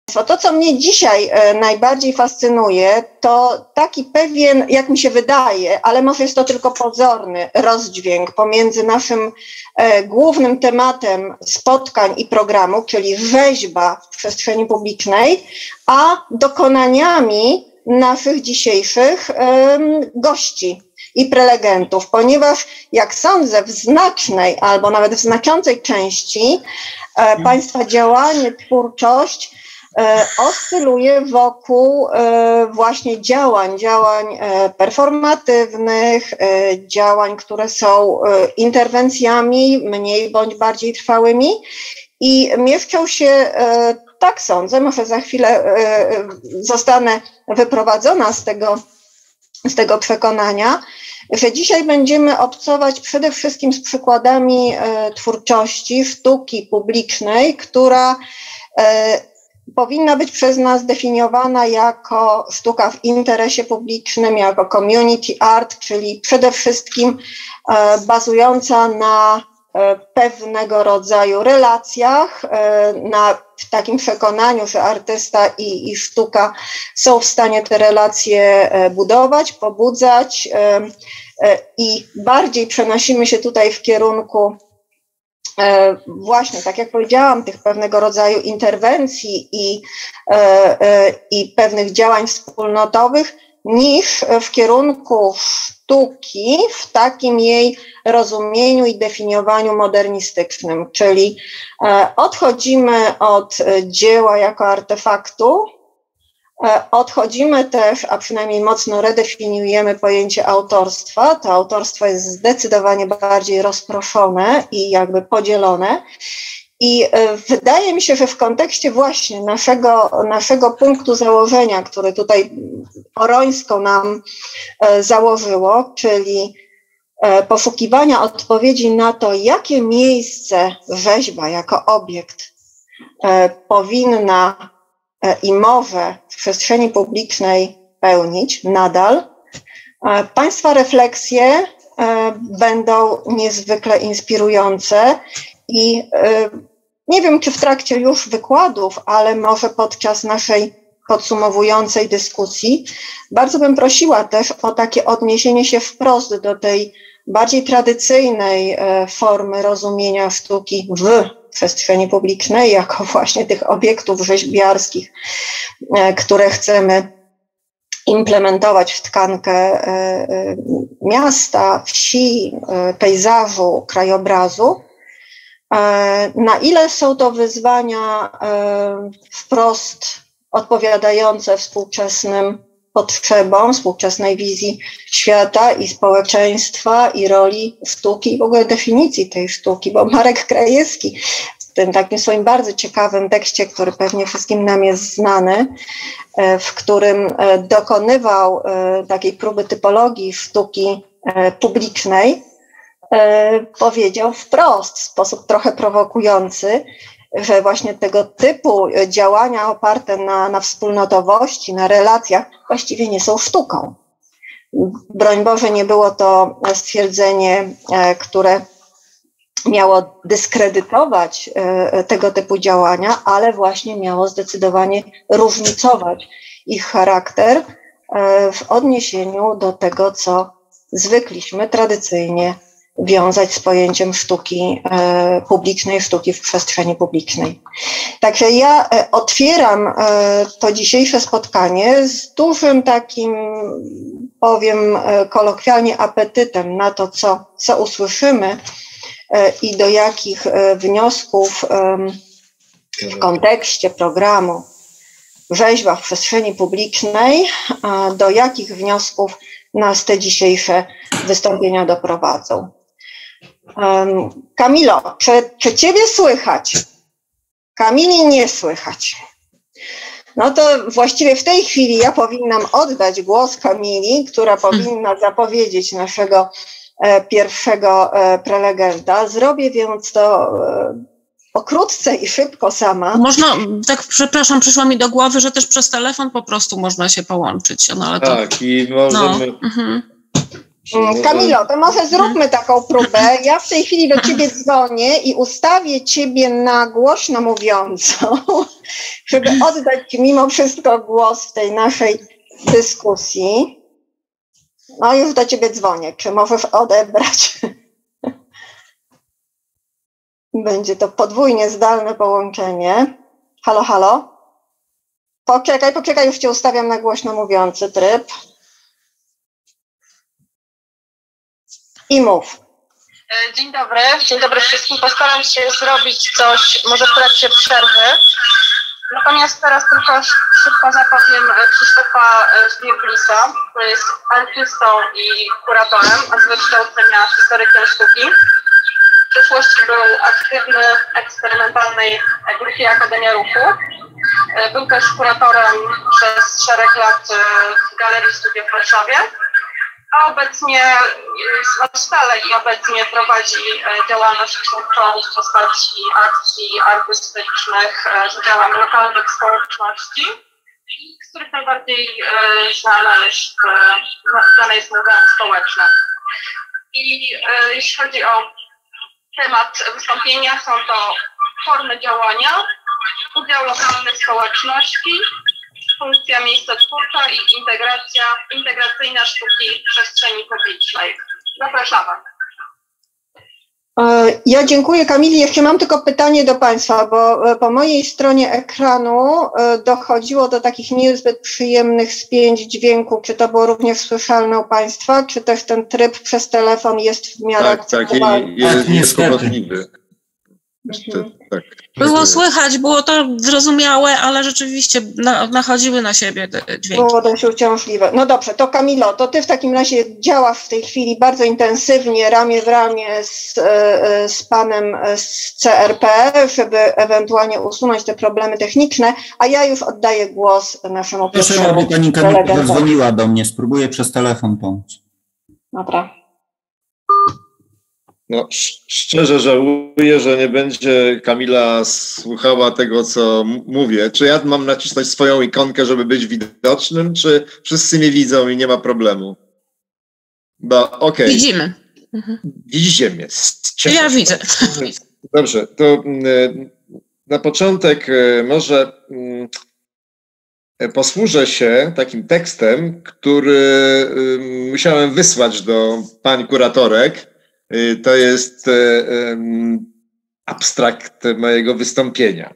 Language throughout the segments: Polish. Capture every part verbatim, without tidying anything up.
To, co mnie dzisiaj najbardziej fascynuje, to taki pewien, jak mi się wydaje, ale może jest to tylko pozorny rozdźwięk pomiędzy naszym e, głównym tematem spotkań i programu, czyli rzeźba w przestrzeni publicznej, a dokonaniami naszych dzisiejszych e, gości i prelegentów, ponieważ jak sądzę w znacznej albo nawet w znaczącej części e, Państwa działanie, twórczość E, oscyluje wokół e, właśnie działań, działań e, performatywnych, e, działań, które są e, interwencjami mniej bądź bardziej trwałymi i mieszczą się, e, tak sądzę, może za chwilę e, zostanę wyprowadzona z tego, z tego przekonania, że dzisiaj będziemy obcować przede wszystkim z przykładami e, twórczości, sztuki publicznej, która e, powinna być przez nas definiowana jako sztuka w interesie publicznym, jako community art, czyli przede wszystkim e, bazująca na e, pewnego rodzaju relacjach, e, na takim przekonaniu, że artysta i, i sztuka są w stanie te relacje e, budować, pobudzać e, e, i bardziej przenosimy się tutaj w kierunku właśnie, tak jak powiedziałam, tych pewnego rodzaju interwencji i, i pewnych działań wspólnotowych, niż w kierunku sztuki w takim jej rozumieniu i definiowaniu modernistycznym, czyli odchodzimy od dzieła jako artefaktu, odchodzimy też, a przynajmniej mocno redefiniujemy pojęcie autorstwa. To autorstwo jest zdecydowanie bardziej rozproszone i jakby podzielone. I wydaje mi się, że w kontekście właśnie naszego, naszego punktu założenia, który tutaj Orońsko nam założyło, czyli poszukiwania odpowiedzi na to, jakie miejsce rzeźba jako obiekt powinna i może w przestrzeni publicznej pełnić nadal, Państwa refleksje będą niezwykle inspirujące i nie wiem, czy w trakcie już wykładów, ale może podczas naszej podsumowującej dyskusji, bardzo bym prosiła też o takie odniesienie się wprost do tej bardziej tradycyjnej formy rozumienia sztuki w przestrzeni publicznej, jako właśnie tych obiektów rzeźbiarskich, które chcemy implementować w tkankę miasta, wsi, pejzażu, krajobrazu. Na ile są to wyzwania wprost odpowiadające współczesnym potrzebom, współczesnej wizji świata i społeczeństwa i roli sztuki i w ogóle definicji tej sztuki, bo Marek Krajewski w tym takim swoim bardzo ciekawym tekście, który pewnie wszystkim nam jest znany, w którym dokonywał takiej próby typologii sztuki publicznej, powiedział wprost, w sposób trochę prowokujący, że właśnie tego typu działania oparte na, na wspólnotowości, na relacjach właściwie nie są sztuką. Broń Boże, nie było to stwierdzenie, które miało dyskredytować tego typu działania, ale właśnie miało zdecydowanie różnicować ich charakter w odniesieniu do tego, co zwykliśmy tradycyjnie wiązać z pojęciem sztuki e, publicznej, sztuki w przestrzeni publicznej. Także ja e, otwieram e, to dzisiejsze spotkanie z dużym takim, powiem e, kolokwialnie, apetytem na to, co, co usłyszymy e, i do jakich e, wniosków e, w kontekście programu rzeźba w przestrzeni publicznej, a do jakich wniosków nas te dzisiejsze wystąpienia doprowadzą. Um, Kamilo, czy, czy Ciebie słychać? Kamili nie słychać. No to właściwie w tej chwili ja powinnam oddać głos Kamili, która powinna zapowiedzieć naszego e, pierwszego e, prelegenta. Zrobię więc to e, pokrótce i szybko sama. Można, tak przepraszam, przyszło mi do głowy, że też przez telefon po prostu można się połączyć. No, ale to, tak, i możemy... No, mhm. Kamilo, to może zróbmy taką próbę. Ja w tej chwili do ciebie dzwonię i ustawię ciebie na głośno mówiącą, żeby oddać ci mimo wszystko głos w tej naszej dyskusji. No już do ciebie dzwonię. Czy możesz odebrać? Będzie to podwójnie zdalne połączenie. Halo, halo? Poczekaj, poczekaj, już cię ustawiam na głośno mówiący tryb. I mów. Dzień dobry, dzień dobry wszystkim. Postaram się zrobić coś może w trakcie przerwy. Natomiast teraz tylko szybko zapowiem Krzysztofa Żwirglisa, który jest artystą i kuratorem, a z wykształcenia historykiem sztuki. W przeszłości był aktywny w eksperymentalnej grupie Akademia Ruchu. Był też kuratorem przez szereg lat w Galerii Studia w Warszawie. A obecnie, stale i obecnie prowadzi działalność twórczą w postaci akcji artystycznych z udziałem lokalnych społeczności, z których najbardziej znane jest, znane jest Muzeum Społeczne. I jeśli chodzi o temat wystąpienia, są to formy działania, udział lokalnych społeczności, funkcja miejscotwórcza i integracja, integracyjna sztuki w przestrzeni publicznej. Zapraszamy. Ja dziękuję, Kamili. Jeszcze mam tylko pytanie do Państwa, bo po mojej stronie ekranu dochodziło do takich niezbyt przyjemnych spięć dźwięku. Czy to było również słyszalne u Państwa, czy też ten tryb przez telefon jest w miarę tak, akceptowalny? Tak, jest, jest kłopotliwy. Mhm. Tak. Było słychać, było to zrozumiałe, ale rzeczywiście na, nachodziły na siebie te dźwięki. Było dość uciążliwe. No dobrze, to Kamilo, to ty w takim razie działasz w tej chwili bardzo intensywnie, ramię w ramię z, z panem z C R P, żeby ewentualnie usunąć te problemy techniczne, a ja już oddaję głos naszemu Proszę, aby pani Kamila zadzwoniła do mnie, spróbuję przez telefon pomóc. Dobra. No, szczerze żałuję, że nie będzie Kamila słuchała tego, co mówię. Czy ja mam nacisnąć swoją ikonkę, żeby być widocznym, czy wszyscy mnie widzą i nie ma problemu? Bo okej. Okay. Widzimy. Mhm. Widzicie mnie. Cieszę ja się. widzę. Dobrze, to na początek może posłużę się takim tekstem, który musiałem wysłać do pań kuratorek. To jest um, abstrakt mojego wystąpienia.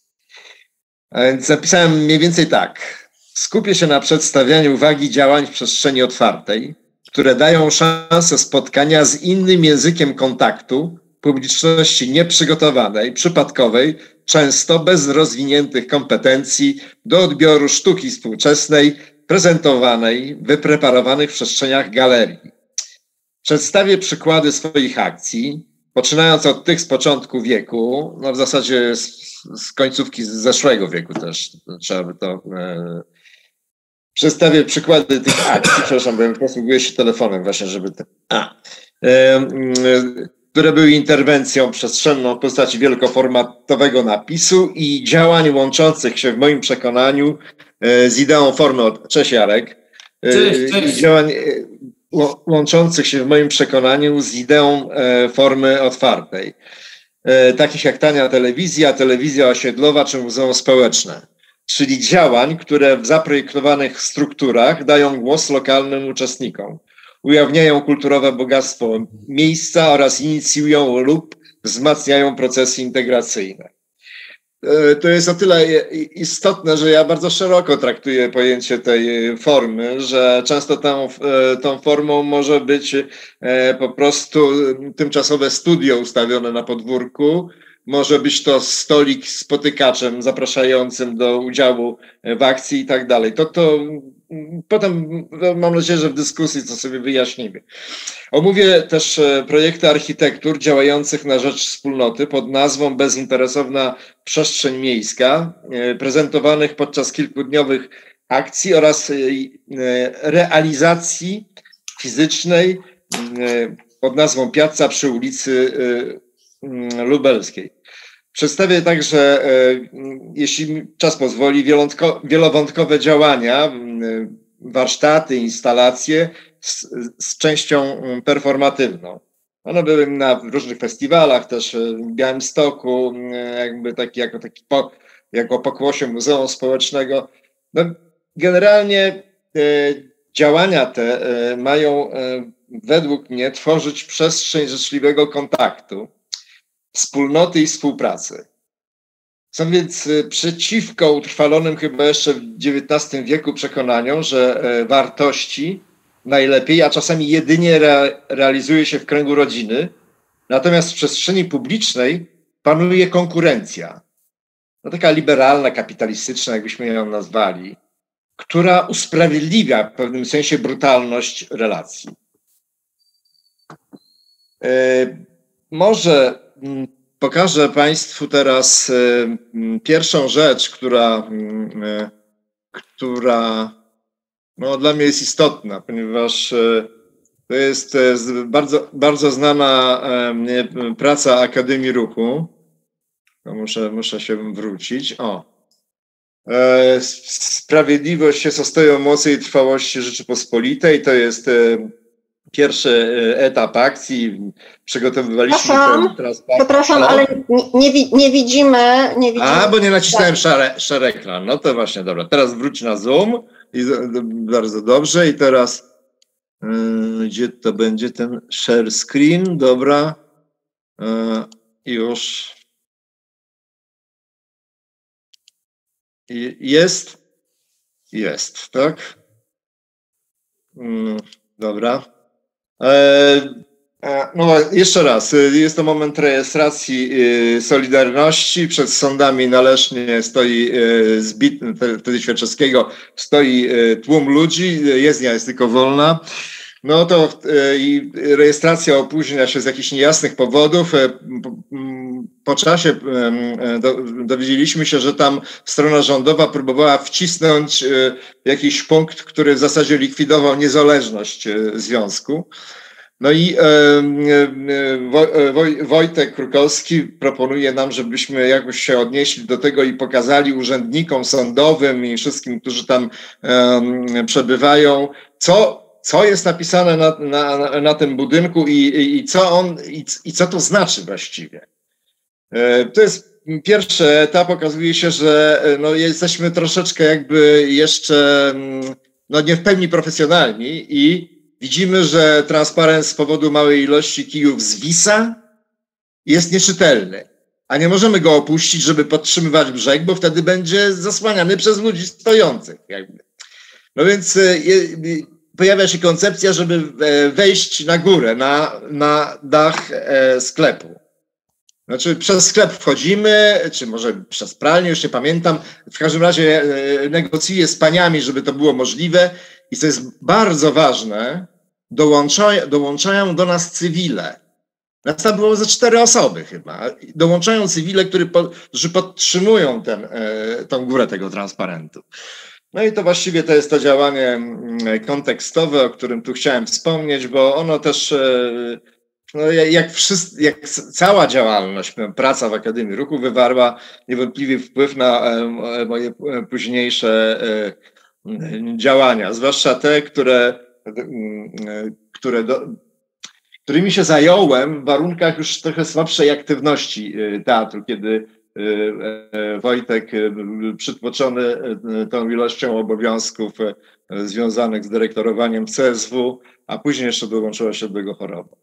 A więc napisałem mniej więcej tak. Skupię się na przedstawianiu wagi działań w przestrzeni otwartej, które dają szansę spotkania z innym językiem kontaktu publiczności nieprzygotowanej, przypadkowej, często bez rozwiniętych kompetencji do odbioru sztuki współczesnej, prezentowanej, wypreparowanych w przestrzeniach galerii. Przedstawię przykłady swoich akcji, poczynając od tych z początku wieku, no w zasadzie z, z końcówki zeszłego wieku też, trzeba by to... E, przedstawię przykłady tych akcji, przepraszam, bo ja posługuję się telefonem właśnie, żeby... Te, a, e, e, które były interwencją przestrzenną w postaci wielkoformatowego napisu i działań łączących się w moim przekonaniu e, z ideą formy... Cześć Jarek. E, cześć, cześć. Działań... E, łączących się w moim przekonaniu z ideą e, formy otwartej, e, takich jak tania telewizja, telewizja osiedlowa czy muzeum społeczne, czyli działań, które w zaprojektowanych strukturach dają głos lokalnym uczestnikom, ujawniają kulturowe bogactwo miejsca oraz inicjują lub wzmacniają procesy integracyjne. To jest o tyle istotne, że ja bardzo szeroko traktuję pojęcie tej formy, że często tą, tą formą może być po prostu tymczasowe studio ustawione na podwórku, może być to stolik z spotykaczem zapraszającym do udziału w akcji i tak dalej. To, to potem mam nadzieję, że w dyskusji to sobie wyjaśnimy. Omówię też projekty architektur działających na rzecz wspólnoty pod nazwą Bezinteresowna Przestrzeń Miejska, prezentowanych podczas kilkudniowych akcji oraz realizacji fizycznej pod nazwą Piazza przy ulicy Lubelskiej. Przedstawię także, jeśli czas pozwoli, wielowątkowe działania, warsztaty, instalacje z, z częścią performatywną. One były na różnych festiwalach, też w Białymstoku, jakby taki, jako, taki po, jako pokłosie Muzeum Społecznego. No, generalnie e, działania te e, mają e, według mnie tworzyć przestrzeń życzliwego kontaktu, wspólnoty i współpracy. Są więc przeciwko utrwalonym chyba jeszcze w dziewiętnastym wieku przekonaniom, że e, wartości najlepiej, a czasami jedynie re, realizuje się w kręgu rodziny, natomiast w przestrzeni publicznej panuje konkurencja. No taka liberalna, kapitalistyczna, jakbyśmy ją nazwali, która usprawiedliwia w pewnym sensie brutalność relacji. E, może m, pokażę Państwu teraz e, m, pierwszą rzecz, która, m, e, która no, dla mnie jest istotna, ponieważ e, to jest e, bardzo, bardzo znana e, praca Akademii Ruchu. No, muszę, muszę się wrócić. O. E, Sprawiedliwość jest ostoją mocy i trwałości Rzeczypospolitej. To jest e, pierwszy etap akcji. Przygotowywaliśmy ten transport. Przepraszam, ale nie, nie, nie widzimy. Nie widzimy. A, bo nie nacisnąłem szary, szary ekran. No to właśnie, dobra. Teraz wróć na Zoom. I bardzo dobrze. I teraz yy, gdzie to będzie ten share screen? Dobra. Yy, już. I jest. Jest, tak? Yy, dobra. E, no jeszcze raz, jest to moment rejestracji Solidarności. Przed sądami należnie stoi zbit, wtedy Świerczewskiego, stoi tłum ludzi, jezdnia jest tylko wolna. No to i rejestracja opóźnia się z jakichś niejasnych powodów. Po czasie dowiedzieliśmy się, że tam strona rządowa próbowała wcisnąć jakiś punkt, który w zasadzie likwidował niezależność związku. No i Wojtek Krukowski proponuje nam, żebyśmy jakoś się odnieśli do tego i pokazali urzędnikom sądowym i wszystkim, którzy tam przebywają, co co jest napisane na, na, na tym budynku i, i, i, co on, i, i co to znaczy właściwie. To jest pierwszy etap. Okazuje się, że no, jesteśmy troszeczkę jakby jeszcze no, nie w pełni profesjonalni i widzimy, że transparent z powodu małej ilości kijów zwisa, jest nieczytelny. A nie możemy go opuścić, żeby podtrzymywać brzeg, bo wtedy będzie zasłaniany przez ludzi stojących. Jakby. No więc pojawia się koncepcja, żeby wejść na górę, na, na dach sklepu. Znaczy przez sklep wchodzimy, czy może przez pralnię, już nie pamiętam. W każdym razie negocjuję z paniami, żeby to było możliwe. I co jest bardzo ważne, dołączają, dołączają do nas cywile. Nas tam było ze cztery osoby chyba. Dołączają cywile, którzy podtrzymują ten, tą górę tego transparentu. No i to właściwie to jest to działanie kontekstowe, o którym tu chciałem wspomnieć, bo ono też, no jak, wszyscy, jak cała działalność, praca w Akademii Ruchu wywarła niewątpliwie wpływ na moje późniejsze działania, zwłaszcza te, które, które do, którymi się zająłem w warunkach już trochę słabszej aktywności teatru, kiedy Wojtek był przytłoczony tą ilością obowiązków związanych z dyrektorowaniem C S W, a później jeszcze dołączyła się do tego choroba.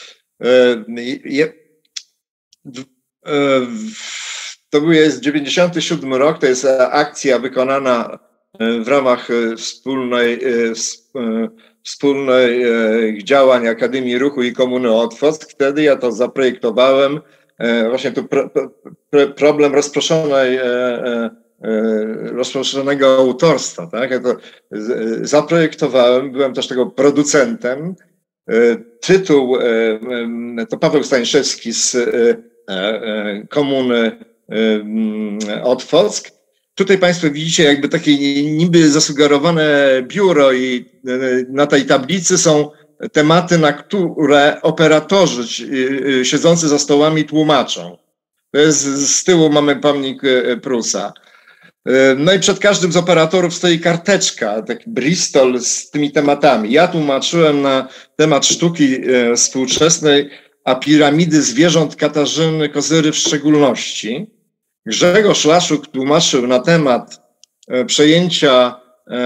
To był jest dziewięćdziesiąty siódmy rok, to jest akcja wykonana w ramach wspólnej, wspólnej działań Akademii Ruchu i Komuny Otwock. Wtedy ja to zaprojektowałem. Właśnie tu pro, pro, problem rozproszonej, rozproszonego autorstwa, tak? Ja to zaprojektowałem, byłem też tego producentem. Tytuł to Paweł Staniszewski z Komuny Otwock. Tutaj Państwo widzicie jakby takie niby zasugerowane biuro i na tej tablicy są tematy, na które operatorzy siedzący za stołami tłumaczą. To jest, z tyłu mamy pomnik Prusa. No i przed każdym z operatorów stoi karteczka, taki Bristol z tymi tematami. Ja tłumaczyłem na temat sztuki współczesnej, a piramidy zwierząt Katarzyny Kozyry w szczególności. Grzegorz Laszuk tłumaczył na temat przejęcia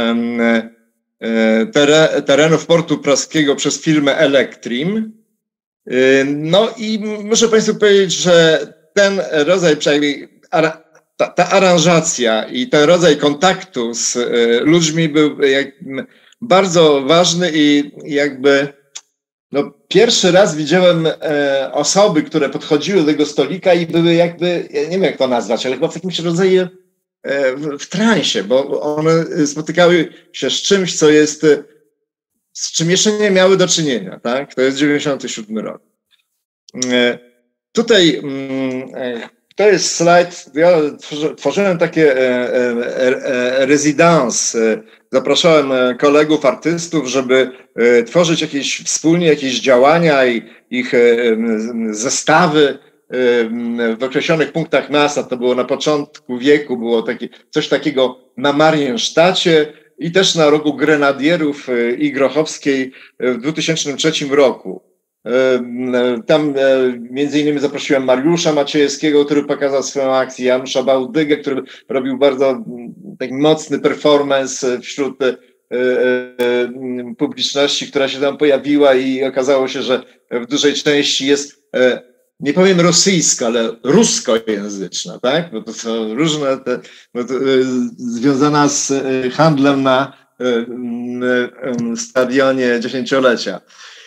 terenów portu praskiego przez firmę Elektrim. No i muszę Państwu powiedzieć, że ten rodzaj, przynajmniej ta, ta aranżacja i ten rodzaj kontaktu z ludźmi był jak, bardzo ważny i jakby no, pierwszy raz widziałem e, osoby, które podchodziły do tego stolika i były jakby, ja nie wiem jak to nazwać, ale chyba w jakimś rodzaju e, w, w transie, bo one spotykały się z czymś, co jest, z czym jeszcze nie miały do czynienia, tak? To jest dziewięćdziesiąty siódmy rok. E, tutaj mm, to jest slajd, ja tworzyłem takie e, e, rezydans, zapraszałem kolegów artystów, żeby tworzyć jakieś wspólnie jakieś działania i ich zestawy w określonych punktach miasta. To było na początku wieku, było takie, coś takiego na Mariensztacie i też na rogu Grenadierów i Grochowskiej w dwa tysiące trzecim roku. Tam między innymi zaprosiłem Mariusza Maciejewskiego, który pokazał swoją akcję, Janusza Bałdygę, który robił bardzo taki mocny performance wśród publiczności, która się tam pojawiła i okazało się, że w dużej części jest, nie powiem rosyjska, ale ruskojęzyczna, tak? Bo to są różne, te, no to, związana z handlem na stadionie dziesięciolecia.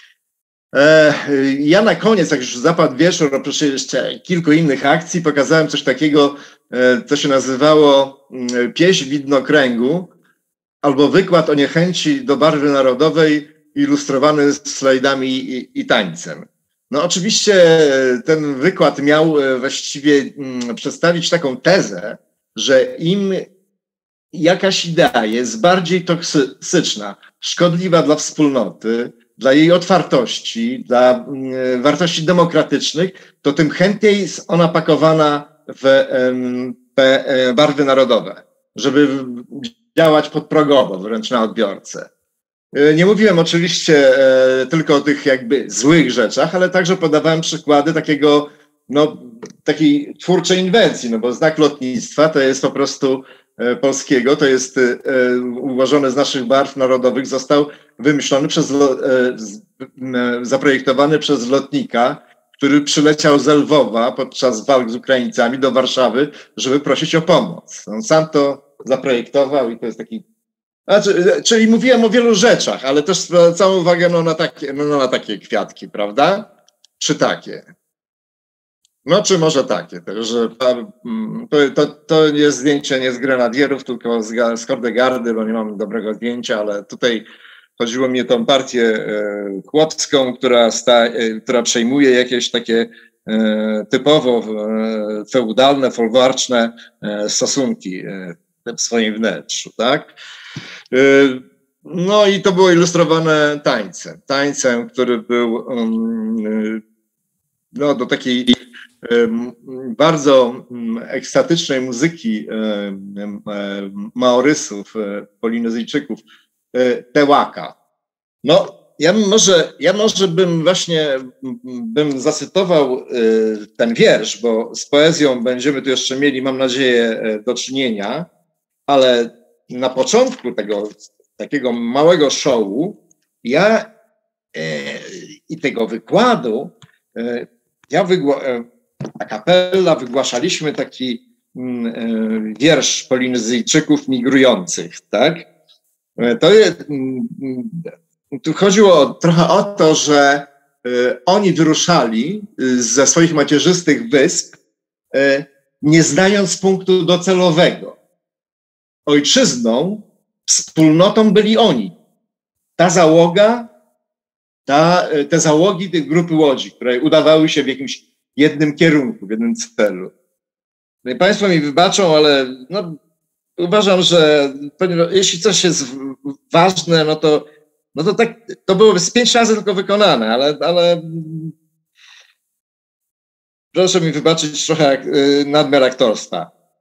Ja na koniec, jak już zapadł wieczór, oprócz jeszcze kilku innych akcji, pokazałem coś takiego, co się nazywało Pieśń widnokręgu, albo wykład o niechęci do barwy narodowej, ilustrowany slajdami i, i tańcem. No oczywiście ten wykład miał właściwie przedstawić taką tezę, że im jakaś idea jest bardziej toksyczna, szkodliwa dla wspólnoty, dla jej otwartości, dla wartości demokratycznych, to tym chętniej jest ona pakowana w te barwy narodowe, żeby działać podprogowo, wręcz na odbiorcę. Nie mówiłem oczywiście tylko o tych jakby złych rzeczach, ale także podawałem przykłady takiego, no, takiej twórczej inwencji, no bo znak lotnictwa to jest po prostu polskiego, to jest ułożony z naszych barw narodowych, został wymyślony przez, zaprojektowany przez lotnika, który przyleciał z Lwowa podczas walk z Ukraińcami do Warszawy, żeby prosić o pomoc. On sam to zaprojektował i to jest taki... Znaczy, czyli mówiłem o wielu rzeczach, ale też zwracam uwagę no, na, takie, no, na takie kwiatki, prawda? Czy takie? No, czy może takie, że to, to, to jest zdjęcie nie z Grenadierów, tylko z, z Kordegardy, bo nie mam dobrego zdjęcia, ale tutaj chodziło mi o tą partię chłopską, która, sta, która przejmuje jakieś takie typowo feudalne, folwarczne stosunki w swoim wnętrzu, tak? No i to było ilustrowane tańcem, tańcem, który był no, do takiej bardzo ekstatycznej muzyki Maorysów, Polinezyjczyków, Tełaka. No, ja może, ja może bym właśnie bym zacytował ten wiersz, bo z poezją będziemy tu jeszcze mieli, mam nadzieję, do czynienia, ale na początku tego takiego małego showu ja i tego wykładu ja wygła- a kapella wygłaszaliśmy taki wiersz Polinezyjczyków migrujących, tak? To jest, tu chodziło trochę o to, że oni wyruszali ze swoich macierzystych wysp, nie znając punktu docelowego. Ojczyzną, wspólnotą byli oni. Ta załoga, ta, te załogi tych grupy łodzi, które udawały się w jakimś jednym kierunku, w jednym celu. No i Państwo mi wybaczą, ale no, uważam, że jeśli coś jest ważne, no to, no to tak, to było z pięć razy tylko wykonane, ale, ale proszę mi wybaczyć trochę nadmiar aktorstwa.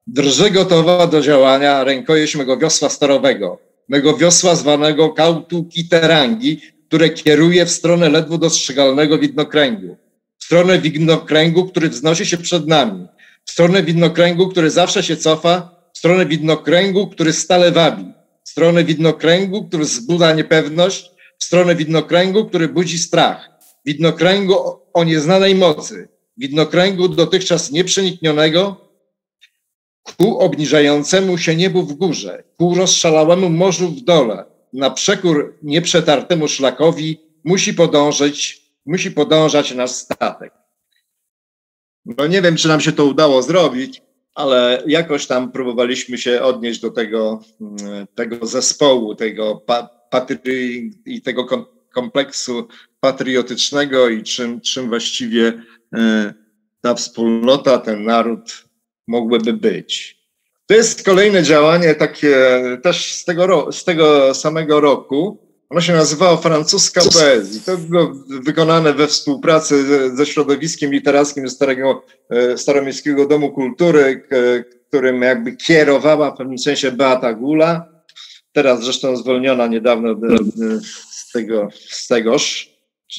Drży gotowa do działania rękojeść mego wiosła sterowego, mego wiosła zwanego Kautukiterangi, które kieruje w stronę ledwo dostrzegalnego widnokręgu. W stronę widnokręgu, który wznosi się przed nami. W stronę widnokręgu, który zawsze się cofa. W stronę widnokręgu, który stale wabi. W stronę widnokręgu, który wzbudza niepewność. W stronę widnokręgu, który budzi strach. Widnokręgu o nieznanej mocy. Widnokręgu dotychczas nieprzeniknionego, ku obniżającemu się niebu w górze, ku rozszalałemu morzu w dole, na przekór nieprzetartemu szlakowi musi podążać, musi podążać nasz statek. No nie wiem, czy nam się to udało zrobić, ale jakoś tam próbowaliśmy się odnieść do tego, tego zespołu, tego pa, patry, i tego kompleksu patriotycznego i czym, czym właściwie ta wspólnota, ten naród mogłyby być. To jest kolejne działanie takie też z tego, z tego samego roku. Ono się nazywało Francuska Poezji. To było wykonane we współpracy ze środowiskiem literackim Starego, Staromiejskiego Domu Kultury, którym jakby kierowała w pewnym sensie Beata Gula. Teraz zresztą zwolniona niedawno z tego, z tegoż.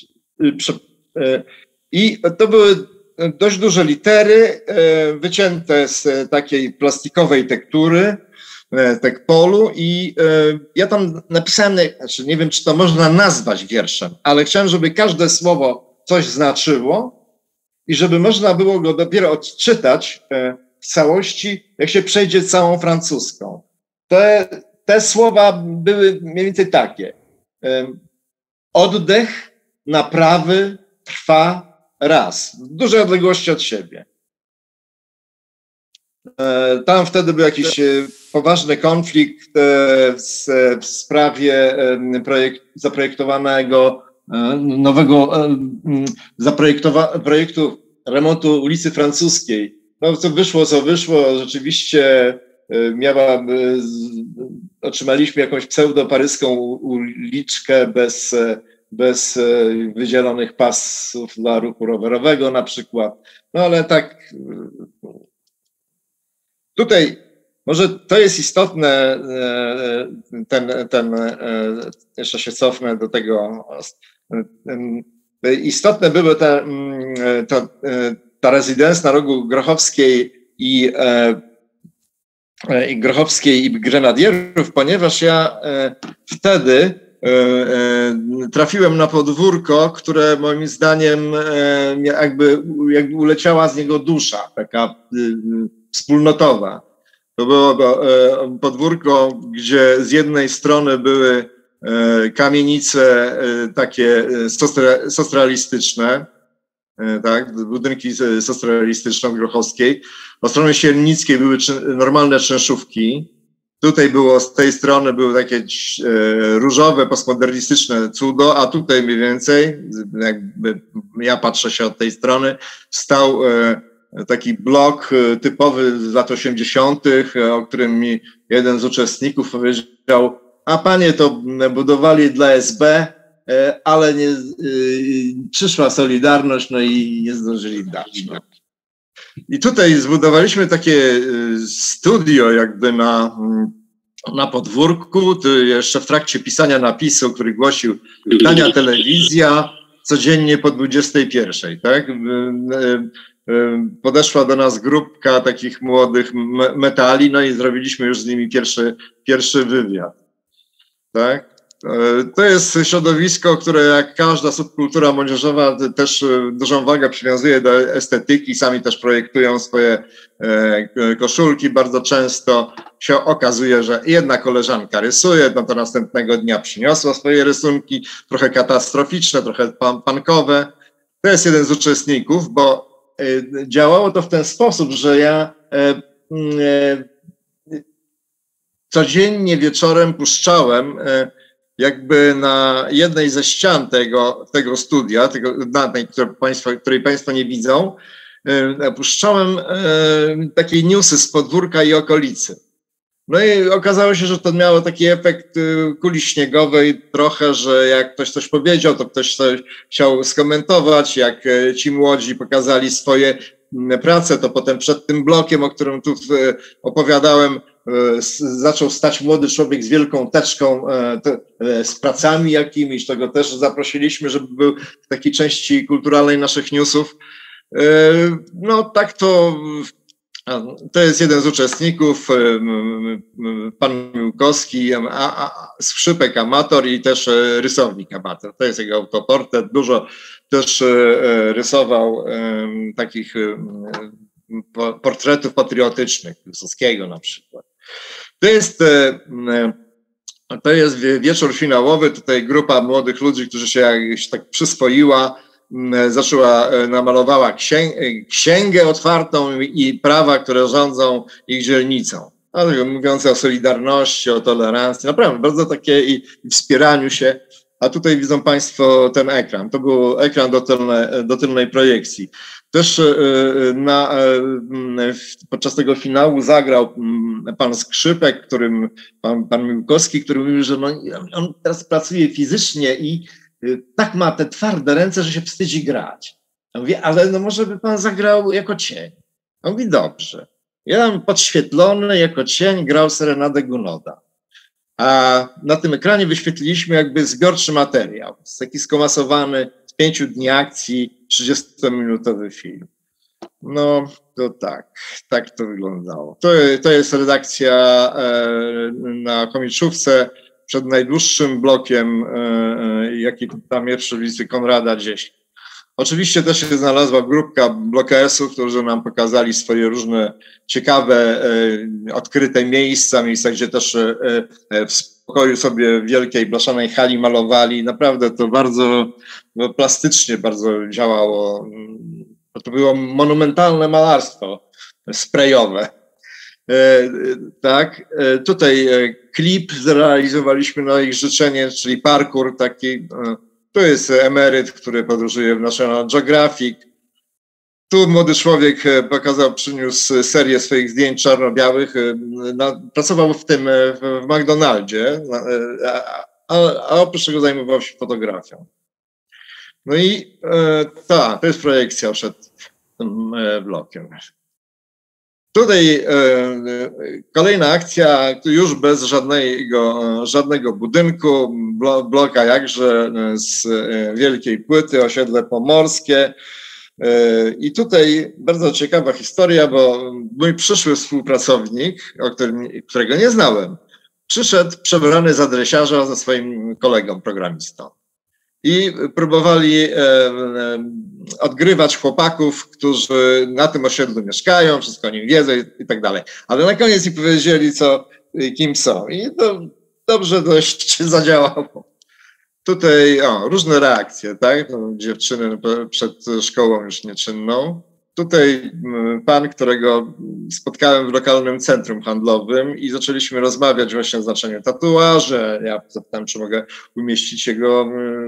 I to były dość duże litery, wycięte z takiej plastikowej tektury, tekpolu, i ja tam napisałem, znaczy nie wiem, czy to można nazwać wierszem, ale chciałem, żeby każde słowo coś znaczyło i żeby można było go dopiero odczytać w całości, jak się przejdzie całą francuską. Te, te słowa były mniej więcej takie. Oddech, naprawy, trwa, raz, w dużej odległości od siebie. Tam wtedy był jakiś poważny konflikt w sprawie projekt, zaprojektowanego nowego zaprojektowa, projektu remontu ulicy Francuskiej. No co wyszło, co wyszło, rzeczywiście miała, otrzymaliśmy jakąś pseudo-paryską uliczkę bez bez wydzielonych pasów dla ruchu rowerowego na przykład. No ale tak, tutaj może to jest istotne, ten, ten jeszcze się cofnę do tego, istotne były te, to, ta rezydens na rogu Grochowskiej i, i Grochowskiej i Grenadierów, ponieważ ja wtedy trafiłem na podwórko, które moim zdaniem jakby, jakby uleciała z niego dusza, taka wspólnotowa. To było podwórko, gdzie z jednej strony były kamienice takie socrealistyczne, tak, budynki socrealistyczne od Grochowskiej. Po stronie Sielnickiej były normalne czynszówki. Tutaj było, z tej strony były takie e, różowe, postmodernistyczne cudo, a tutaj mniej więcej, jakby ja patrzę się od tej strony, stał e, taki blok e, typowy z lat osiemdziesiątych, e, o którym mi jeden z uczestników powiedział: a panie to budowali dla S B, e, ale nie, e, przyszła Solidarność, no i nie zdążyli dać. No. I tutaj zbudowaliśmy takie studio jakby na, na podwórku, to jeszcze w trakcie pisania napisu, który głosił Tania Telewizja, codziennie po dwudziestej pierwszej, tak? Podeszła do nas grupka takich młodych metali, no i zrobiliśmy już z nimi pierwszy, pierwszy wywiad, tak? To jest środowisko, które jak każda subkultura młodzieżowa też dużą wagę przywiązuje do estetyki, sami też projektują swoje koszulki. Bardzo często się okazuje, że jedna koleżanka rysuje, no to następnego dnia przyniosła swoje rysunki, trochę katastroficzne, trochę punkowe. To jest jeden z uczestników, bo działało to w ten sposób, że ja codziennie wieczorem puszczałem jakby na jednej ze ścian tego, tego studia, tego, na tej, które państwo, której Państwo nie widzą, puszczałem takie newsy z podwórka i okolicy. No i okazało się, że to miało taki efekt kuli śniegowej trochę, że jak ktoś coś powiedział, to ktoś coś chciał skomentować, jak ci młodzi pokazali swoje pracę, to potem przed tym blokiem, o którym tu opowiadałem, zaczął stać młody człowiek z wielką teczką z pracami jakimiś, tego też zaprosiliśmy, żeby był w takiej części kulturalnej naszych newsów. No tak to, to jest jeden z uczestników, pan Miłkowski, skrzypek amator i też rysownik amator. To jest jego autoportret, dużo też rysował takich portretów patriotycznych, Piłsudskiego na przykład. To jest, to jest wieczór finałowy, tutaj grupa młodych ludzi, którzy się jakoś tak przyswoiła, zaczęła, namalowała księgę, księgę otwartą i prawa, które rządzą ich dzielnicą. Ale mówiące o solidarności, o tolerancji, naprawdę bardzo takie i, i wspieraniu się. A tutaj widzą Państwo ten ekran. To był ekran do, tylne, do tylnej projekcji. Też na, podczas tego finału zagrał pan Skrzypek, którym, pan, pan Miłkowski, który mówił, że no, on teraz pracuje fizycznie i tak ma te twarde ręce, że się wstydzi grać. Ja mówię, ale no może by pan zagrał jako cień. On mówi, dobrze. Ja tam podświetlony jako cień grał serenadę Gounoda. A na tym ekranie wyświetliliśmy jakby zbiorczy materiał, taki skomasowany z pięciu dni akcji, trzydziestominutowy film. No to tak, tak to wyglądało. To, to jest redakcja e, na komiczówce przed najdłuższym blokiem, e, jaki tam jest przy ulicy Konrada dziesięć. Oczywiście też się znalazła grupka blokersów, którzy nam pokazali swoje różne ciekawe, e, odkryte miejsca, miejsca, gdzie też e, e, w spokoju sobie w wielkiej blaszanej hali malowali. Naprawdę to bardzo no, plastycznie bardzo działało. To było monumentalne malarstwo sprayowe. E, tak, e, tutaj e, klip zrealizowaliśmy na ich życzenie, czyli parkour taki. E, Tu jest emeryt, który podróżuje w National Geographic. Tu młody człowiek pokazał, przyniósł serię swoich zdjęć czarno-białych. Na, pracował w tym, w McDonaldzie, a, a, a oprócz tego zajmował się fotografią. No i e, ta, to jest projekcja przed tym e, blokiem. Tutaj e, kolejna akcja, już bez żadnego, żadnego budynku, bloka jakże z wielkiej płyty, osiedle pomorskie. E, I tutaj bardzo ciekawa historia, bo mój przyszły współpracownik, o którym, którego nie znałem, przyszedł przebrany za dresiarza ze swoim kolegą programistą. I próbowali e, e, odgrywać chłopaków, którzy na tym osiedlu mieszkają, wszystko o nim wiedzą i, i tak dalej. Ale na koniec im powiedzieli, co, kim są. I to dobrze dość zadziałało. Tutaj o, różne reakcje, tak? No, dziewczyny przed szkołą już nieczynną. Tutaj pan, którego spotkałem w lokalnym centrum handlowym i zaczęliśmy rozmawiać właśnie o znaczeniu tatuaży. Ja zapytałem, czy mogę umieścić jego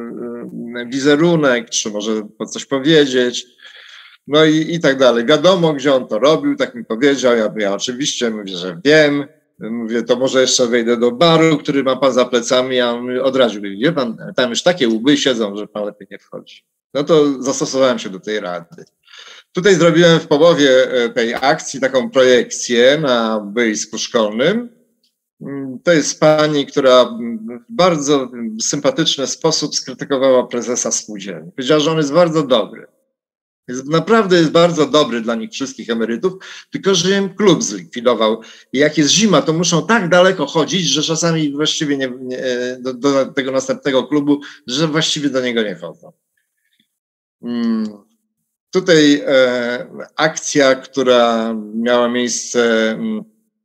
wizerunek, czy może coś powiedzieć. No i, i tak dalej. Wiadomo, gdzie on to robił, tak mi powiedział. Ja, ja oczywiście mówię, że wiem. Mówię, to może jeszcze wejdę do baru, który ma pan za plecami, a on odradził. Wie pan, tam już takie łby siedzą, że pan lepiej nie wchodzi. No to zastosowałem się do tej rady. Tutaj zrobiłem w połowie tej akcji taką projekcję na boisku szkolnym. To jest pani, która w bardzo sympatyczny sposób skrytykowała prezesa spółdzielni. Powiedziała, że on jest bardzo dobry. Jest, naprawdę jest bardzo dobry dla nich wszystkich emerytów, tylko że im klub zlikwidował. I jak jest zima, to muszą tak daleko chodzić, że czasami właściwie nie, nie, do, do tego następnego klubu, że właściwie do niego nie chodzą. Hmm. Tutaj e, akcja, która miała miejsce mm,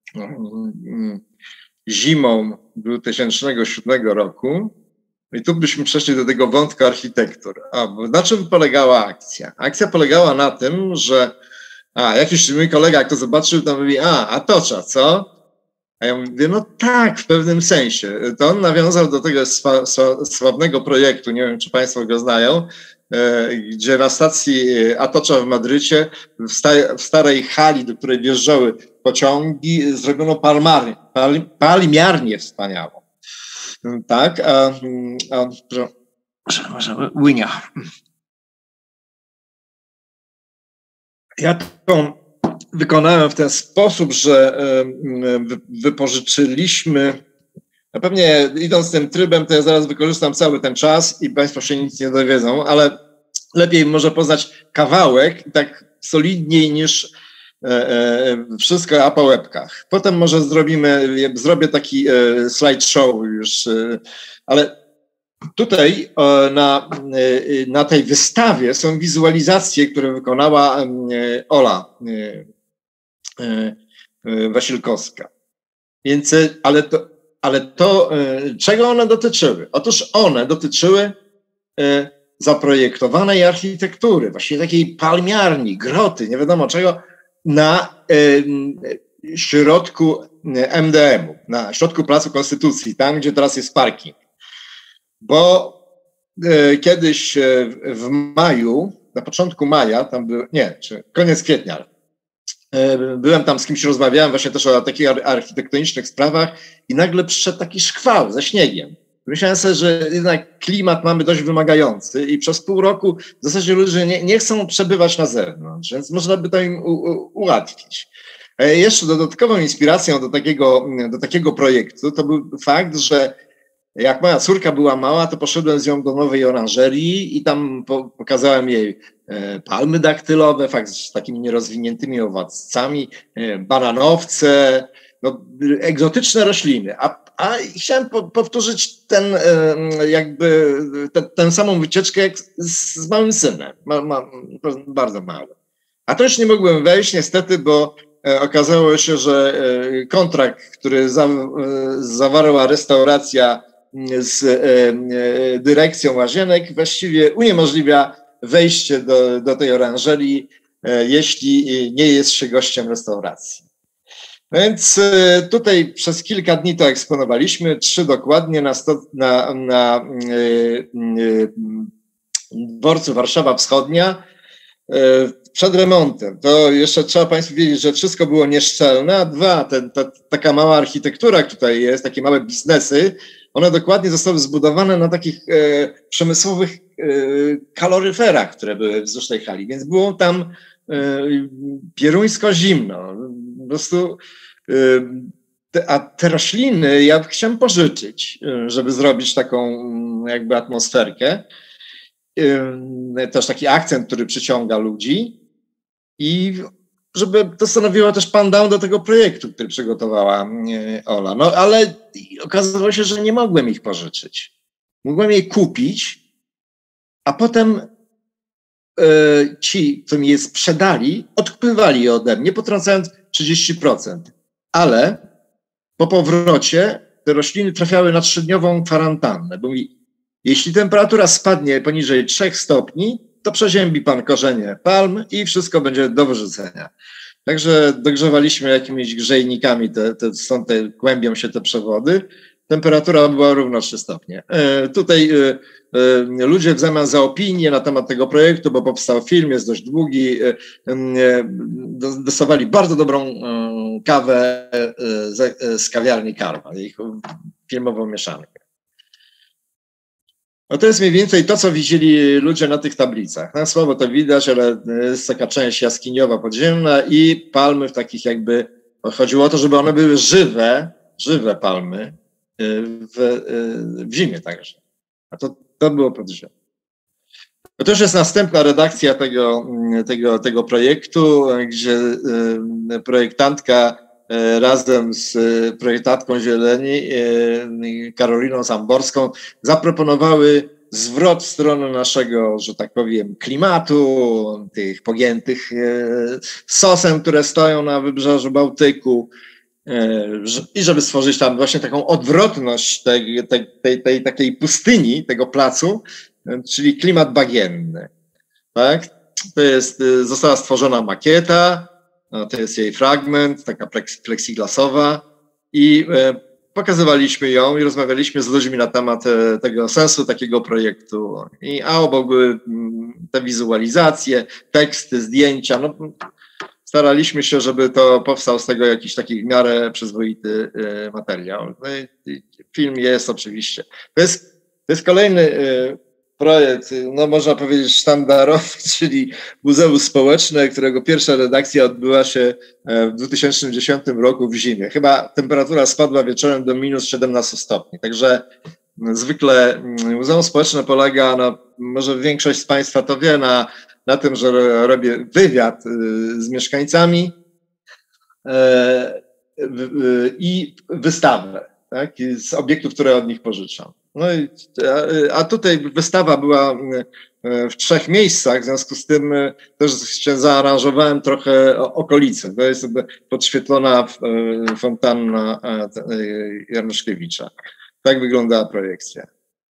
mm, zimą dwa tysiące siódmego roku. I tu byśmy przeszli do tego wątku architektur. A, bo na czym polegała akcja? Akcja polegała na tym, że a, jakiś mój kolega, jak to zobaczył, to mówi, a, a tocza, co? A ja mówię, no tak, w pewnym sensie. To on nawiązał do tego swa, swa, sławnego projektu, nie wiem, czy Państwo go znają, gdzie na stacji Atocza w Madrycie, w, sta w starej hali, do której wjeżdżały pociągi, zrobiono palmary, pal palmiarnię wspaniałą. Tak, a, a proszę, może Łynia. Ja to wykonałem w ten sposób, że wypożyczyliśmy, a pewnie idąc tym trybem, to ja zaraz wykorzystam cały ten czas i Państwo się nic nie dowiedzą, ale lepiej może poznać kawałek i tak solidniej niż wszystko a po łebkach. Potem może zrobimy, zrobię taki slideshow już, ale tutaj na, na tej wystawie są wizualizacje, które wykonała Ola Wasilkowska. Więc, ale to, ale to, czego one dotyczyły? Otóż one dotyczyły zaprojektowanej architektury, właściwie takiej palmiarni, groty, nie wiadomo czego, na środku M D M-u, na środku Placu Konstytucji, tam gdzie teraz jest parking. Bo e, kiedyś e, w maju, na początku maja, tam był, nie, czy koniec kwietnia, e, byłem tam z kimś, rozmawiałem właśnie też o takich ar architektonicznych sprawach i nagle przyszedł taki szkwał ze śniegiem. Myślałem sobie, że jednak klimat mamy dość wymagający i przez pół roku w zasadzie ludzie nie, nie chcą przebywać na zewnątrz, więc można by to im u, u, ułatwić. E, jeszcze dodatkową inspiracją do takiego, do takiego projektu to był fakt, że jak moja córka była mała, to poszedłem z nią do nowej oranżerii i tam po, pokazałem jej e, palmy daktylowe, fakt z takimi nierozwiniętymi owocami, e, bananowce, no, egzotyczne rośliny. A, a chciałem po, powtórzyć ten, e, jakby te, tę samą wycieczkę jak z, z małym synem, ma, ma, bardzo mały. A to już nie mogłem wejść niestety, bo e, okazało się, że e, kontrakt, który za, e, zawarła restauracja z e, dyrekcją Łazienek właściwie uniemożliwia wejście do, do tej oranżerii, e, jeśli nie jest się gościem restauracji. Więc e, tutaj przez kilka dni to eksponowaliśmy, trzy dokładnie na, sto, na, na e, e, dworcu Warszawa Wschodnia e, przed remontem. To jeszcze trzeba Państwu wiedzieć, że wszystko było nieszczelne, a dwa, ten, ta, taka mała architektura tutaj jest, takie małe biznesy, one dokładnie zostały zbudowane na takich e, przemysłowych e, kaloryferach, które były wzdłuż tej hali, więc było tam e, pieruńsko zimno. Po prostu, e, te, a te rośliny ja chciałem pożyczyć, żeby zrobić taką jakby atmosferkę. E, też taki akcent, który przyciąga ludzi i żeby to stanowiło też pan-down do tego projektu, który przygotowała Ola. No ale okazało się, że nie mogłem ich pożyczyć. Mogłem je kupić, a potem e, ci, co mi je sprzedali, odkupywali je ode mnie, potrącając trzydzieści procent. Ale po powrocie te rośliny trafiały na trzydniową kwarantannę, bo mi, jeśli temperatura spadnie poniżej trzech stopni, to przeziębi pan korzenie palm i wszystko będzie do wyrzucenia. Także dogrzewaliśmy jakimiś grzejnikami, te, te, stąd te, kłębią się te przewody. Temperatura była równo trzy stopnie. E, tutaj e, e, ludzie w zamian za opinię na temat tego projektu, bo powstał film, jest dość długi, e, e, dostawali bardzo dobrą e, kawę e, z, e, z kawiarni Karma, ich filmową mieszankę. No to jest mniej więcej to, co widzieli ludzie na tych tablicach. Na słabo to widać, ale jest taka część jaskiniowa, podziemna i palmy w takich jakby, chodziło o to, żeby one były żywe, żywe palmy w, w zimie także. A to, to było podziemne. No to już jest następna redakcja tego, tego, tego projektu, gdzie projektantka razem z projektantką zieleni, Karoliną Zamborską, zaproponowały zwrot w stronę naszego, że tak powiem, klimatu, tych pogiętych sosem, które stoją na wybrzeżu Bałtyku i żeby stworzyć tam właśnie taką odwrotność tej, tej, tej, tej takiej pustyni, tego placu, czyli klimat bagienny. Tak? To jest, została stworzona makieta, no, to jest jej fragment, taka plexiglasowa i e, pokazywaliśmy ją i rozmawialiśmy z ludźmi na temat e, tego sensu takiego projektu. I, a obok były m, te wizualizacje, teksty, zdjęcia. No, staraliśmy się, żeby to powstał z tego jakiś taki w miarę przyzwoity e, materiał. No i, i film jest oczywiście. To jest, to jest kolejny e, projekt, no można powiedzieć sztandarowy, czyli Muzeum Społeczne, którego pierwsza redakcja odbyła się w dwa tysiące dziesiątym roku w zimie. Chyba temperatura spadła wieczorem do minus siedemnastu stopni, także zwykle Muzeum Społeczne polega, no może większość z Państwa to wie, na, na tym, że robię wywiad z mieszkańcami i wystawę, tak, z obiektów, które od nich pożyczam. No i, a tutaj wystawa była w trzech miejscach, w związku z tym też zaaranżowałem trochę okolice. To jest podświetlona fontanna Januszkiewicza. Tak wyglądała projekcja.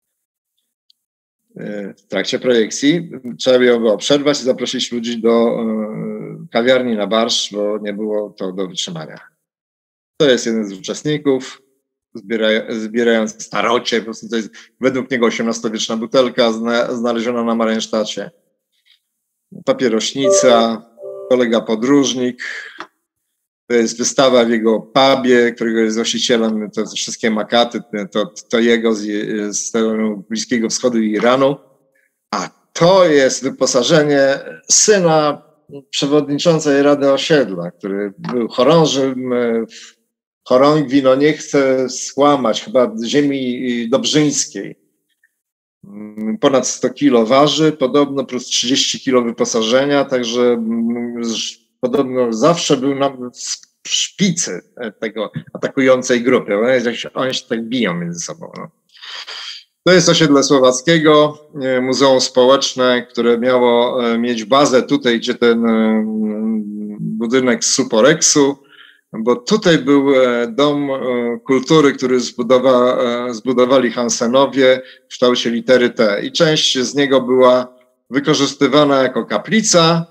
W trakcie projekcji trzeba było przerwać i zaprosić ludzi do kawiarni na barszcz, bo nie było to do wytrzymania. To jest jeden z uczestników, zbierając starocie, po prostu to jest według niego osiemnastowieczna butelka znaleziona na Mariensztacie. Papierośnica, kolega podróżnik. To jest wystawa w jego pubie, którego jest właścicielem, to wszystkie makaty, to, to jego z, z tego Bliskiego Wschodu i Iranu. A to jest wyposażenie syna przewodniczącej Rady Osiedla, który był chorążym, chorągwi, no nie chcę skłamać, chyba ziemi dobrzyńskiej. Ponad sto kilo waży, podobno plus trzydzieści kilo wyposażenia, także podobno zawsze był na szpicy tego atakującej grupy. Oni się tak biją między sobą. No. To jest osiedle Słowackiego, Muzeum Społeczne, które miało mieć bazę tutaj, gdzie ten budynek Suporexu, bo tutaj był dom kultury, który zbudowa, zbudowali Hansenowie w kształcie litery T i część z niego była wykorzystywana jako kaplica,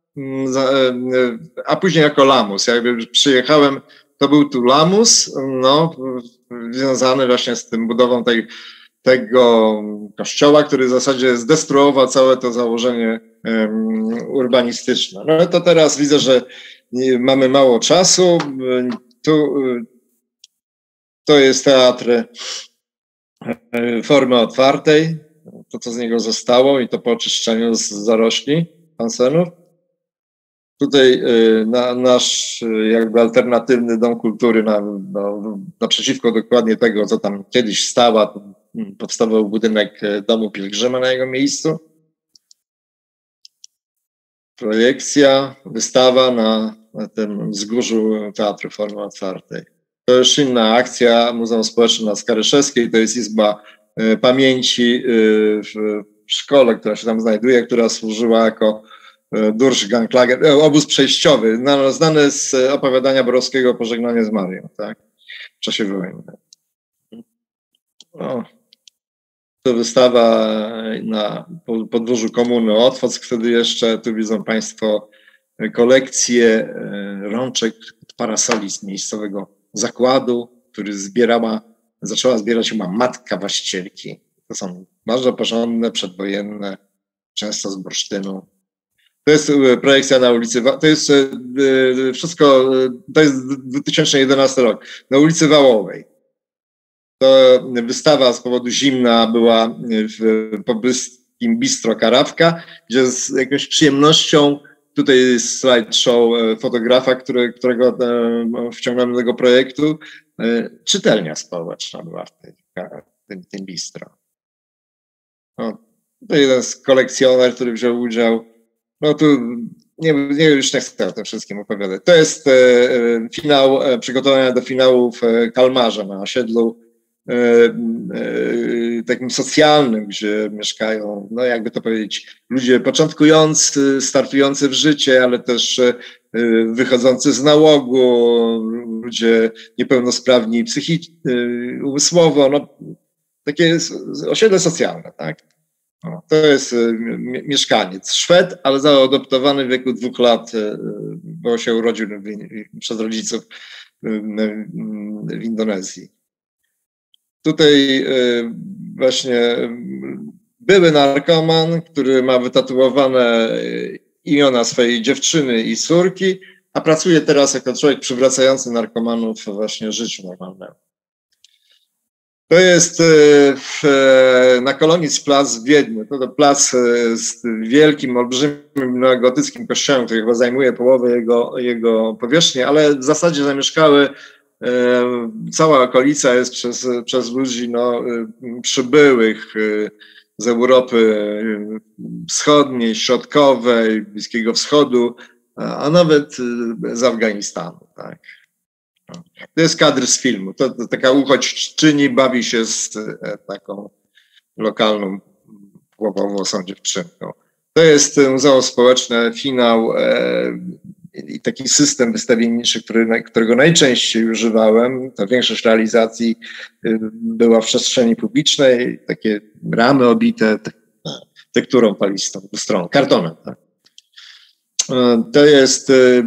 a później jako lamus. Jakby przyjechałem, to był tu lamus, no, związany właśnie z tym budową tej, tego kościoła, który w zasadzie zdestruował całe to założenie um, urbanistyczne. No to teraz widzę, że mamy mało czasu. Tu to jest teatr formy otwartej, to co z niego zostało i to po oczyszczeniu z zarośli Hansenów. Tutaj na, nasz jakby alternatywny dom kultury na, no, naprzeciwko dokładnie tego, co tam kiedyś stała, powstawał budynek domu pielgrzyma na jego miejscu. Projekcja, wystawa na, na tym wzgórzu Teatru Formy Otwartej. To już inna akcja, Muzeum Społeczne na Skaryszewskiej, to jest Izba Pamięci w szkole, która się tam znajduje, która służyła jako Durchganglager, obóz przejściowy, znany z opowiadania Borowskiego Pożegnanie z Marią, tak, w czasie wojny. O, to wystawa na podwórzu Komuny Otwock, wtedy jeszcze, tu widzą Państwo kolekcję rączek parasoli z miejscowego zakładu, który zbierała, zaczęła zbierać chyba matka właścicielki. To są bardzo porządne, przedwojenne, często z bursztynu. To jest projekcja na ulicy, to jest wszystko, to jest dwa tysiące jedenasty rok, na ulicy Wałowej. To wystawa z powodu zimna była w poblyskim Bistro Karawka, gdzie z jakąś przyjemnością, tutaj jest slideshow fotografa, który, którego wciągnąłem do tego projektu, czytelnia społeczna była w, tej, w tym, tym bistro. No, to jeden z kolekcjoner, który wziął udział. No tu nie, nie już nie chcę o tym wszystkim opowiadać. To jest e, finał, e, przygotowania do finału w Kalmarze na osiedlu e, e, takim socjalnym, gdzie mieszkają, no jakby to powiedzieć, ludzie początkujący, startujący w życie, ale też e, wychodzący z nałogu, ludzie niepełnosprawni psychicznie, e, umysłowo, no takie osiedle socjalne, tak? O, to jest mieszkaniec, Szwed, ale zaadoptowany w wieku dwóch lat, bo się urodził przez rodziców w Indonezji. Tutaj właśnie były narkoman, który ma wytatuowane imiona swojej dziewczyny i córki, a pracuje teraz jako człowiek przywracający narkomanów właśnie życiu normalnemu. To jest w, na Kolonic plac w Wiedniu. To, to plac z wielkim, olbrzymim neogotyckim kościołem, który chyba zajmuje połowę jego, jego powierzchni, ale w zasadzie zamieszkały, e, cała okolica jest przez, przez ludzi no, przybyłych e, z Europy Wschodniej, Środkowej, Bliskiego Wschodu, a, a nawet z Afganistanu. Tak. To jest kadr z filmu. To, to taka uchodźczyni bawi się z e, taką lokalną, chłopowłosą dziewczynką. To jest Muzeum Społeczne, finał e, i taki system wystawienniczy, który, którego najczęściej używałem. Ta większość realizacji e, była w przestrzeni publicznej, takie ramy obite te, tekturą palistą, stron, kartonem. Tak? E, to jest e,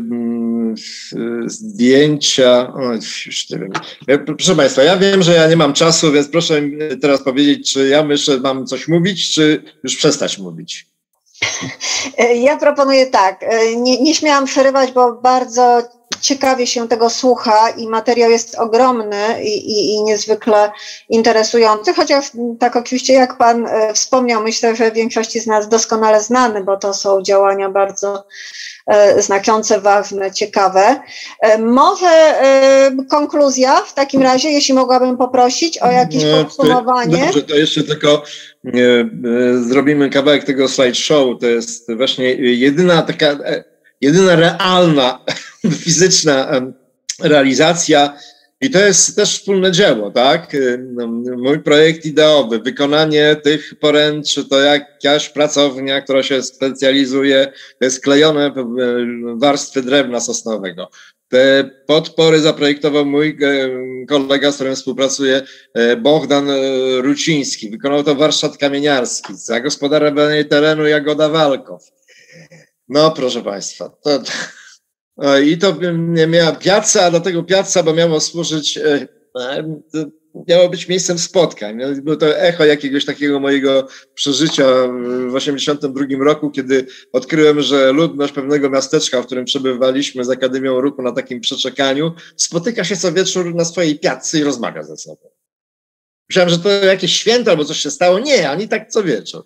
zdjęcia, o, już nie wiem. Proszę Państwa, ja wiem, że ja nie mam czasu, więc proszę mi teraz powiedzieć, czy ja myślę, mam coś mówić, czy już przestać mówić? Ja proponuję tak, nie, nie śmiałam przerywać, bo bardzo ciekawie się tego słucha i materiał jest ogromny i, i, i niezwykle interesujący, chociaż tak oczywiście jak Pan wspomniał, myślę, że większości z nas doskonale znany, bo to są działania bardzo znaczące, ważne, ciekawe. Może konkluzja w takim razie, jeśli mogłabym poprosić o jakieś podsumowanie. Dobrze, to jeszcze tylko zrobimy kawałek tego slideshow. To jest właśnie jedyna taka, jedyna realna, fizyczna realizacja i to jest też wspólne dzieło, tak? Mój projekt ideowy, wykonanie tych poręczy to jakaś pracownia, która się specjalizuje, to jest klejone warstwy drewna sosnowego. Te podpory zaprojektował mój kolega, z którym współpracuję, Bohdan Ruciński. Wykonał to warsztat kamieniarski, zagospodarowanie terenu Jagoda Walkow. No proszę Państwa, to... I to miała piazza, a do tego piazza, bo miało służyć, miało być miejscem spotkań. Było to echo jakiegoś takiego mojego przeżycia w osiemdziesiątym drugim roku, kiedy odkryłem, że ludność pewnego miasteczka, w którym przebywaliśmy z Akademią Ruchu na takim przeczekaniu, spotyka się co wieczór na swojej piazzy i rozmawia ze sobą. Myślałem, że to jakieś święto albo coś się stało. Nie, ani tak co wieczór.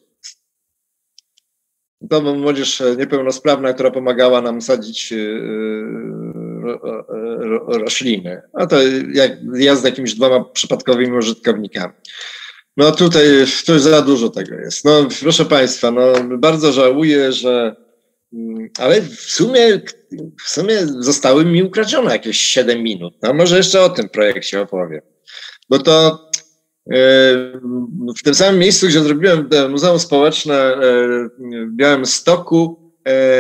To młodzież niepełnosprawna, która pomagała nam sadzić rośliny. A to jak ja z jakimiś dwoma przypadkowymi użytkownikami. No tutaj to za dużo tego jest. No proszę Państwa, no bardzo żałuję, że ale w sumie, w sumie zostały mi ukradzione jakieś siedem minut. No może jeszcze o tym projekcie opowiem. Bo to w tym samym miejscu, gdzie zrobiłem Muzeum Społeczne w Białymstoku,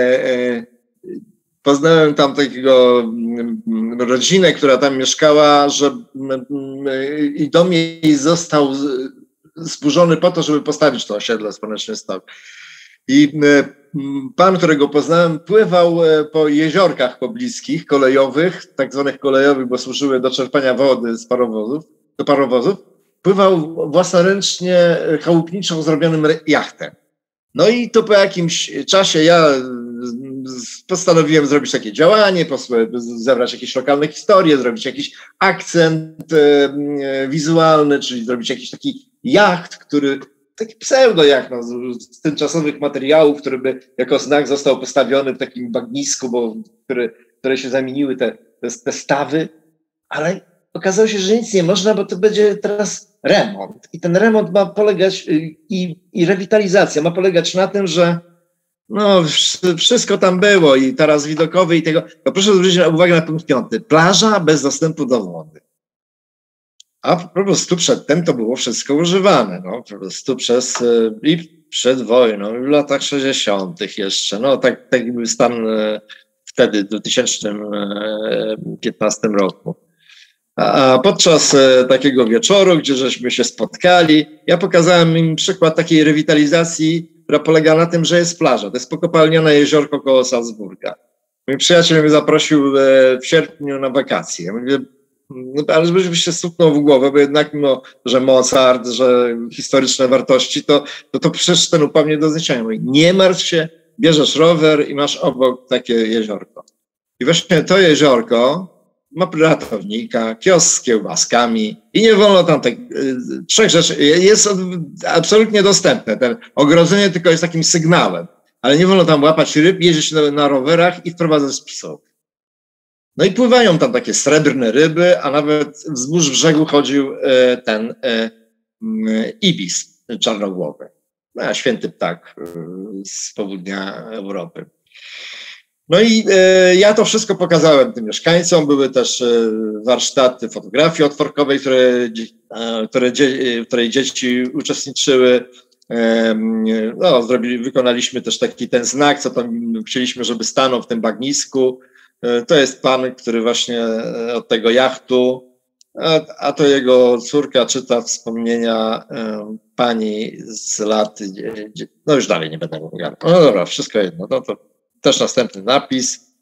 poznałem tam takiego rodzinę, która tam mieszkała, że i dom jej został zburzony po to, żeby postawić to osiedle Słoneczny Stok. I pan, którego poznałem, pływał po jeziorkach pobliskich, kolejowych, tak zwanych kolejowych, bo służyły do czerpania wody z parowozów, do parowozów. Pływał własnoręcznie chałupniczą zrobionym jachtem. No i to po jakimś czasie ja postanowiłem zrobić takie działanie, zebrać jakieś lokalne historie, zrobić jakiś akcent wizualny, czyli zrobić jakiś taki jacht, który, taki pseudo-jacht no, z tymczasowych materiałów, który by jako znak został postawiony w takim bagnisku, bo, które, które się zamieniły te, te, te stawy, ale okazało się, że nic nie można, bo to będzie teraz remont. I ten remont ma polegać, i, i rewitalizacja ma polegać na tym, że no, wszystko tam było i taras widokowy i tego. To proszę zwrócić uwagę na punkt piąty. Plaża bez dostępu do wody. A po prostu przedtem to było wszystko używane. No, po prostu przez, i przed wojną, i w latach sześćdziesiątych jeszcze. No, tak, tak był stan wtedy, w dwa tysiące piętnastym roku. A podczas takiego wieczoru, gdzie żeśmy się spotkali, ja pokazałem im przykład takiej rewitalizacji, która polega na tym, że jest plaża. To jest pokopalniane jeziorko koło Salzburga. Mój przyjaciel mnie zaprosił w sierpniu na wakacje. Ja mówię, no, ale żebyś się stuknął w głowę, bo jednak mimo, że Mozart, że historyczne wartości, to to, to przecież ten upał nie do zniesienia. Mówi, nie martw się, bierzesz rower i masz obok takie jeziorko. I właśnie to jeziorko mapy ratownika, kiosk z kiełbaskami i nie wolno tam tak, trzech rzeczy. Jest absolutnie dostępne. Ten ogrodzenie tylko jest takim sygnałem, ale nie wolno tam łapać ryb, jeździć na, na rowerach i wprowadzać spisów. No i pływają tam takie srebrne ryby, a nawet wzdłuż brzegu chodził ten ibis czarnogłowy. No, święty ptak z południa Europy. No i e, ja to wszystko pokazałem tym mieszkańcom. Były też e, warsztaty fotografii otworkowej, które, e, które dzie, w której dzieci uczestniczyły. E, no, zrobili, wykonaliśmy też taki ten znak, co tam chcieliśmy, żeby stanął w tym bagnisku. E, to jest pan, który właśnie od tego jachtu, a, a to jego córka czyta wspomnienia e, pani z lat, no już dalej nie będę mówił. No dobra, wszystko jedno, no to też następny napis.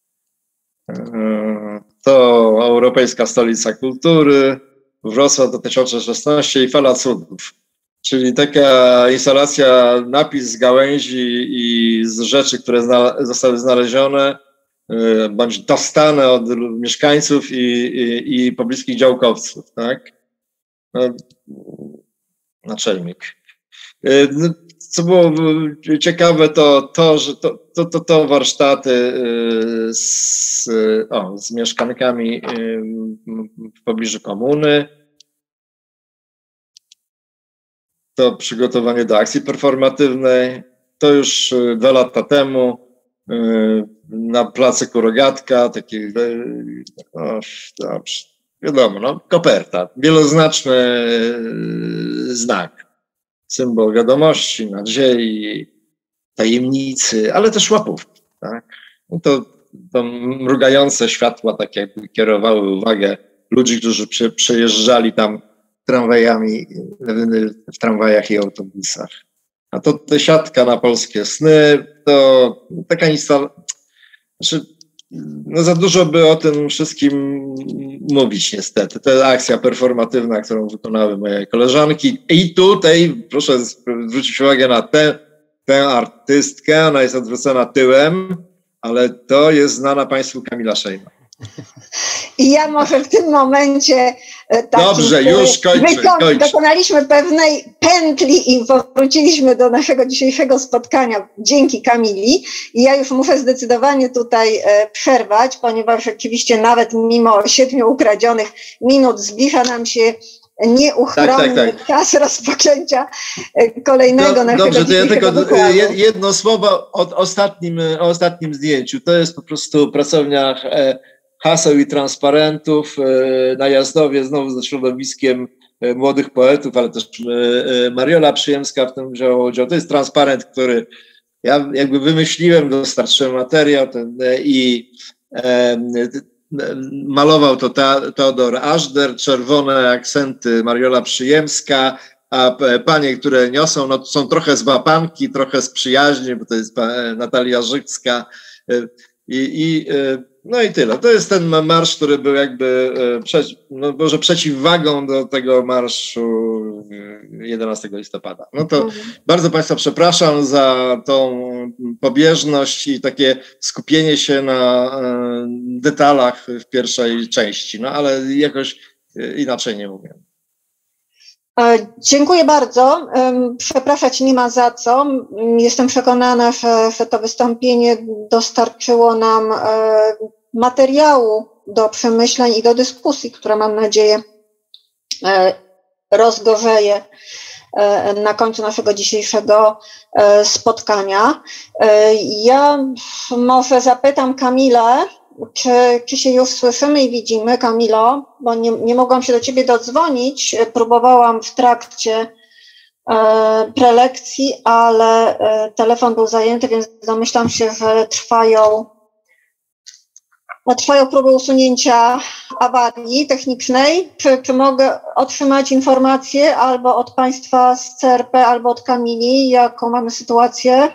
To Europejska Stolica Kultury, Wrocław dwa tysiące szesnaście i Fala Cudów. Czyli taka instalacja, napis z gałęzi i z rzeczy, które zna, zostały znalezione bądź dostane od mieszkańców i, i, i pobliskich działkowców, tak? No, naczelnik. Co było ciekawe, to to, że to, to, to, to warsztaty z, o, z mieszkankami w pobliżu komuny. To przygotowanie do akcji performatywnej. To już dwa lata temu na placu Rogatka, taki, no, dobrze, wiadomo, no, koperta, wieloznaczny znak. Symbol wiadomości, nadziei, tajemnicy, ale też łapówki. Tak? No to, to mrugające światła tak jakby kierowały uwagę ludzi, którzy przy, przejeżdżali tam tramwajami, w tramwajach i autobusach. A to ta siatka na polskie sny, to taka instalacja, znaczy, no za dużo by o tym wszystkim mówić niestety. To jest akcja performatywna, którą wykonały moje koleżanki. I tutaj proszę zwrócić uwagę na tę, tę artystkę. Ona jest odwrócona tyłem, ale to jest znana Państwu Kamila Szejna. I ja może w tym momencie takim, Dobrze, już kończę, kończę. Dokonaliśmy pewnej pętli i powróciliśmy do naszego dzisiejszego spotkania dzięki Kamili. I ja już muszę zdecydowanie tutaj przerwać, ponieważ rzeczywiście nawet mimo siedmiu ukradzionych minut zbliża nam się nieuchronny tak, tak, tak. czas rozpoczęcia kolejnego Do, naszego Dobrze, to ja tylko wykładu. jedno słowo o ostatnim, o ostatnim zdjęciu. To jest po prostu pracownia haseł i transparentów na Jazdowie, znowu ze środowiskiem młodych poetów, ale też Mariola Przyjemska w tym wzięła udział. To jest transparent, który ja jakby wymyśliłem, dostarczyłem materiał ten, i e, malował to Teodor Ażder, czerwone akcenty Mariola Przyjemska, a panie, które niosą, no to są trochę z Wapanki, trochę z Przyjaźni, bo to jest Natalia Życka i, i no i tyle. To jest ten marsz, który był jakby przeci, no może przeciwwagą do tego marszu jedenastego listopada. No to mhm. bardzo Państwa przepraszam za tą pobieżność i takie skupienie się na detalach w pierwszej części, no ale jakoś inaczej nie umiem. Dziękuję bardzo. Przepraszać nie ma za co. Jestem przekonana, że, że to wystąpienie dostarczyło nam materiału do przemyśleń i do dyskusji, która mam nadzieję rozgorzeje na końcu naszego dzisiejszego spotkania. Ja może zapytam Kamilę, Czy, czy się już słyszymy i widzimy, Kamilo? Bo nie, nie mogłam się do Ciebie dodzwonić. Próbowałam w trakcie e, prelekcji, ale e, telefon był zajęty, więc domyślam się, że trwają, trwają próby usunięcia awarii technicznej. Czy, czy mogę otrzymać informację albo od Państwa z C R P, albo od Kamili, jaką mamy sytuację?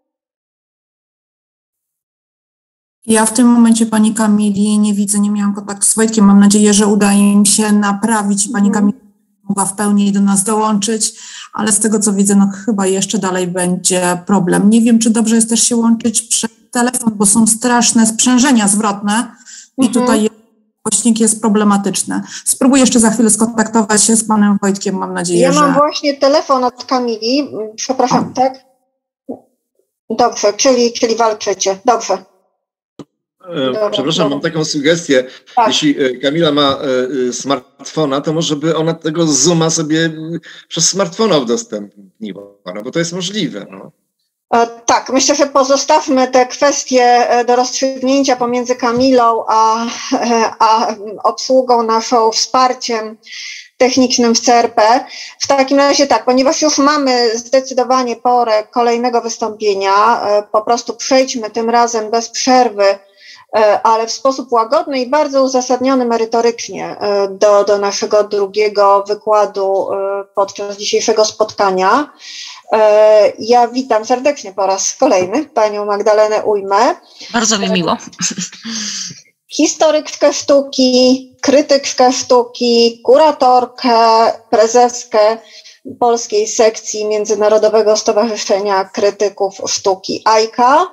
Ja w tym momencie Pani Kamili nie widzę, nie miałam kontaktu z Wojtkiem. Mam nadzieję, że uda im się naprawić i Pani Kamila mogła w pełni do nas dołączyć, ale z tego co widzę, no chyba jeszcze dalej będzie problem. Nie wiem, czy dobrze jest też się łączyć przez telefon, bo są straszne sprzężenia zwrotne i mhm. tutaj głośnik jest problematyczny. Spróbuję jeszcze za chwilę skontaktować się z panem Wojtkiem, mam nadzieję, ja że... Ja mam właśnie telefon od Kamili, przepraszam, o. tak? Dobrze, czyli, czyli walczycie, dobrze. Dobra, Przepraszam, dobra. Mam taką sugestię. Tak. Jeśli Kamila ma smartfona, to może by ona tego Zooma sobie przez smartfona udostępniła, no bo to jest możliwe. No. Tak, myślę, że pozostawmy te kwestie do rozstrzygnięcia pomiędzy Kamilą a, a obsługą naszą, wsparciem technicznym w C R P. W takim razie tak, ponieważ już mamy zdecydowanie porę kolejnego wystąpienia, po prostu przejdźmy tym razem bez przerwy, ale w sposób łagodny i bardzo uzasadniony merytorycznie do, do naszego drugiego wykładu podczas dzisiejszego spotkania. Ja witam serdecznie po raz kolejny panią Magdalenę Ujmę. Bardzo mi miło. Historyczkę sztuki, krytyczkę sztuki, kuratorkę, prezeskę Polskiej Sekcji Międzynarodowego Stowarzyszenia Krytyków Sztuki AIKA.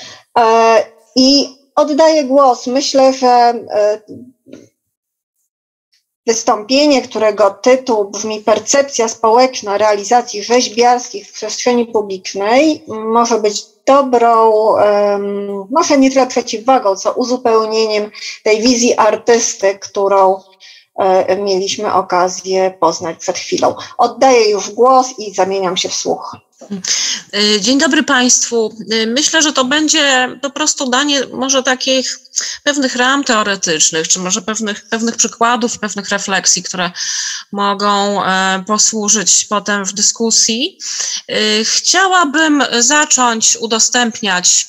I oddaję głos. Myślę, że wystąpienie, którego tytuł brzmi Percepcja społeczna realizacji rzeźbiarskich w przestrzeni publicznej, może być dobrą, um, może nie tyle przeciwwagą, co uzupełnieniem tej wizji artysty, którą e, mieliśmy okazję poznać przed chwilą. Oddaję już głos i zamieniam się w słuch. Dzień dobry Państwu. Myślę, że to będzie po prostu danie może takich pewnych ram teoretycznych, czy może pewnych, pewnych przykładów, pewnych refleksji, które mogą posłużyć potem w dyskusji. Chciałabym zacząć udostępniać,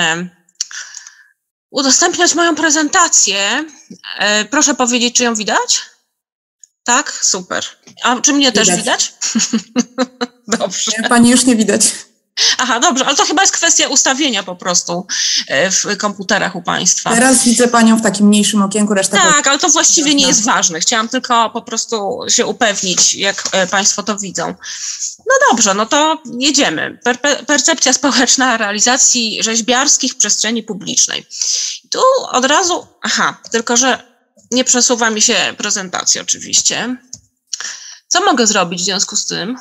udostępniać moją prezentację. Proszę powiedzieć, czy ją widać? Tak? Super. A czy mnie widać. Też widać? Dobrze. Pani już nie widać. Aha, dobrze, ale to chyba jest kwestia ustawienia po prostu w komputerach u Państwa. Teraz widzę Panią w takim mniejszym okienku, reszta... Tak, ale to właściwie nie jest ważne. Chciałam tylko po prostu się upewnić, jak Państwo to widzą. No dobrze, no to jedziemy. Per- percepcja społeczna realizacji rzeźbiarskich w przestrzeni publicznej. Tu od razu, aha, tylko że nie przesuwa mi się prezentacja oczywiście. Co mogę zrobić w związku z tym?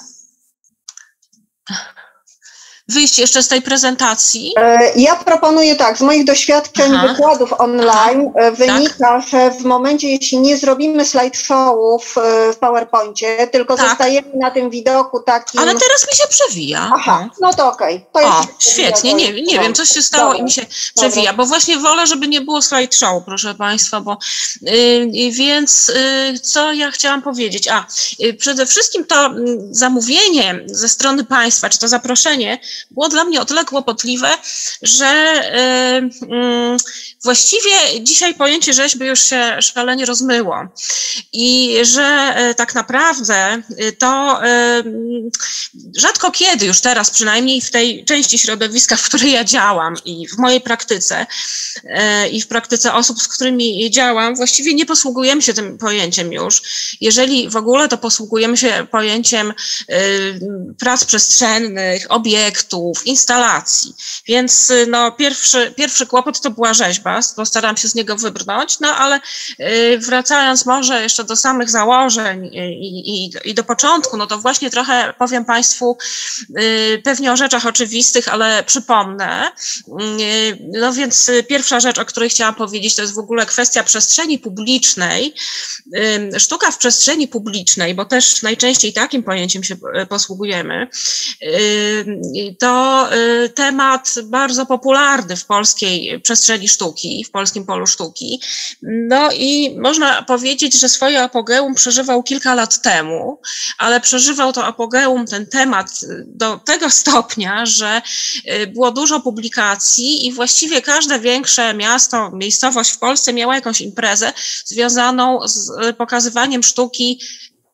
Wyjść jeszcze z tej prezentacji? Ja proponuję tak, z moich doświadczeń Aha. wykładów online Aha. wynika, tak? że w momencie, jeśli nie zrobimy slideshowów w PowerPoincie, tylko tak. zostajemy na tym widoku takim... Ale teraz mi się przewija. Aha, no to okej. Okay. O, świetnie, nie, nie wiem, coś się stało Dobra. i mi się przewija, Dobra. bo właśnie wolę, żeby nie było slideshow, proszę Państwa, bo yy, więc yy, co ja chciałam powiedzieć? A, yy, przede wszystkim to yy, zamówienie ze strony Państwa, czy to zaproszenie było dla mnie o tyle kłopotliwe, że y, y, właściwie dzisiaj pojęcie rzeźby już się szalenie rozmyło i że y, tak naprawdę y, to y, rzadko kiedy już teraz, przynajmniej w tej części środowiska, w której ja działam i w mojej praktyce y, i w praktyce osób, z którymi działam, właściwie nie posługujemy się tym pojęciem już. Jeżeli w ogóle, to posługujemy się pojęciem y, prac przestrzennych, obiektów, instalacji. Więc no, pierwszy, pierwszy kłopot to była rzeźba, postaram się z niego wybrnąć, no ale y, wracając może jeszcze do samych założeń i, i, i do początku, no to właśnie trochę powiem Państwu y, pewnie o rzeczach oczywistych, ale przypomnę. Y, no więc pierwsza rzecz, o której chciałam powiedzieć, to jest w ogóle kwestia przestrzeni publicznej. Y, sztuka w przestrzeni publicznej, bo też najczęściej takim pojęciem się posługujemy, y, to y, temat bardzo popularny w polskiej przestrzeni sztuki, w polskim polu sztuki. No i można powiedzieć, że swoje apogeum przeżywał kilka lat temu, ale przeżywał to apogeum, ten temat do tego stopnia, że y, było dużo publikacji i właściwie każde większe miasto, miejscowość w Polsce miała jakąś imprezę związaną z pokazywaniem sztuki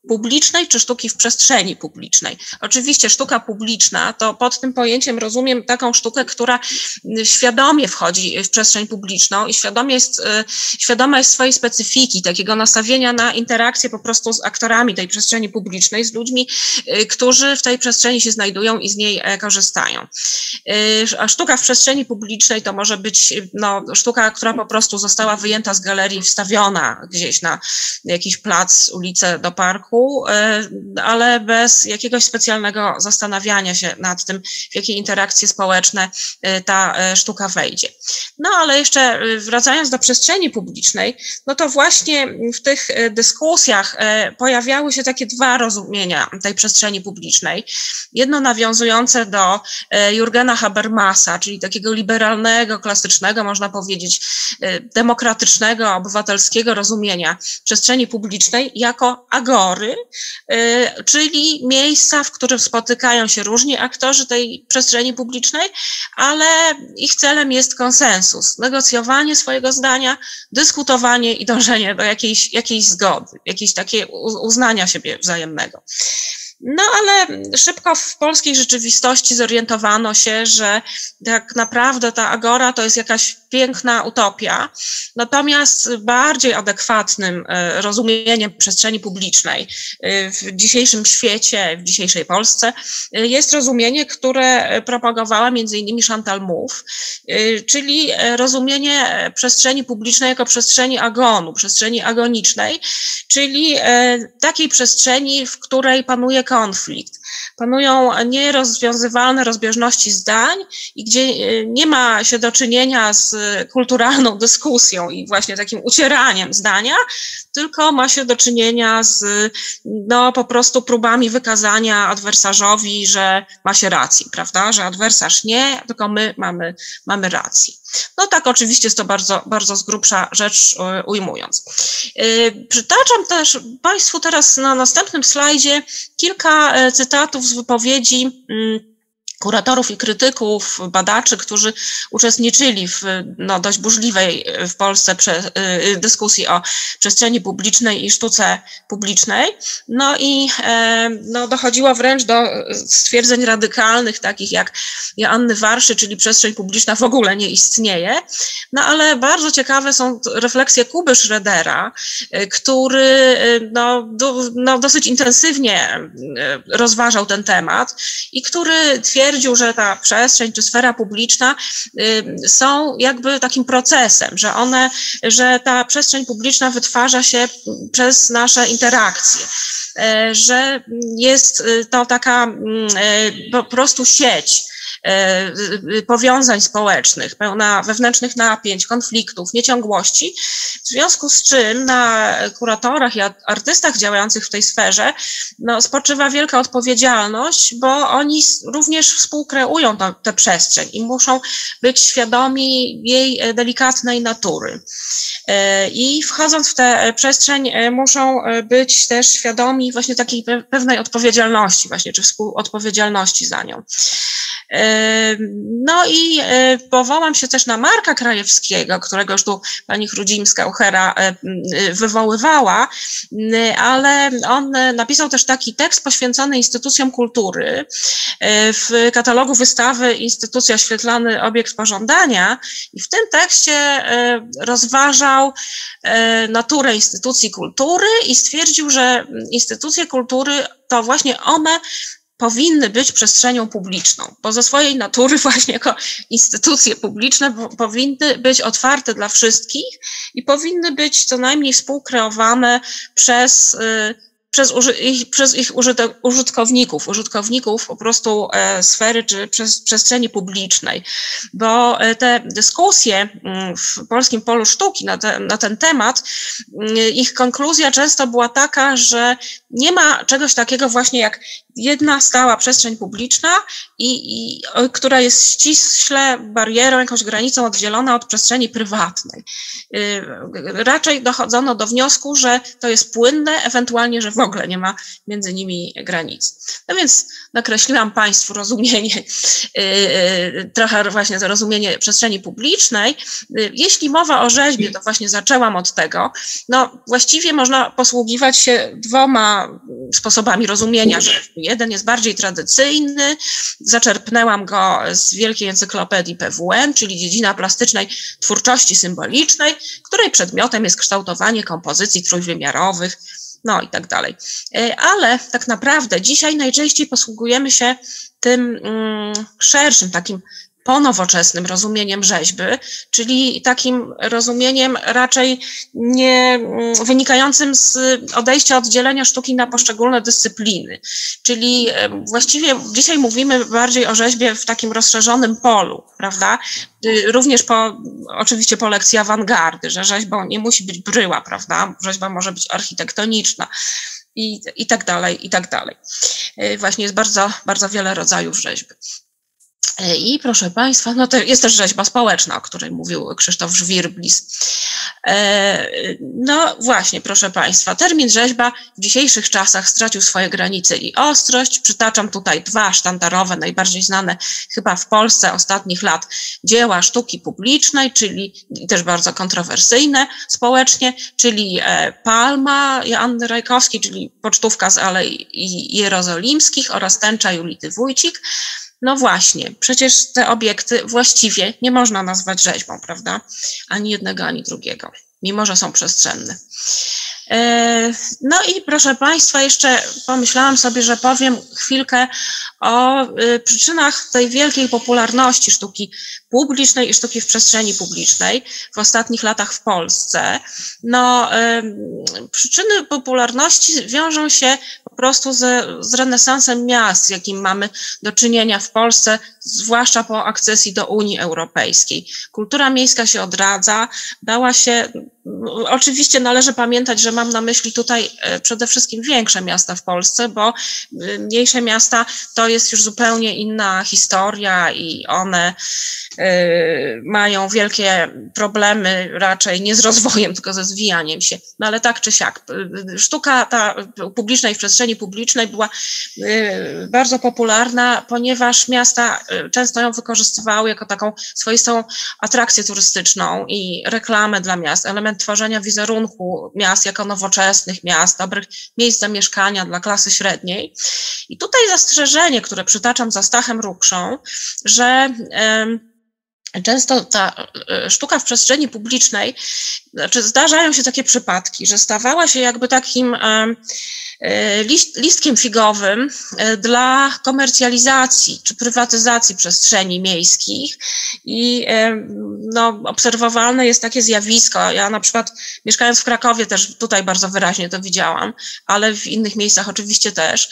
publicznej czy sztuki w przestrzeni publicznej. Oczywiście sztuka publiczna to pod tym pojęciem rozumiem taką sztukę, która świadomie wchodzi w przestrzeń publiczną i świadomie jest, świadoma jest swojej specyfiki, takiego nastawienia na interakcję po prostu z aktorami tej przestrzeni publicznej, z ludźmi, którzy w tej przestrzeni się znajdują i z niej korzystają. A sztuka w przestrzeni publicznej to może być no, sztuka, która po prostu została wyjęta z galerii, wstawiona gdzieś na jakiś plac, ulicę do parku, ale bez jakiegoś specjalnego zastanawiania się nad tym, w jakie interakcje społeczne ta sztuka wejdzie. No ale jeszcze wracając do przestrzeni publicznej, no to właśnie w tych dyskusjach pojawiały się takie dwa rozumienia tej przestrzeni publicznej. Jedno nawiązujące do Jürgena Habermasa, czyli takiego liberalnego, klasycznego, można powiedzieć, demokratycznego, obywatelskiego rozumienia przestrzeni publicznej jako agory, czyli miejsca, w którym spotykają się różni aktorzy tej przestrzeni publicznej, ale ich celem jest konsensus, negocjowanie swojego zdania, dyskutowanie i dążenie do jakiejś, jakiejś zgody, jakiejś takiej uznania siebie wzajemnego. No ale szybko w polskiej rzeczywistości zorientowano się, że tak naprawdę ta agora to jest jakaś piękna utopia, natomiast bardziej adekwatnym rozumieniem przestrzeni publicznej w dzisiejszym świecie, w dzisiejszej Polsce jest rozumienie, które propagowała między innymi Chantal Mouffe, czyli rozumienie przestrzeni publicznej jako przestrzeni agonu, przestrzeni agonicznej, czyli takiej przestrzeni, w której panuje konflikt. Panują nierozwiązywalne rozbieżności zdań i gdzie nie ma się do czynienia z kulturalną dyskusją i właśnie takim ucieraniem zdania, tylko ma się do czynienia z no, po prostu próbami wykazania adwersarzowi, że ma się racji, prawda, że adwersarz nie, tylko my mamy, mamy rację. No tak, oczywiście jest to bardzo, bardzo z grubsza rzecz ujmując. Przytaczam też Państwu teraz na następnym slajdzie kilka cytatów z wypowiedzi kuratorów i krytyków, badaczy, którzy uczestniczyli w no, dość burzliwej w Polsce prze, y, dyskusji o przestrzeni publicznej i sztuce publicznej. No i e, no, dochodziło wręcz do stwierdzeń radykalnych, takich jak Joanny Warszy, czyli przestrzeń publiczna w ogóle nie istnieje. No ale bardzo ciekawe są refleksje Kuby Schroedera, który no, do, no, dosyć intensywnie rozważał ten temat i który twierdzi, Twierdził, że ta przestrzeń czy sfera publiczna y, są jakby takim procesem, że one, że ta przestrzeń publiczna wytwarza się przez nasze interakcje, y, że jest to taka y, po prostu sieć powiązań społecznych, pełna wewnętrznych napięć, konfliktów, nieciągłości, w związku z czym na kuratorach i artystach działających w tej sferze no, spoczywa wielka odpowiedzialność, bo oni również współkreują tę przestrzeń i muszą być świadomi jej delikatnej natury. I wchodząc w tę przestrzeń muszą być też świadomi właśnie takiej pewnej odpowiedzialności, właśnie czy współodpowiedzialności za nią. No i powołam się też na Marka Krajewskiego, którego już tu pani Chrudzimska-Uchera wywoływała, ale on napisał też taki tekst poświęcony instytucjom kultury. W katalogu wystawy Instytucja Świetlany Obiekt Pożądania i w tym tekście rozważał naturę instytucji kultury i stwierdził, że instytucje kultury to właśnie one powinny być przestrzenią publiczną, bo ze swojej natury właśnie jako instytucje publiczne powinny być otwarte dla wszystkich i powinny być co najmniej współkreowane przez Przez, ich, przez ich użytkowników, użytkowników po prostu e, sfery czy przez, przestrzeni publicznej, bo te dyskusje w Polskim Polu Sztuki na, te, na ten temat, ich konkluzja często była taka, że nie ma czegoś takiego właśnie jak jedna stała przestrzeń publiczna, i, i, która jest ściśle barierą, jakąś granicą oddzielona od przestrzeni prywatnej. Raczej dochodzono do wniosku, że to jest płynne, ewentualnie, że w ogóle nie ma między nimi granic. No więc nakreśliłam Państwu rozumienie, trochę właśnie to rozumienie przestrzeni publicznej. Jeśli mowa o rzeźbie, to właśnie zaczęłam od tego. No właściwie można posługiwać się dwoma sposobami rozumienia rzeźby. Jeden jest bardziej tradycyjny, zaczerpnęłam go z Wielkiej Encyklopedii P W N, czyli dziedzina plastycznej twórczości symbolicznej, której przedmiotem jest kształtowanie kompozycji trójwymiarowych, no i tak dalej. Ale tak naprawdę dzisiaj najczęściej posługujemy się tym mm, szerszym, takim ponowoczesnym rozumieniem rzeźby, czyli takim rozumieniem raczej nie wynikającym z odejścia, oddzielenia sztuki na poszczególne dyscypliny. Czyli właściwie dzisiaj mówimy bardziej o rzeźbie w takim rozszerzonym polu, prawda? Również po, oczywiście po lekcji awangardy, że rzeźbą nie musi być bryła, prawda? Rzeźba może być architektoniczna. I, i tak dalej, i tak dalej. Właśnie jest bardzo, bardzo wiele rodzajów rzeźby. I proszę Państwa, no to jest też rzeźba społeczna, o której mówił Krzysztof Żwirblis. No właśnie, proszę Państwa, termin rzeźba w dzisiejszych czasach stracił swoje granice i ostrość. Przytaczam tutaj dwa sztandarowe, najbardziej znane chyba w Polsce ostatnich lat dzieła sztuki publicznej, czyli też bardzo kontrowersyjne społecznie, czyli Palma Joanny Rajkowskiej, czyli Pocztówka z Alei Jerozolimskich oraz Tęcza Julity Wójcik. No właśnie, przecież te obiekty właściwie nie można nazwać rzeźbą, prawda? Ani jednego, ani drugiego, mimo że są przestrzenne. No i proszę Państwa, jeszcze pomyślałam sobie, że powiem chwilkę o przyczynach tej wielkiej popularności sztuki publicznej i sztuki w przestrzeni publicznej w ostatnich latach w Polsce. No, przyczyny popularności wiążą się po prostu z, z renesansem miast, z jakim mamy do czynienia w Polsce, zwłaszcza po akcesji do Unii Europejskiej. Kultura miejska się odradza, dała się, oczywiście należy pamiętać, że mam na myśli tutaj przede wszystkim większe miasta w Polsce, bo mniejsze miasta to jest już zupełnie inna historia i one mają wielkie problemy raczej nie z rozwojem, tylko ze zwijaniem się. No ale tak czy siak, sztuka ta publiczna i w przestrzeni publicznej była bardzo popularna, ponieważ miasta często ją wykorzystywały jako taką swoistą atrakcję turystyczną i reklamę dla miast, element tworzenia wizerunku miast jako nowoczesnych miast, dobrych miejsc zamieszkania dla klasy średniej. I tutaj zastrzeżenie, które przytaczam za Stachem Rukszą, że często ta sztuka w przestrzeni publicznej, znaczy zdarzają się takie przypadki, że stawała się jakby takim list, listkiem figowym dla komercjalizacji czy prywatyzacji przestrzeni miejskich i no, obserwowalne jest takie zjawisko. Ja na przykład mieszkając w Krakowie też tutaj bardzo wyraźnie to widziałam, ale w innych miejscach oczywiście też,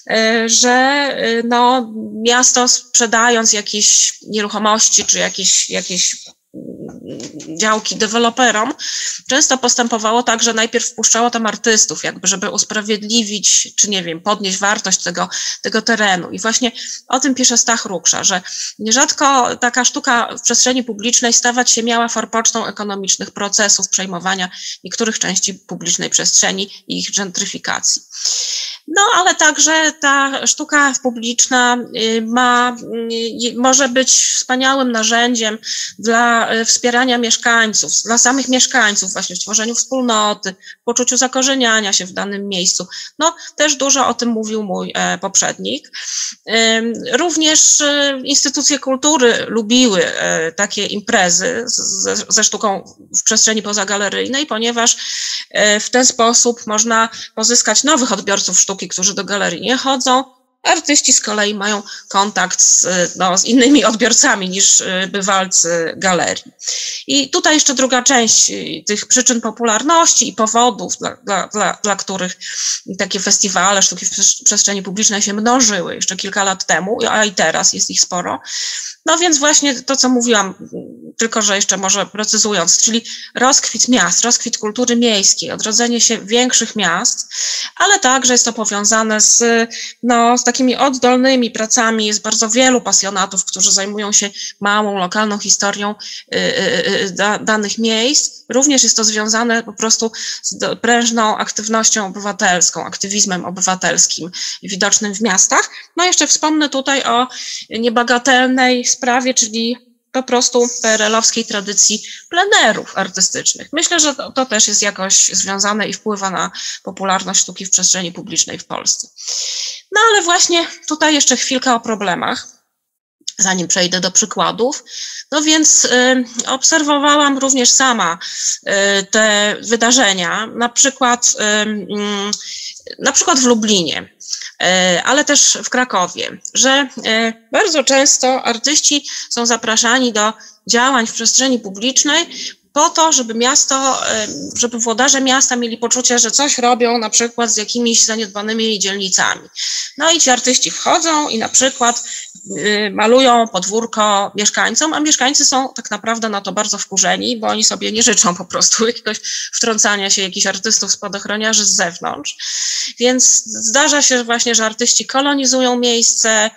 że no, miasto sprzedając jakieś nieruchomości czy jakieś, jakieś działki deweloperom, często postępowało tak, że najpierw wpuszczało tam artystów, jakby żeby usprawiedliwić, czy nie wiem, podnieść wartość tego, tego terenu. I właśnie o tym pisze Stach Ruksza, że nierzadko taka sztuka w przestrzeni publicznej stawać się miała forpocztą ekonomicznych procesów przejmowania niektórych części publicznej przestrzeni i ich gentryfikacji. No, ale także ta sztuka publiczna ma, może być wspaniałym narzędziem dla wspierania mieszkańców, dla samych mieszkańców właśnie w tworzeniu wspólnoty, w poczuciu zakorzeniania się w danym miejscu. No, też dużo o tym mówił mój poprzednik. Również instytucje kultury lubiły takie imprezy ze, ze sztuką w przestrzeni pozagaleryjnej, ponieważ w ten sposób można pozyskać nowych odbiorców sztuki, którzy do galerii nie chodzą, artyści z kolei mają kontakt z, no, z innymi odbiorcami niż bywalcy galerii. I tutaj jeszcze druga część tych przyczyn popularności i powodów, dla, dla, dla, dla których takie festiwale sztuki w przestrzeni publicznej się mnożyły jeszcze kilka lat temu, a i teraz jest ich sporo. No więc właśnie to, co mówiłam, tylko że jeszcze może precyzując, czyli rozkwit miast, rozkwit kultury miejskiej, odrodzenie się większych miast, ale także jest to powiązane z, no, z takimi oddolnymi pracami. Jest bardzo wielu pasjonatów, którzy zajmują się małą, lokalną historią y, y, da, danych miejsc. Również jest to związane po prostu z prężną aktywnością obywatelską, aktywizmem obywatelskim widocznym w miastach. No jeszcze wspomnę tutaj o niebagatelnej sprawie, czyli po prostu P R L-owskiej tradycji plenerów artystycznych. Myślę, że to, to też jest jakoś związane i wpływa na popularność sztuki w przestrzeni publicznej w Polsce. No ale właśnie tutaj jeszcze chwilkę o problemach, zanim przejdę do przykładów. No więc y, obserwowałam również sama y, te wydarzenia, na przykład, y, y, na przykład w Lublinie, y, ale też w Krakowie, że y, bardzo często artyści są zapraszani do działań w przestrzeni publicznej po to, żeby miasto, żeby włodarze miasta mieli poczucie, że coś robią na przykład z jakimiś zaniedbanymi dzielnicami. No i ci artyści wchodzą i na przykład malują podwórko mieszkańcom, a mieszkańcy są tak naprawdę na to bardzo wkurzeni, bo oni sobie nie życzą po prostu jakiegoś wtrącania się jakichś artystów, spadochroniarzy z zewnątrz. Więc zdarza się właśnie, że artyści kolonizują miejsce.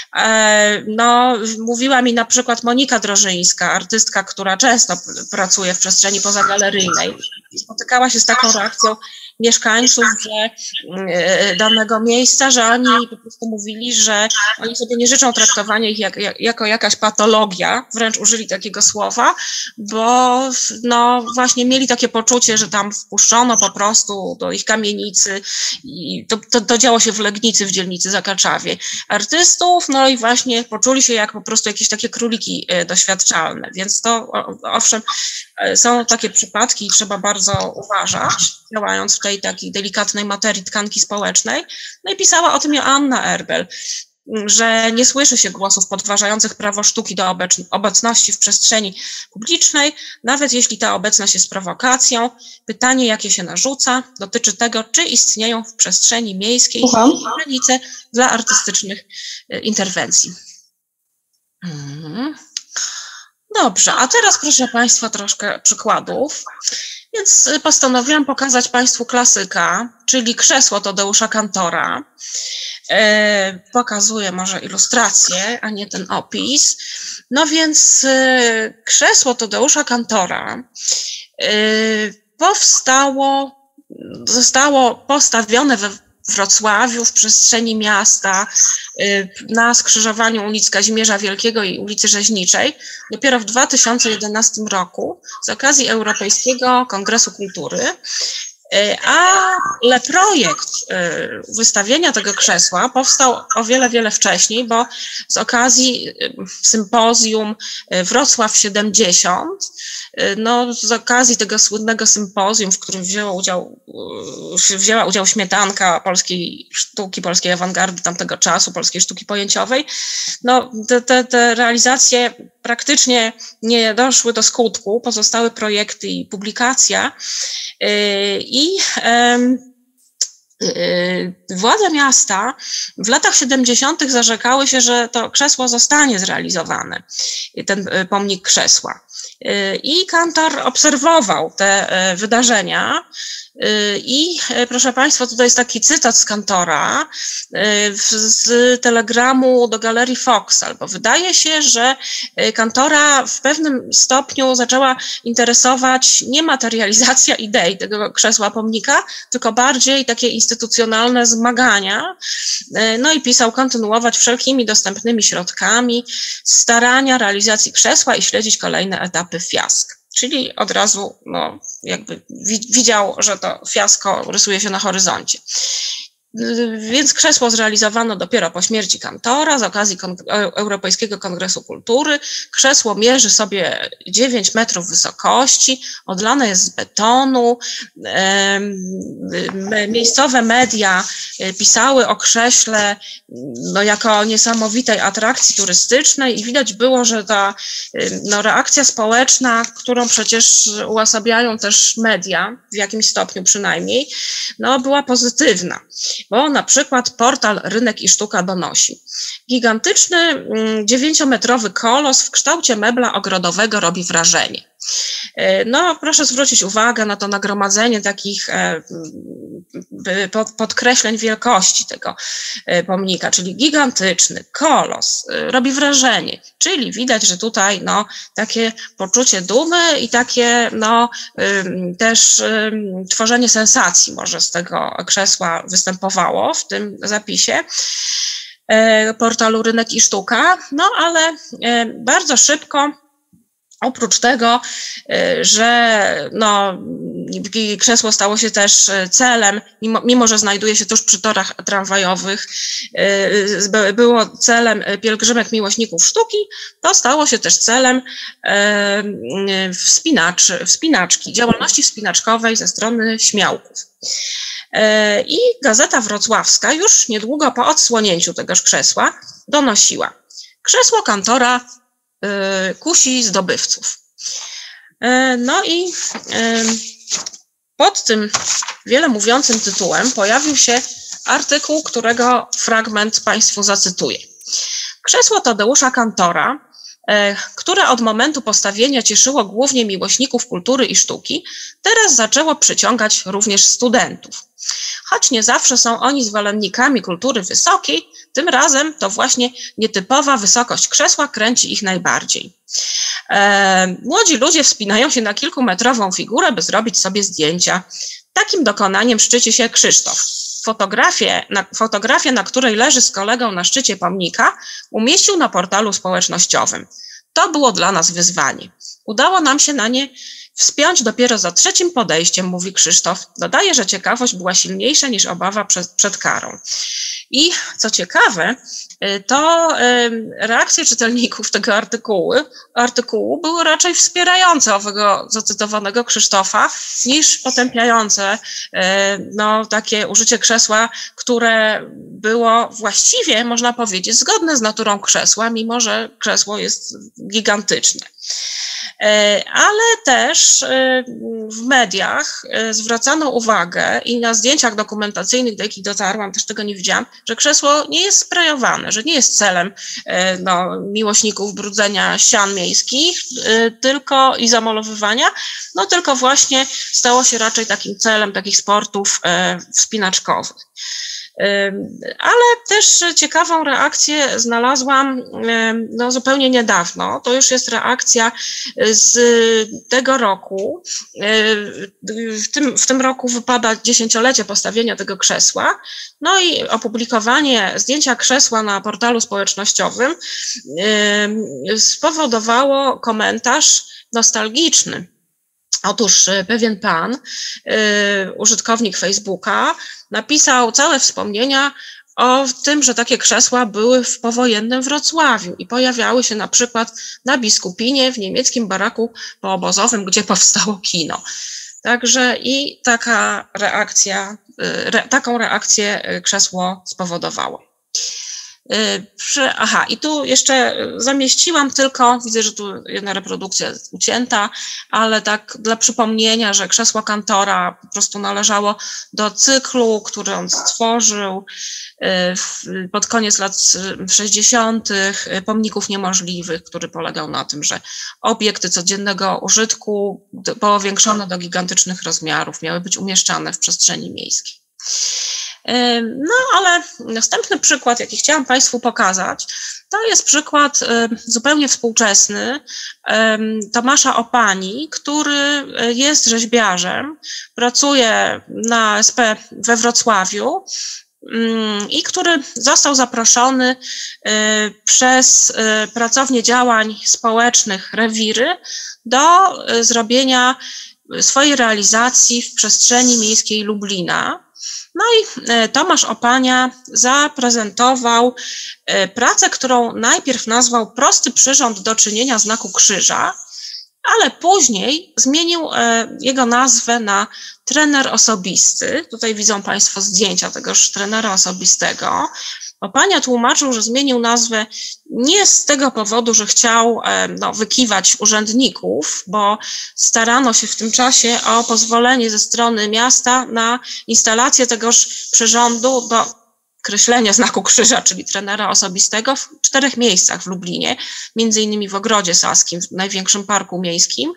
No, mówiła mi na przykład Monika Drożyńska, artystka, która często pracuje w przestrzeni pozagaleryjnej. Spotykała się z taką reakcją mieszkańców, że danego miejsca, że oni po prostu mówili, że oni sobie nie życzą traktowania ich jak, jak, jako jakaś patologia, wręcz użyli takiego słowa, bo no właśnie mieli takie poczucie, że tam wpuszczono po prostu do ich kamienicy i to, to, to działo się w Legnicy, w dzielnicy Zakaczawie, artystów, no i właśnie poczuli się jak po prostu jakieś takie króliki doświadczalne, więc to owszem, są takie przypadki i trzeba bardzo uważać, działając w tej takiej delikatnej materii tkanki społecznej. No i pisała o tym Joanna Erbel, że nie słyszy się głosów podważających prawo sztuki do obecności w przestrzeni publicznej, nawet jeśli ta obecność jest prowokacją. Pytanie, jakie się narzuca, dotyczy tego, czy istnieją w przestrzeni miejskiej granice dla artystycznych interwencji. Hmm. Dobrze, a teraz proszę Państwa troszkę przykładów. Więc postanowiłam pokazać Państwu klasyka, czyli krzesło Tadeusza Kantora. E, pokazuję może ilustrację, a nie ten opis. No więc e, krzesło Tadeusza Kantora e, powstało, zostało postawione we Wrocławiu, w przestrzeni miasta, na skrzyżowaniu ulic Kazimierza Wielkiego i ulicy Rzeźniczej, dopiero w dwa tysiące jedenastym roku z okazji Europejskiego Kongresu Kultury. Ale projekt wystawienia tego krzesła powstał o wiele, wiele wcześniej, bo z okazji sympozjum Wrocław siedemdziesiąt, no z okazji tego słynnego sympozjum, w którym wzięła udział, wzięła udział Śmietanka polskiej sztuki, polskiej awangardy tamtego czasu, polskiej sztuki pojęciowej, no te, te, te realizacje praktycznie nie doszły do skutku, pozostały projekty i publikacja i władze miasta w latach siedemdziesiątych zarzekały się, że to krzesło zostanie zrealizowane, ten pomnik krzesła. I Kantor obserwował te wydarzenia i proszę Państwa, tutaj jest taki cytat z Kantora z telegramu do Galerii Foksal, bo wydaje się, że Kantora w pewnym stopniu zaczęła interesować nie materializacja idei tego krzesła pomnika, tylko bardziej takie instytucjonalne zmagania. No i pisał kontynuować wszelkimi dostępnymi środkami starania realizacji krzesła i śledzić kolejne etapy fiask. Czyli od razu no, jakby widział, że to fiasko rysuje się na horyzoncie. Więc krzesło zrealizowano dopiero po śmierci Kantora z okazji Kong- Europejskiego Kongresu Kultury. Krzesło mierzy sobie dziewięć metrów wysokości, odlane jest z betonu. Miejscowe media pisały o krześle no, jako o niesamowitej atrakcji turystycznej i widać było, że ta no, reakcja społeczna, którą przecież uosabiają też media, w jakimś stopniu przynajmniej, no, była pozytywna. Bo na przykład portal Rynek i Sztuka donosi. Gigantyczny dziewięciometrowy kolos w kształcie mebla ogrodowego robi wrażenie. No, proszę zwrócić uwagę na to nagromadzenie takich podkreśleń wielkości tego pomnika, czyli gigantyczny kolos robi wrażenie, czyli widać, że tutaj no, takie poczucie dumy i takie no, też tworzenie sensacji może z tego krzesła występowało w tym zapisie portalu Rynek i Sztuka, no ale bardzo szybko oprócz tego, że no, krzesło stało się też celem, mimo, mimo że znajduje się tuż przy torach tramwajowych, było celem pielgrzymek miłośników sztuki, to stało się też celem wspinaczy, wspinaczki, działalności wspinaczkowej ze strony śmiałków. I Gazeta Wrocławska już niedługo po odsłonięciu tegoż krzesła donosiła: krzesło Kantora kusi zdobywców. No i pod tym wiele mówiącym tytułem pojawił się artykuł, którego fragment Państwu zacytuję. Krzesło Tadeusza Kantora, które od momentu postawienia cieszyło głównie miłośników kultury i sztuki, teraz zaczęło przyciągać również studentów. Choć nie zawsze są oni zwolennikami kultury wysokiej, tym razem to właśnie nietypowa wysokość krzesła kręci ich najbardziej. E, młodzi ludzie wspinają się na kilkumetrową figurę, by zrobić sobie zdjęcia. Takim dokonaniem szczyci się Krzysztof. Fotografię na, fotografię, na której leży z kolegą na szczycie pomnika, umieścił na portalu społecznościowym. To było dla nas wyzwanie. Udało nam się na nie wspiąć dopiero za trzecim podejściem, mówi Krzysztof. Dodaje, że ciekawość była silniejsza niż obawa przed, przed karą. I co ciekawe, to reakcje czytelników tego artykułu, artykułu były raczej wspierające owego zacytowanego Krzysztofa niż potępiające no, takie użycie krzesła, które było właściwie, można powiedzieć, zgodne z naturą krzesła, mimo że krzesło jest gigantyczne. Ale też w mediach zwracano uwagę i na zdjęciach dokumentacyjnych, do jakich dotarłam, też tego nie widziałam, że krzesło nie jest sprayowane, że nie jest celem no, miłośników brudzenia ścian miejskich tylko i zamalowywania, no tylko właśnie stało się raczej takim celem takich sportów wspinaczkowych. Ale też ciekawą reakcję znalazłam no, zupełnie niedawno. To już jest reakcja z tego roku. W tym, w tym roku wypada dziesięciolecie postawienia tego krzesła. No i opublikowanie zdjęcia krzesła na portalu społecznościowym spowodowało komentarz nostalgiczny. Otóż pewien pan, użytkownik Facebooka, napisał całe wspomnienia o tym, że takie krzesła były w powojennym Wrocławiu i pojawiały się na przykład na Biskupinie w niemieckim baraku poobozowym, gdzie powstało kino. Także i taka reakcja, re, taką reakcję krzesło spowodowało. Przy, aha, i tu jeszcze zamieściłam tylko, widzę, że tu jedna reprodukcja jest ucięta, ale tak dla przypomnienia, że krzesło Kantora po prostu należało do cyklu, który on stworzył pod koniec lat sześćdziesiątych, pomników niemożliwych, który polegał na tym, że obiekty codziennego użytku powiększone do gigantycznych rozmiarów miały być umieszczane w przestrzeni miejskiej. No, ale następny przykład, jaki chciałam Państwu pokazać, to jest przykład zupełnie współczesny Tomasza Opani, który jest rzeźbiarzem, pracuje na S P we Wrocławiu i który został zaproszony przez pracownię działań społecznych Rewiry do zrobienia swojej realizacji w przestrzeni miejskiej Lublina. No i Tomasz Opania zaprezentował pracę, którą najpierw nazwał Prosty przyrząd do czynienia znaku krzyża, ale później zmienił jego nazwę na trener osobisty. Tutaj widzą Państwo zdjęcia tegoż trenera osobistego. Opania tłumaczył, że zmienił nazwę nie z tego powodu, że chciał no, wykiwać urzędników, bo starano się w tym czasie o pozwolenie ze strony miasta na instalację tegoż przyrządu do kreślenia znaku krzyża, czyli trenera osobistego w czterech miejscach w Lublinie, między innymi w Ogrodzie Saskim, w największym parku miejskim,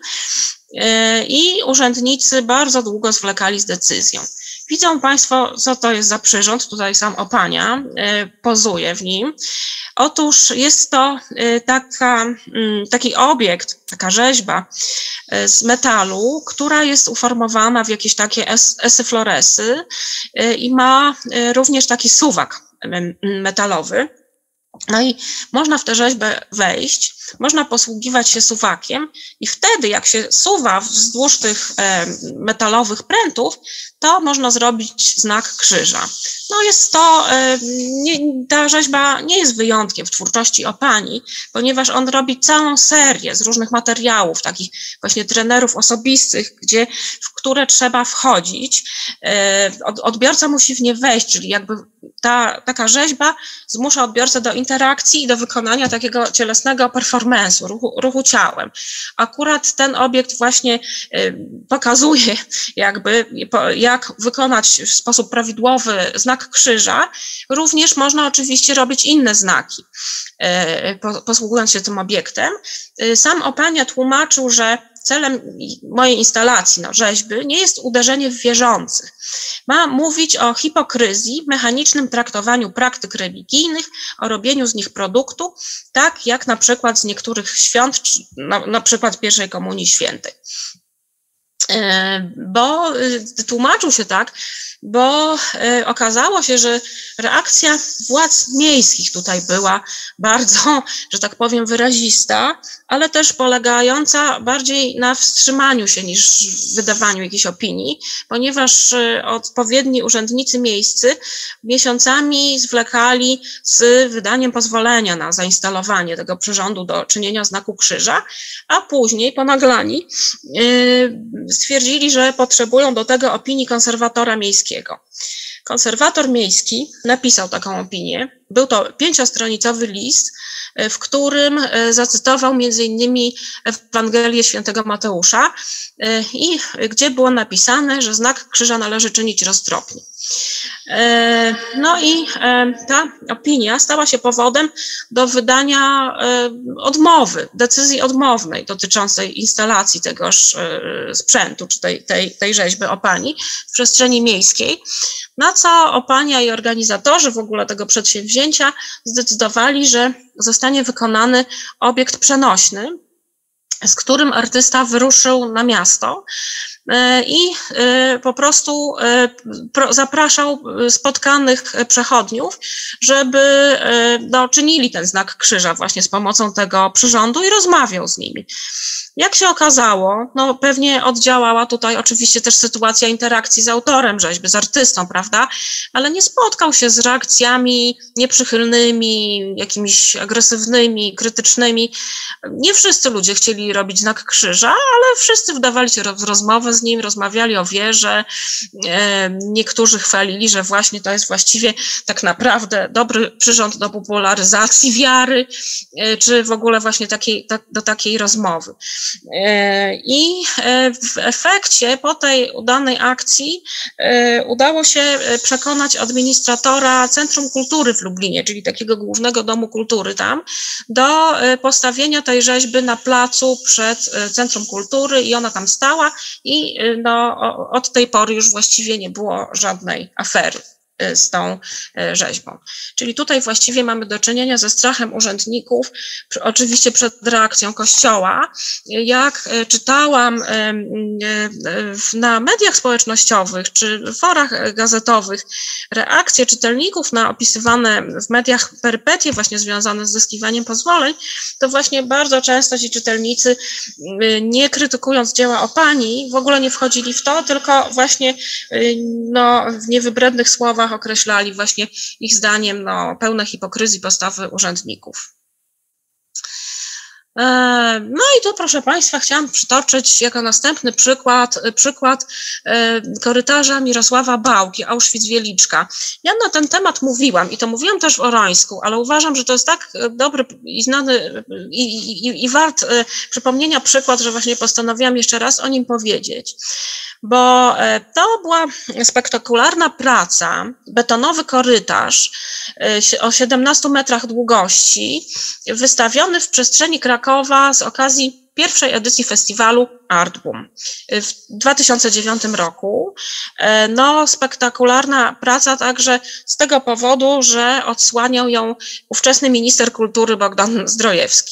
i urzędnicy bardzo długo zwlekali z decyzją. Widzą Państwo, co to jest za przyrząd, tutaj sam Opania pozuje w nim. Otóż jest to taka, taki obiekt, taka rzeźba z metalu, która jest uformowana w jakieś takie es, esyfloresy i ma również taki suwak metalowy. No i można w tę rzeźbę wejść, można posługiwać się suwakiem i wtedy, jak się suwa wzdłuż tych e, metalowych prętów, to można zrobić znak krzyża. No jest to, e, nie, ta rzeźba nie jest wyjątkiem w twórczości Opani, ponieważ on robi całą serię z różnych materiałów, takich właśnie trenerów osobistych, gdzie, w które trzeba wchodzić. E, od, odbiorca musi w nie wejść, czyli jakby ta, taka rzeźba zmusza odbiorcę do interakcji i do wykonania takiego cielesnego performance'u, ruchu, ruchu ciałem. Akurat ten obiekt właśnie y, pokazuje jakby, jak wykonać w sposób prawidłowy znak krzyża. Również można oczywiście robić inne znaki, y, po, posługując się tym obiektem. Y, sam Opania tłumaczył, że celem mojej instalacji, no, rzeźby, nie jest uderzenie w wierzących. Ma mówić o hipokryzji, mechanicznym traktowaniu praktyk religijnych, o robieniu z nich produktu, tak jak na przykład z niektórych świąt, na, na przykład pierwszej komunii świętej. Bo tłumaczył się tak, bo okazało się, że reakcja władz miejskich tutaj była bardzo, że tak powiem, wyrazista, ale też polegająca bardziej na wstrzymaniu się niż wydawaniu jakiejś opinii, ponieważ odpowiedni urzędnicy miejscy miesiącami zwlekali z wydaniem pozwolenia na zainstalowanie tego przyrządu do czynienia znaku krzyża, a później ponaglani stwierdzili, że potrzebują do tego opinii konserwatora miejskiego. Konserwator miejski napisał taką opinię. Był to pięciostronicowy list, w którym zacytował między innymi Ewangelię świętego Mateusza i gdzie było napisane, że znak krzyża należy czynić roztropnie. No i ta opinia stała się powodem do wydania odmowy, decyzji odmownej dotyczącej instalacji tegoż sprzętu, czy tej, tej, tej rzeźby Opani w przestrzeni miejskiej, na co Opania i organizatorzy w ogóle tego przedsięwzięcia zdecydowali, że zostanie wykonany obiekt przenośny, z którym artysta wyruszył na miasto i po prostu zapraszał spotkanych przechodniów, żeby no, czynili ten znak krzyża właśnie z pomocą tego przyrządu i rozmawiał z nimi. Jak się okazało, no pewnie oddziałała tutaj oczywiście też sytuacja interakcji z autorem rzeźby, z artystą, prawda, ale nie spotkał się z reakcjami nieprzychylnymi, jakimiś agresywnymi, krytycznymi. Nie wszyscy ludzie chcieli robić znak krzyża, ale wszyscy wdawali się w rozmowę z nim, rozmawiali o wierze. Niektórzy chwalili, że właśnie to jest właściwie tak naprawdę dobry przyrząd do popularyzacji wiary, czy w ogóle właśnie takiej, do takiej rozmowy. I w efekcie po tej udanej akcji udało się przekonać administratora Centrum Kultury w Lublinie, czyli takiego głównego domu kultury tam, do postawienia tej rzeźby na placu przed Centrum Kultury i ona tam stała i no, od tej pory już właściwie nie było żadnej afery. z tą rzeźbą. Czyli tutaj właściwie mamy do czynienia ze strachem urzędników, oczywiście przed reakcją Kościoła. Jak czytałam na mediach społecznościowych czy w forach gazetowych reakcje czytelników na opisywane w mediach perypetie właśnie związane z zyskiwaniem pozwoleń, to właśnie bardzo często ci czytelnicy, nie krytykując dzieła Opani, w ogóle nie wchodzili w to, tylko właśnie no, w niewybrednych słowach określali właśnie ich zdaniem no, pełne hipokryzji postawy urzędników. No i tu, proszę Państwa, chciałam przytoczyć jako następny przykład, przykład korytarza Mirosława Bałki, Auschwitz-Wieliczka. Ja na ten temat mówiłam i to mówiłam też w Orońsku, ale uważam, że to jest tak dobry i znany i, i, i wart przypomnienia przykład, że właśnie postanowiłam jeszcze raz o nim powiedzieć. Bo to była spektakularna praca, betonowy korytarz o siedemnastu metrach długości, wystawiony w przestrzeni Krakowa z okazji pierwszej edycji festiwalu Artboom w dwa tysiące dziewiątym roku. No, spektakularna praca także z tego powodu, że odsłaniał ją ówczesny minister kultury Bogdan Zdrojewski.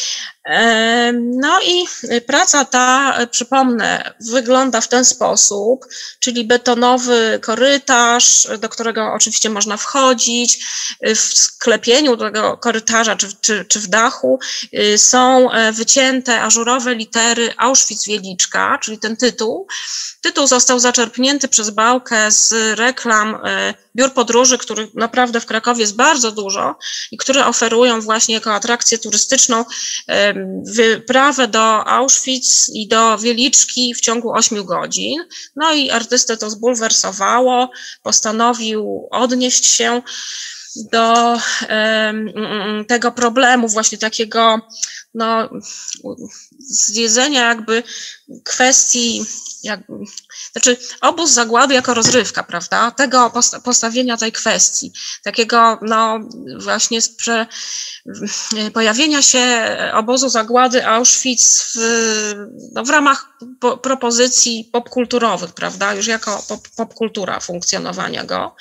No i praca ta, przypomnę, wygląda w ten sposób, czyli betonowy korytarz, do którego oczywiście można wchodzić. W sklepieniu tego korytarza czy, czy, czy w dachu są wycięte ażurowe litery Auschwitz-Wieliczka, czyli ten tytuł. Tytuł został zaczerpnięty przez Bałkę z reklam biur podróży, których naprawdę w Krakowie jest bardzo dużo i które oferują właśnie jako atrakcję turystyczną wyprawę do Auschwitz i do Wieliczki w ciągu ośmiu godzin. No i artystę to zbulwersowało, postanowił odnieść się do um, tego problemu właśnie takiego no, zjedzenia jakby kwestii, jakby, znaczy obóz zagłady jako rozrywka, prawda, tego posta postawienia tej kwestii, takiego no właśnie sprze pojawienia się obozu zagłady Auschwitz w, no, w ramach po propozycji popkulturowych, prawda, już jako pop popkultura funkcjonowania go.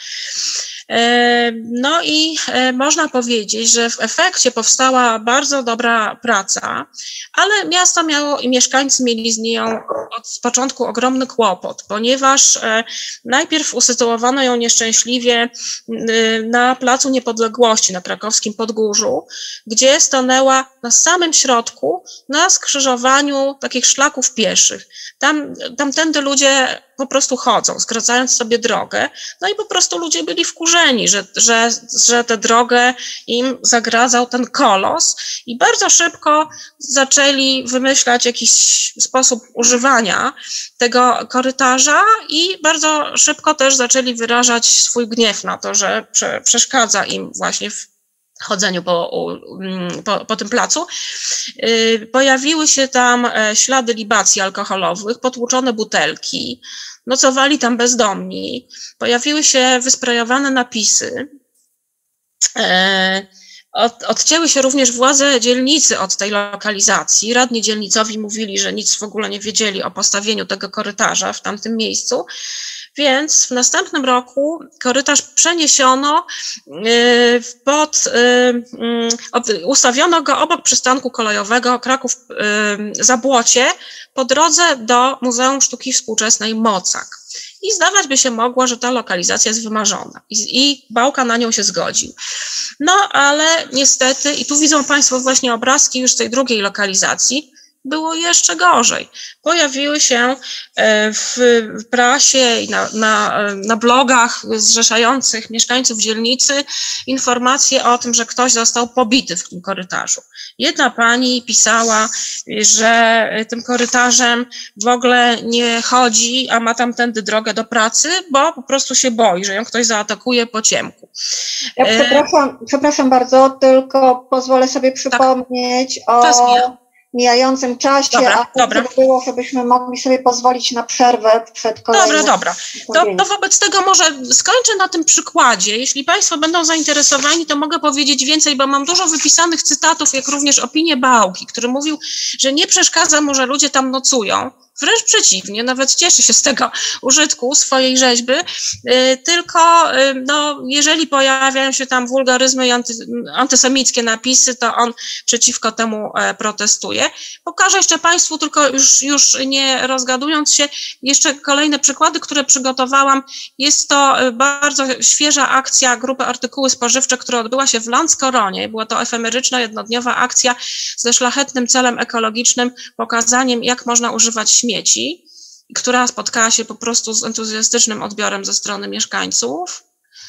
No i można powiedzieć, że w efekcie powstała bardzo dobra praca, ale miasto miało i mieszkańcy mieli z nią od początku ogromny kłopot, ponieważ najpierw usytuowano ją nieszczęśliwie na Placu Niepodległości na krakowskim Podgórzu, gdzie stanęła na samym środku, na skrzyżowaniu takich szlaków pieszych. Tam, tamtędy ludzie po prostu chodzą, skracając sobie drogę, no i po prostu ludzie byli wkurzeni, że, że, że tę drogę im zagradzał ten kolos i bardzo szybko zaczęli wymyślać jakiś sposób używania tego korytarza i bardzo szybko też zaczęli wyrażać swój gniew na to, że prze, przeszkadza im właśnie w chodzeniu po, po, po tym placu. Pojawiły się tam ślady libacji alkoholowych, potłuczone butelki, nocowali tam bezdomni, pojawiły się wysprejowane napisy. Od, odcięły się również władze dzielnicy od tej lokalizacji. Radni dzielnicowi mówili, że nic w ogóle nie wiedzieli o postawieniu tego korytarza w tamtym miejscu. Więc w następnym roku korytarz przeniesiono pod, ustawiono go obok przystanku kolejowego Kraków-Zabłocie po drodze do Muzeum Sztuki Współczesnej Mocak. I zdawać by się mogło, że ta lokalizacja jest wymarzona i, i Bałka na nią się zgodził. No ale niestety, i tu widzą Państwo właśnie obrazki już tej drugiej lokalizacji, było jeszcze gorzej. Pojawiły się w prasie i na, na, na blogach zrzeszających mieszkańców dzielnicy informacje o tym, że ktoś został pobity w tym korytarzu. Jedna pani pisała, że tym korytarzem w ogóle nie chodzi, a ma tamtędy drogę do pracy, bo po prostu się boi, że ją ktoś zaatakuje po ciemku. Ja przepraszam, przepraszam bardzo, tylko pozwolę sobie przypomnieć tak. o mijającym czasie, dobra, a dobra. to było, żebyśmy mogli sobie pozwolić na przerwę przed kolejnym. Dobra, dobra. To, to wobec tego może skończę na tym przykładzie. Jeśli Państwo będą zainteresowani, to mogę powiedzieć więcej, bo mam dużo wypisanych cytatów, jak również opinię Bałki, który mówił, że nie przeszkadza mu, że ludzie tam nocują, Wręcz przeciwnie, nawet cieszy się z tego użytku swojej rzeźby, tylko no, jeżeli pojawiają się tam wulgaryzmy i anty, antysemickie napisy, to on przeciwko temu protestuje. Pokażę jeszcze Państwu, tylko już, już nie rozgadując się, jeszcze kolejne przykłady, które przygotowałam. Jest to bardzo świeża akcja grupy Artykuły Spożywcze, która odbyła się w Lanskoronie. Była to efemeryczna, jednodniowa akcja ze szlachetnym celem ekologicznym, pokazaniem, jak można używać śmieci, która spotkała się po prostu z entuzjastycznym odbiorem ze strony mieszkańców.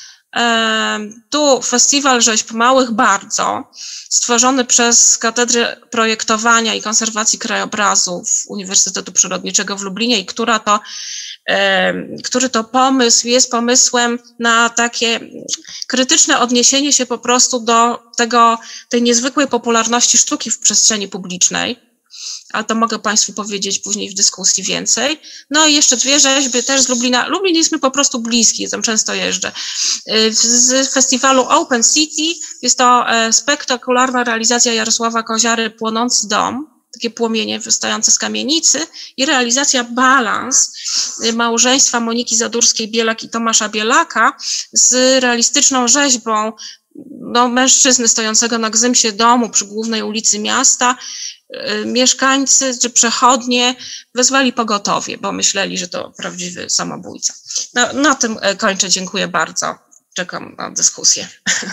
Tu festiwal rzeźb małych bardzo, stworzony przez Katedrę Projektowania i Konserwacji Krajobrazów Uniwersytetu Przyrodniczego w Lublinie i która to, który to pomysł jest pomysłem na takie krytyczne odniesienie się po prostu do tego, tej niezwykłej popularności sztuki w przestrzeni publicznej. Ale to mogę Państwu powiedzieć później w dyskusji więcej. No i jeszcze dwie rzeźby też z Lublina. Lublin jest mi po prostu bliski, tam często jeżdżę. Z festiwalu Open City jest to spektakularna realizacja Jarosława Koziary Płonący dom, takie płomienie wystające z kamienicy i realizacja Balans małżeństwa Moniki Zadurskiej-Bielak i Tomasza Bielaka z realistyczną rzeźbą no, mężczyzny stojącego na gzymsie domu przy głównej ulicy miasta. Mieszkańcy czy przechodnie wezwali pogotowie, bo myśleli, że to prawdziwy samobójca. No, na tym kończę. Dziękuję bardzo. Czekam na dyskusję.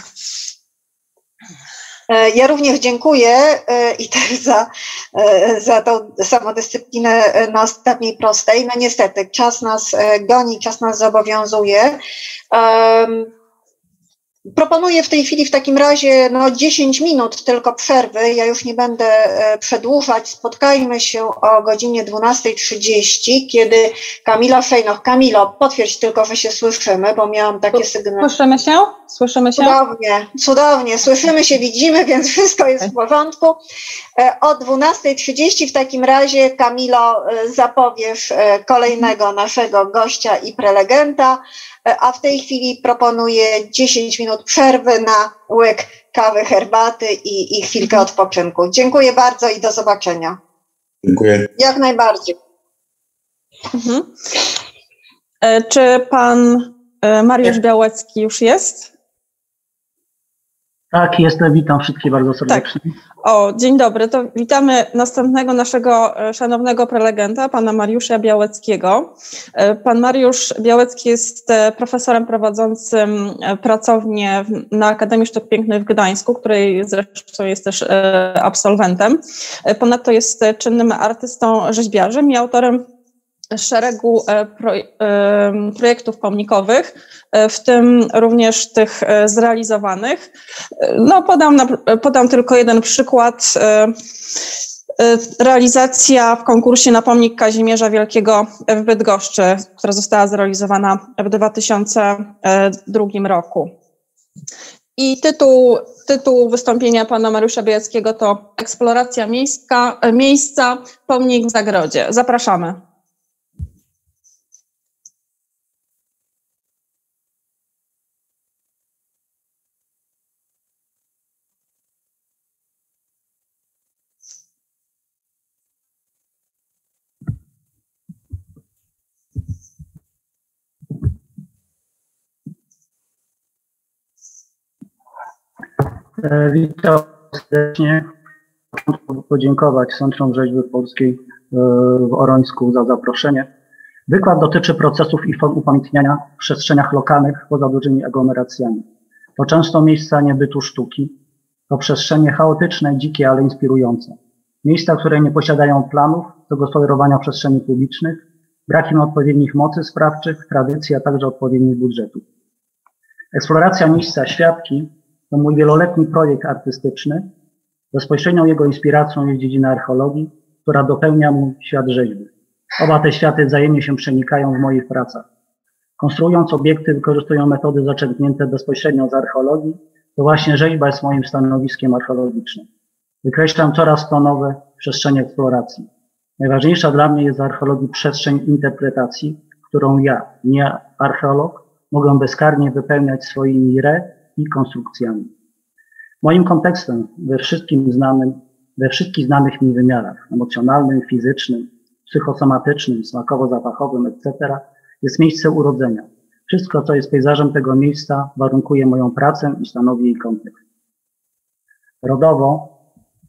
Ja również dziękuję i też za, za tą samodyscyplinę na ostatniej prostej. No niestety, czas nas goni, czas nas zobowiązuje. Um, Proponuję w tej chwili w takim razie no, dziesięć minut tylko przerwy. Ja już nie będę przedłużać. Spotkajmy się o godzinie dwunastej trzydzieści, kiedy Kamila Szejnoch. Kamilo, potwierdź tylko, że się słyszymy, bo miałam takie sygnały. Słyszymy się? Słyszymy się? Cudownie, cudownie. Słyszymy się, widzimy, więc wszystko jest w porządku. O dwunastej trzydzieści w takim razie, Kamilo, zapowiesz kolejnego naszego gościa i prelegenta, a w tej chwili proponuję dziesięć minut przerwy na łyk kawy, herbaty i, i chwilkę odpoczynku. Dziękuję bardzo i do zobaczenia. Dziękuję. Jak najbardziej. Mhm. Czy pan Mariusz Białecki już jest? Tak, jestem. Witam wszystkich bardzo serdecznie. Tak. O, dzień dobry. To witamy następnego naszego szanownego prelegenta, pana Mariusza Białeckiego. Pan Mariusz Białecki jest profesorem prowadzącym pracownię na Akademii Sztuk Pięknych w Gdańsku, której zresztą jest też absolwentem. Ponadto jest czynnym artystą, rzeźbiarzem i autorem szeregu projektów pomnikowych, w tym również tych zrealizowanych. No, podam, podam tylko jeden przykład. Realizacja w konkursie na pomnik Kazimierza Wielkiego w Bydgoszczy, która została zrealizowana w dwa tysiące drugim roku. I tytuł, tytuł wystąpienia pana Mariusza Białeckiego to Eksploracja miejska, miejsca, pomnik w zagrodzie. Zapraszamy. Witam serdecznie. Chciałbym podziękować Centrum Rzeźby Polskiej w Orońsku za zaproszenie. Wykład dotyczy procesów i form upamiętniania w przestrzeniach lokalnych poza dużymi aglomeracjami. To często miejsca niebytu sztuki. To przestrzenie chaotyczne, dzikie, ale inspirujące. Miejsca, które nie posiadają planów zagospodarowania przestrzeni publicznych, brak im odpowiednich mocy sprawczych, tradycji, a także odpowiednich budżetów. Eksploracja miejsca Świadki to mój wieloletni projekt artystyczny. Bezpośrednią jego inspiracją jest dziedzina archeologii, która dopełnia mój świat rzeźby. Oba te światy wzajemnie się przenikają w moich pracach. Konstruując obiekty, wykorzystują metody zaczerpnięte bezpośrednio z archeologii. To właśnie rzeźba jest moim stanowiskiem archeologicznym. Wykreślam coraz to nowe przestrzenie eksploracji. Najważniejsza dla mnie jest w archeologii przestrzeń interpretacji, którą ja, nie archeolog, mogę bezkarnie wypełniać swoimi re i konstrukcjami. Moim kontekstem we wszystkim znanym, we wszystkich znanych mi wymiarach emocjonalnym, fizycznym, psychosomatycznym, smakowo-zapachowym, et cetera, jest miejsce urodzenia. Wszystko, co jest pejzażem tego miejsca, warunkuje moją pracę i stanowi jej kontekst. Rodowo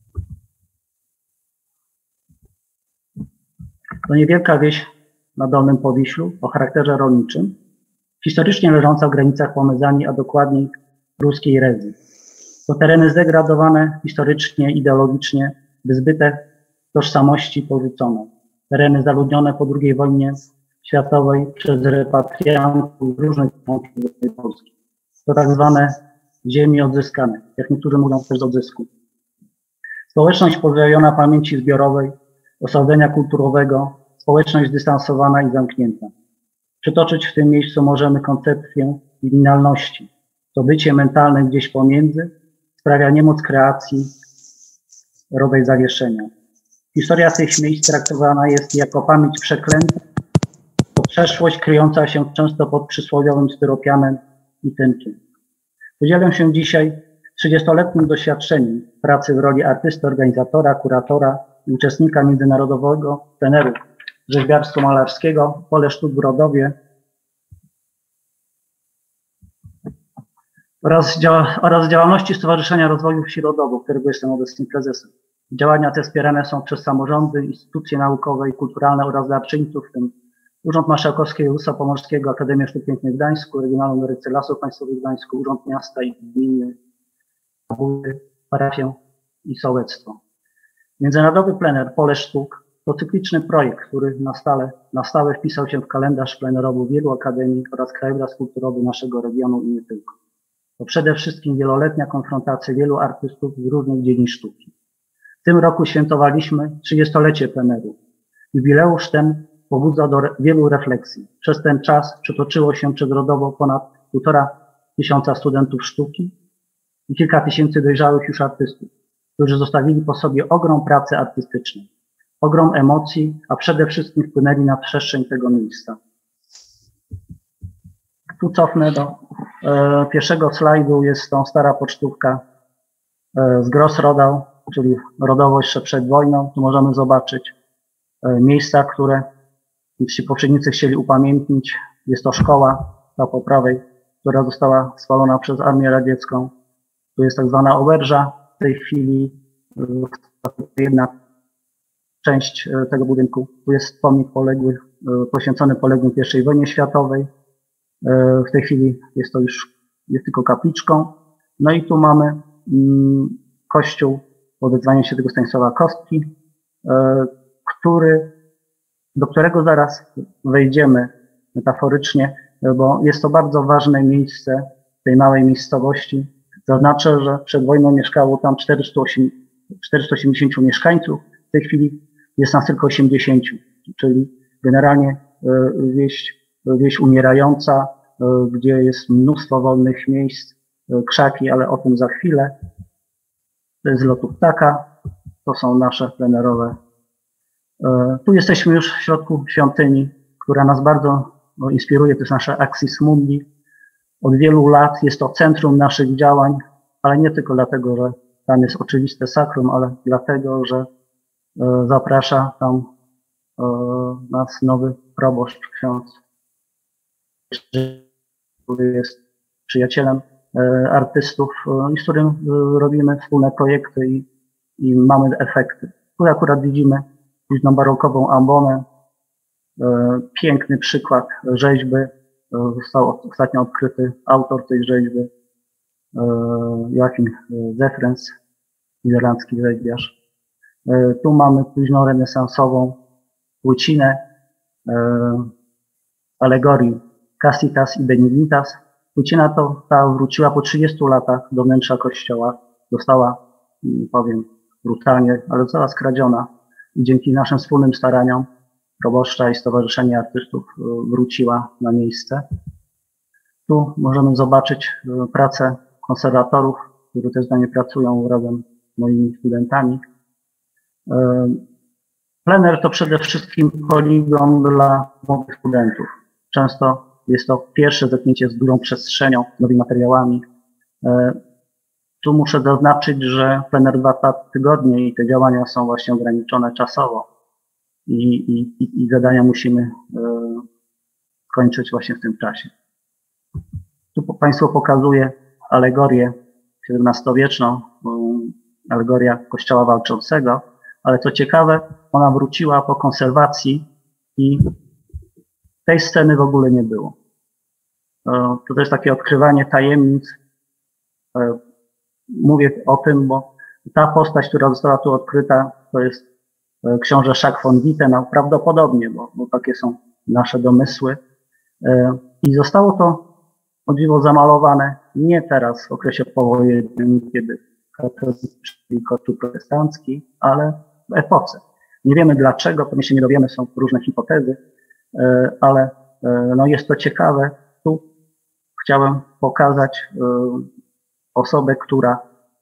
to niewielka wieś na Dolnym Powiślu o charakterze rolniczym, historycznie leżąca w granicach Pomezanii, a dokładniej ruskiej Rezji. To tereny zdegradowane historycznie, ideologicznie, wyzbyte tożsamości porzucone. Tereny zaludnione po drugiej wojnie światowej przez repatriantów z różnych części Polski. To tak zwane ziemie odzyskane, jak niektórzy mówią też z odzysku. Społeczność pozbawiona pamięci zbiorowej, osadzenia kulturowego, społeczność zdystansowana i zamknięta. Przytoczyć w tym miejscu możemy koncepcję liminalności. To bycie mentalne gdzieś pomiędzy sprawia niemoc kreacji, rodzaj zawieszenia. Historia tych miejsc traktowana jest jako pamięć przeklęta, to przeszłość kryjąca się często pod przysłowiowym styropianem i tynkiem. Podzielę się dzisiaj trzydziestoletnim doświadczeniem pracy w roli artysty, organizatora, kuratora i uczestnika międzynarodowego pleneru rzeźbiarstwo-malarskiego Pole Sztuk w Rodowie oraz, działa, oraz działalności Stowarzyszenia Rozwoju Wsi Rodowo, którego jestem obecnie prezesem. Działania te wspierane są przez samorządy, instytucje naukowe i kulturalne oraz darczyńców, w tym Urząd Marszałkowski Województwa Pomorskiego, Akademię Sztuk Pięknych w Gdańsku, Regionalną Dyrekcję Lasów Państwowych w Gdańsku, Urząd Miasta i Gminy, parafię i sołectwo. Międzynarodowy plener Pole Sztuk to cykliczny projekt, który na stale, na stałe wpisał się w kalendarz plenerowy wielu akademii oraz krajobraz kulturowy naszego regionu i nie tylko. To przede wszystkim wieloletnia konfrontacja wielu artystów z różnych dziedzin sztuki. W tym roku świętowaliśmy trzydziestolecie pleneru. Jubileusz ten pobudza do wielu refleksji. Przez ten czas przetoczyło się przez Rodowo ponad półtora tysiąca studentów sztuki i kilka tysięcy dojrzałych już artystów, którzy zostawili po sobie ogrom pracy artystycznej, ogrom emocji, a przede wszystkim wpłynęli na przestrzeń tego miejsca. Tu cofnę do e, pierwszego slajdu, jest to stara pocztówka e, z Grossrodau, czyli Rodowo jeszcze przed wojną. Tu możemy zobaczyć e, miejsca, które jeśli poprzednicy chcieli upamiętnić. Jest to szkoła, ta po prawej, która została spalona przez Armię Radziecką. Tu jest tak zwana oberża. W tej chwili e, jedna część e, tego budynku. Tu jest pomnik poległych, e, poświęcony poległym w pierwszej wojnie światowej. E, w tej chwili jest to już jest tylko kapliczką. No i tu mamy mm, kościół w odezwaniu się tego Stanisława Kostki, e, który, do którego zaraz wejdziemy metaforycznie, bo jest to bardzo ważne miejsce w tej małej miejscowości. Zaznaczę, że przed wojną mieszkało tam czterysta osiemdziesiąt mieszkańców, w tej chwili jest nas tylko osiemdziesiąt, czyli generalnie wieś, wieś umierająca, gdzie jest mnóstwo wolnych miejsc, krzaki, ale o tym za chwilę. To jest lotu ptaka, to są nasze plenerowe. Tu jesteśmy już w środku świątyni, która nas bardzo inspiruje, to jest nasze Axis Mundi. Od wielu lat jest to centrum naszych działań, ale nie tylko dlatego, że tam jest oczywiste sakrum, ale dlatego, że zaprasza tam nas nowy proboszcz, ksiądz, który jest przyjacielem artystów i z którym robimy wspólne projekty i, i mamy efekty. Tu akurat widzimy późną barokową ambonę, piękny przykład rzeźby. Został ostatnio odkryty autor tej rzeźby, Joachim Zefrens, niderlandzki rzeźbiarz. Tu mamy późną renesansową łycinę alegorii Cassitas i Benignitas. Łycina to ta wróciła po trzydziestu latach do wnętrza kościoła. Została, powiem brutalnie, ale została skradziona i dzięki naszym wspólnym staraniom proboszcza i Stowarzyszenia Artystów wróciła na miejsce. Tu możemy zobaczyć pracę konserwatorów, którzy też z nami pracują razem z moimi studentami. Plener to przede wszystkim poligon dla młodych studentów. Często jest to pierwsze zetknięcie z dużą przestrzenią, nowymi materiałami. Tu muszę zaznaczyć, że plener dwa tygodnie i te działania są właśnie ograniczone czasowo. i, i, i zadania musimy kończyć właśnie w tym czasie. Tu Państwu pokazuję alegorię siedemnastowieczną, alegoria Kościoła Walczącego, ale co ciekawe, ona wróciła po konserwacji i tej sceny w ogóle nie było. To też takie odkrywanie tajemnic. Mówię o tym, bo ta postać, która została tu odkryta, to jest książę Jacques von Witte, no prawdopodobnie, bo, bo takie są nasze domysły. I zostało to o dziwo zamalowane nie teraz w okresie powojennym, kiedy katolicki kościół protestancki, ale w epoce. Nie wiemy dlaczego, pewnie się nie dowiemy, są różne hipotezy, ale no jest to ciekawe. Tu chciałem pokazać osobę, która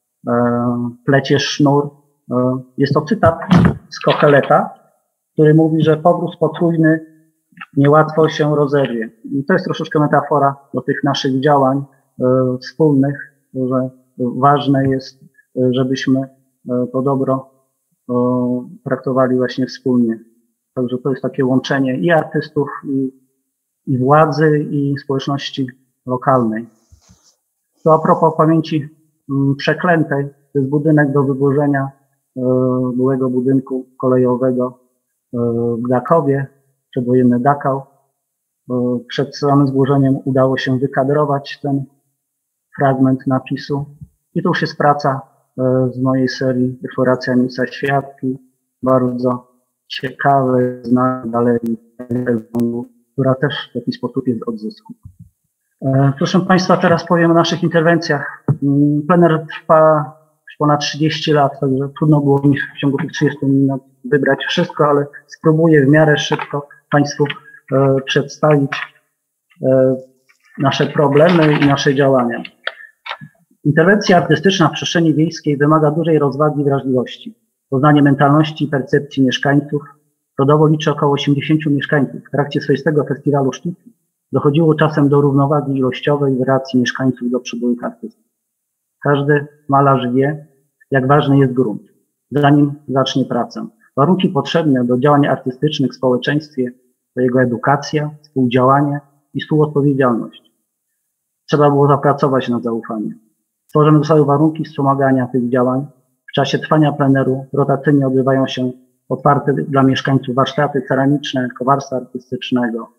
plecie sznur. Jest to cytat z Koheleta, który mówi, że powróz potrójny niełatwo się rozerwie. I to jest troszeczkę metafora do tych naszych działań wspólnych, że ważne jest, żebyśmy to dobro traktowali właśnie wspólnie. Także to jest takie łączenie i artystów, i, i władzy, i społeczności lokalnej. To a propos pamięci przeklętej, to jest budynek do wyburzenia byłego budynku kolejowego w Dakowie, przedwojenny Dachau. Przed samym zburzeniem udało się wykadrować ten fragment napisu. I to już jest praca z mojej serii Eksploracja miejsca świadki, bardzo ciekawy znak galerii, która też w jakiś sposób jest odzysku. Proszę Państwa, teraz powiem o naszych interwencjach. Plener trwa już ponad trzydzieści lat, także trudno było mi w ciągu tych trzydziestu minut wybrać wszystko, ale spróbuję w miarę szybko Państwu e, przedstawić e, nasze problemy i nasze działania. Interwencja artystyczna w przestrzeni wiejskiej wymaga dużej rozwagi i wrażliwości. Poznanie mentalności i percepcji mieszkańców. Rodowo liczy około osiemdziesięciu mieszkańców. W trakcie swoistego festiwalu sztuki dochodziło czasem do równowagi ilościowej w relacji mieszkańców do przybyłych artystów. Każdy malarz wie, jak ważny jest grunt, zanim zacznie pracę. Warunki potrzebne do działań artystycznych w społeczeństwie to jego edukacja, współdziałanie i współodpowiedzialność. Trzeba było zapracować nad zaufaniem. Stworzone zostały warunki wspomagania tych działań. W czasie trwania pleneru rotacyjnie odbywają się otwarte dla mieszkańców warsztaty ceramiczne, kowarstwa artystycznego,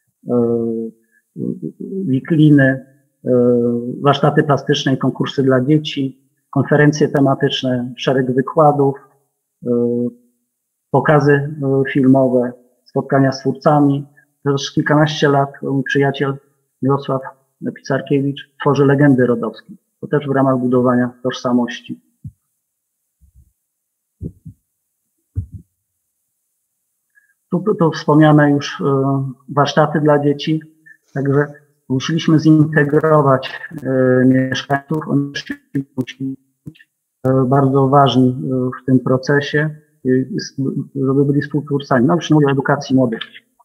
wikliny, warsztaty plastyczne i konkursy dla dzieci, konferencje tematyczne, szereg wykładów, pokazy filmowe, spotkania z twórcami. Już kilkanaście lat mój przyjaciel Mirosław Pisarkiewicz tworzy legendy rodowskie. To też w ramach budowania tożsamości. Tu, tu, tu wspomniane już warsztaty dla dzieci, także musieliśmy zintegrować mieszkańców. Oni musi być bardzo ważni w tym procesie, żeby byli współtwórcami. No już nie mówię o edukacji młodych.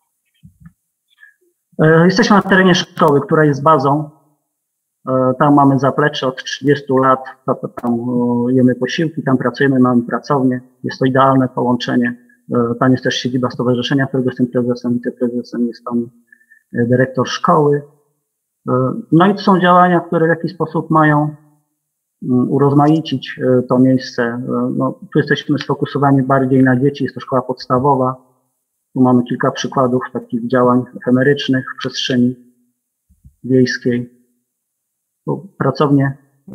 Jesteśmy na terenie szkoły, która jest bazą. Tam mamy zaplecze od trzydziestu lat, tam jemy posiłki, tam pracujemy, mamy pracownię. Jest to idealne połączenie. Tam jest też siedziba stowarzyszenia, którego jestem prezesem, wiceprezesem jest pan dyrektor szkoły. No i to są działania, które w jakiś sposób mają urozmaicić to miejsce. No, tu jesteśmy sfokusowani bardziej na dzieci, jest to szkoła podstawowa. Tu mamy kilka przykładów takich działań efemerycznych w przestrzeni wiejskiej. Tu pracownię e,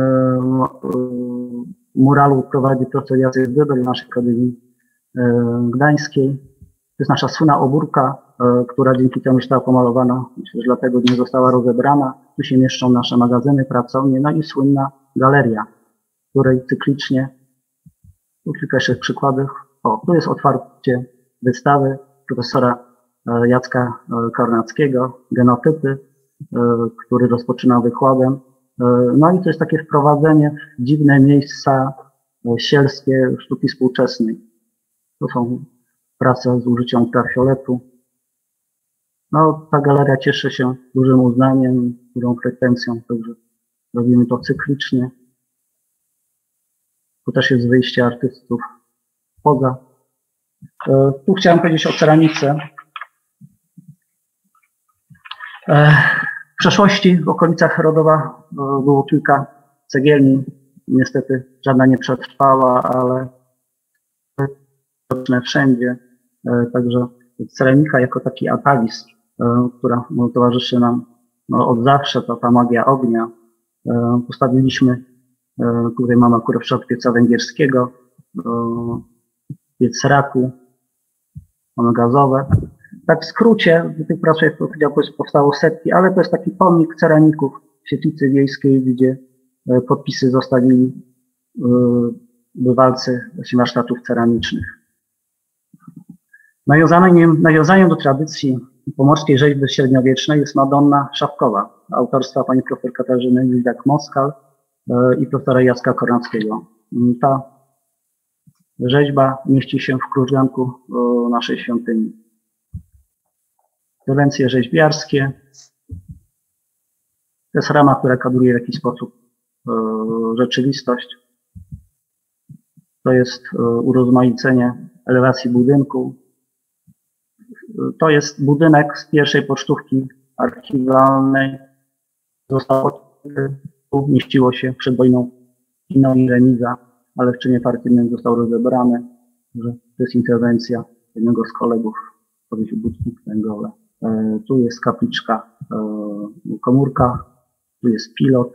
muralu prowadzi profesor Jacek Wybel naszej Akademii e, Gdańskiej. To jest nasza słynna obórka, e, która dzięki temu została pomalowana, myślę, że dlatego nie została rozebrana. Tu się mieszczą nasze magazyny, pracownie, no i słynna galeria, w której cyklicznie, tu kilka jeszcze przykładów. O, tu jest otwarcie wystawy profesora Jacka Kornackiego, genotypy, który rozpoczynał wykładem. No i to jest takie wprowadzenie w dziwne miejsca sielskie sztuki współczesnej. To są prace z użyciem ultrafioletu. No, ta galeria cieszy się dużym uznaniem, dużą frekwencją, także robimy to cyklicznie. Tu też jest wyjście artystów poza Tu chciałem powiedzieć o ceramice. W przeszłości w okolicach Rodowa było kilka cegielni. Niestety żadna nie przetrwała, ale wszędzie. Także ceramika jako taki atawizm, która towarzyszy nam no, od zawsze, to ta magia ognia. Postawiliśmy, tutaj mamy akurat w środku pieca węgierskiego, piec raku, mamy gazowe. Tak w skrócie, do tych prac, jak powiedział, powstało setki, ale to jest taki pomnik ceramików w Świetlicy Wiejskiej, gdzie podpisy zostawili bywalcy warsztatów ceramicznych. Nawiązaniem, nawiązaniem do tradycji pomorskiej rzeźby średniowiecznej jest Madonna Szafkowa, autorstwa pani profesor Katarzyny Wildak-Moskal i profesora Jacka Kornackiego. Ta rzeźba mieści się w krużganku naszej świątyni. Interwencje rzeźbiarskie. To jest rama, która kadruje w jakiś sposób rzeczywistość. To jest urozmaicenie elewacji budynku. To jest budynek z pierwszej pocztówki archiwalnej. Został tu mieściło się przed wojną kino i remiza, ale w czynie partyjnym został rozebrany, że to jest interwencja jednego z kolegów, powiesił budki węglowe. E, tu jest kapliczka, e, komórka, tu jest pilot.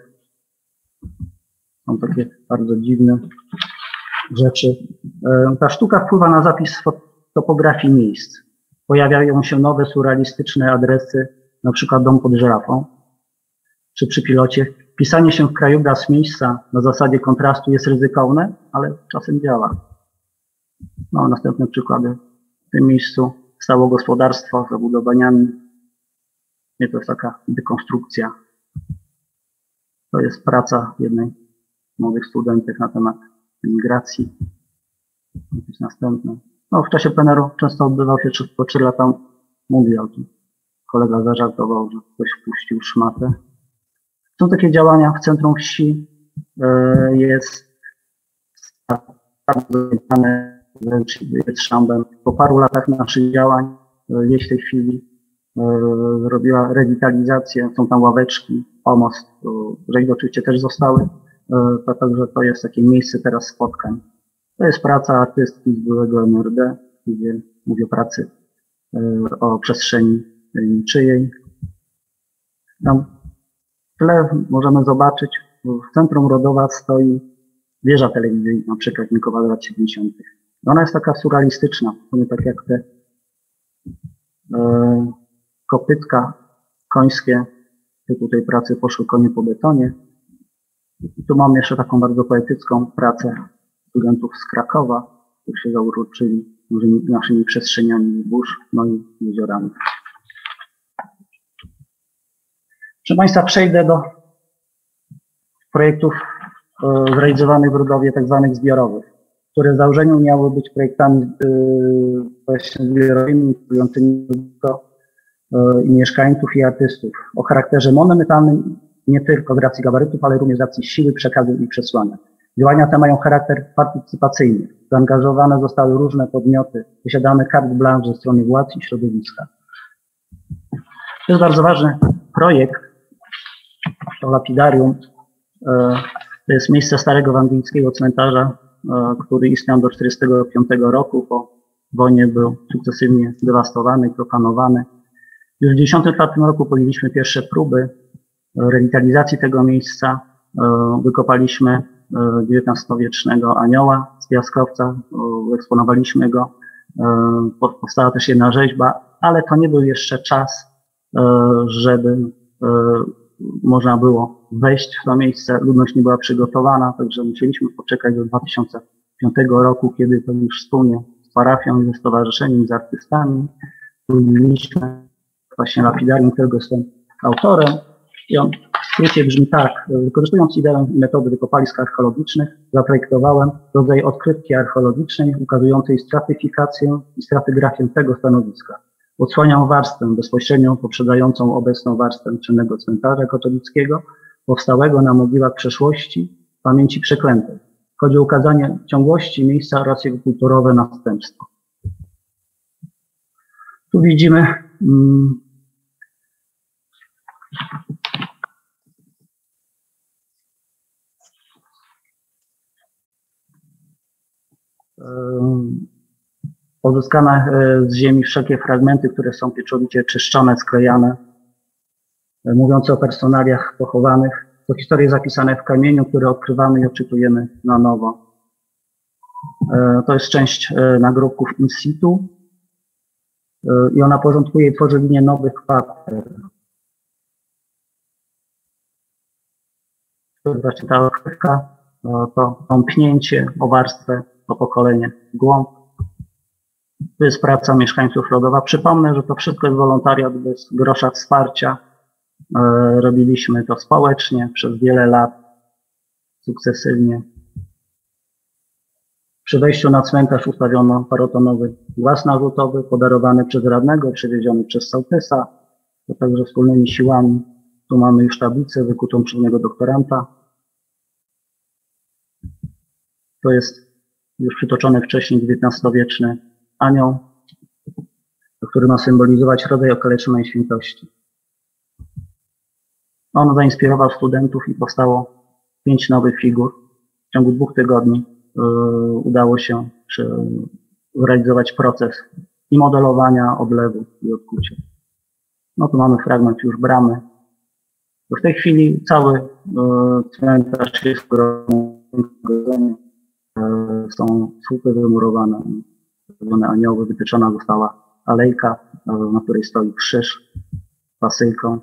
Są takie bardzo dziwne rzeczy. E, ta sztuka wpływa na zapis topografii miejsc. Pojawiają się nowe, surrealistyczne adresy, na przykład dom pod żyrafą, czy przy pilocie. Pisanie się w krajobraz miejsca na zasadzie kontrastu jest ryzykowne, ale czasem działa. No, następne przykłady. W tym miejscu stało gospodarstwo z zabudowaniami. Nie, to jest taka dekonstrukcja. To jest praca jednej z młodych studentek na temat emigracji. Jakieś następne. No, w czasie pleneru często odbywał się po trzy lata mundial. Kolega zażartował, że ktoś wpuścił szmatę. Są takie działania w centrum wsi. Jest bardzo znane, jest szambem. Po paru latach naszych działań wieś w tej chwili zrobiła rewitalizację. Są tam ławeczki, pomost. Rzeźby oczywiście też zostały. Także to jest takie miejsce teraz spotkań. To jest praca artystki z byłego M R D, gdzie mówię o pracy o przestrzeni niczyjej. Tam w tle możemy zobaczyć, w centrum Rodowa stoi wieża telewizyjna, przekaźnikowa z lat siedemdziesiątych. Ona jest taka surrealistyczna, to nie tak jak te e, kopytka końskie, typu tej pracy poszły konie po betonie. I tu mam jeszcze taką bardzo poetycką pracę studentów z Krakowa, którzy się zauroczyli naszymi przestrzeniami zbóż, no i jeziorami. Proszę Państwa, przejdę do projektów e, zrealizowanych w Rodowie, tak zwanych zbiorowych, które w założeniu miały być projektami e, właśnie zbiorowymi, inspirującymi e, i mieszkańców, i artystów o charakterze monumentalnym nie tylko z racji gabarytów, ale również z racji siły, przekazu i przesłania. Działania te mają charakter partycypacyjny. Zaangażowane zostały różne podmioty, posiadamy carte blanche ze strony władz i środowiska. To jest bardzo ważny projekt, to lapidarium. To jest miejsce starego ewangelickiego cmentarza, który istniał do tysiąc dziewięćset czterdziestego piątego roku. Po wojnie był sukcesywnie dewastowany, profanowany. Już w tysiąc dziewięćset dziewięćdziesiątym czwartym roku podjęliśmy pierwsze próby rewitalizacji tego miejsca. Wykopaliśmy dziewiętnastowiecznego anioła z piaskowca, eksponowaliśmy go. Powstała też jedna rzeźba, ale to nie był jeszcze czas, żeby można było wejść w to miejsce. Ludność nie była przygotowana, także musieliśmy poczekać do dwa tysiące piątego roku, kiedy to już wspólnie z parafią i ze stowarzyszeniem, z artystami budowaliśmy właśnie lapidarium, którego jestem autorem. I on w skrócie brzmi tak: wykorzystując ideę i metody wykopalisk archeologicznych, zaprojektowałem rodzaj odkrywki archeologicznej ukazującej stratyfikację i stratygrafię tego stanowiska. Odsłaniam warstwę bezpośrednio poprzedzającą obecną warstwę czynnego cmentarza katolickiego, powstałego na mogiłach przeszłości, pamięci przeklętej. Chodzi o ukazanie ciągłości miejsca oraz jego kulturowe następstwo. Tu widzimy um, um, pozyskane z ziemi wszelkie fragmenty, które są pieczołowicie czyszczone, sklejane, mówiące o personaliach pochowanych. To historie zapisane w kamieniu, które odkrywamy i odczytujemy na nowo. To jest część nagrobków in situ i ona porządkuje i tworzy linię nowych kwater. To jest właśnie ta odkrywka, to tąpnięcie o warstwę, to pokolenie w głąb. To jest praca mieszkańców Rodowa. Przypomnę, że to wszystko jest wolontariat bez grosza wsparcia. Robiliśmy to społecznie przez wiele lat, sukcesywnie. Przy wejściu na cmentarz ustawiono parotonowy głaz narzutowy, podarowany przez radnego, przywieziony przez sołtysa, to także wspólnymi siłami. Tu mamy już tablicę wykutą przez niego doktoranta. To jest już przytoczony wcześniej dziewiętnastowieczny anioł, który ma symbolizować rodzaj okaleczonej świętości. On zainspirował studentów i powstało pięć nowych figur. W ciągu dwóch tygodni y, udało się przy, zrealizować proces i modelowania, odlewu i odkucia. No tu mamy fragment już bramy. W tej chwili cały y, cmentarz jest w gronie. Y, są słupy wymurowane, anioły, wytyczona została alejka, y, na której stoi krzyż z pasyjką.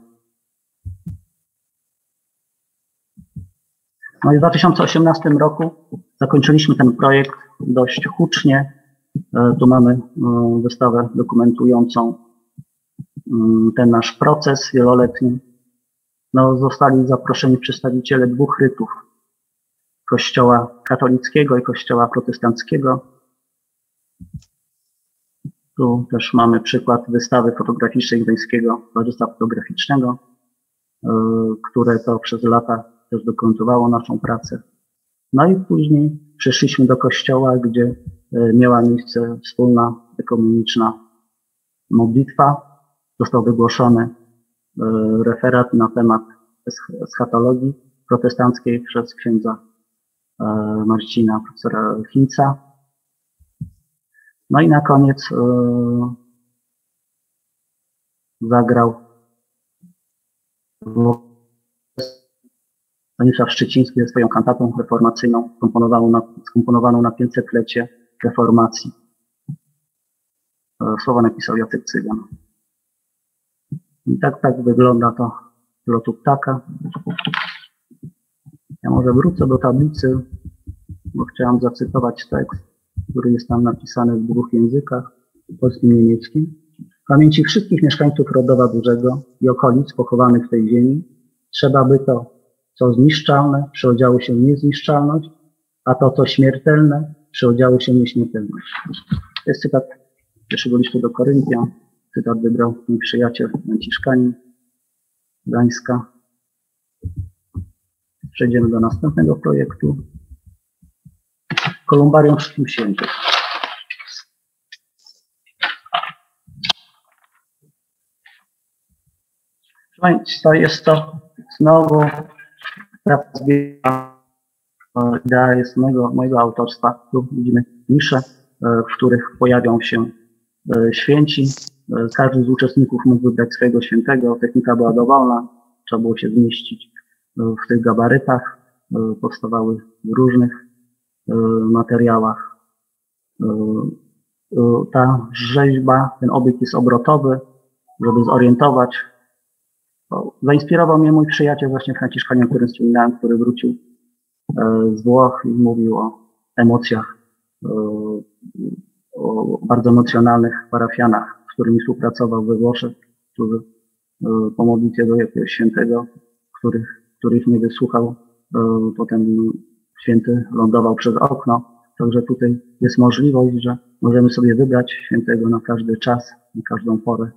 No i w dwa tysiące osiemnastym roku zakończyliśmy ten projekt dość hucznie. Tu mamy wystawę dokumentującą ten nasz proces wieloletni. No, zostali zaproszeni przedstawiciele dwóch rytów, kościoła katolickiego i kościoła protestanckiego. Tu też mamy przykład wystawy fotograficznej Gdańskiego Towarzystwa Fotograficznego, które to przez lata też dokumentowało naszą pracę. No i później przeszliśmy do kościoła, gdzie miała miejsce wspólna ekumeniczna modlitwa. Został wygłoszony referat na temat eschatologii protestanckiej przez księdza Marcina, profesora Hinca. No i na koniec zagrał Stanisław Szczyciński ze swoją kantatą reformacyjną skomponowaną na, skomponowaną na pięćsetlecie reformacji. Słowa napisał Jacek Cygan. I tak, tak wygląda to z lotu ptaka. Ja może wrócę do tablicy, bo chciałam zacytować tekst, który jest tam napisany w dwóch językach, polskim i niemieckim. W pamięci wszystkich mieszkańców Rodowa Dużego i okolic pochowanych w tej ziemi trzeba by to, co zniszczalne, przeodziało się w niezniszczalność, a to, co śmiertelne, przeodziało się w nieśmiertelność. To jest cytat pierwszego listu do Koryntian. Cytat wybrał mój przyjaciel Franciszkanin Gdańska. Przejdziemy do następnego projektu. Kolumbarium Wszystkim Świętych. Proszę Państwa, jest to znowu praca zbiera. Idea jest mojego, mojego autorstwa. Tu widzimy nisze, w których pojawią się święci. Każdy z uczestników mógł wybrać swojego świętego. Technika była dowolna. Trzeba było się zmieścić w tych gabarytach. Powstawały w różnych materiałach. Ta rzeźba, ten obiekt jest obrotowy, żeby zorientować. Zainspirował mnie mój przyjaciel właśnie Franciszkanin, o którym wspominałem, który wrócił z Włoch i mówił o emocjach, o bardzo emocjonalnych parafianach, z którymi współpracował we Włoszech, którzy po modlitwie do jakiegoś świętego, których, których nie wysłuchał, potem święty lądował przez okno. Także tutaj jest możliwość, że możemy sobie wybrać świętego na każdy czas, na każdą porę.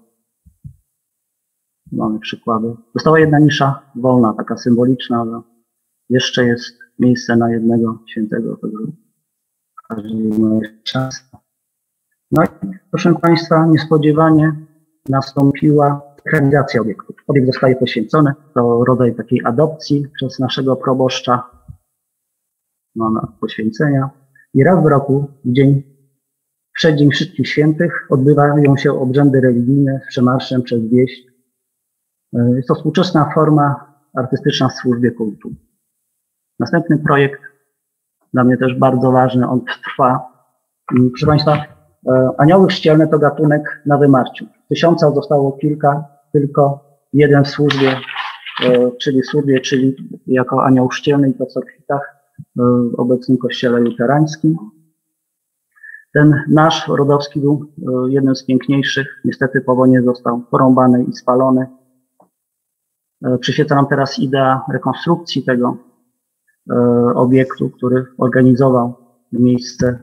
Mamy przykłady. Została jedna nisza wolna, taka symboliczna, że jeszcze jest miejsce na jednego świętego, także każdy ma czas. No i proszę Państwa, niespodziewanie nastąpiła ekranizacja obiektu. Obiekt zostaje poświęcony, to rodzaj takiej adopcji przez naszego proboszcza, mamy poświęcenia i raz w roku, w dzień, w przeddzień Wszystkich Świętych odbywają się obrzędy religijne z przemarszem przez wieś. Jest to współczesna forma artystyczna w służbie kultu. Następny projekt, dla mnie też bardzo ważny, on trwa. Proszę Państwa, anioły chrzcielne to gatunek na wymarciu. Tysiąca zostało kilka, tylko jeden w służbie, czyli w służbie, czyli jako anioł chrzcielny i to w Sokwitach, w obecnym kościele luterańskim. Ten nasz rodowski był jednym z piękniejszych, niestety po wojnie został porąbany i spalony. Przyświeca nam teraz idea rekonstrukcji tego obiektu, który organizował miejsce,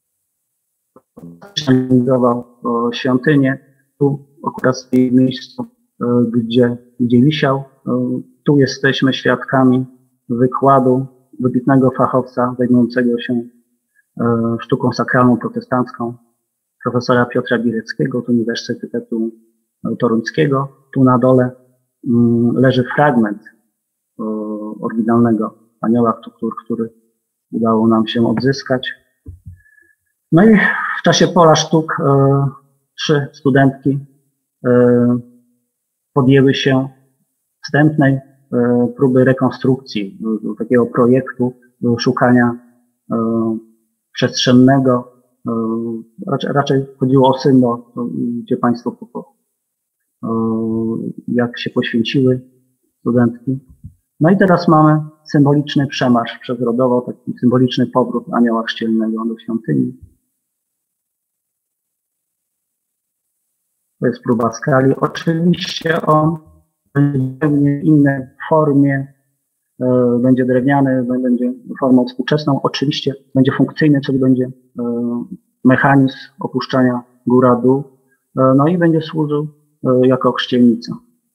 organizował świątynię, tu akurat w tym miejscu, gdzie, gdzie wisiał. Tu jesteśmy świadkami wykładu wybitnego fachowca zajmującego się sztuką sakralną protestancką, profesora Piotra Bileckiego z Uniwersytetu Toruńskiego. Tu na dole leży fragment oryginalnego anioła, który, który udało nam się odzyskać. No i w czasie Pola Sztuk e, trzy studentki e, podjęły się wstępnej e, próby rekonstrukcji do, do takiego projektu, do szukania e, przestrzennego. E, raczej, raczej chodziło o symbol, gdzie Państwo po, po, e, jak się poświęciły studentki. No i teraz mamy symboliczny przemarsz przez Rodowo, taki symboliczny powrót anioła chrzcielnego do świątyni. To jest próba skali. Oczywiście on będzie w innej formie, e, będzie drewniany, będzie formą współczesną. Oczywiście będzie funkcyjny, czyli będzie e, mechanizm opuszczania góra-dół, e, no i będzie służył e, jako chrzcielnica.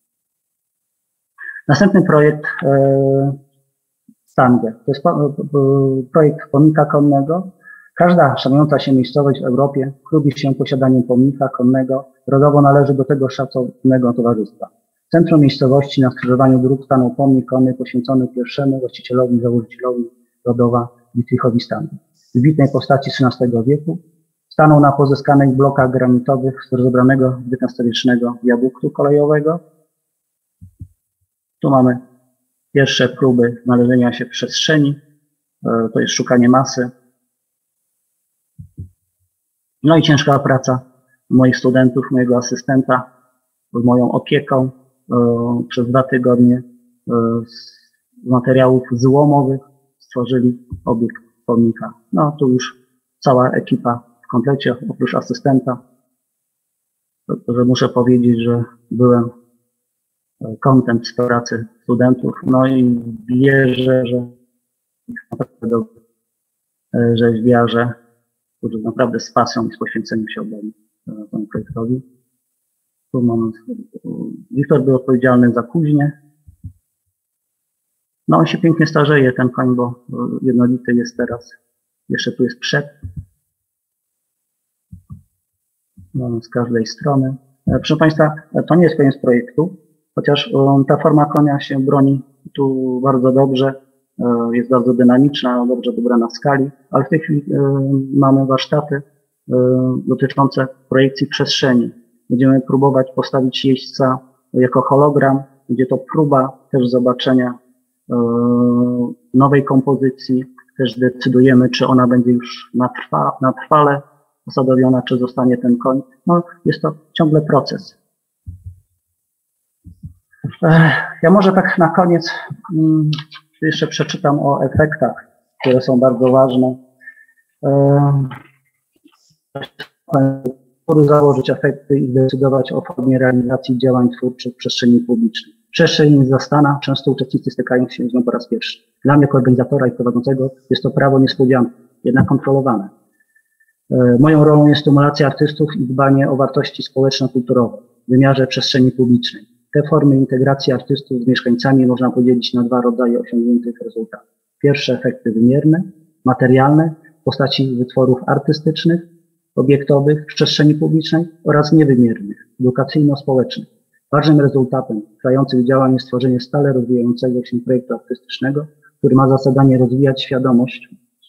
Następny projekt e, Stange. To jest po, po, projekt pomnika konnego. Każda szanująca się miejscowość w Europie chlubi się posiadaniem pomnika konnego. Rodowo należy do tego szacownego towarzystwa. W centrum miejscowości na skrzyżowaniu dróg stanął pomnik konny poświęcony pierwszemu właścicielowi, założycielowi Rodowa, Witrychowi Stange. Wybitnej postaci z trzynastego wieku. Stanął na pozyskanych blokach granitowych z rozebranego dziewiętnastowiecznego wiaduktu kolejowego. Tu mamy pierwsze próby znalezienia się w przestrzeni. To jest szukanie masy. No i ciężka praca moich studentów, mojego asystenta, z moją opieką e, przez dwa tygodnie e, z materiałów złomowych stworzyli obiekt pomnika. No tu już cała ekipa w komplecie, oprócz asystenta. To, że muszę powiedzieć, że byłem kontent z pracy studentów, no i wierzę, że naprawdę rzeźbiarze, którzy naprawdę z pasją i z poświęceniem się oddali temu projektowi. Tu mamy, Wiktor był odpowiedzialny za kuźnię. No on się pięknie starzeje, ten koń, bo jednolity jest teraz. Jeszcze tu jest przed. Mamy z każdej strony. Proszę Państwa, to nie jest koniec projektu, chociaż ta forma konia się broni tu bardzo dobrze. Jest bardzo dynamiczna, dobrze dobrana w skali, ale w tej chwili mamy warsztaty dotyczące projekcji przestrzeni. Będziemy próbować postawić jeźdźca jako hologram, będzie to próba też zobaczenia nowej kompozycji. Też decydujemy, czy ona będzie już na, trwa, na trwale usadowiona, czy zostanie ten koń. No, jest to ciągle proces. Ja może tak na koniec jeszcze przeczytam o efektach, które są bardzo ważne. Żeby założyć efekty i decydować o formie realizacji działań twórczych w przestrzeni publicznej. Przestrzeń jest zastana, często uczestnicy stykają się z nią po raz pierwszy. Dla mnie jako organizatora i prowadzącego jest to prawo niespodzianki, jednak kontrolowane. Moją rolą jest stymulacja artystów i dbanie o wartości społeczno-kulturowe w wymiarze przestrzeni publicznej. Te formy integracji artystów z mieszkańcami można podzielić na dwa rodzaje osiągniętych rezultatów. Pierwsze efekty wymierne, materialne, w postaci wytworów artystycznych, obiektowych w przestrzeni publicznej oraz niewymiernych, edukacyjno-społecznych. Ważnym rezultatem trwających działań jest stworzenie stale rozwijającego się projektu artystycznego, który ma za zadanie rozwijać świadomość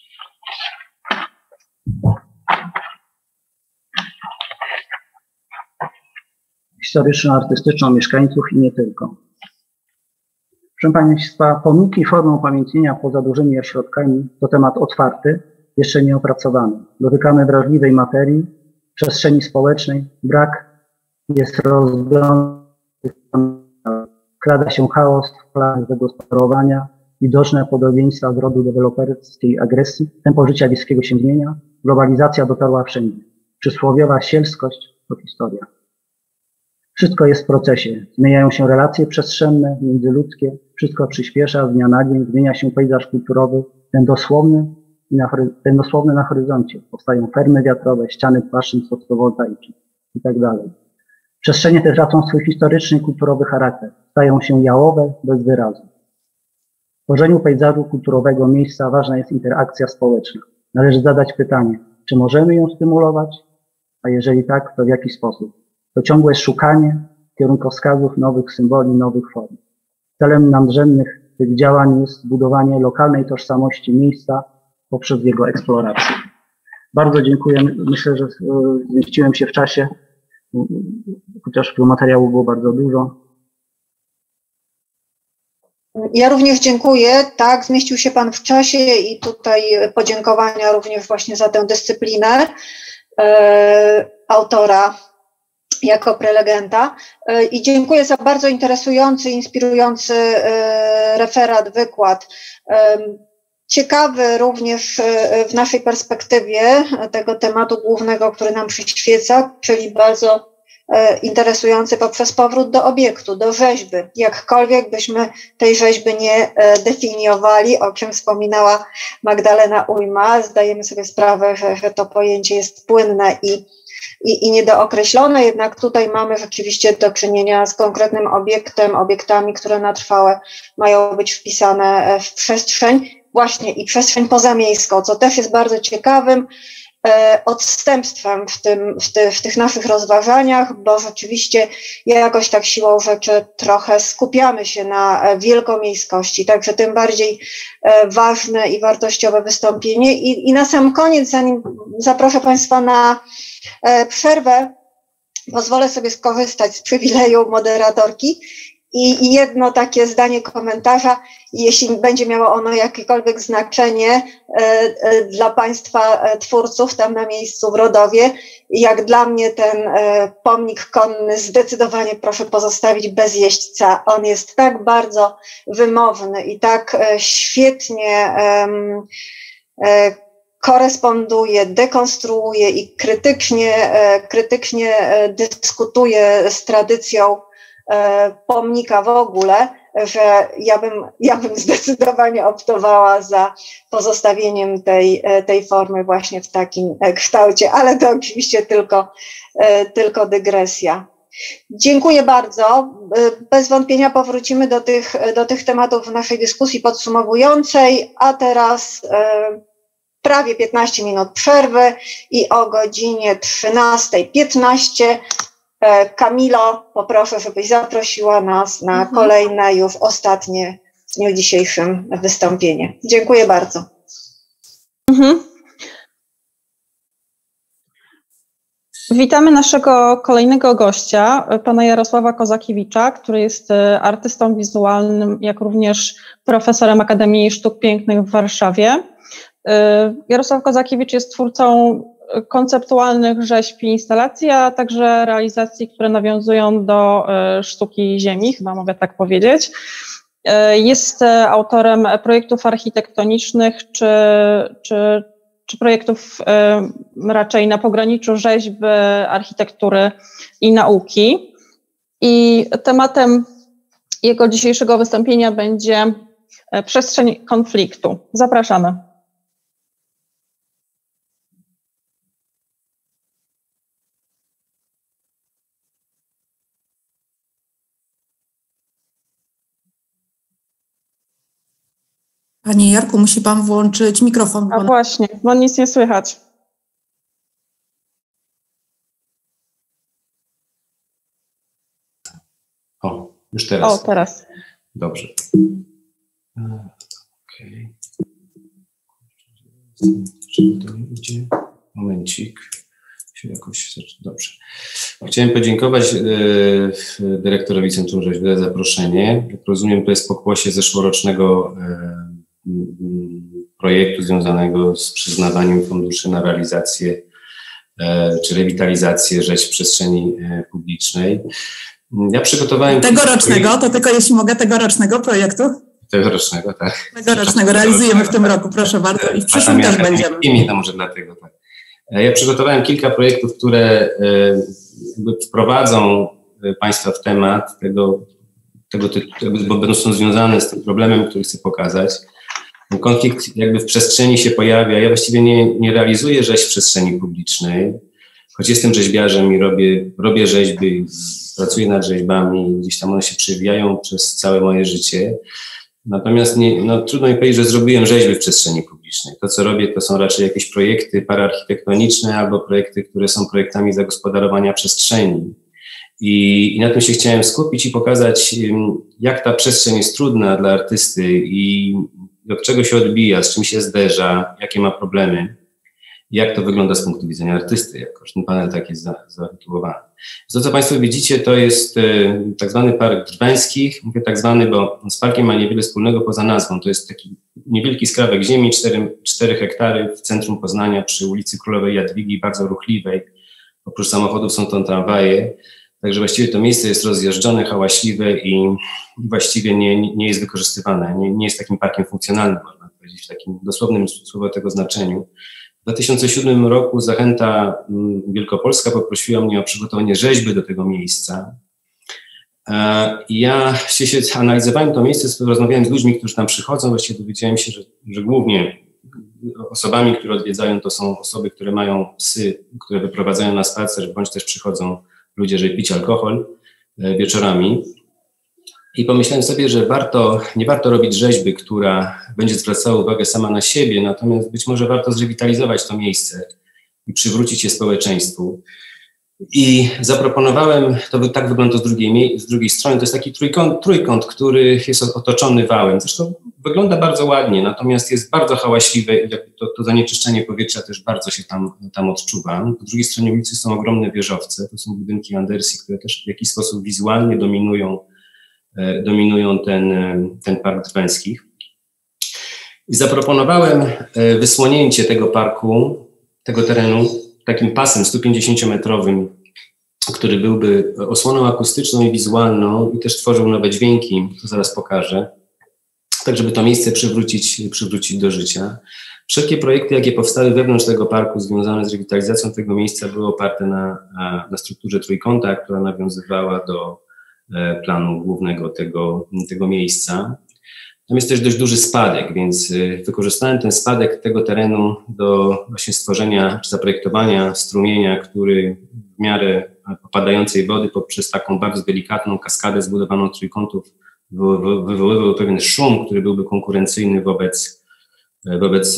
historyczno-artystyczną mieszkańców i nie tylko. Proszę Państwa, pomniki i formy upamiętnienia poza dużymi ośrodkami to temat otwarty, jeszcze nieopracowany. Dotykamy wrażliwej materii, przestrzeni społecznej, brak jest rozwiązań, wkrada się chaos w planach zagospodarowania, widoczne podobieństwa z rodu deweloperskiej agresji, tempo życia bliskiego się zmienia, globalizacja dotarła wszędzie. Przysłowiowa sielskość to historia. Wszystko jest w procesie. Zmieniają się relacje przestrzenne, międzyludzkie, wszystko przyspiesza z dnia na dzień, zmienia się pejzaż kulturowy, ten dosłowny, i na, ten dosłowny na horyzoncie. Powstają fermy wiatrowe, ściany paszyn, fotowoltaiki i tak dalej. Przestrzenie te tracą swój historyczny i kulturowy charakter. Stają się jałowe, bez wyrazu. W tworzeniu pejzażu kulturowego miejsca ważna jest interakcja społeczna. Należy zadać pytanie, czy możemy ją stymulować, a jeżeli tak, to w jaki sposób? To ciągłe szukanie kierunkowskazów nowych symboli, nowych form. Celem nadrzędnych tych działań jest budowanie lokalnej tożsamości miejsca poprzez jego eksplorację. Bardzo dziękuję. Myślę, że zmieściłem się w czasie, chociaż tego materiału było bardzo dużo. Ja również dziękuję. Tak, zmieścił się Pan w czasie i tutaj podziękowania również właśnie za tę dyscyplinę e, autora jako prelegenta. I dziękuję za bardzo interesujący, inspirujący referat, wykład. Ciekawy również w naszej perspektywie tego tematu głównego, który nam przyświeca, czyli bardzo interesujący poprzez powrót do obiektu, do rzeźby. Jakkolwiek byśmy tej rzeźby nie definiowali, o czym wspominała Magdalena Ujma, zdajemy sobie sprawę, że, że to pojęcie jest płynne i I, i niedookreślone, jednak tutaj mamy rzeczywiście do czynienia z konkretnym obiektem, obiektami, które na trwałe mają być wpisane w przestrzeń, właśnie i przestrzeń pozamiejską, co też jest bardzo ciekawym e, odstępstwem w, tym, w, ty, w tych naszych rozważaniach, bo rzeczywiście jakoś tak siłą rzeczy trochę skupiamy się na wielkomiejskości, także tym bardziej e, ważne i wartościowe wystąpienie. I, i na sam koniec, zanim zaproszę Państwa na przerwę, pozwolę sobie skorzystać z przywileju moderatorki i, i jedno takie zdanie komentarza, jeśli będzie miało ono jakiekolwiek znaczenie e, e, dla Państwa e, twórców tam na miejscu w Rodowie. Jak dla mnie ten e, pomnik konny zdecydowanie proszę pozostawić bez jeźdźca. On jest tak bardzo wymowny i tak e, świetnie e, e, koresponduje, dekonstruuje i krytycznie, krytycznie dyskutuje z tradycją pomnika w ogóle, że ja bym, ja bym zdecydowanie optowała za pozostawieniem tej, tej formy właśnie w takim kształcie, ale to oczywiście tylko, tylko dygresja. Dziękuję bardzo. Bez wątpienia powrócimy do tych, do tych tematów w naszej dyskusji podsumowującej, a teraz prawie piętnaście minut przerwy i o godzinie trzynasta piętnaście Kamilo, poproszę, żebyś zaprosiła nas na mhm. kolejne, już ostatnie w dniu dzisiejszym wystąpienie. Dziękuję bardzo. Mhm. Witamy naszego kolejnego gościa, pana Jarosława Kozakiewicza, który jest artystą wizualnym, jak również profesorem Akademii Sztuk Pięknych w Warszawie. Jarosław Kozakiewicz jest twórcą konceptualnych rzeźb i instalacji, a także realizacji, które nawiązują do sztuki ziemi, chyba mogę tak powiedzieć. Jest autorem projektów architektonicznych czy, czy, czy projektów raczej na pograniczu rzeźby, architektury i nauki. I tematem jego dzisiejszego wystąpienia będzie przestrzeń konfliktu. Zapraszamy. Panie Jarku, musi Pan włączyć mikrofon. A właśnie, bo nic nie słychać. Już teraz. O, teraz. Dobrze. Okej. Okay. Momencik. Się jakoś dobrze. Chciałem podziękować e, dyrektorowi Centrum Rzeźby za zaproszenie. Jak rozumiem, to jest pokłosie zeszłorocznego e, projektu związanego z przyznawaniem funduszy na realizację e, czy rewitalizację rzeźb w przestrzeni e, publicznej. Ja przygotowałem... Tegorocznego, to tylko jeśli mogę, tegorocznego projektu? Tegorocznego, tak. Tegorocznego, realizujemy w tym roku, proszę bardzo, i w przyszłym też będziemy. I to może dlatego, tak. Ja przygotowałem kilka projektów, które jakby wprowadzą Państwa w temat tego, tego bo będą są związane z tym problemem, który chcę pokazać. Konflikt jakby w przestrzeni się pojawia. Ja właściwie nie, nie realizuję rzeźb w przestrzeni publicznej, choć jestem rzeźbiarzem i robię, robię rzeźby, pracuję nad rzeźbami, gdzieś tam one się przewijają przez całe moje życie. Natomiast nie, no, trudno mi powiedzieć, że zrobiłem rzeźby w przestrzeni publicznej. To, co robię, to są raczej jakieś projekty paraarchitektoniczne albo projekty, które są projektami zagospodarowania przestrzeni. I, I na tym się chciałem skupić i pokazać, jak ta przestrzeń jest trudna dla artysty i od czego się odbija, z czym się zderza, jakie ma problemy, jak to wygląda z punktu widzenia artysty, jakoś ten panel tak jest zatytułowany. To, co Państwo widzicie, to jest e, tak zwany Park Drwęskich. Mówię tak zwany, bo z parkiem ma niewiele wspólnego poza nazwą. To jest taki niewielki skrawek ziemi, cztery hektary w centrum Poznania przy ulicy Królowej Jadwigi, bardzo ruchliwej. Oprócz samochodów są to tramwaje. Także właściwie to miejsce jest rozjeżdżone, hałaśliwe i właściwie nie, nie jest wykorzystywane. Nie, nie jest takim parkiem funkcjonalnym, można powiedzieć, w takim dosłownym słowa tego znaczeniu. W dwa tysiące siódmym roku Zachęta Wielkopolska poprosiła mnie o przygotowanie rzeźby do tego miejsca. I ja się analizowałem to miejsce, rozmawiałem z ludźmi, którzy tam przychodzą, właściwie dowiedziałem się, że, że głównie osobami, które odwiedzają, to są osoby, które mają psy, które wyprowadzają na spacer, bądź też przychodzą ludzie, żeby pić alkohol wieczorami. I pomyślałem sobie, że warto, nie warto robić rzeźby, która będzie zwracała uwagę sama na siebie, natomiast być może warto zrewitalizować to miejsce i przywrócić je społeczeństwu. I zaproponowałem, to tak wygląda z drugiej, z drugiej strony, to jest taki trójkąt, trójkąt, który jest otoczony wałem. Zresztą wygląda bardzo ładnie, natomiast jest bardzo hałaśliwe i to, to zanieczyszczenie powietrza też bardzo się tam, tam odczuwa. Po drugiej stronie ulicy są ogromne wieżowce, to są budynki Andersji, które też w jakiś sposób wizualnie dominują dominują ten, ten Park Drwęskich. I zaproponowałem wysłonięcie tego parku, tego terenu takim pasem stupięćdziesięciometrowym, który byłby osłoną akustyczną i wizualną i też tworzył nowe dźwięki, to zaraz pokażę, tak żeby to miejsce przywrócić, przywrócić do życia. Wszelkie projekty, jakie powstały wewnątrz tego parku związane z rewitalizacją tego miejsca, były oparte na, na strukturze trójkąta, która nawiązywała do planu głównego tego, tego miejsca. Tam jest też dość duży spadek, więc wykorzystałem ten spadek tego terenu do właśnie stworzenia czy zaprojektowania strumienia, który w miarę opadającej wody poprzez taką bardzo delikatną kaskadę zbudowaną trójkątów wywoływał pewien szum, który byłby konkurencyjny wobec, wobec,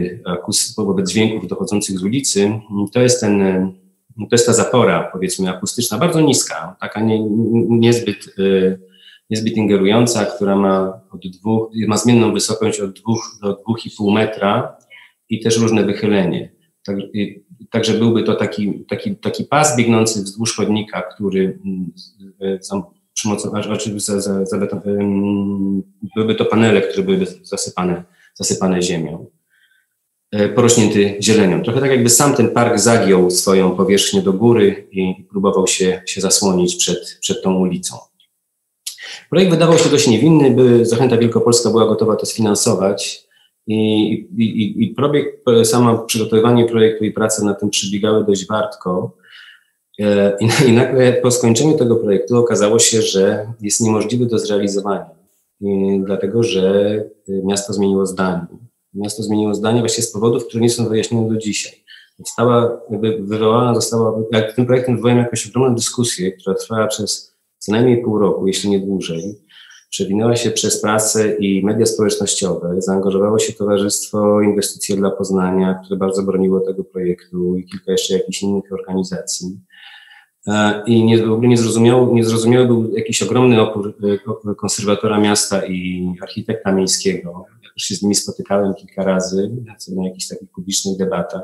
wobec dźwięków dochodzących z ulicy. To jest ten To jest ta zapora, powiedzmy, akustyczna, bardzo niska, taka nie, niezbyt, niezbyt ingerująca, która ma od dwóch, ma zmienną wysokość od dwóch do dwóch i pół metra i też różne wychylenie. Tak, także byłby to taki, taki, taki pas biegnący wzdłuż chodnika, który za pomocą, za, za, za, byłyby to panele, które byłyby zasypane, zasypane ziemią, porośnięty zielenią. Trochę tak jakby sam ten park zagiął swoją powierzchnię do góry i próbował się, się zasłonić przed, przed tą ulicą. Projekt wydawał się dość niewinny, by Zachęta Wielkopolska była gotowa to sfinansować i, i, i projekt, samo przygotowywanie projektu i prace nad tym przebiegały dość wartko. I, I nagle po skończeniu tego projektu okazało się, że jest niemożliwy do zrealizowania, i dlatego że miasto zmieniło zdanie. Miasto zmieniło zdanie właśnie z powodów, które nie są wyjaśnione do dzisiaj. Została, jakby wywołana została, jak tym projektem wywołałem jakąś ogromną dyskusję, która trwała przez co najmniej pół roku, jeśli nie dłużej. Przewinęła się przez prasę i media społecznościowe, zaangażowało się Towarzystwo Inwestycje dla Poznania, które bardzo broniło tego projektu i kilka jeszcze jakichś innych organizacji. i nie, w ogóle niezrozumiały, niezrozumiały był jakiś ogromny opór konserwatora miasta i architekta miejskiego. Ja też się z nimi spotykałem kilka razy na jakichś takich publicznych debatach.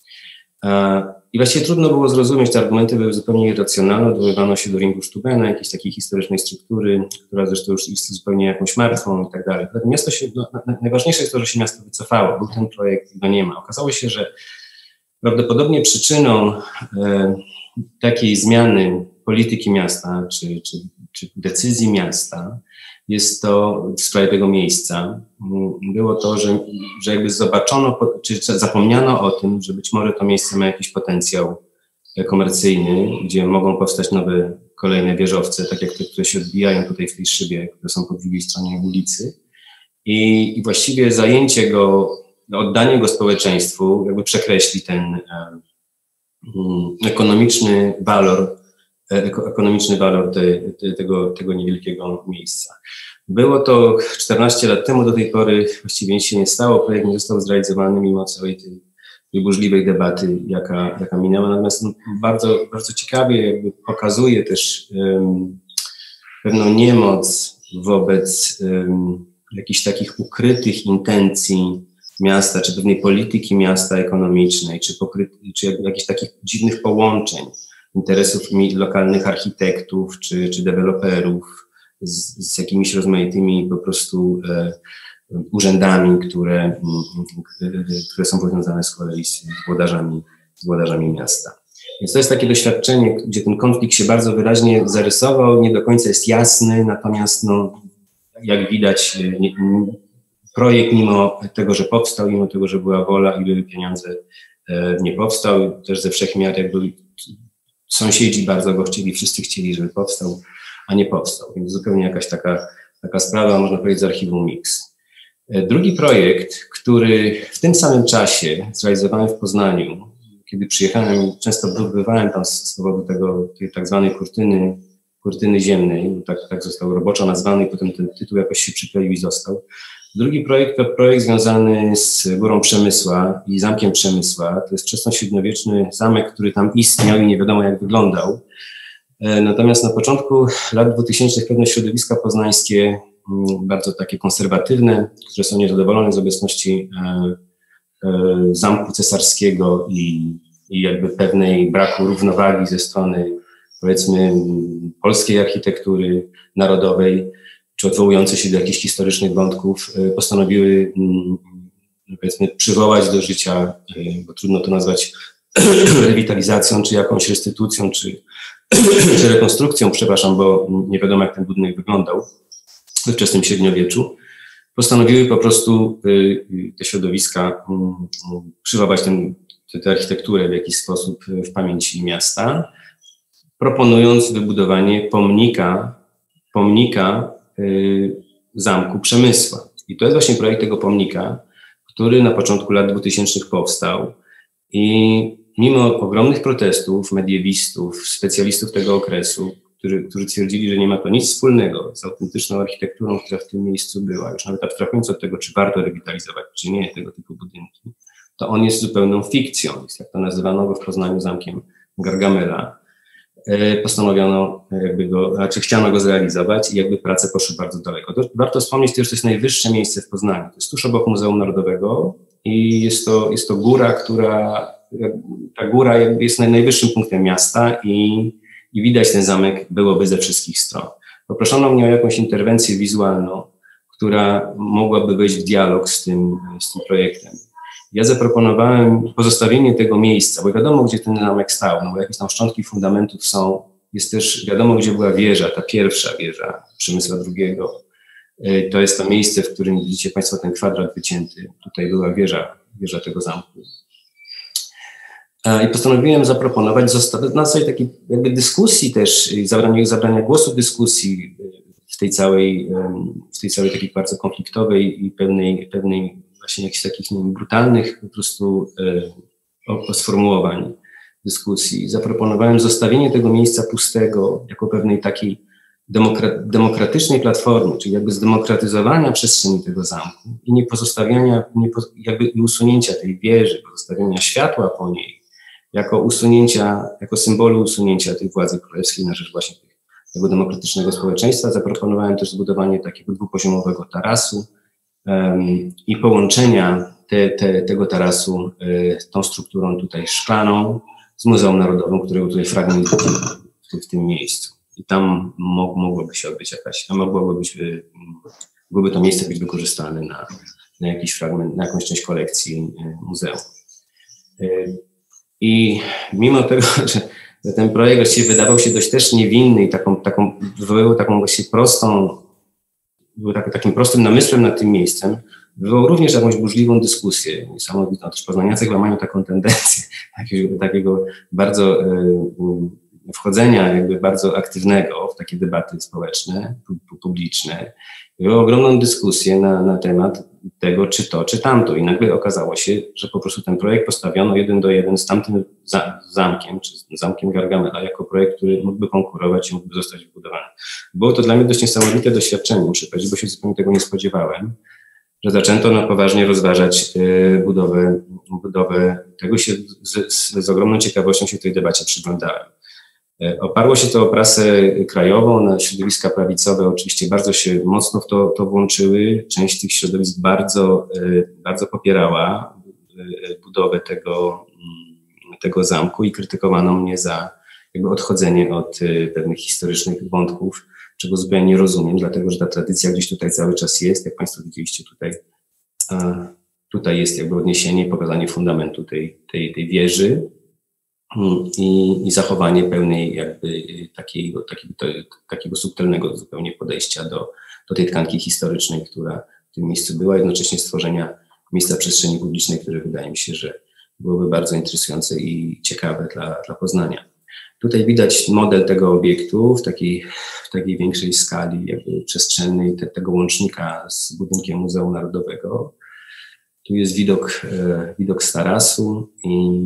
I właściwie trudno było zrozumieć, te argumenty były zupełnie irracjonalne, odwoływano się do Ringu Stubena, jakiejś takiej historycznej struktury, która zresztą już jest zupełnie jakąś martwą i tak dalej. Miasto się, no, najważniejsze jest to, że się miasto wycofało, był ten projekt i go nie ma. Okazało się, że prawdopodobnie przyczyną e, takiej zmiany polityki miasta, czy, czy, czy decyzji miasta, jest to w sprawie tego miejsca, było to, że, że jakby zobaczono, czy zapomniano o tym, że być może to miejsce ma jakiś potencjał komercyjny, gdzie mogą powstać nowe, kolejne wieżowce, tak jak te, które się odbijają tutaj w tej szybie, które są po drugiej stronie ulicy. I, i właściwie zajęcie go, oddanie go społeczeństwu jakby przekreśli ten um, ekonomiczny walor, ekonomiczny walor te, te, tego, tego niewielkiego miejsca. Było to czternaście lat temu, do tej pory właściwie nic się nie stało, projekt nie został zrealizowany mimo całej tej, tej burzliwej debaty, jaka, jaka minęła. Natomiast no, bardzo, bardzo ciekawie jakby pokazuje też um, pewną niemoc wobec um, jakichś takich ukrytych intencji miasta, czy pewnej polityki miasta ekonomicznej, czy, pokryty, czy jakichś takich dziwnych połączeń interesów lokalnych architektów czy, czy deweloperów z, z jakimiś rozmaitymi po prostu e, urzędami, które, które są powiązane z kolei z włodarzami, z włodarzami miasta. Więc to jest takie doświadczenie, gdzie ten konflikt się bardzo wyraźnie zarysował, nie do końca jest jasny, natomiast no, jak widać nie, projekt mimo tego, że powstał, mimo tego, że była wola i były pieniądze, e, nie powstał, też ze wszechmiar jakby sąsiedzi bardzo go chcieli, wszyscy chcieli, żeby powstał, a nie powstał. Więc zupełnie jakaś taka, taka sprawa, można powiedzieć, z archiwum Mix. Drugi projekt, który w tym samym czasie zrealizowałem w Poznaniu, kiedy przyjechałem, często bywałem tam z powodu tego, tej tak zwanej kurtyny, kurtyny ziemnej, tak, tak został roboczo nazwany i potem ten tytuł jakoś się przykleił i został. Drugi projekt to projekt związany z Górą Przemysła i Zamkiem Przemysła. To jest wczesnośredniowieczny zamek, który tam istniał i nie wiadomo jak wyglądał. Natomiast na początku lat dwutysięcznych pewne środowiska poznańskie, bardzo takie konserwatywne, które są niezadowolone z obecności Zamku Cesarskiego i, i jakby pewnej braku równowagi ze strony, powiedzmy, polskiej architektury narodowej, czy odwołujące się do jakichś historycznych wątków, postanowiły, powiedzmy, przywołać do życia, bo trudno to nazwać rewitalizacją, czy jakąś restytucją, czy, czy rekonstrukcją, przepraszam, bo nie wiadomo jak ten budynek wyglądał we wczesnym średniowieczu. Postanowiły po prostu te środowiska przywołać ten, tę architekturę w jakiś sposób w pamięci miasta, proponując wybudowanie pomnika, pomnika Zamku Przemysła. I to jest właśnie projekt tego pomnika, który na początku lat dwutysięcznych powstał i mimo ogromnych protestów mediewistów, specjalistów tego okresu, którzy, którzy twierdzili, że nie ma to nic wspólnego z autentyczną architekturą, która w tym miejscu była, już nawet abstrahując od tego, czy warto rewitalizować, czy nie tego typu budynki, to on jest zupełną fikcją, jest, jak to nazywano go w Poznaniu, zamkiem Gargamela. Postanowiono jakby go, znaczy chciano go zrealizować i jakby prace poszły bardzo daleko. To warto wspomnieć też, że to jest najwyższe miejsce w Poznaniu. To jest tuż obok Muzeum Narodowego i jest to, jest to góra, która, ta góra jakby jest najwyższym punktem miasta i, i widać ten zamek byłoby ze wszystkich stron. Poproszono mnie o jakąś interwencję wizualną, która mogłaby wejść w dialog z tym, z tym projektem. Ja zaproponowałem pozostawienie tego miejsca, bo wiadomo, gdzie ten zamek stał, no bo jakieś tam szczątki fundamentów są, jest też wiadomo, gdzie była wieża, ta pierwsza wieża Przemysła drugiego. To jest to miejsce, w którym widzicie Państwo ten kwadrat wycięty. Tutaj była wieża, wieża tego zamku. I postanowiłem zaproponować na zasadzie takiej jakby dyskusji też, zabrania, zabrania głosu dyskusji w tej całej, w tej całej takiej bardzo konfliktowej i pewnej, pewnej właśnie jakichś takich nie wiem, brutalnych po prostu e, sformułowań dyskusji. Zaproponowałem zostawienie tego miejsca pustego jako pewnej takiej demokra- demokratycznej platformy, czyli jakby zdemokratyzowania przestrzeni tego zamku i nie pozostawiania, nie po, jakby i usunięcia tej wieży, pozostawienia światła po niej jako usunięcia, jako symbolu usunięcia tej władzy królewskiej na rzecz właśnie tego demokratycznego społeczeństwa. Zaproponowałem też zbudowanie takiego dwupoziomowego tarasu um, i połączenia te, te, tego tarasu y, tą strukturą tutaj szklaną z Muzeum Narodowym, którego tutaj fragment w, w, w tym miejscu. I tam mo, mogłoby się odbyć jakaś, a mogłoby być, byłoby to miejsce być wykorzystane na, na jakiś fragment, na jakąś część kolekcji y, muzeum. Y, I mimo tego, że ten projekt właściwie wydawał się dość też niewinny i taką, taką, wywołał taką właściwie prostą, był tak, takim prostym namysłem nad tym miejscem, wywołał również jakąś burzliwą dyskusję, niesamowitą. Też poznaniacy chyba mają taką tendencję takiego, takiego bardzo y, wchodzenia jakby bardzo aktywnego w takie debaty społeczne, publiczne. Wywołał ogromną dyskusję na, na temat tego, czy to, czy tamto. I nagle okazało się, że po prostu ten projekt postawiono jeden do jeden z tamtym za, zamkiem, czy z zamkiem Gargamela, jako projekt, który mógłby konkurować i mógłby zostać wybudowany. Było to dla mnie dość niesamowite doświadczenie, muszę powiedzieć, bo się zupełnie tego nie spodziewałem, że zaczęto na poważnie rozważać y, budowę, budowę tego. Się z, z, z ogromną ciekawością się tej debacie przyglądałem. Oparło się to o prasę krajową, na środowiska prawicowe oczywiście bardzo się mocno w to, to włączyły. Część tych środowisk bardzo, bardzo popierała budowę tego, tego zamku i krytykowano mnie za jakby odchodzenie od pewnych historycznych wątków, czego zupełnie nie rozumiem, dlatego że ta tradycja gdzieś tutaj cały czas jest. Jak Państwo widzieliście tutaj, tutaj jest jakby odniesienie, pokazanie fundamentu tej, tej, tej wieży. I, i zachowanie pełnej jakby takiego, takiego, takiego subtelnego zupełnie podejścia do, do tej tkanki historycznej, która w tym miejscu była, jednocześnie stworzenia miejsca przestrzeni publicznej, które wydaje mi się, że byłoby bardzo interesujące i ciekawe dla, dla Poznania. Tutaj widać model tego obiektu w takiej, w takiej większej skali jakby przestrzennej, te, tego łącznika z budynkiem Muzeum Narodowego. Tu jest widok, e, widok z tarasu i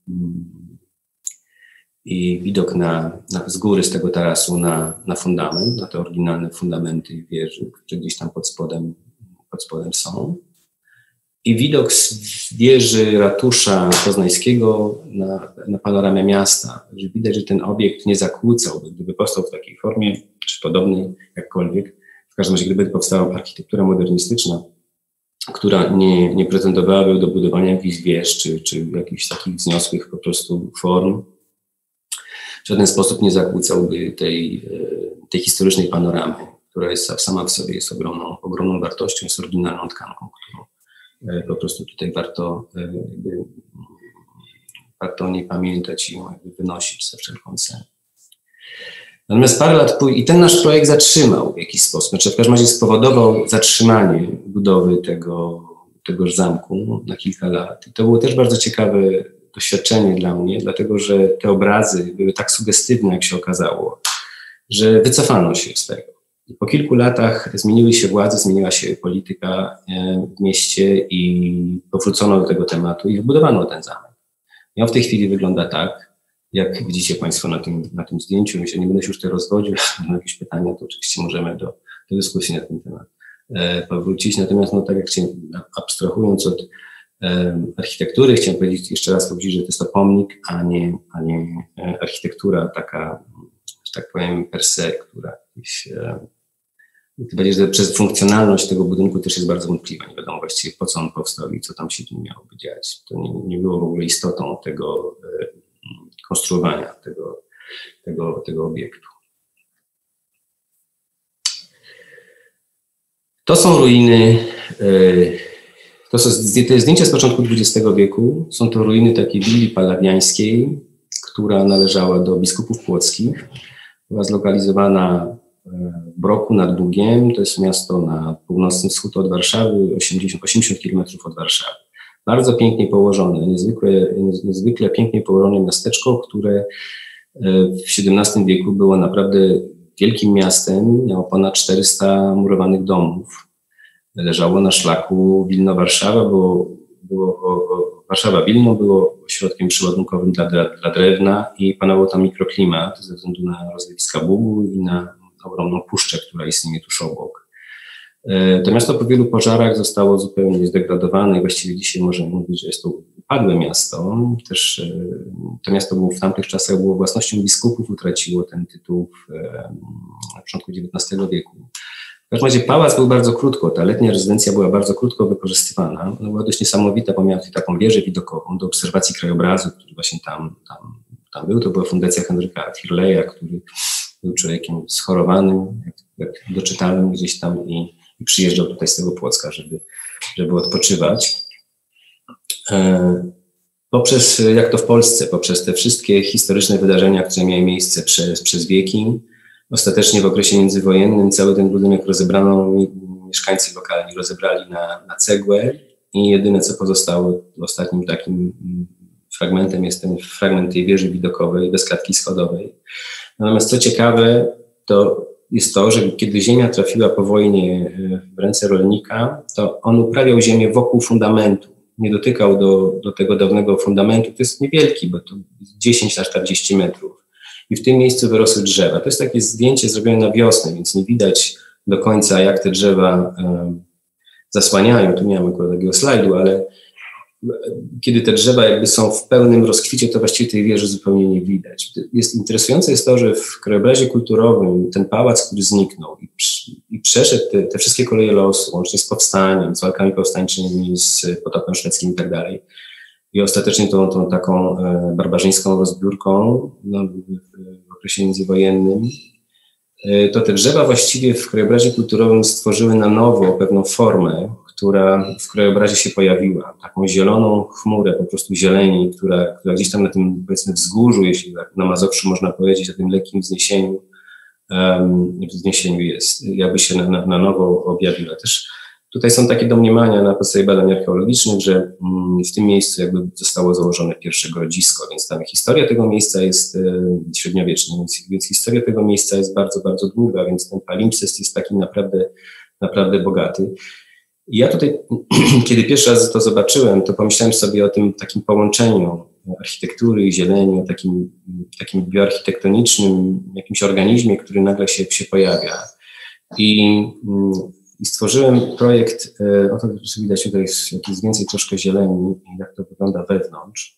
i widok na, na, z góry z tego tarasu na, na fundament, na te oryginalne fundamenty wieży, które gdzieś tam pod spodem, pod spodem są. I widok z wieży ratusza poznańskiego na, na panoramę miasta. Że widać, że ten obiekt nie zakłócał, gdyby powstał w takiej formie, czy podobnej jakkolwiek. W każdym razie, gdyby powstała architektura modernistyczna, która nie, nie pretendowałaby do budowania jakichś wież, czy, czy jakichś takich wzniosłych po prostu form, w żaden sposób nie zakłócałby tej, tej historycznej panoramy, która jest sama w sobie jest ogromną, ogromną wartością, jest oryginalną tkanką, którą po prostu tutaj warto, jakby, warto o niej pamiętać i ją jakby wynosić za wszelką cenę. Natomiast parę lat później, i ten nasz projekt zatrzymał w jakiś sposób, znaczy w każdym razie spowodował zatrzymanie budowy tego, tegoż zamku na kilka lat. I to było też bardzo ciekawe doświadczenie dla mnie, dlatego że te obrazy były tak sugestywne, jak się okazało, że wycofano się z tego. I po kilku latach zmieniły się władze, zmieniła się polityka w mieście i powrócono do tego tematu i wybudowano ten zamek. I on w tej chwili wygląda tak, jak widzicie Państwo na tym, na tym zdjęciu. Myślę, nie będę się już tutaj rozwodził, jeśli będą jakieś pytania, to oczywiście możemy do, do dyskusji na ten temat e, powrócić. Natomiast no tak jak chciałem, abstrahując od architektury, chciałem powiedzieć jeszcze raz powiedzieć, że to jest to pomnik, a nie, a nie architektura taka, że tak powiem, per se, która gdzieś, tym bardziej, że przez funkcjonalność tego budynku też jest bardzo wątpliwa. Nie wiadomo właściwie po co on powstał i co tam się miałoby dziać. To nie, nie było w ogóle istotą tego konstruowania tego, tego, tego obiektu. To są ruiny. To są te zdjęcia z początku dwudziestego wieku. Są to ruiny takiej willi pallawiańskiej, która należała do biskupów płockich. Była zlokalizowana w Broku nad Bugiem. To jest miasto na północny wschód od Warszawy, osiemdziesiąt, osiemdziesiąt kilometrów od Warszawy. Bardzo pięknie położone, niezwykle, niezwykle pięknie położone miasteczko, które w siedemnastym wieku było naprawdę wielkim miastem. Miało ponad czterysta murowanych domów. Leżało na szlaku Wilno-Warszawa, bo było, Warszawa-Wilno było ośrodkiem przyładunkowym dla, dla drewna i panował tam mikroklimat ze względu na rozlewiska Bugu i na ogromną puszczę, która istnieje tuż obok. To miasto po wielu pożarach zostało zupełnie zdegradowane i właściwie dzisiaj możemy mówić, że jest to upadłe miasto. Też to miasto było w tamtych czasach było własnością biskupów, utraciło ten tytuł w, na początku dziewiętnastego wieku. W każdym razie pałac był bardzo krótko, ta letnia rezydencja była bardzo krótko wykorzystywana. Ona była dość niesamowita, bo miała tutaj taką wieżę widokową do obserwacji krajobrazu, który właśnie tam, tam, tam był. To była fundacja Henryka Firleja, który był człowiekiem schorowanym, jak, jak doczytałem gdzieś tam i, i przyjeżdżał tutaj z tego Płocka, żeby, żeby odpoczywać. E, poprzez, jak to w Polsce, poprzez te wszystkie historyczne wydarzenia, które miały miejsce przez, przez wieki, ostatecznie w okresie międzywojennym cały ten budynek rozebrano, mieszkańcy lokalni rozebrali na, na cegłę i jedyne, co pozostało ostatnim takim fragmentem jest ten fragment tej wieży widokowej bez klatki schodowej. Natomiast co ciekawe, to jest to, że kiedy ziemia trafiła po wojnie w ręce rolnika, to on uprawiał ziemię wokół fundamentu. Nie dotykał do, do tego dawnego fundamentu. To jest niewielki, bo to dziesięć na czterdzieści metrów. I w tym miejscu wyrosły drzewa. To jest takie zdjęcie zrobione na wiosnę, więc nie widać do końca, jak te drzewa um, zasłaniają. Tu nie mam akurat takiego slajdu, ale kiedy te drzewa jakby są w pełnym rozkwicie, to właściwie tej wieży zupełnie nie widać. Jest interesujące jest to, że w krajobrazie kulturowym ten pałac, który zniknął i, i przeszedł te, te wszystkie koleje losu, łącznie z powstaniem, z walkami powstańczymi, z potopem szwedzkim i tak dalej, i ostatecznie tą, tą taką e, barbarzyńską rozbiórką no, w, w okresie międzywojennym, e, to te drzewa właściwie w krajobrazie kulturowym stworzyły na nowo pewną formę, która w krajobrazie się pojawiła. Taką zieloną chmurę, po prostu zieleni, która, która gdzieś tam na tym, powiedzmy, wzgórzu, jeśli tak na Mazowszu można powiedzieć, o tym lekkim wzniesieniu, um, wzniesieniu jest, jakby się na, na, na nowo objawiła. Też tutaj są takie domniemania na podstawie badań archeologicznych, że mm, w tym miejscu jakby zostało założone pierwsze grodzisko, więc tam historia tego miejsca jest e, średniowieczna, więc, więc historia tego miejsca jest bardzo, bardzo długa, więc ten palimpsest jest taki naprawdę, naprawdę bogaty. I ja tutaj, kiedy pierwszy raz to zobaczyłem, to pomyślałem sobie o tym takim połączeniu architektury i zieleni, o takim, takim bioarchitektonicznym jakimś organizmie, który nagle się, się pojawia. I, i stworzyłem projekt, o to widać tutaj jest więcej troszkę zieleni, jak to wygląda wewnątrz.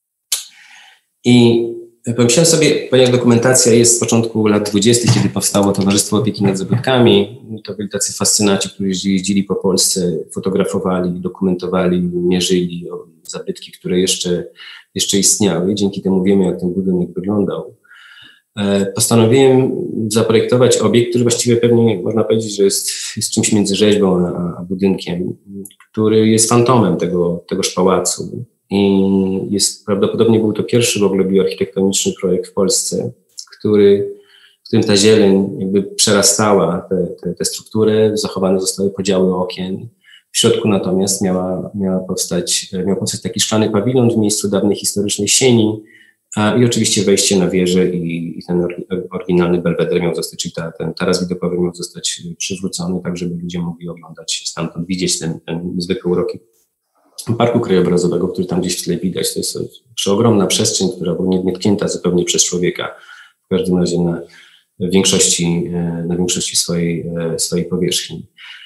I pomyślałem sobie, ponieważ dokumentacja jest z początku lat dwudziestych, kiedy powstało Towarzystwo Opieki nad Zabytkami, to byli tacy fascynaci, którzy jeździli po Polsce, fotografowali, dokumentowali, mierzyli zabytki, które jeszcze, jeszcze istniały. Dzięki temu wiemy, jak ten budynek wyglądał. Postanowiłem zaprojektować obiekt, który właściwie pewnie można powiedzieć, że jest, jest czymś między rzeźbą a, a budynkiem, który jest fantomem tego, tegoż pałacu. I jest, prawdopodobnie był to pierwszy w ogóle bioarchitektoniczny projekt w Polsce, który, w którym ta zieleń jakby przerastała tę te, te, te strukturę, zachowane zostały podziały okien. W środku natomiast miała, miała powstać, miał powstać taki szklany pawilon w miejscu dawnej historycznej sieni a, i oczywiście wejście na wieżę i, i ten oryginalny belweder miał zostać, czyli ta, ten taras widokowy miał zostać przywrócony, tak żeby ludzie mogli oglądać stamtąd, widzieć ten, ten niezwykły uroki parku krajobrazowego, który tam gdzieś w tle widać. To jest przeogromna przestrzeń, która była nietknięta zupełnie przez człowieka, w każdym razie na większości, na większości swojej, swojej powierzchni.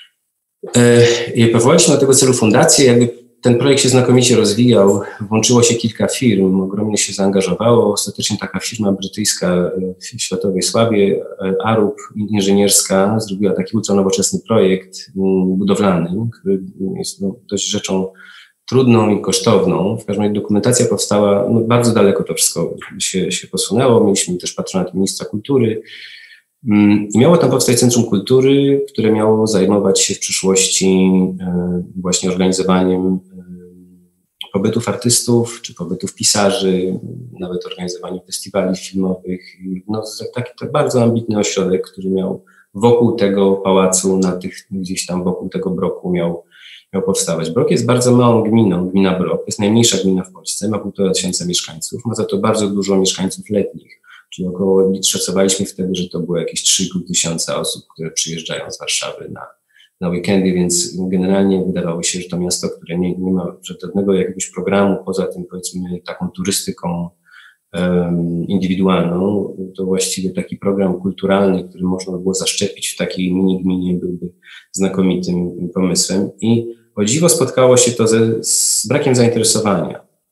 I powołaliśmy do tego celu fundację, jakby ten projekt się znakomicie rozwijał, włączyło się kilka firm, ogromnie się zaangażowało. Ostatecznie taka firma brytyjska w światowej sławie, Arup inżynierska, zrobiła taki ultranowoczesny projekt budowlany, który jest no, dość rzeczą trudną i kosztowną. W każdym razie dokumentacja powstała, no, bardzo daleko to wszystko się, się posunęło. Mieliśmy też patronat ministra kultury. I miało tam powstać Centrum Kultury, które miało zajmować się w przyszłości właśnie organizowaniem pobytów artystów, czy pobytów pisarzy, nawet organizowaniem festiwali filmowych. No, taki to bardzo ambitny ośrodek, który miał wokół tego pałacu, na tych, gdzieś tam wokół tego Broku miał, miał powstawać. Brok jest bardzo małą gminą, gmina Brok, jest najmniejsza gmina w Polsce, ma półtora tysiąca mieszkańców, ma za to bardzo dużo mieszkańców letnich. Czyli około, szacowaliśmy wtedy, że to było jakieś trzy i pół tysiąca osób, które przyjeżdżają z Warszawy na, na weekendy, więc generalnie wydawało się, że to miasto, które nie, nie ma żadnego jakiegoś programu, poza tym powiedzmy taką turystyką um, indywidualną, to właściwie taki program kulturalny, który można było zaszczepić w takiej mini-gminie, byłby znakomitym pomysłem. I o dziwo spotkało się to ze, z brakiem zainteresowania.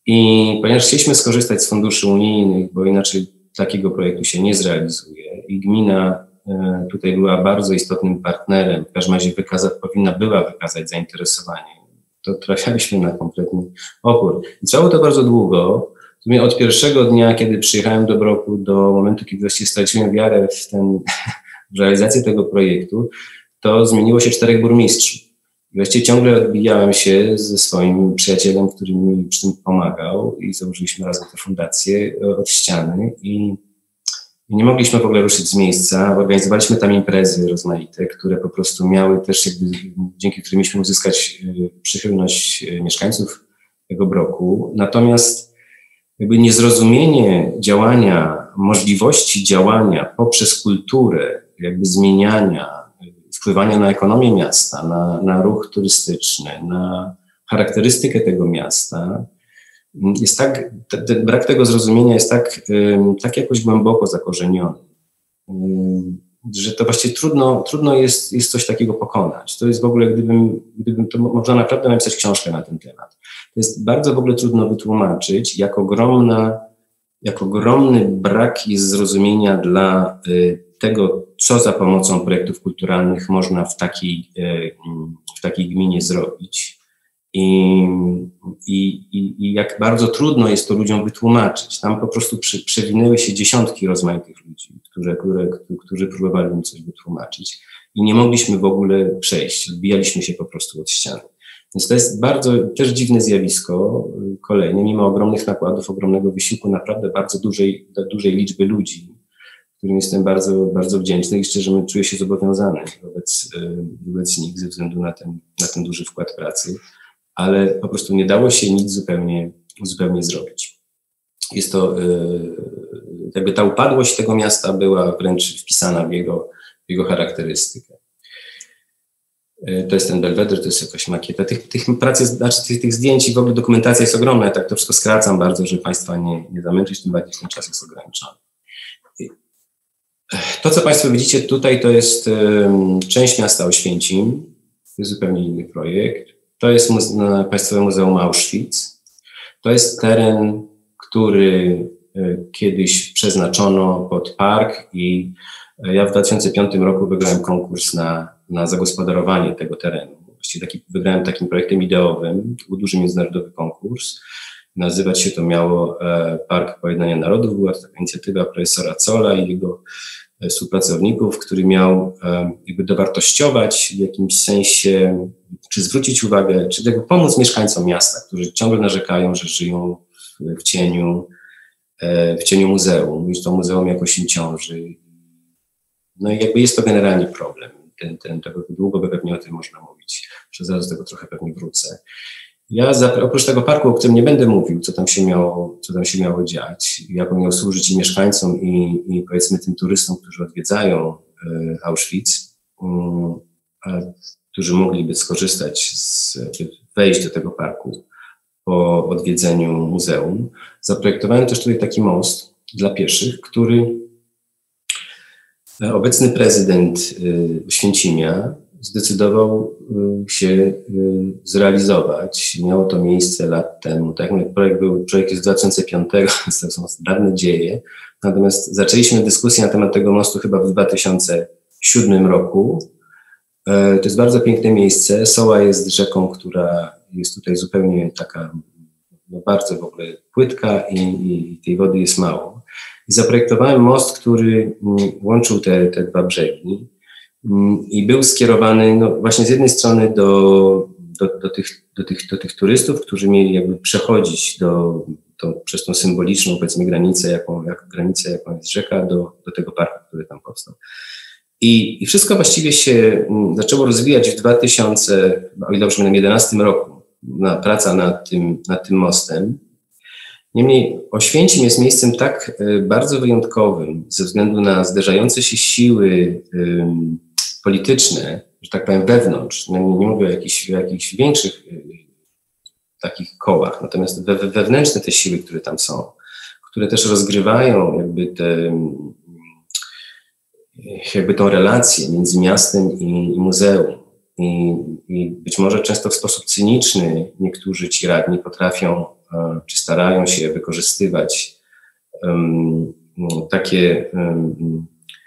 I ponieważ chcieliśmy skorzystać z funduszy unijnych, bo inaczej takiego projektu się nie zrealizuje i gmina tutaj była bardzo istotnym partnerem, w każdym razie wykaza, powinna była wykazać zainteresowanie, to trafialiśmy na kompletny opór. I trwało to bardzo długo. Od pierwszego dnia, kiedy przyjechałem do Broku, do momentu, kiedy właściwie straciłem wiarę w, ten, w realizację tego projektu, to zmieniło się czterech burmistrzów. I właściwie ciągle odbijałem się ze swoim przyjacielem, który mi przy tym pomagał i założyliśmy razem tę fundację od ściany i I nie mogliśmy w ogóle ruszyć z miejsca. Organizowaliśmy tam imprezy rozmaite, które po prostu miały też jakby, dzięki którym mieliśmy uzyskać przychylność mieszkańców tego Broku. Natomiast jakby niezrozumienie działania, możliwości działania poprzez kulturę, jakby zmieniania, wpływania na ekonomię miasta, na, na ruch turystyczny, na charakterystykę tego miasta, jest tak, ten brak tego zrozumienia jest tak, tak jakoś głęboko zakorzeniony, że to właściwie trudno, trudno jest, jest coś takiego pokonać. To jest w ogóle, gdybym, gdybym to można naprawdę napisać książkę na ten temat. To jest bardzo w ogóle trudno wytłumaczyć, jak ogromna, jak ogromny brak jest zrozumienia dla tego, co za pomocą projektów kulturalnych można w takiej, w takiej gminie zrobić. I, i, i jak bardzo trudno jest to ludziom wytłumaczyć. Tam po prostu przy, przewinęły się dziesiątki rozmaitych ludzi, którzy, które, którzy próbowali im coś wytłumaczyć i nie mogliśmy w ogóle przejść. Odbijaliśmy się po prostu od ściany. Więc to jest bardzo też dziwne zjawisko, kolejne, mimo ogromnych nakładów, ogromnego wysiłku, naprawdę bardzo dużej, dużej liczby ludzi, którym jestem bardzo, bardzo wdzięczny i szczerze czuję się zobowiązany wobec, wobec nich ze względu na ten, na ten duży wkład pracy. Ale po prostu nie dało się nic zupełnie, zupełnie zrobić. Jest to, jakby ta upadłość tego miasta była wręcz wpisana w jego, w jego charakterystykę. To jest ten Belweder, to jest jakaś makieta. Tych, tych prac jest, znaczy tych, tych zdjęć i w ogóle dokumentacja jest ogromna. Ja tak to wszystko skracam bardzo, żeby Państwa nie, nie zamęczyć, tym bardziej ten czas jest ograniczony. To, co Państwo widzicie tutaj, to jest um, część miasta Oświęcim. To jest zupełnie inny projekt. To jest muze- Państwowe Muzeum Auschwitz. To jest teren, który kiedyś przeznaczono pod park i ja w dwa tysiące piątym roku wygrałem konkurs na, na zagospodarowanie tego terenu. Właściwie taki, wygrałem takim projektem ideowym, to był duży międzynarodowy konkurs. Nazywać się to miało Park Pojednania Narodów. Była to taka inicjatywa profesora Zolla i jego współpracowników, który miał jakby dowartościować w jakimś sensie, czy zwrócić uwagę, czy jakby pomóc mieszkańcom miasta, którzy ciągle narzekają, że żyją w, w cieniu, w cieniu muzeum, i to muzeum jakoś im ciąży. No i jakby jest to generalnie problem. Ten, ten, tego długo by pewnie o tym można mówić, że zaraz do tego trochę pewnie wrócę. Ja za, oprócz tego parku, o którym nie będę mówił, co tam się miało, co tam się miało dziać, jak on miał służyć i mieszkańcom i, i powiedzmy tym turystom, którzy odwiedzają y, Auschwitz, y, którzy mogliby skorzystać, z, wejść do tego parku po odwiedzeniu muzeum. Zaprojektowałem też tutaj taki most dla pieszych, który obecny prezydent y, Oświęcimia zdecydował się zrealizować. Miało to miejsce lat temu. Tak jak mówię, projekt był, projekt jest z dwa tysiące piątego, więc to są dawne dzieje. Natomiast zaczęliśmy dyskusję na temat tego mostu chyba w dwa tysiące siódmym roku. To jest bardzo piękne miejsce. Soła jest rzeką, która jest tutaj zupełnie taka, no bardzo w ogóle płytka i, i tej wody jest mało. I zaprojektowałem most, który łączył te, te dwa brzegi. I był skierowany no, właśnie z jednej strony do, do, do, tych, do, tych, do tych turystów, którzy mieli jakby przechodzić do, do, przez tą symboliczną, powiedzmy, granicę, jaką, jak, granicę, jaką jest rzeka, do, do tego parku, który tam powstał. I, I wszystko właściwie się zaczęło rozwijać w dwa tysiące, o ile dobrze pamiętam, jedenastym roku, na, praca nad tym, nad tym mostem. Niemniej Oświęcim jest miejscem tak y, bardzo wyjątkowym ze względu na zderzające się siły y, polityczne, że tak powiem wewnątrz, no, nie, nie mówię o jakichś, o jakichś większych y, takich kołach, natomiast we, wewnętrzne te siły, które tam są, które też rozgrywają jakby te, jakby tą relację między miastem i, i muzeum. I, I być może często w sposób cyniczny niektórzy ci radni potrafią czy starają się wykorzystywać um, takie, um,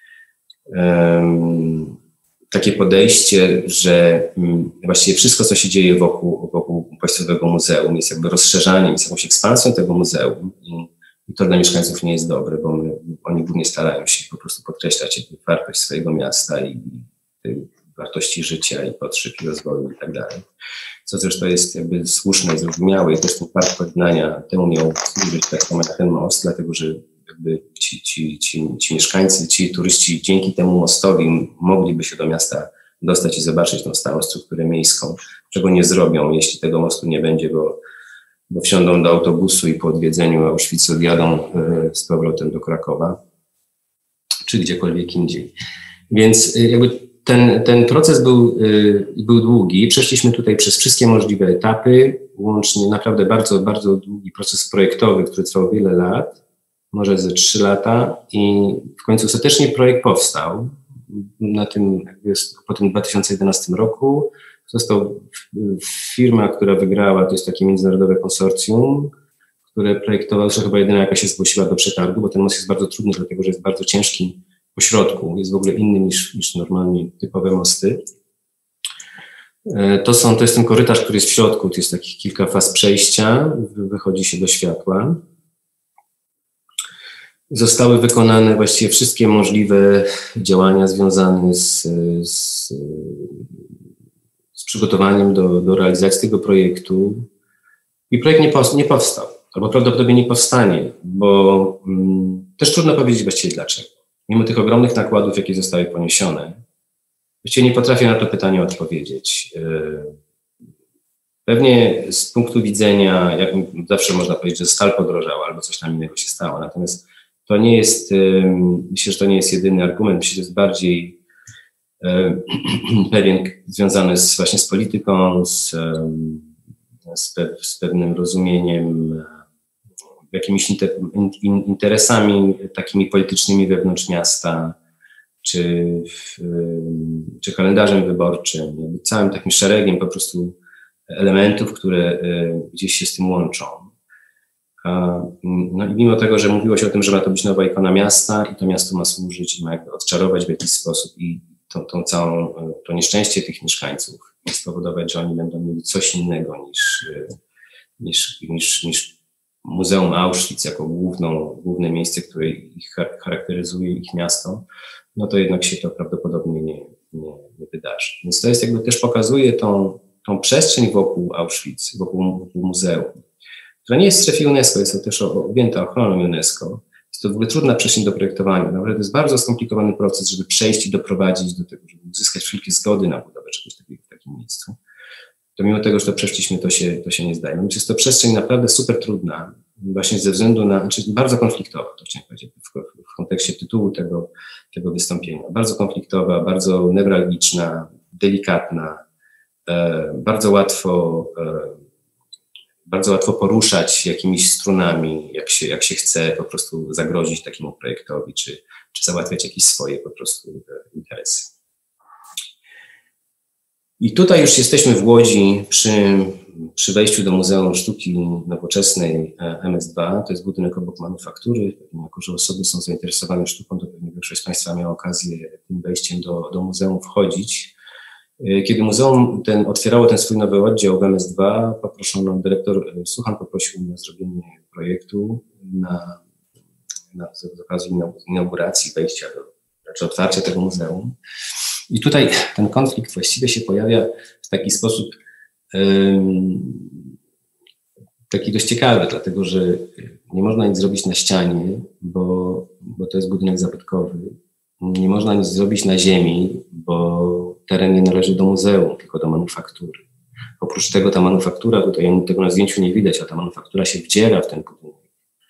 um, takie podejście, że um, właściwie wszystko, co się dzieje wokół, wokół Państwowego Muzeum, jest jakby rozszerzaniem, jest jakąś ekspansją tego muzeum i, i to dla mieszkańców nie jest dobre, bo my, oni głównie starają się po prostu podkreślać jakby wartość swojego miasta i, i wartości życia i potrzeb i rozwoju i tak dalej. Co zresztą jest jakby słuszne i zrozumiałe i też ten park Poddania temu miał służyć tak samo jak ten most, dlatego że jakby ci, ci, ci, ci mieszkańcy, ci turyści dzięki temu mostowi mogliby się do miasta dostać i zobaczyć tą stałą strukturę miejską, czego nie zrobią, jeśli tego mostu nie będzie, bo, bo wsiądą do autobusu i po odwiedzeniu Auschwitzu odjadą z powrotem do Krakowa czy gdziekolwiek indziej. Więc jakby Ten, ten proces był, był długi. Przeszliśmy tutaj przez wszystkie możliwe etapy, łącznie naprawdę bardzo, bardzo długi proces projektowy, który trwał wiele lat, może ze trzy lata i w końcu ostatecznie projekt powstał. Na tym, po tym dwa tysiące jedenastym roku został firma, która wygrała, to jest takie międzynarodowe konsorcjum, które projektowało, że chyba jedyna jaka się zgłosiła do przetargu, bo ten most jest bardzo trudny, dlatego że jest bardzo ciężki po środku, jest w ogóle inny niż, niż normalnie typowe mosty. To, są, to jest ten korytarz, który jest w środku, to jest takich kilka faz przejścia, wychodzi się do światła. Zostały wykonane właściwie wszystkie możliwe działania związane z, z, z przygotowaniem do, do realizacji tego projektu i projekt nie, pow, nie powstał, albo prawdopodobnie nie powstanie, bo mm, też trudno powiedzieć właściwie dlaczego. Mimo tych ogromnych nakładów, jakie zostały poniesione, właściwie nie potrafię na to pytanie odpowiedzieć. Pewnie z punktu widzenia, jak zawsze można powiedzieć, że stal podrożała albo coś tam innego się stało, natomiast to nie jest, myślę, że to nie jest jedyny argument, myślę, że jest bardziej pewien związany z, właśnie z polityką, z, z, pe, z pewnym rozumieniem, jakimiś inter, in, interesami takimi politycznymi wewnątrz miasta, czy, w, czy kalendarzem wyborczym, całym takim szeregiem po prostu elementów, które gdzieś się z tym łączą. No i mimo tego, że mówiło się o tym, że ma to być nowa ikona miasta i to miasto ma służyć i ma jakby odczarować w jakiś sposób i tą, tą całą, to nieszczęście tych mieszkańców i spowodować, że oni będą mieli coś innego niż, niż, niż, niż Muzeum Auschwitz jako główną, główne miejsce, które ich charakteryzuje, ich miasto, no to jednak się to prawdopodobnie nie, nie, nie wydarzy. Więc to jest jakby też pokazuje tą, tą przestrzeń wokół Auschwitz, wokół, wokół muzeum, która nie jest w strefie UNESCO, jest to też objęta ochroną UNESCO. Jest to w ogóle trudna przestrzeń do projektowania. Naprawdę to jest bardzo skomplikowany proces, żeby przejść i doprowadzić do tego, żeby uzyskać wszelkie zgody na budowę czegoś takiego w takim miejscu. To mimo tego, że to przeszliśmy, to się, to się nie zdaje. Więc jest to przestrzeń naprawdę super trudna, właśnie ze względu na, znaczy bardzo konfliktowa, to chciałem powiedzieć, w, w kontekście tytułu tego, tego wystąpienia. Bardzo konfliktowa, bardzo newralgiczna, delikatna, e, bardzo łatwo, e, bardzo łatwo poruszać jakimiś strunami, jak się, jak się chce po prostu zagrozić takiemu projektowi, czy, czy załatwiać jakieś swoje po prostu e, interesy. I tutaj już jesteśmy w Łodzi przy, przy wejściu do Muzeum Sztuki Nowoczesnej M S dwa. To jest budynek obok manufaktury. Jako że osoby są zainteresowane sztuką, to pewnie większość z Państwa miała okazję tym wejściem do, do muzeum wchodzić. Kiedy muzeum ten, otwierało ten swój nowy oddział w M S dwa, poproszono, dyrektor Suchan poprosił mnie o zrobienie projektu na, na, z okazji inauguracji wejścia do, znaczy otwarcia tego muzeum. I tutaj ten konflikt właściwie się pojawia w taki sposób um, taki dość ciekawy, dlatego że nie można nic zrobić na ścianie, bo, bo to jest budynek zabytkowy. Nie można nic zrobić na ziemi, bo teren nie należy do muzeum, tylko do manufaktury. Oprócz tego ta manufaktura, tutaj tego na zdjęciu nie widać, a ta manufaktura się wdziera w ten budynek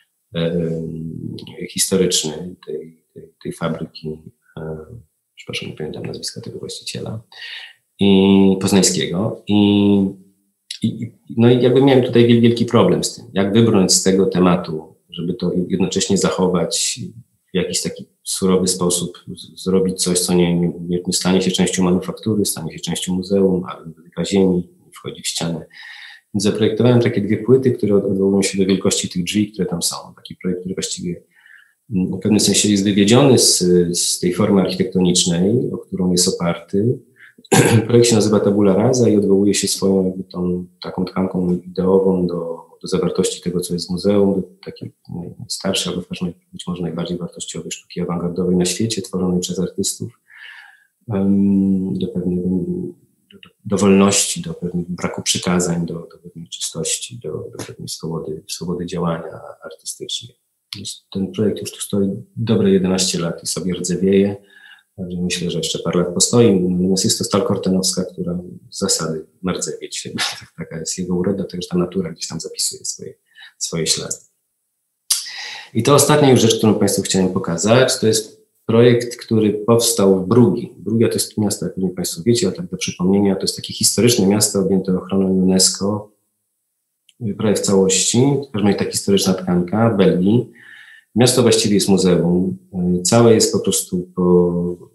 e, historyczny tej, tej, tej fabryki. E, przepraszam, nie pamiętam nazwiska tego właściciela, i poznańskiego. I, i, no i jakby miałem tutaj wielki problem z tym, jak wybrnąć z tego tematu, żeby to jednocześnie zachować w jakiś taki surowy sposób, zrobić coś, co nie, nie, nie stanie się częścią manufaktury, stanie się częścią muzeum, ale dotyka ziemi, wchodzi w ścianę Więc zaprojektowałem takie dwie płyty, które odwołują się do wielkości tych drzwi, które tam są. Taki projekt, który właściwie w pewnym sensie jest wywiedziony z, z tej formy architektonicznej, o którą jest oparty. Projekt się nazywa Tabula Rasa i odwołuje się swoją jakby tą taką tkanką ideową do, do zawartości tego, co jest w muzeum, do takiej najstarszej, albo być może najbardziej wartościowej sztuki awangardowej na świecie, tworzonej przez artystów, do pewnej do, do wolności, do pewnego braku przykazań, do, do pewnej czystości, do, do pewnej swobody, swobody działania artystycznej. Ten projekt już tu stoi dobre jedenaście lat i sobie rdzewieje. Także myślę, że jeszcze parę lat postoi. Natomiast jest to stal kortenowska, która z zasady ma rdzewieć. Taka jest jego uroda, także ta natura gdzieś tam zapisuje swoje, swoje ślady. I to ostatnia już rzecz, którą Państwu chciałem pokazać, to jest projekt, który powstał w Brugi. Brugia to jest miasto, jak pewnie Państwo wiecie, ale tak do przypomnienia, to jest takie historyczne miasto objęte ochroną UNESCO, prawie w całości, w każdym razie ta historyczna tkanka w Belgii. Miasto właściwie jest muzeum. Całe jest po prostu po,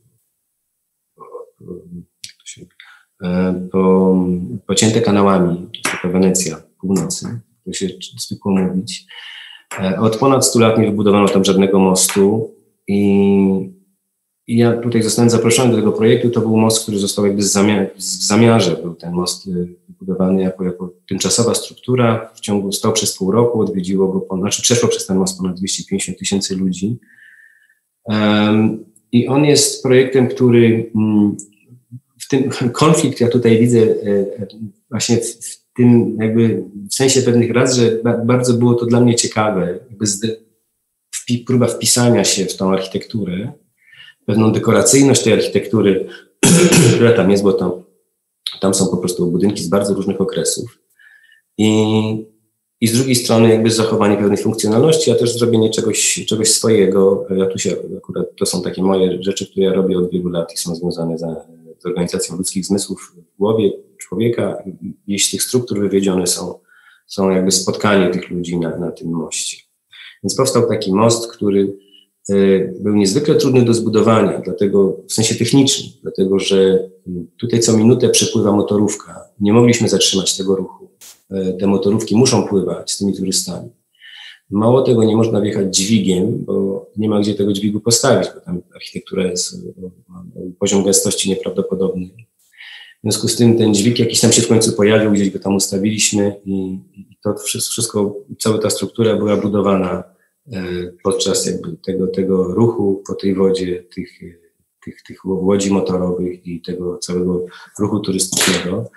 po, po pocięte kanałami. To jest taka Wenecja, północy, to się zwykło mówić. Od ponad stu lat nie wybudowano tam żadnego mostu i, i ja tutaj zostałem zaproszony do tego projektu. To był most, który został jakby z zamiar, w zamiarze. Był ten most wybudowany jako, jako tymczasowa struktura. W ciągu stał przez pół roku, odwiedziło go, ponad, znaczy przeszło przez ten most ponad dwieście pięćdziesiąt tysięcy ludzi. Um, I on jest projektem, który um, w tym konflikt, ja tutaj widzę e, właśnie w, w tym jakby w sensie pewnych raz, że ba, bardzo było to dla mnie ciekawe, jakby z, wpi, próba wpisania się w tą architekturę, pewną dekoracyjność tej architektury, która tam jest, bo to, tam są po prostu budynki z bardzo różnych okresów. I, i z drugiej strony jakby zachowanie pewnej funkcjonalności, a też zrobienie czegoś, czegoś swojego. Ja tu się akurat, to są takie moje rzeczy, które ja robię od wielu lat i są związane za, z organizacją ludzkich zmysłów w głowie człowieka. Jeśli tych struktur wywiedzione są, są jakby spotkanie tych ludzi na, na tym moście. Więc powstał taki most, który był niezwykle trudny do zbudowania, dlatego w sensie technicznym, dlatego że tutaj co minutę przepływa motorówka. Nie mogliśmy zatrzymać tego ruchu. Te motorówki muszą pływać z tymi turystami. Mało tego, nie można wjechać dźwigiem, bo nie ma gdzie tego dźwigu postawić, bo tam architektura jest, poziom gęstości nieprawdopodobny. W związku z tym ten dźwig jakiś tam się w końcu pojawił, gdzieś go tam ustawiliśmy i, i to wszystko, cała ta struktura była budowana podczas jakby tego, tego ruchu po tej wodzie, tych, tych, tych łodzi motorowych i tego całego ruchu turystycznego.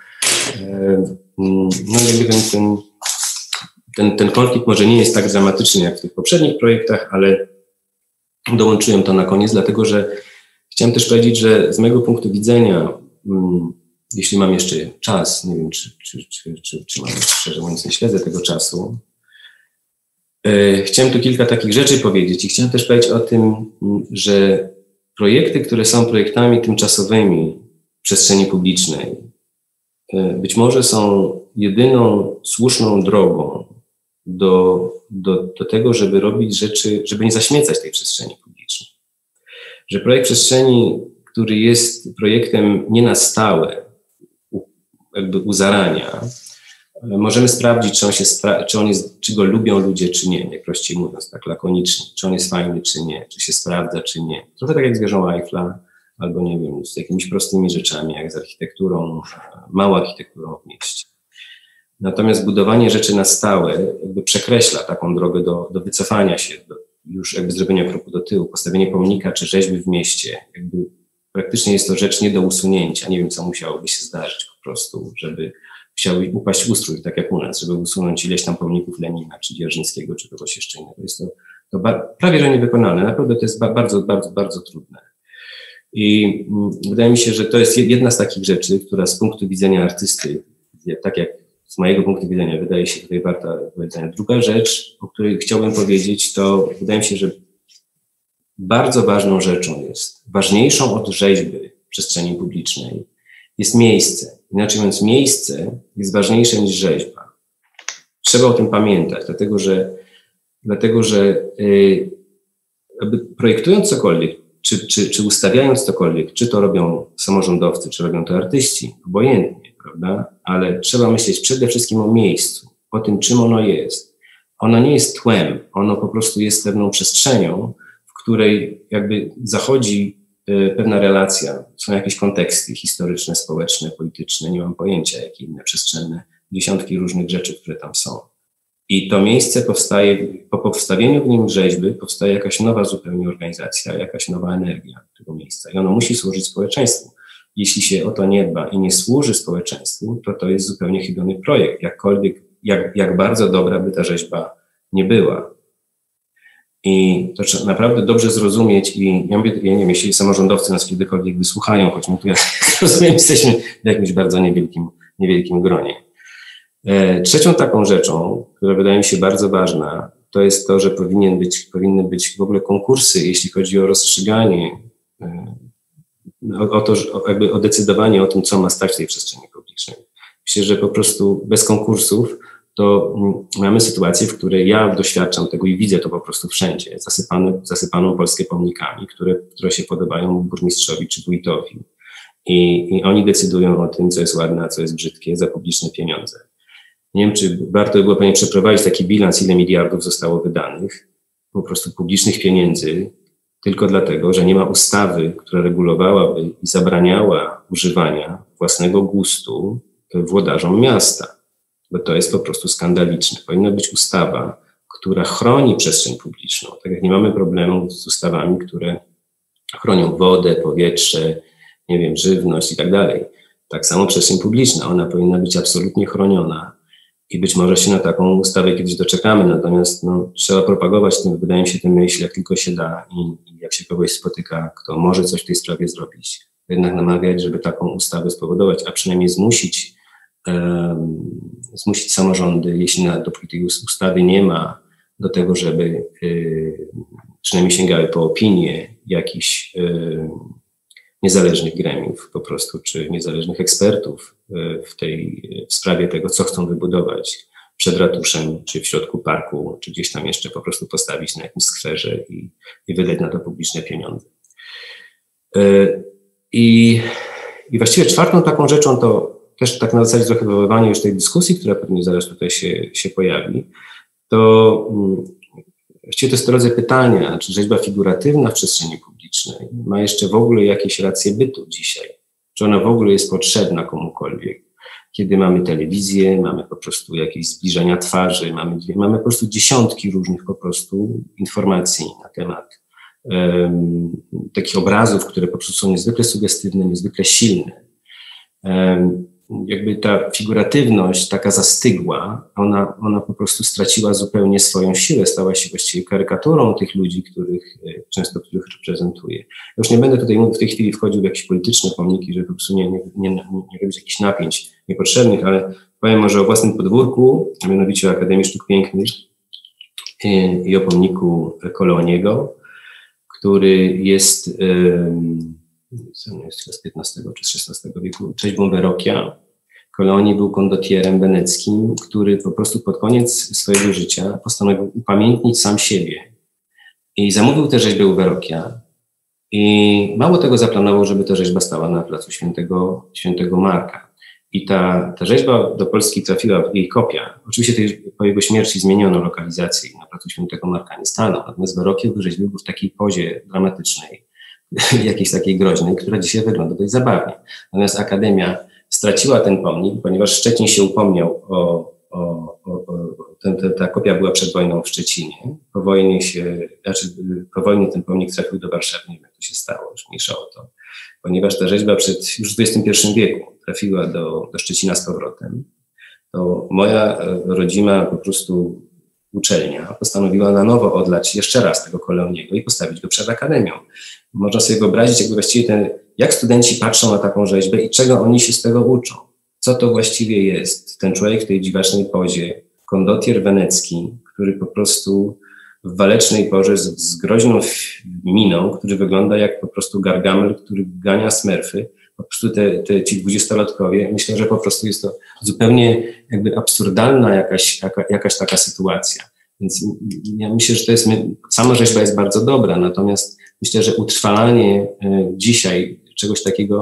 No jakby ten, ten, ten, ten konflikt może nie jest tak dramatyczny jak w tych poprzednich projektach, ale dołączyłem to na koniec, dlatego że chciałem też powiedzieć, że z mojego punktu widzenia, jeśli mam jeszcze czas, nie wiem, czy, czy, czy, czy, czy mam, szczerze mówiąc, nie śledzę tego czasu, chciałem tu kilka takich rzeczy powiedzieć i chciałem też powiedzieć o tym, że projekty, które są projektami tymczasowymi w przestrzeni publicznej, być może są jedyną słuszną drogą do, do, do tego, żeby robić rzeczy, żeby nie zaśmiecać tej przestrzeni publicznej. Że projekt przestrzeni, który jest projektem nie na stałe, jakby u zarania, możemy sprawdzić, czy on, się spra- czy on jest, czy go lubią ludzie, czy nie, najprościej mówiąc, tak lakonicznie, czy on jest fajny, czy nie, czy się sprawdza, czy nie. Trochę tak jak z wieżą Eiffla, albo nie wiem, z jakimiś prostymi rzeczami, jak z architekturą, małą architekturą w mieście. Natomiast budowanie rzeczy na stałe jakby przekreśla taką drogę do, do wycofania się, do już jakby zrobienia kroku do tyłu, postawienie pomnika czy rzeźby w mieście. Jakby praktycznie jest to rzecz nie do usunięcia. Nie wiem, co musiałoby się zdarzyć po prostu, żeby musiał upaść ustrój, tak jak u nas, żeby usunąć ileś tam pomników Lenina, czy Dzierżyńskiego, czy kogoś jeszcze innego. Jest to, to ba- prawie że niewykonalne. Naprawdę to jest ba- bardzo, bardzo, bardzo trudne. I mm, wydaje mi się, że to jest jedna z takich rzeczy, która z punktu widzenia artysty, tak jak z mojego punktu widzenia wydaje się tutaj warta powiedzenia. Druga rzecz, o której chciałbym powiedzieć, to wydaje mi się, że bardzo ważną rzeczą jest, ważniejszą od rzeźby w przestrzeni publicznej, jest miejsce. Inaczej mówiąc, miejsce jest ważniejsze niż rzeźba. Trzeba o tym pamiętać, dlatego że, dlatego, że yy, projektując cokolwiek, czy, czy, czy ustawiając cokolwiek, czy to robią samorządowcy, czy robią to artyści, obojętnie. prawda? Ale trzeba myśleć przede wszystkim o miejscu, o tym, czym ono jest. Ono nie jest tłem, ono po prostu jest pewną przestrzenią, w której jakby zachodzi pewna relacja, są jakieś konteksty historyczne, społeczne, polityczne, nie mam pojęcia, jakie inne przestrzenne, dziesiątki różnych rzeczy, które tam są. I to miejsce powstaje, po powstawieniu w nim rzeźby powstaje jakaś nowa zupełnie organizacja, jakaś nowa energia tego miejsca i ono musi służyć społeczeństwu. Jeśli się o to nie dba i nie służy społeczeństwu, to to jest zupełnie chybiony projekt, jakkolwiek, jak, jak bardzo dobra by ta rzeźba nie była. I to trzeba naprawdę dobrze zrozumieć i ja, mówię, ja nie wiem, jeśli samorządowcy nas kiedykolwiek wysłuchają, choć my tu, jak rozumiem, jesteśmy w jakimś bardzo niewielkim, niewielkim gronie. E, trzecią taką rzeczą, która wydaje mi się bardzo ważna, to jest to, że powinien być, powinny być w ogóle konkursy, jeśli chodzi o rozstrzyganie, e, o, o to, o, jakby o decydowanie o tym, co ma stać w tej przestrzeni publicznej. Myślę, że po prostu bez konkursów to mamy sytuację, w której ja doświadczam tego i widzę to po prostu wszędzie. Zasypane, zasypaną Polskę pomnikami, które, które się podobają burmistrzowi czy wójtowi. I, I oni decydują o tym, co jest ładne, a co jest brzydkie za publiczne pieniądze. Nie wiem, czy warto by było pewnie przeprowadzić taki bilans, ile miliardów zostało wydanych, po prostu publicznych pieniędzy, tylko dlatego, że nie ma ustawy, która regulowałaby i zabraniała używania własnego gustu włodarzom miasta. Bo to jest po prostu skandaliczne. Powinna być ustawa, która chroni przestrzeń publiczną. Tak jak nie mamy problemu z ustawami, które chronią wodę, powietrze, nie wiem, żywność i tak dalej. Tak samo przestrzeń publiczna, ona powinna być absolutnie chroniona i być może się na taką ustawę kiedyś doczekamy, natomiast no, trzeba propagować tym, wydaje mi się, tę myśl, jak tylko się da i, i jak się kogoś spotyka, kto może coś w tej sprawie zrobić, jednak namawiać, żeby taką ustawę spowodować, a przynajmniej zmusić zmusić samorządy, jeśli na, dopóki tej ustawy nie ma, do tego, żeby y, przynajmniej sięgały po opinię jakichś y, niezależnych gremiów po prostu, czy niezależnych ekspertów y, w tej w sprawie tego, co chcą wybudować przed ratuszem, czy w środku parku, czy gdzieś tam jeszcze po prostu postawić na jakimś skwerze i, i wydać na to publiczne pieniądze. Y, i, I właściwie czwartą taką rzeczą to też tak na zasadzie trochę wywoływania już tej dyskusji, która pewnie zaraz tutaj się, się pojawi, to właściwie to jest w drodze pytania, czy rzeźba figuratywna w przestrzeni publicznej ma jeszcze w ogóle jakieś racje bytu dzisiaj? Czy ona w ogóle jest potrzebna komukolwiek? Kiedy mamy telewizję, mamy po prostu jakieś zbliżenia twarzy, mamy, mamy po prostu dziesiątki różnych po prostu informacji na temat um, takich obrazów, które po prostu są niezwykle sugestywne, niezwykle silne. Um, jakby ta figuratywność taka zastygła, ona, ona po prostu straciła zupełnie swoją siłę, stała się właściwie karykaturą tych ludzi, których często których reprezentuje. Już nie będę tutaj w tej chwili wchodził w jakieś polityczne pomniki, żeby po prostu nie, nie, nie, nie robić jakichś napięć niepotrzebnych, ale powiem może o własnym podwórku, a mianowicie o Akademii Sztuk Pięknych i, i o pomniku Koloniego, który jest z piętnastego czy z szesnastego wieku, rzeźbą Verrocchia. Kolonii był kondotierem weneckim, który po prostu pod koniec swojego życia postanowił upamiętnić sam siebie i zamówił tę rzeźbę u Verrocchia i mało tego zaplanował, żeby ta rzeźba stała na placu Świętego, Świętego Marka. I ta, ta rzeźba do Polski trafiła, jej kopia. Oczywiście tej, po jego śmierci zmieniono lokalizację i na placu Świętego Marka nie stanął, natomiast Verrocchia wyrzeźbił w takiej pozie dramatycznej, jakiejś takiej groźnej, która dzisiaj wygląda dość zabawnie. Natomiast Akademia straciła ten pomnik, ponieważ Szczecin się upomniał o, o, o, o ten, ten, ta kopia była przed wojną w Szczecinie. Po wojnie się, znaczy po wojnie ten pomnik trafił do Warszawy, nie wiem jak to się stało, już mniejsza o to. Ponieważ ta rzeźba przed, już w dwudziestym pierwszym wieku trafiła do, do Szczecina z powrotem, to moja rodzima po prostu uczelnia postanowiła na nowo odlać jeszcze raz tego Koloniego i postawić go przed Akademią. Można sobie wyobrazić, jakby właściwie ten, jak studenci patrzą na taką rzeźbę i czego oni się z tego uczą. Co to właściwie jest? Ten człowiek w tej dziwacznej pozie, kondotier wenecki, który po prostu w walecznej porze z, z groźną miną, który wygląda jak po prostu Gargamel, który gania smerfy. Po prostu te, te, ci dwudziestolatkowie, myślę, że po prostu jest to zupełnie jakby absurdalna jakaś, jaka, jakaś taka sytuacja. Więc ja myślę, że to jest, sama rzeźba jest bardzo dobra, natomiast myślę, że utrwalanie dzisiaj czegoś takiego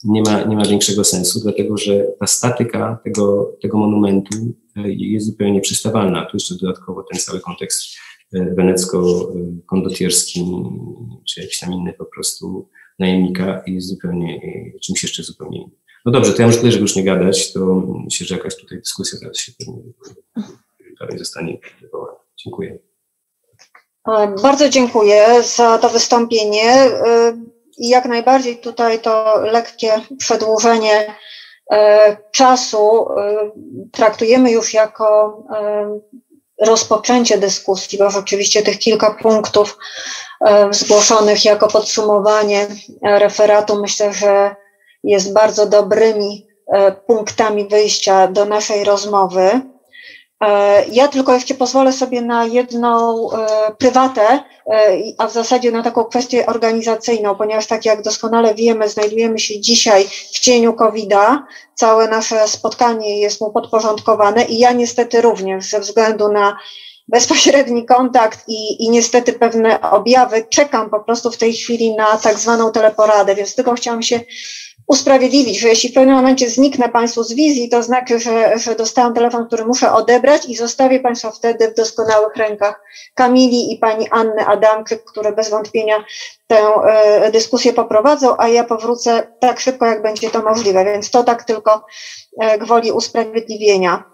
nie ma, nie ma większego sensu, dlatego że ta statyka tego, tego monumentu jest zupełnie nieprzystawalna. Tu jeszcze dodatkowo ten cały kontekst wenecko-kondotierski, czy jakiś tam inny po prostu najemnika jest zupełnie czymś jeszcze zupełnie innym. No dobrze, to ja już tyle, żeby już nie gadać, to myślę, że jakaś tutaj dyskusja zaraz się pewnie zostanie wywołana. Dziękuję. Bardzo dziękuję za to wystąpienie i jak najbardziej tutaj to lekkie przedłużenie czasu traktujemy już jako rozpoczęcie dyskusji, bo rzeczywiście tych kilka punktów zgłoszonych jako podsumowanie referatu myślę, że jest bardzo dobrymi punktami wyjścia do naszej rozmowy. Ja tylko jeszcze pozwolę sobie na jedną prywatę, a w zasadzie na taką kwestię organizacyjną, ponieważ tak jak doskonale wiemy, znajdujemy się dzisiaj w cieniu kowida, całe nasze spotkanie jest mu podporządkowane i ja niestety również ze względu na bezpośredni kontakt i, i niestety pewne objawy czekam po prostu w tej chwili na tak zwaną teleporadę, więc tylko chciałam się usprawiedliwić, że jeśli w pewnym momencie zniknę Państwu z wizji, to znaczy, że, że dostałam telefon, który muszę odebrać i zostawię Państwa wtedy w doskonałych rękach Kamili i pani Anny Adamczyk, które bez wątpienia tę e, dyskusję poprowadzą, a ja powrócę tak szybko, jak będzie to możliwe, więc to tak tylko e, gwoli usprawiedliwienia.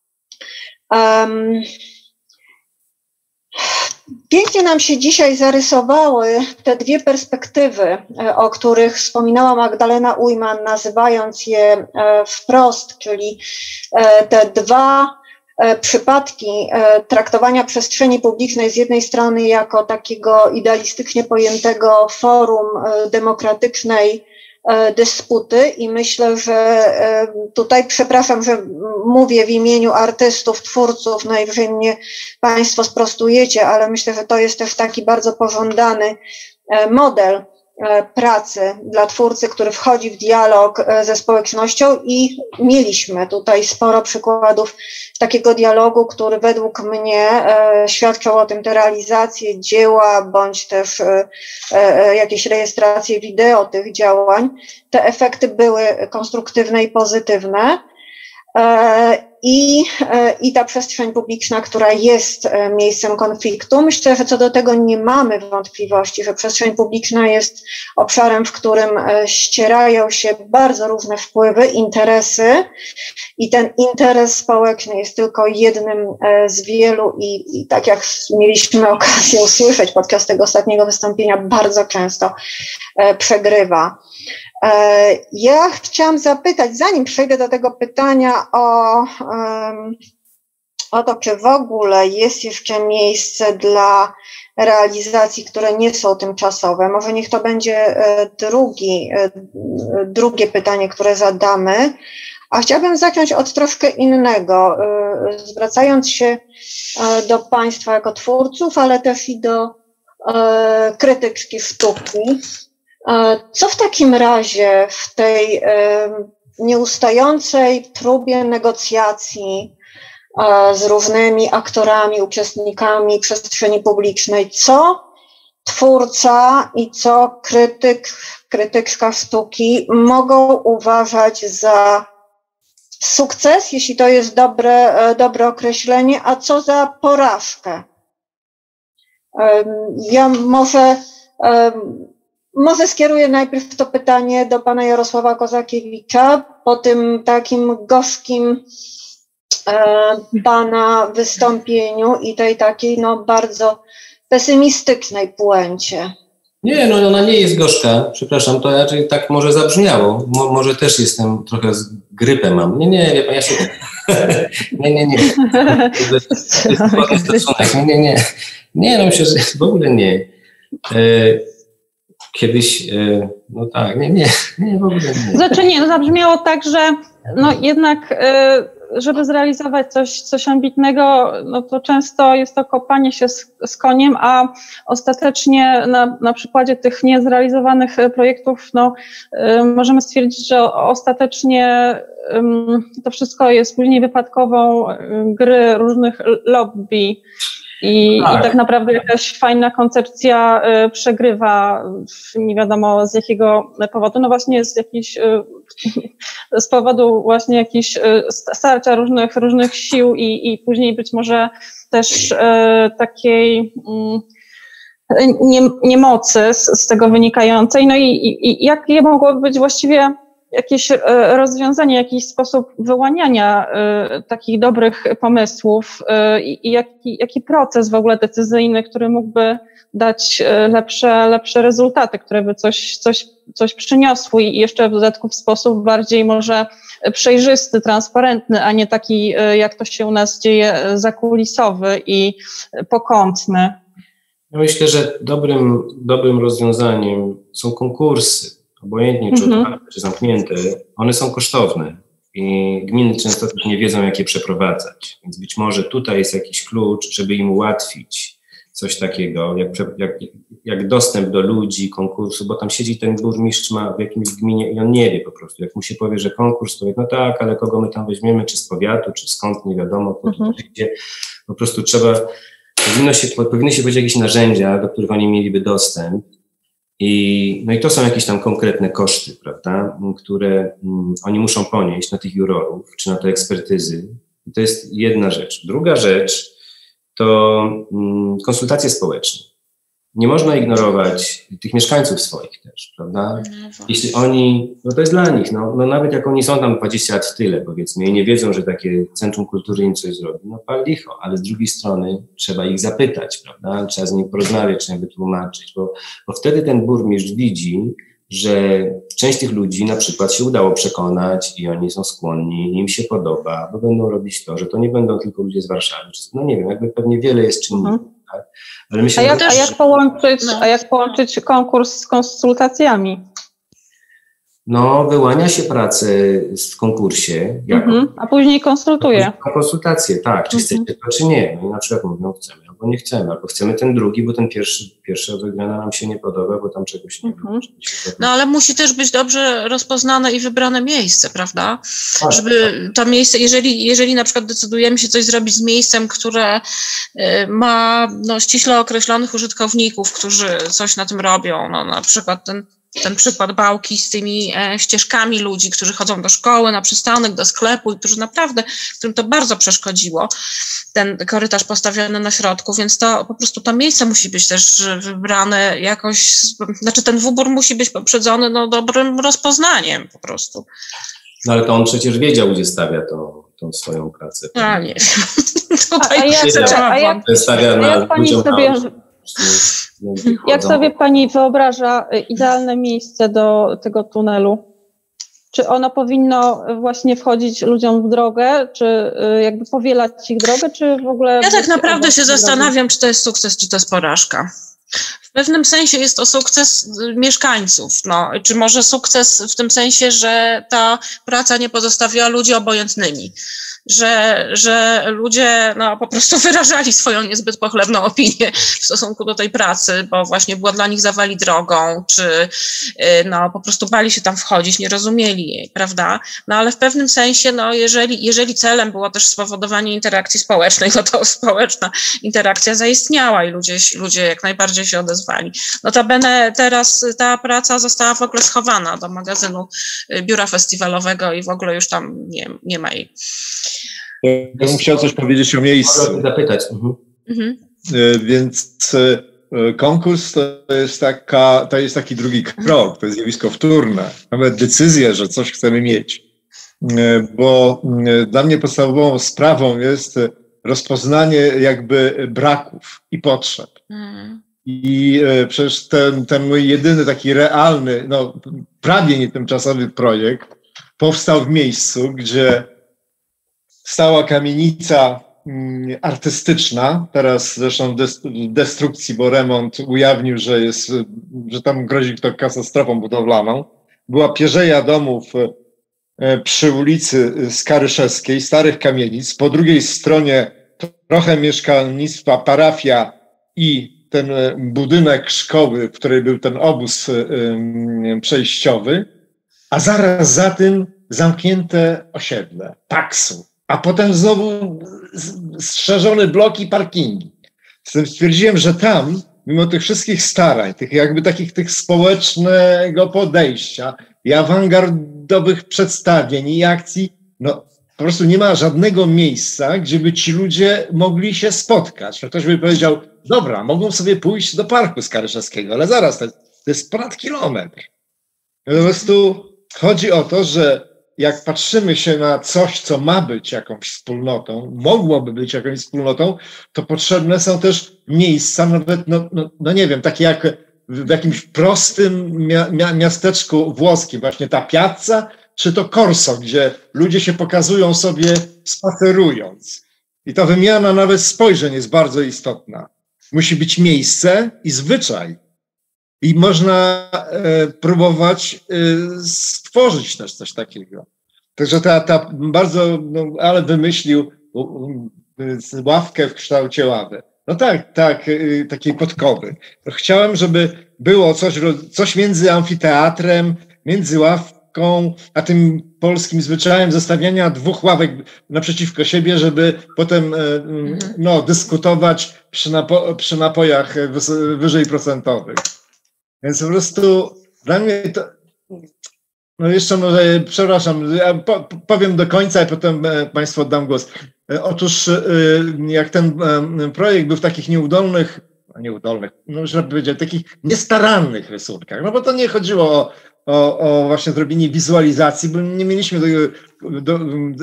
Um, Pięknie nam się dzisiaj zarysowały te dwie perspektywy, o których wspominała Magdalena Ujman, nazywając je wprost, czyli te dwa przypadki traktowania przestrzeni publicznej z jednej strony jako takiego idealistycznie pojętego forum demokratycznej dysputy i myślę, że tutaj, przepraszam, że mówię w imieniu artystów, twórców, najwyżej mnie Państwo sprostujecie, ale myślę, że to jest też taki bardzo pożądany model pracy dla twórcy, który wchodzi w dialog ze społecznością i mieliśmy tutaj sporo przykładów takiego dialogu, który według mnie świadczą o tym te realizacje dzieła, bądź też jakieś rejestracje wideo tych działań. Te efekty były konstruktywne i pozytywne. I, I ta przestrzeń publiczna, która jest miejscem konfliktu, myślę, że co do tego nie mamy wątpliwości, że przestrzeń publiczna jest obszarem, w którym ścierają się bardzo różne wpływy, interesy i ten interes społeczny jest tylko jednym z wielu i, i tak jak mieliśmy okazję usłyszeć podczas tego ostatniego wystąpienia, bardzo często przegrywa. Ja chciałam zapytać, zanim przejdę do tego pytania o, o to, czy w ogóle jest jeszcze miejsce dla realizacji, które nie są tymczasowe. Może niech to będzie drugi, drugie pytanie, które zadamy. A chciałabym zacząć od troszkę innego, zwracając się do Państwa jako twórców, ale też i do krytyczki sztuki. Co w takim razie w tej nieustającej próbie negocjacji z różnymi aktorami, uczestnikami przestrzeni publicznej, co twórca i co krytyk, krytyczka sztuki mogą uważać za sukces, jeśli to jest dobre, dobre określenie, a co za porażkę? Ja może Może skieruję najpierw to pytanie do pana Jarosława Kozakiewicza po tym takim gorzkim e, pana wystąpieniu i tej takiej no bardzo pesymistycznej puencie. Nie, no ona nie jest gorzka, przepraszam, to raczej tak może zabrzmiało. Mo, może też jestem trochę z grypę mam. Nie, nie, wie pan, ja się... nie, nie, nie. To jest, to jest stosunek. Nie, nie, nie. Nie, no myślę, że w ogóle nie. E, Kiedyś, no tak, nie, nie, nie, w ogóle nie. Znaczy nie, no zabrzmiało tak, że no jednak, żeby zrealizować coś, coś ambitnego, no to często jest to kopanie się z, z koniem, a ostatecznie na, na przykładzie tych niezrealizowanych projektów, no możemy stwierdzić, że ostatecznie to wszystko jest później wypadkową gry różnych lobby. I tak. i tak naprawdę jakaś fajna koncepcja y, przegrywa, y, nie wiadomo z jakiego powodu, no właśnie z jakiejś, y, z powodu właśnie jakichś y, starcia różnych, różnych sił i, i później być może też y, takiej y, nie, niemocy z, z tego wynikającej. No i, i, i jakie mogłoby być właściwie jakieś rozwiązanie, jakiś sposób wyłaniania y, takich dobrych pomysłów y, i jaki, jaki proces w ogóle decyzyjny, który mógłby dać y, lepsze, lepsze rezultaty, które by coś, coś, coś przyniosły i jeszcze w dodatku w sposób bardziej może przejrzysty, transparentny, a nie taki, y, jak to się u nas dzieje, zakulisowy i pokątny. Ja myślę, że dobrym, dobrym rozwiązaniem są konkursy. Obojętnie, czy otwarte, mm-hmm. czy zamknięte, one są kosztowne i gminy często też nie wiedzą, jak je przeprowadzać. Więc być może tutaj jest jakiś klucz, żeby im ułatwić coś takiego, jak, jak, jak dostęp do ludzi, konkursu, bo tam siedzi ten burmistrz ma w jakimś gminie i on nie wie po prostu. Jak mu się powie, że konkurs, to wie, no tak, ale kogo my tam weźmiemy, czy z powiatu, czy skąd, nie wiadomo, to mm-hmm. gdzie po prostu trzeba, powinno się, powinny się być jakieś narzędzia, do których oni mieliby dostęp. I, no i to są jakieś tam konkretne koszty, prawda, które um, oni muszą ponieść na tych jurorów, czy na te ekspertyzy. I to jest jedna rzecz. Druga rzecz to um, konsultacje społeczne. Nie można ignorować tych mieszkańców swoich też, prawda? Jeśli oni, no to jest dla nich, no, no nawet jak oni są tam dwadzieścia lat w tyle, powiedzmy, i nie wiedzą, że takie Centrum Kultury im coś zrobi, no pal licho, ale z drugiej strony trzeba ich zapytać, prawda? Trzeba z nimi porozmawiać, trzeba im wytłumaczyć, bo, bo wtedy ten burmistrz widzi, że część tych ludzi na przykład się udało przekonać i oni są skłonni, im się podoba, bo będą robić to, że to nie będą tylko ludzie z Warszawy. No nie wiem, jakby pewnie wiele jest czynników. Mhm. Tak? Ale myślę, a, jak, że... a, jak połączyć, no. a jak połączyć konkurs z konsultacjami? No, wyłania się pracę w konkursie. Jako, mhm. A później konsultuje. Konsultacje, tak, czy chcecie to, czy nie. No i na przykład mówią, chcemy, albo nie chcemy, albo chcemy ten drugi, bo ten pierwszy, pierwsza wygrana nam się nie podoba, bo tam czegoś nie mhm. ma. No ale musi też być dobrze rozpoznane i wybrane miejsce, prawda? Tak, żeby tak. to miejsce, jeżeli, jeżeli na przykład decydujemy się coś zrobić z miejscem, które ma no, ściśle określonych użytkowników, którzy coś na tym robią, no na przykład ten Ten przykład Bałki z tymi e, ścieżkami ludzi, którzy chodzą do szkoły, na przystanek, do sklepu i którzy naprawdę, którym to bardzo przeszkodziło, ten korytarz postawiony na środku, więc to po prostu to miejsce musi być też wybrane jakoś, znaczy ten wybór musi być poprzedzony no, dobrym rozpoznaniem po prostu. No ale to on przecież wiedział, gdzie stawia to, tą swoją pracę. A nie. Tutaj a, a jak, a jak, stawia a na jak pani sobie... Jak sobie pani wyobraża idealne miejsce do tego tunelu? Czy ono powinno właśnie wchodzić ludziom w drogę, czy jakby powielać ich drogę, czy w ogóle... Ja tak naprawdę się zastanawiam, czy to jest sukces, czy to jest porażka. W pewnym sensie jest to sukces mieszkańców, no, czy może sukces w tym sensie, że ta praca nie pozostawiła ludzi obojętnymi, że, że ludzie no, po prostu wyrażali swoją niezbyt pochlebną opinię w stosunku do tej pracy, bo właśnie była dla nich zawali drogą, czy no, po prostu bali się tam wchodzić, nie rozumieli jej, prawda? No ale w pewnym sensie, no, jeżeli, jeżeli celem było też spowodowanie interakcji społecznej, no to społeczna interakcja zaistniała i ludzie, ludzie jak najbardziej się odezwali. Notabene teraz ta praca została w ogóle schowana do magazynu biura festiwalowego i w ogóle już tam nie, nie ma jej. Ja bym chciał coś powiedzieć o miejscu. Zapytać. Mhm. Mhm. Więc konkurs to jest, taka, to jest taki drugi krok, to jest zjawisko wtórne. Nawet decyzja, że coś chcemy mieć. Bo dla mnie podstawową sprawą jest rozpoznanie jakby braków i potrzeb. Mhm. I przecież ten, ten mój jedyny taki realny, no prawie nie tymczasowy projekt powstał w miejscu, gdzie stała kamienica artystyczna, teraz zresztą w destrukcji, bo remont ujawnił, że jest, że tam grozi to katastrofą budowlaną. Była pierzeja domów przy ulicy Skaryszewskiej, starych kamienic. Po drugiej stronie trochę mieszkalnictwa, parafia i ten budynek szkoły, w której był ten obóz przejściowy, a zaraz za tym zamknięte osiedle, Paksu. A potem znowu strzeżone bloki, parkingi. Stwierdziłem, że tam, mimo tych wszystkich starań, tych jakby takich tych społecznego podejścia i awangardowych przedstawień i akcji, no po prostu nie ma żadnego miejsca, gdzie by ci ludzie mogli się spotkać. No ktoś by powiedział, dobra, mogą sobie pójść do Parku Skaryszewskiego, ale zaraz, to, to jest ponad kilometr. No, po prostu chodzi o to, że jak patrzymy się na coś, co ma być jakąś wspólnotą, mogłoby być jakąś wspólnotą, to potrzebne są też miejsca, nawet, no, no, no nie wiem, takie jak w jakimś prostym mia, mia, miasteczku włoskim, właśnie ta piazza, czy to Corso, gdzie ludzie się pokazują sobie spacerując. I ta wymiana nawet spojrzeń jest bardzo istotna. Musi być miejsce i zwyczaj. I można e, próbować e, stworzyć też coś takiego. Także ta, ta bardzo, no, ale wymyślił u, u, ławkę w kształcie ławy. No tak, tak, y, takiej podkowy. Chciałem, żeby było coś, coś między amfiteatrem, między ławką, a tym polskim zwyczajem zostawiania dwóch ławek naprzeciwko siebie, żeby potem y, no, dyskutować przy, napo przy napojach wyżej procentowych. Więc po prostu dla mnie to, no jeszcze może, przepraszam, ja po, powiem do końca, a potem Państwu oddam głos. Otóż jak ten projekt był w takich nieudolnych, nieudolnych, no już powiedzieć, takich niestarannych rysunkach, no bo to nie chodziło o, o, o właśnie zrobienie wizualizacji, bo nie mieliśmy do, do,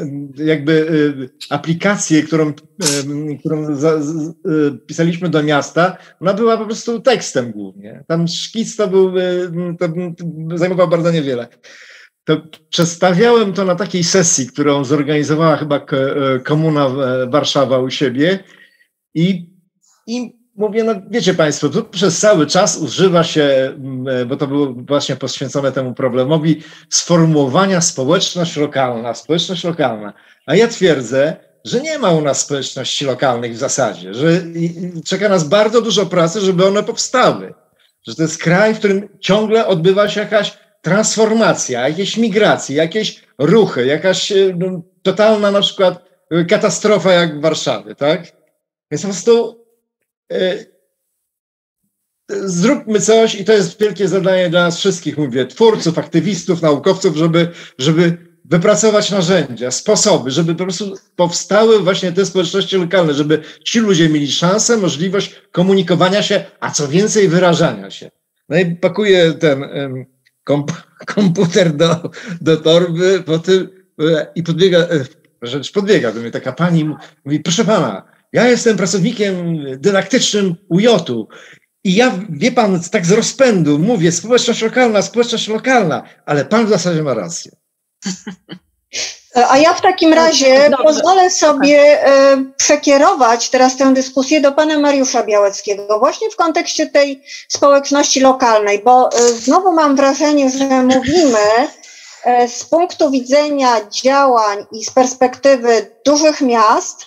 jakby aplikację, którą, którą za, z, pisaliśmy do miasta, ona była po prostu tekstem głównie. Tam szkic to był, to zajmował bardzo niewiele. To przedstawiałem to na takiej sesji, którą zorganizowała chyba Komuna Warszawa u siebie i, i mówię, no wiecie Państwo, tu przez cały czas używa się, bo to było właśnie poświęcone temu problemowi, sformułowania społeczność lokalna, społeczność lokalna. A ja twierdzę, że nie ma u nas społeczności lokalnych w zasadzie, że czeka nas bardzo dużo pracy, żeby one powstały. Że to jest kraj, w którym ciągle odbywa się jakaś transformacja, jakieś migracje, jakieś ruchy, jakaś no, totalna na przykład katastrofa jak w Warszawie, tak? Więc po prostu y, zróbmy coś i to jest wielkie zadanie dla nas wszystkich, mówię, twórców, aktywistów, naukowców, żeby, żeby wypracować narzędzia, sposoby, żeby po prostu powstały właśnie te społeczności lokalne, żeby ci ludzie mieli szansę, możliwość komunikowania się, a co więcej wyrażania się. No i pakuję ten um, komp komputer do, do torby po tym, i podbiega, rzecz podbiega do mnie taka pani, mówi, proszę pana, ja jestem pracownikiem dydaktycznym U J u i ja, wie pan, tak z rozpędu mówię, społeczność lokalna, społeczność lokalna, ale pan w zasadzie ma rację. A ja w takim razie Dobrze. pozwolę sobie przekierować teraz tę dyskusję do pana Mariusza Białeckiego, właśnie w kontekście tej społeczności lokalnej, bo znowu mam wrażenie, że mówimy z punktu widzenia działań i z perspektywy dużych miast,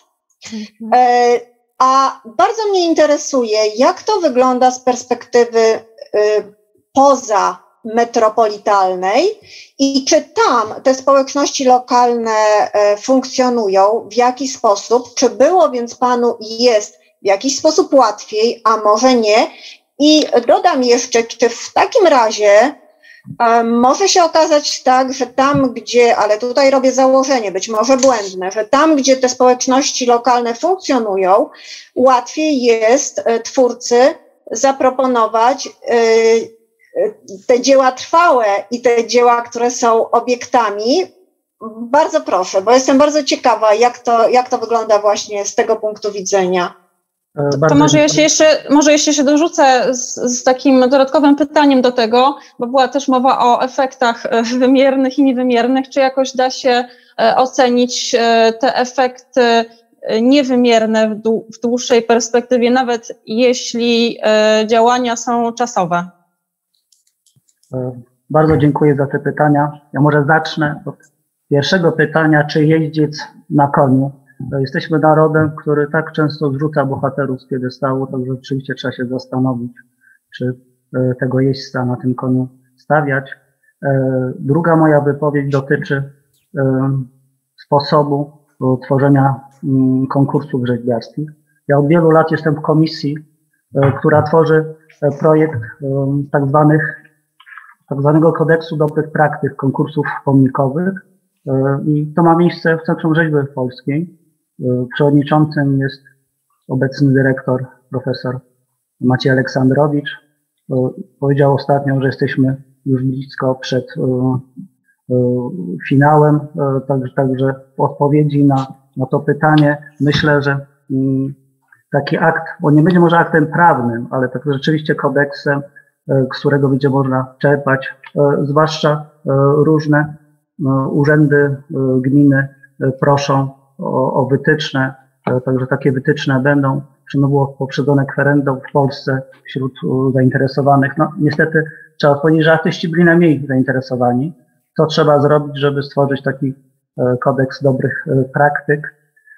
a bardzo mnie interesuje, jak to wygląda z perspektywy poza metropolitalnej i czy tam te społeczności lokalne funkcjonują, w jaki sposób, czy było więc panu i jest w jakiś sposób łatwiej, a może nie. I dodam jeszcze, czy w takim razie może się okazać tak, że tam, gdzie, ale tutaj robię założenie, być może błędne, że tam, gdzie te społeczności lokalne funkcjonują, łatwiej jest twórcy zaproponować te dzieła trwałe i te dzieła, które są obiektami. Bardzo proszę, bo jestem bardzo ciekawa, jak to, jak to wygląda właśnie z tego punktu widzenia. To może ja się jeszcze, może jeszcze się dorzucę z, z takim dodatkowym pytaniem do tego, bo była też mowa o efektach wymiernych i niewymiernych. Czy jakoś da się ocenić te efekty niewymierne w, dłu w dłuższej perspektywie, nawet jeśli działania są czasowe? Bardzo dziękuję za te pytania. Ja może zacznę od pierwszego pytania, czy jeździec na koniu. Jesteśmy narodem, który tak często zrzuca bohaterów z piedestału, to rzeczywiście trzeba się zastanowić, czy tego jeźdźca na tym koniu stawiać. Druga moja wypowiedź dotyczy sposobu tworzenia konkursów rzeźbiarskich. Ja od wielu lat jestem w komisji, która tworzy projekt tak zwanych, tak zwanego kodeksu dobrych praktyk konkursów pomnikowych i to ma miejsce w Centrum Rzeźby Polskiej. Przewodniczącym jest obecny dyrektor, profesor Maciej Aleksandrowicz. Powiedział ostatnio, że jesteśmy już blisko przed finałem, także, także w odpowiedzi na, na to pytanie myślę, że taki akt, on nie będzie może aktem prawnym, ale tak rzeczywiście kodeksem, z którego będzie można czerpać, zwłaszcza różne urzędy gminy proszą o, o wytyczne, także takie wytyczne będą, czym było poprzedzone kwerendą w Polsce wśród zainteresowanych. No niestety trzeba powiedzieć, że artyści byli najmniej zainteresowani. Co trzeba zrobić, żeby stworzyć taki kodeks dobrych praktyk?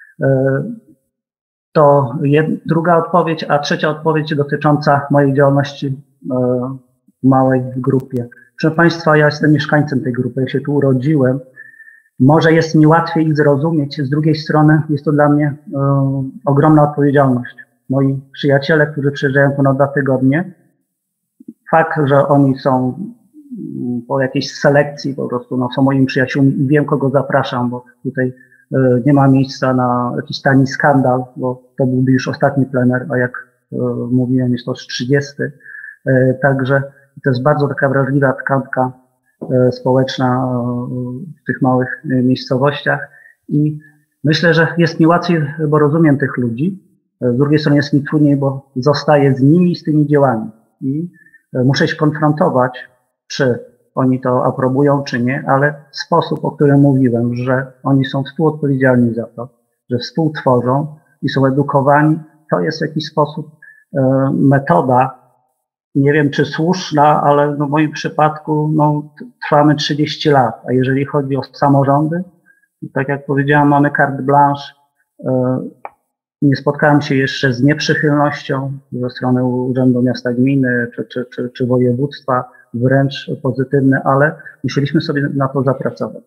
To jed, druga odpowiedź, a trzecia odpowiedź dotycząca mojej działalności w małej grupie. Proszę Państwa, ja jestem mieszkańcem tej grupy, ja się tu urodziłem. Może jest mi łatwiej ich zrozumieć, z drugiej strony jest to dla mnie y, ogromna odpowiedzialność. Moi przyjaciele, którzy przyjeżdżają tu na dwa tygodnie, fakt, że oni są y, po jakiejś selekcji po prostu, no, są moimi przyjaciółmi i wiem, kogo zapraszam, bo tutaj y, nie ma miejsca na jakiś tani skandal, bo to byłby już ostatni plener, a jak y, mówiłem, jest to już trzydziesty. Y, także to jest bardzo taka wrażliwa tkanka społeczna w tych małych miejscowościach i myślę, że jest mi łatwiej, bo rozumiem tych ludzi. Z drugiej strony jest mi trudniej, bo zostaję z nimi, z tymi dziełami i muszę się konfrontować, czy oni to aprobują, czy nie, ale sposób, o którym mówiłem, że oni są współodpowiedzialni za to, że współtworzą i są edukowani, to jest w jakiś sposób metoda, nie wiem czy słuszna, ale no w moim przypadku no, trwamy trzydzieści lat, a jeżeli chodzi o samorządy, tak jak powiedziałam, mamy carte blanche. Nie spotkałem się jeszcze z nieprzychylnością ze strony Urzędu Miasta Gminy czy, czy, czy, czy województwa, wręcz pozytywne, ale musieliśmy sobie na to zapracować.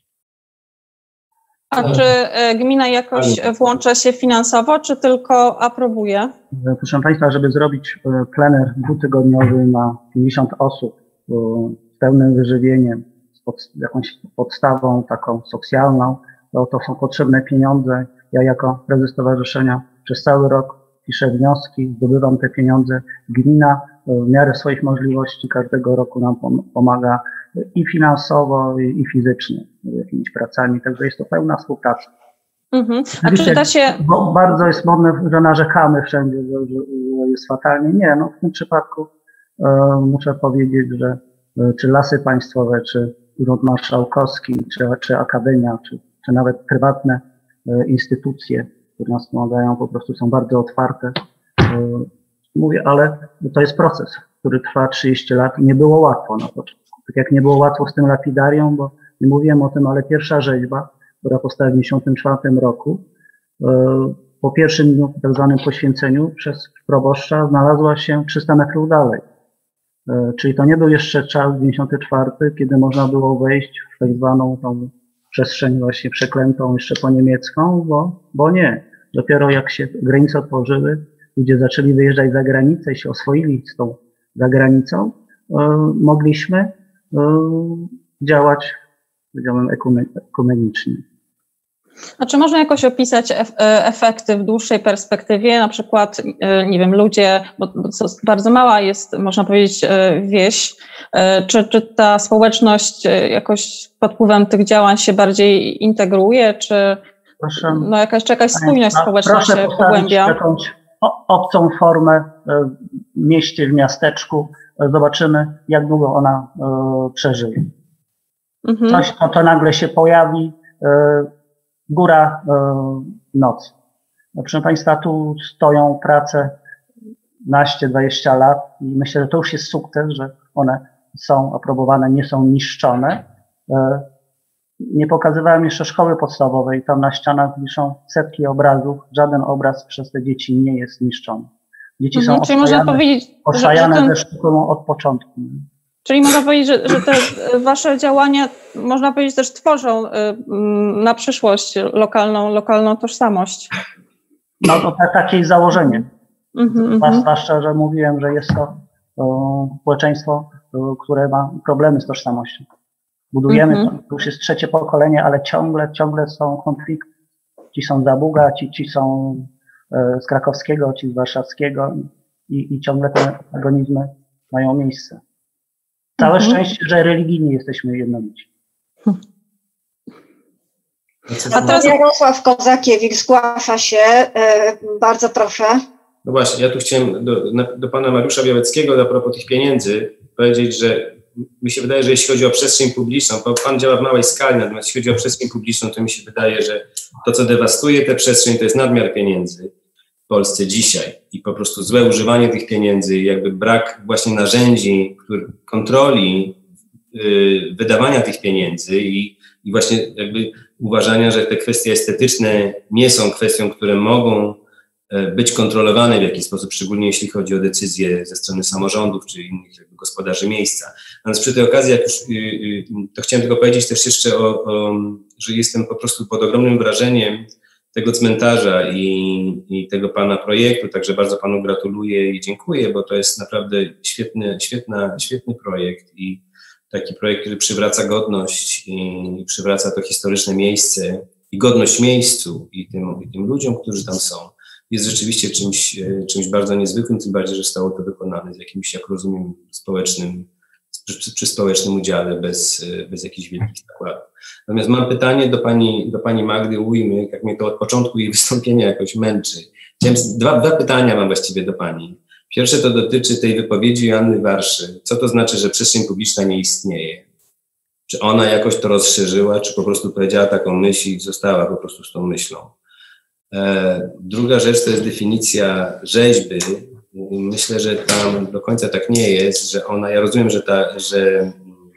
A czy gmina jakoś włącza się finansowo, czy tylko aprobuje? Proszę Państwa, żeby zrobić plener dwutygodniowy na pięćdziesiąt osób z pełnym wyżywieniem, z pod, jakąś podstawą taką socjalną, to, to są potrzebne pieniądze. Ja jako prezes stowarzyszenia przez cały rok piszę wnioski, zdobywam te pieniądze. Gmina w miarę swoich możliwości każdego roku nam pomaga i finansowo, i fizycznie jakimiś pracami, także jest to pełna współpraca. Mhm. A czy da się... Bo bardzo jest modne, że narzekamy wszędzie, że, że jest fatalnie. Nie, no w tym przypadku e, muszę powiedzieć, że e, czy Lasy Państwowe, czy Urząd Marszałkowski, czy, czy Akademia, czy, czy nawet prywatne e, instytucje, które nas pomagają, po prostu są bardzo otwarte. E, mówię, ale to jest proces, który trwa trzydzieści lat i nie było łatwo na początku. Tak jak nie było łatwo z tym lapidarią, bo nie mówiłem o tym, ale pierwsza rzeźba, która powstała w dziewięćdziesiątym czwartym roku, po pierwszym tak zwanym poświęceniu przez proboszcza znalazła się trzysta metrów dalej. Czyli to nie był jeszcze czas dziewięćdziesiąty czwarty, kiedy można było wejść w tak zwaną tą przestrzeń właśnie przeklętą jeszcze po niemiecką, bo, bo nie. Dopiero jak się granice otworzyły, ludzie zaczęli wyjeżdżać za granicę i się oswoili z tą zagranicą, mogliśmy działać, powiedziałbym, ekumenicznie. A czy można jakoś opisać efekty w dłuższej perspektywie, na przykład, nie wiem, ludzie, bo bardzo mała jest, można powiedzieć, wieś, czy, czy ta społeczność jakoś pod wpływem tych działań się bardziej integruje, czy proszę, no jakaś, czy jakaś spójność społeczna się pogłębia? Jakąś obcą formę w mieście, w miasteczku, zobaczymy, jak długo ona przeżyje. Mhm. Coś, to, to nagle się pojawi, góra, noc. No, proszę Państwa, tu stoją prace naście, dwadzieścia lat i myślę, że to już jest sukces, że one są aprobowane, nie są niszczone. Nie pokazywałem jeszcze szkoły podstawowej, tam na ścianach wiszą setki obrazów, żaden obraz przez te dzieci nie jest niszczony. Dzieci mhm, są oszajane ze sztuką od początku. Czyli można powiedzieć, że, że te wasze działania, można powiedzieć, też tworzą na przyszłość lokalną, lokalną tożsamość. No to tak, takie jest założenie. Mm-hmm. Zwłaszcza, że mówiłem, że jest to, to społeczeństwo, to, które ma problemy z tożsamością. Budujemy, mm-hmm. to, to już jest trzecie pokolenie, ale ciągle, ciągle są konflikty. Ci są z Zabuga, ci, ci są e, z krakowskiego, ci z warszawskiego i, i ciągle te agonizmy mają miejsce. Całe mm-hmm. szczęście, że religijnie jesteśmy jednolici. A teraz Jarosław Kozakiewicz zgłasza się. E, bardzo proszę. No właśnie, ja tu chciałem do, do pana Mariusza Białeckiego a propos tych pieniędzy powiedzieć, że mi się wydaje, że jeśli chodzi o przestrzeń publiczną, bo pan działa w małej skali, natomiast jeśli chodzi o przestrzeń publiczną, to mi się wydaje, że to, co dewastuje tę przestrzeń, to jest nadmiar pieniędzy w Polsce dzisiaj i po prostu złe używanie tych pieniędzy, jakby brak właśnie narzędzi, który, kontroli yy, wydawania tych pieniędzy i, i właśnie jakby uważania, że te kwestie estetyczne nie są kwestią, które mogą być kontrolowane w jakiś sposób, szczególnie jeśli chodzi o decyzje ze strony samorządów czy innych jakby gospodarzy miejsca. Natomiast przy tej okazji, jak już, to chciałem tylko powiedzieć też jeszcze, o, o, że jestem po prostu pod ogromnym wrażeniem tego cmentarza i, i tego pana projektu, także bardzo panu gratuluję i dziękuję, bo to jest naprawdę świetny, świetna, świetny projekt i taki projekt, który przywraca godność i przywraca to historyczne miejsce i godność miejscu i tym, i tym ludziom, którzy tam są. Jest rzeczywiście czymś, czymś bardzo niezwykłym, tym bardziej, że zostało to wykonane z jakimś, jak rozumiem, społecznym, przy, przy społecznym udziale, bez, bez jakichś wielkich nakładów. Natomiast mam pytanie do pani, do pani Magdy Ujmy, jak mnie to od początku jej wystąpienia jakoś męczy. Chciałem, dwa, dwa pytania mam właściwie do pani. Pierwsze to dotyczy tej wypowiedzi Joanny Warszy. Co to znaczy, że przestrzeń publiczna nie istnieje? Czy ona jakoś to rozszerzyła, czy po prostu powiedziała taką myśl i została po prostu z tą myślą? Druga rzecz to jest definicja rzeźby. Myślę, że tam do końca tak nie jest, że ona, ja rozumiem, że, ta, że, że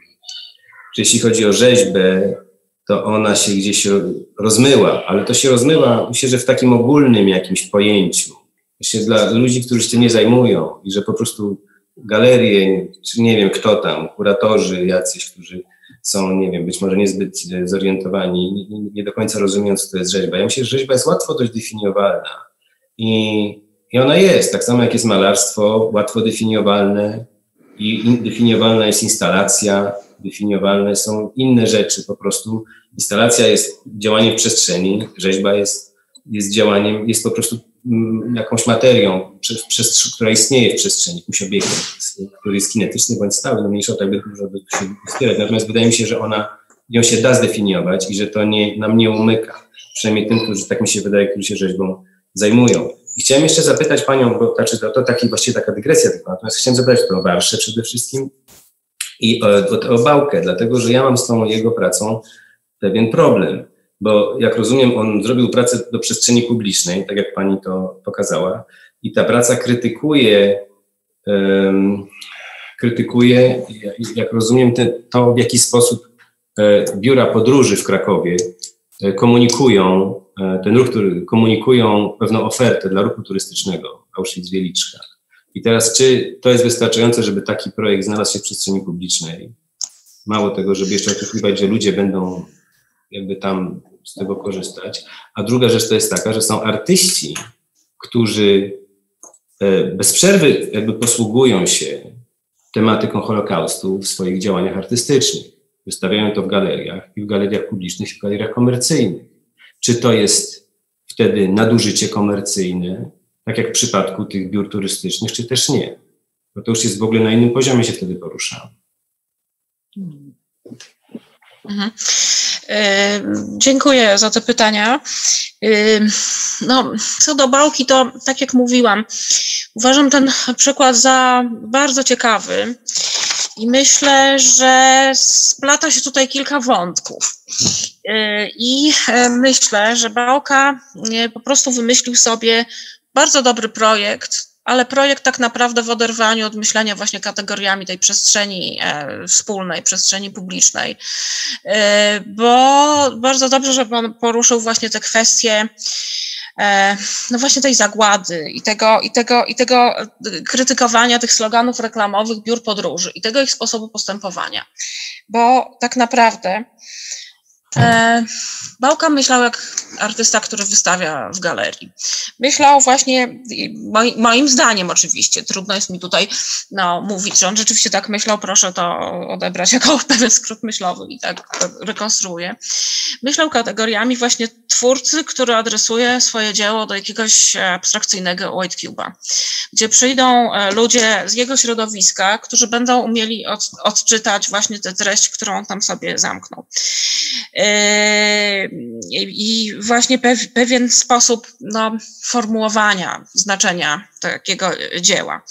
jeśli chodzi o rzeźbę, to ona się gdzieś rozmyła, ale to się rozmyła, myślę, że w takim ogólnym jakimś pojęciu. Myślę, dla ludzi, którzy się tym nie zajmują i że po prostu galerie, czy nie wiem kto tam, kuratorzy jacyś, którzy są, nie wiem, być może niezbyt zorientowani, nie, nie do końca rozumieją, co to jest rzeźba. Ja myślę, że rzeźba jest łatwo dość definiowalna i, i ona jest, tak samo jak jest malarstwo, łatwo definiowalne i in, definiowalna jest instalacja, definiowalne są inne rzeczy po prostu. Instalacja jest działaniem w przestrzeni, rzeźba jest, jest działaniem, jest po prostu mm, jakąś materią, przez, przez, która istnieje w przestrzeni, jakimś obiektem, który jest kinetyczny bądź stały, no mniejsza o to, jakby dużo by się wspierać. Natomiast wydaje mi się, że ona, ją się da zdefiniować i że to nie, nam nie umyka. Przynajmniej tym, którzy, tak mi się wydaje, którzy się rzeźbą zajmują. I chciałem jeszcze zapytać panią, bo znaczy, to, to taki, właściwie taka dygresja tylko, natomiast chciałem zapytać o Warszę przede wszystkim i o, o, o Bałkę, dlatego że ja mam z tą jego pracą pewien problem, bo jak rozumiem, on zrobił pracę do przestrzeni publicznej, tak jak pani to pokazała, i ta praca krytykuje, um, krytykuje, jak rozumiem, te, to w jaki sposób e, biura podróży w Krakowie e, komunikują, e, ten ruch, który komunikują pewną ofertę dla ruchu turystycznego Auschwitz-Wieliczka. I teraz, czy to jest wystarczające, żeby taki projekt znalazł się w przestrzeni publicznej? Mało tego, żeby jeszcze oczekiwać, że ludzie będą jakby tam z tego korzystać. A druga rzecz to jest taka, że są artyści, którzy bez przerwy jakby posługują się tematyką Holokaustu w swoich działaniach artystycznych. Wystawiają to w galeriach i w galeriach publicznych i w galeriach komercyjnych. Czy to jest wtedy nadużycie komercyjne, tak jak w przypadku tych biur turystycznych, czy też nie? Bo to już jest w ogóle na innym poziomie się wtedy porusza. Mhm. Dziękuję za te pytania. No, co do Bałki, to tak jak mówiłam, uważam ten przykład za bardzo ciekawy i myślę, że splata się tutaj kilka wątków. I myślę, że Bałka po prostu wymyślił sobie bardzo dobry projekt, ale projekt tak naprawdę w oderwaniu od myślenia właśnie kategoriami tej przestrzeni e, wspólnej, przestrzeni publicznej, e, bo bardzo dobrze, że pan poruszył właśnie te kwestie e, no właśnie tej zagłady i tego, i, tego, i tego krytykowania tych sloganów reklamowych biur podróży i tego ich sposobu postępowania, bo tak naprawdę E, Bałka myślał jak artysta, który wystawia w galerii. Myślał właśnie, moi, moim zdaniem oczywiście, trudno jest mi tutaj no, mówić, że on rzeczywiście tak myślał, proszę to odebrać jako pewien skrót myślowy i tak to rekonstruuję. Myślał kategoriami właśnie twórcy, który adresuje swoje dzieło do jakiegoś abstrakcyjnego white cube'a, gdzie przyjdą ludzie z jego środowiska, którzy będą umieli od, odczytać właśnie tę treść, którą on tam sobie zamknął. I właśnie pewien sposób no, formułowania znaczenia takiego dzieła.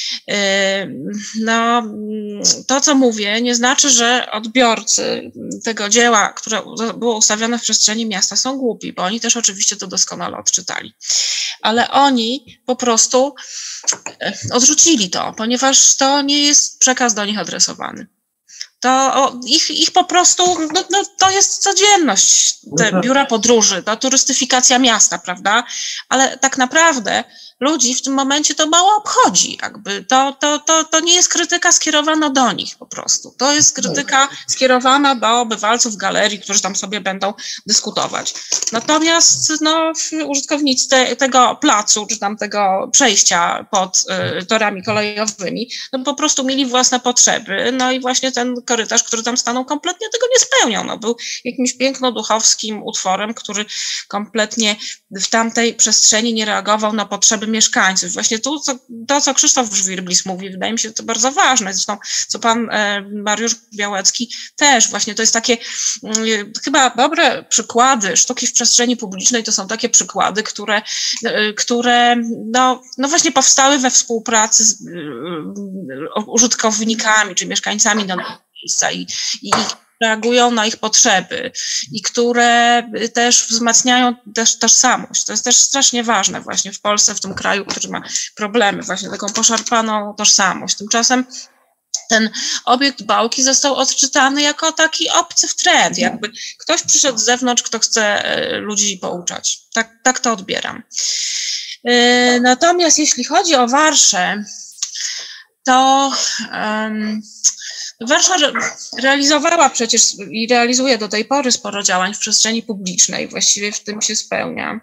No, to, co mówię, nie znaczy, że odbiorcy tego dzieła, które było ustawione w przestrzeni miasta, są głupi, bo oni też oczywiście to doskonale odczytali. Ale oni po prostu odrzucili to, ponieważ to nie jest przekaz do nich adresowany. To o, ich, ich po prostu, no, no, to jest codzienność, te biura podróży, to turystyfikacja miasta, prawda? Ale tak naprawdę ludzi w tym momencie to mało obchodzi, jakby to, to, to, to nie jest krytyka skierowana do nich po prostu. To jest krytyka skierowana do bywalców galerii, którzy tam sobie będą dyskutować. Natomiast no, użytkownicy te, tego placu, czy tam tego przejścia pod y, torami kolejowymi, no po prostu mieli własne potrzeby, no i właśnie ten korytarz, który tam stanął, kompletnie tego nie spełniał. No, był jakimś piękno-duchowskim utworem, który kompletnie w tamtej przestrzeni nie reagował na potrzeby mieszkańców. Właśnie to, co, to, co Krzysztof Żwirblis mówi, wydaje mi się to bardzo ważne. Zresztą, co pan e, Mariusz Białecki też, właśnie to jest takie e, chyba dobre przykłady sztuki w przestrzeni publicznej, to są takie przykłady, które, e, które no, no właśnie powstały we współpracy z e, użytkownikami, czy mieszkańcami danego miejsca i, i reagują na ich potrzeby i które też wzmacniają też tożsamość. To jest też strasznie ważne właśnie w Polsce, w tym kraju, który ma problemy, właśnie taką poszarpaną tożsamość. Tymczasem ten obiekt Bałki został odczytany jako taki obcy w trend, jakby ktoś przyszedł z zewnątrz, kto chce ludzi pouczać. Tak, tak to odbieram. Natomiast jeśli chodzi o Warszę, to um, Warsza realizowała przecież i realizuje do tej pory sporo działań w przestrzeni publicznej, właściwie w tym się spełnia.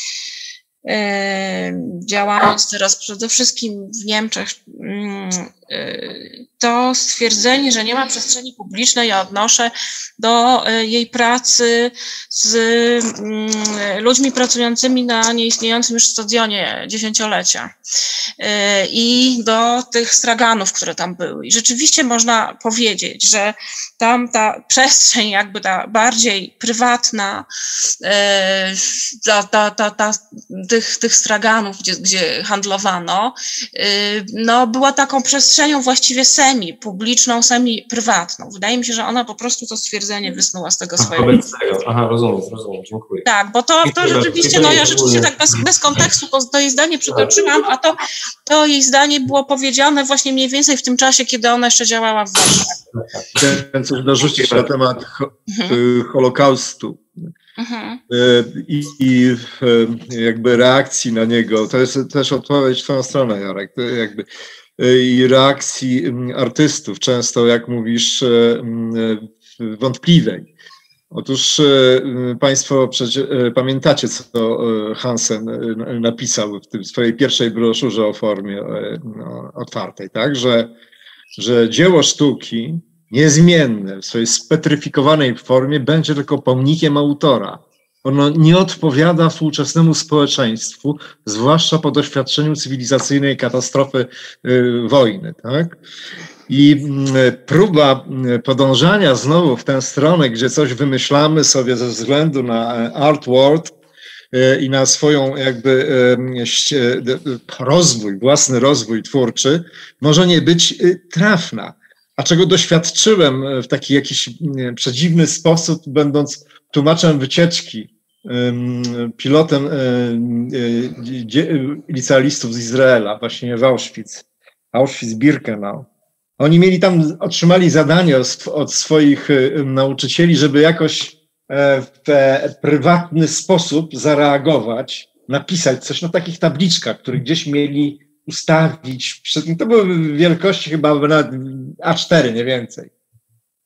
Działając teraz przede wszystkim w Niemczech, to stwierdzenie, że nie ma przestrzeni publicznej, ja odnoszę do jej pracy z ludźmi pracującymi na nieistniejącym już stadionie dziesięciolecia i do tych straganów, które tam były. I rzeczywiście można powiedzieć, że tam ta przestrzeń jakby ta bardziej prywatna, ta, ta, ta, ta, tych, tych straganów, gdzie, gdzie handlowano, no była taką przestrzenią właściwie semi-publiczną, semi-prywatną. Wydaje mi się, że ona po prostu to stwierdzenie wysnuła z tego swojego. Aha, rozumiem, rozumiem, dziękuję. Tak, bo to, to rzeczywiście, no ja rzeczywiście tak bez, bez kontekstu to, to jej zdanie przytoczyłam, a to, to jej zdanie było powiedziane właśnie mniej więcej w tym czasie, kiedy ona jeszcze działała w Warszawie. Chciałem coś dorzucić na temat ho Holokaustu. Mhm. I, I jakby reakcji na niego. To jest też odpowiedź w twoją stronę, Jarek. To jakby i reakcji artystów, często, jak mówisz, wątpliwej. Otóż Państwo przecież pamiętacie, co Hansen napisał w tym swojej pierwszej broszurze o formie no, otwartej, tak? Że, że dzieło sztuki niezmienne w swojej spetryfikowanej formie będzie tylko pomnikiem autora. Ono nie odpowiada współczesnemu społeczeństwu, zwłaszcza po doświadczeniu cywilizacyjnej katastrofy y, wojny. Tak? I y, próba y, podążania znowu w tę stronę, gdzie coś wymyślamy sobie ze względu na art world y, i na swoją jakby y, y, rozwój, własny rozwój twórczy, może nie być y, trafna. A czego doświadczyłem w taki jakiś nie, przedziwny sposób, będąc tłumaczem wycieczki, pilotem licealistów z Izraela, właśnie w Auschwitz, Auschwitz-Birkenau. Oni mieli tam, otrzymali zadanie od swoich nauczycieli, żeby jakoś w prywatny sposób zareagować, napisać coś na takich tabliczkach, które gdzieś mieli ustawić. To były wielkości chyba nawet A cztery, nie więcej.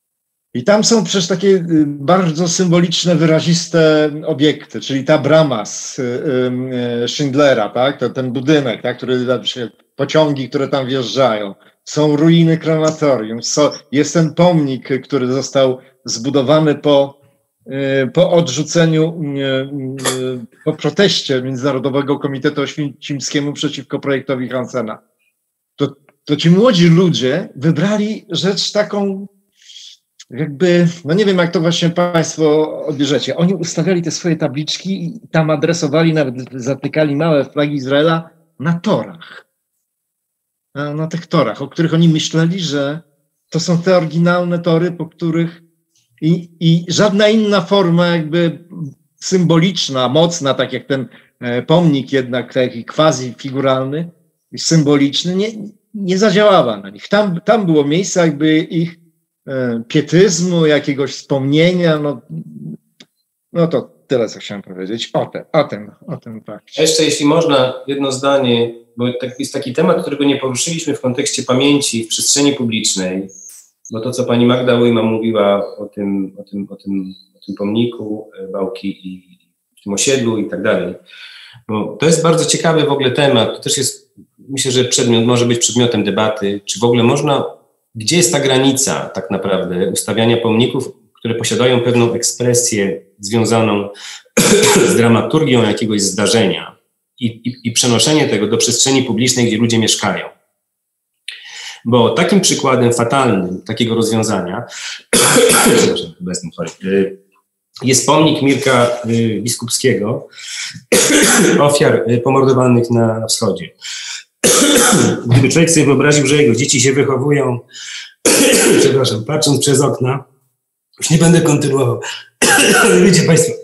I tam są przecież takie bardzo symboliczne, wyraziste obiekty, czyli ta brama z Schindlera, tak? Ten budynek, tak? Który, pociągi, które tam wjeżdżają. Są ruiny krematorium, jest ten pomnik, który został zbudowany po, po odrzuceniu, po proteście Międzynarodowego Komitetu Oświęcimskiemu przeciwko projektowi Hansena. To, to ci młodzi ludzie wybrali rzecz taką, jakby, no nie wiem, jak to właśnie państwo odbierzecie. Oni ustawiali te swoje tabliczki i tam adresowali, nawet zatykali małe flagi Izraela na torach. Na, na tych torach, o których oni myśleli, że to są te oryginalne tory, po których i, i żadna inna forma jakby symboliczna, mocna, tak jak ten pomnik jednak taki quasi-figuralny, symboliczny, nie, nie zadziałała na nich. Tam, tam było miejsce jakby ich e, pietyzmu, jakiegoś wspomnienia, no, no to tyle, co chciałem powiedzieć o, te, o tym, o tym fakcie. Jeszcze jeśli można, jedno zdanie, bo jest taki temat, którego nie poruszyliśmy w kontekście pamięci w przestrzeni publicznej, bo to, co pani Magda Ujma mówiła o tym, o tym, o tym, o tym pomniku Bałki i w tym osiedlu i tak dalej, bo to jest bardzo ciekawy w ogóle temat, to też jest, myślę, że przedmiot, może być przedmiotem debaty, czy w ogóle można, gdzie jest ta granica tak naprawdę ustawiania pomników, które posiadają pewną ekspresję związaną z dramaturgią jakiegoś zdarzenia i, i, i przenoszenie tego do przestrzeni publicznej, gdzie ludzie mieszkają. Bo takim przykładem fatalnym takiego rozwiązania jest pomnik Mirka Biskupskiego, ofiar pomordowanych na, na wschodzie. Gdyby człowiek sobie wyobraził, że jego dzieci się wychowują, przepraszam, patrząc przez okna, już nie będę kontynuował, ale wiecie państwo,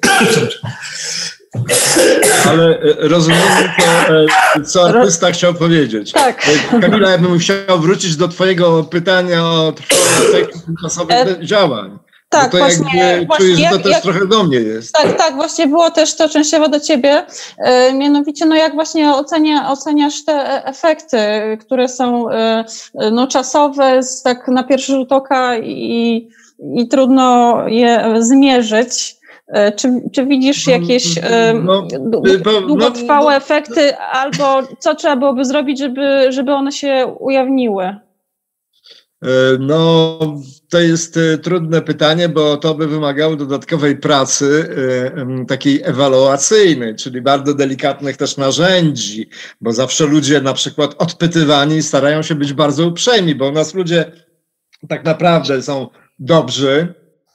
ale rozumiemy to, co artysta chciał powiedzieć. Tak. Kamila, ja bym chciał wrócić do twojego pytania o trwałe efekty tymczasowych e... działań. Tak, to właśnie, jakby właśnie czuję, że to jak, też jak, trochę do mnie jest. Tak, tak, właśnie było też to częściowo do ciebie. E, mianowicie, no jak właśnie ocenia, oceniasz te efekty, które są e, no, czasowe, z, tak na pierwszy rzut oka i, i trudno je zmierzyć. E, czy, czy widzisz jakieś e, no, długotrwałe no, no, efekty, albo co trzeba byłoby zrobić, żeby, żeby one się ujawniły? No, to jest trudne pytanie, bo to by wymagało dodatkowej pracy takiej ewaluacyjnej, czyli bardzo delikatnych też narzędzi, bo zawsze ludzie na przykład odpytywani starają się być bardzo uprzejmi, bo u nas ludzie tak naprawdę są dobrzy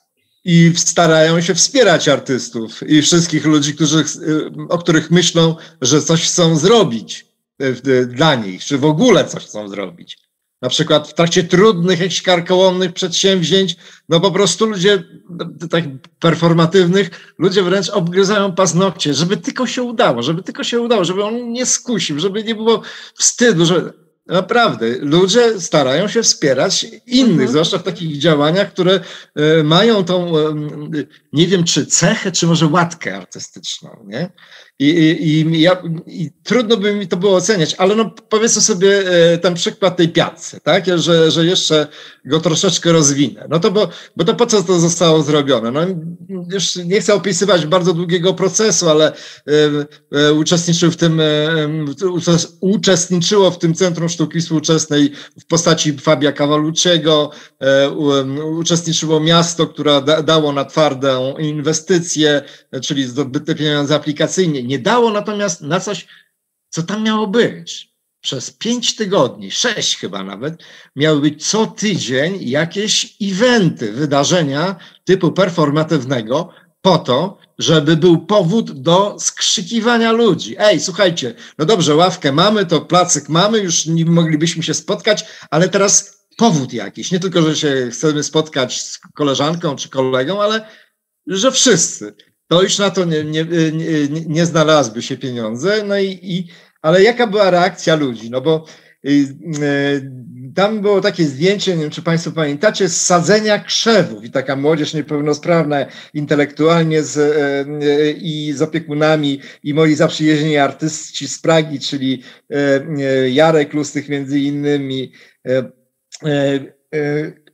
i starają się wspierać artystów i wszystkich ludzi, którzy, o których myślą, że coś chcą zrobić dla nich, czy w ogóle coś chcą zrobić. Na przykład w trakcie trudnych, jakichś karkołomnych przedsięwzięć, no po prostu ludzie tak performatywnych, ludzie wręcz obgryzają paznokcie, żeby tylko się udało, żeby tylko się udało, żeby on nie skusił, żeby nie było wstydu, że naprawdę ludzie starają się wspierać innych, mhm. zwłaszcza w takich działaniach, które y, mają tą, y, nie wiem, czy cechę, czy może łatkę artystyczną, nie? I, i, i, ja, i trudno by mi to było oceniać, ale no powiedzmy sobie y, ten przykład tej piazzy, tak? Że, że jeszcze go troszeczkę rozwinę. No to bo, bo to po co to zostało zrobione? No już nie chcę opisywać bardzo długiego procesu, ale y, y, uczestniczył w tym, y, uczestniczyło w tym Centrum Sztuki Współczesnej w postaci Fabia Cavallucciego, uczestniczyło miasto, które da, dało na twardą inwestycje, czyli zdobyte pieniądze aplikacyjnie. Nie dało natomiast na coś, co tam miało być. Przez pięć tygodni, sześć chyba nawet, miały być co tydzień jakieś eventy, wydarzenia typu performatywnego po to, żeby był powód do skrzykiwania ludzi. Ej, słuchajcie, no dobrze, ławkę mamy, to placyk mamy, już nie moglibyśmy się spotkać, ale teraz powód jakiś. Nie tylko, że się chcemy spotkać z koleżanką czy kolegą, ale że wszyscy. To już na to nie, nie, nie, nie znalazły się pieniądze. No i, i, ale jaka była reakcja ludzi? No bo y, y, tam było takie zdjęcie, nie wiem, czy państwo pamiętacie, z sadzenia krzewów i taka młodzież niepełnosprawna intelektualnie z, y, i z opiekunami i moi zaprzyjaźnieni artyści z Pragi, czyli y, y, Jarek Lustych między innymi, y, y, y,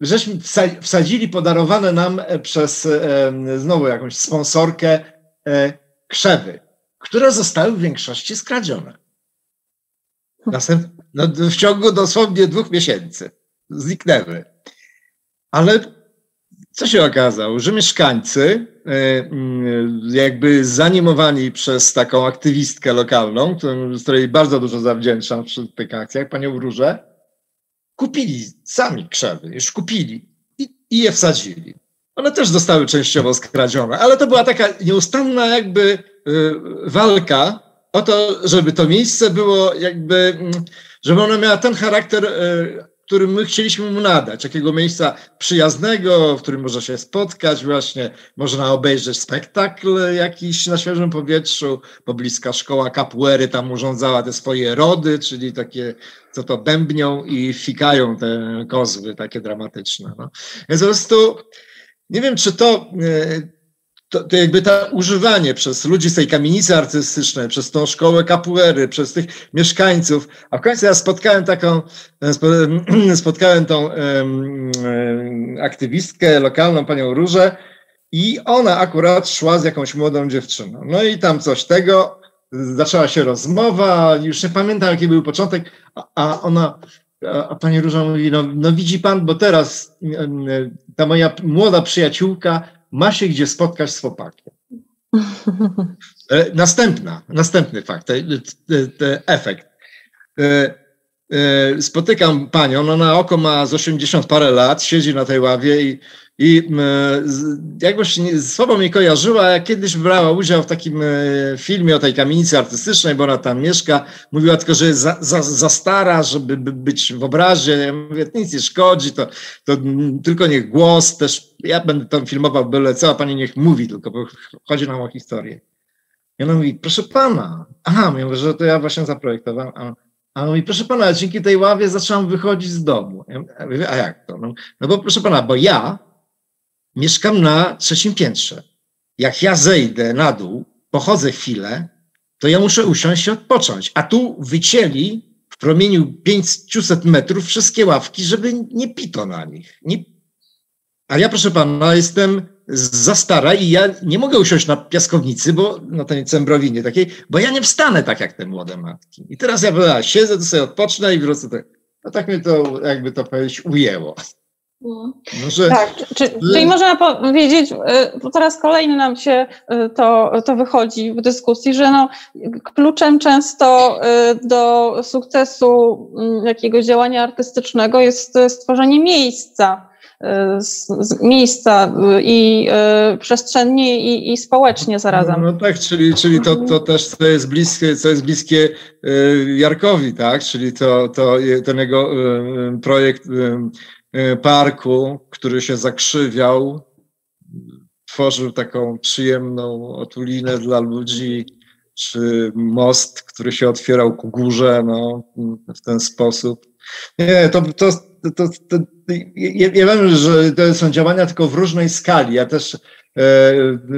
żeśmy wsadzili podarowane nam przez znowu jakąś sponsorkę krzewy, które zostały w większości skradzione. Następ, no, w ciągu dosłownie dwóch miesięcy zniknęły. Ale co się okazało, że mieszkańcy jakby zanimowani przez taką aktywistkę lokalną, z której bardzo dużo zawdzięczam przy tych akcjach, panią Różę, kupili sami krzewy, już kupili i, i je wsadzili. One też zostały częściowo skradzione, ale to była taka nieustanna jakby y, walka o to, żeby to miejsce było jakby, żeby ono miało ten charakter, y, który my chcieliśmy mu nadać, takiego miejsca przyjaznego, w którym można się spotkać właśnie, można obejrzeć spektakl jakiś na świeżym powietrzu, pobliska szkoła capoeiry tam urządzała te swoje rody, czyli takie, co to bębnią i fikają te kozły takie dramatyczne. No. Więc po prostu nie wiem, czy to, to, to jakby to używanie przez ludzi z tej kamienicy artystycznej, przez tą szkołę capoeiry, przez tych mieszkańców, a w końcu ja spotkałem taką, spotkałem tą um, aktywistkę lokalną, panią Różę, i ona akurat szła z jakąś młodą dziewczyną. No i tam coś tego, zaczęła się rozmowa, już nie pamiętam jaki był początek, a, a ona, a, a pani Róża mówi, no, no widzi pan, bo teraz ta moja młoda przyjaciółka ma się gdzie spotkać z chłopakiem. Następna, następny fakt, ten efekt. Spotykam panią, ona na oko ma z osiemdziesiąt parę lat, siedzi na tej ławie i, i jakbyś słabo mnie kojarzyła, jak kiedyś brała udział w takim filmie o tej kamienicy artystycznej, bo ona tam mieszka, mówiła tylko, że jest za, za, za stara, żeby być w obrazie. Ja mówię, nic nie szkodzi, to, to tylko niech głos też, ja będę tam filmował byle co, a pani niech mówi tylko, bo chodzi nam o historię. I ona mówi, proszę pana, aha, mówię, że to ja właśnie zaprojektowałem, a A on mówi, proszę pana, dzięki tej ławie zaczęłam wychodzić z domu. Ja mówię, a jak to? No, no bo proszę pana, bo ja mieszkam na trzecim piętrze. Jak ja zejdę na dół, pochodzę chwilę, to ja muszę usiąść i odpocząć. A tu wycięli w promieniu pięćset metrów wszystkie ławki, żeby nie pito na nich. Nie... A ja, proszę pana, jestem za stara i ja nie mogę usiąść na piaskownicy, bo na tej cembrowinie takiej, bo ja nie wstanę tak jak te młode matki. I teraz ja, ja siedzę, to sobie odpocznę i wrócę. Tak, no tak mnie to, jakby to powiedzieć, ujęło. Może, tak, czy, że... czyli można powiedzieć, bo teraz kolejny nam się to, to wychodzi w dyskusji, że no, kluczem często do sukcesu jakiegoś działania artystycznego jest stworzenie miejsca, Z, z miejsca i y, przestrzennie i, i społecznie zarazem. No, no tak, czyli, czyli to, to też co jest bliskie, co jest bliskie y, Jarkowi, tak? Czyli to, to ten jego y, projekt y, y, parku, który się zakrzywiał, tworzył taką przyjemną otulinę dla ludzi, czy most, który się otwierał ku górze, no, w ten sposób. Nie, to, to, to, to, to ja, ja wiem, że to są działania tylko w różnej skali. Ja też e,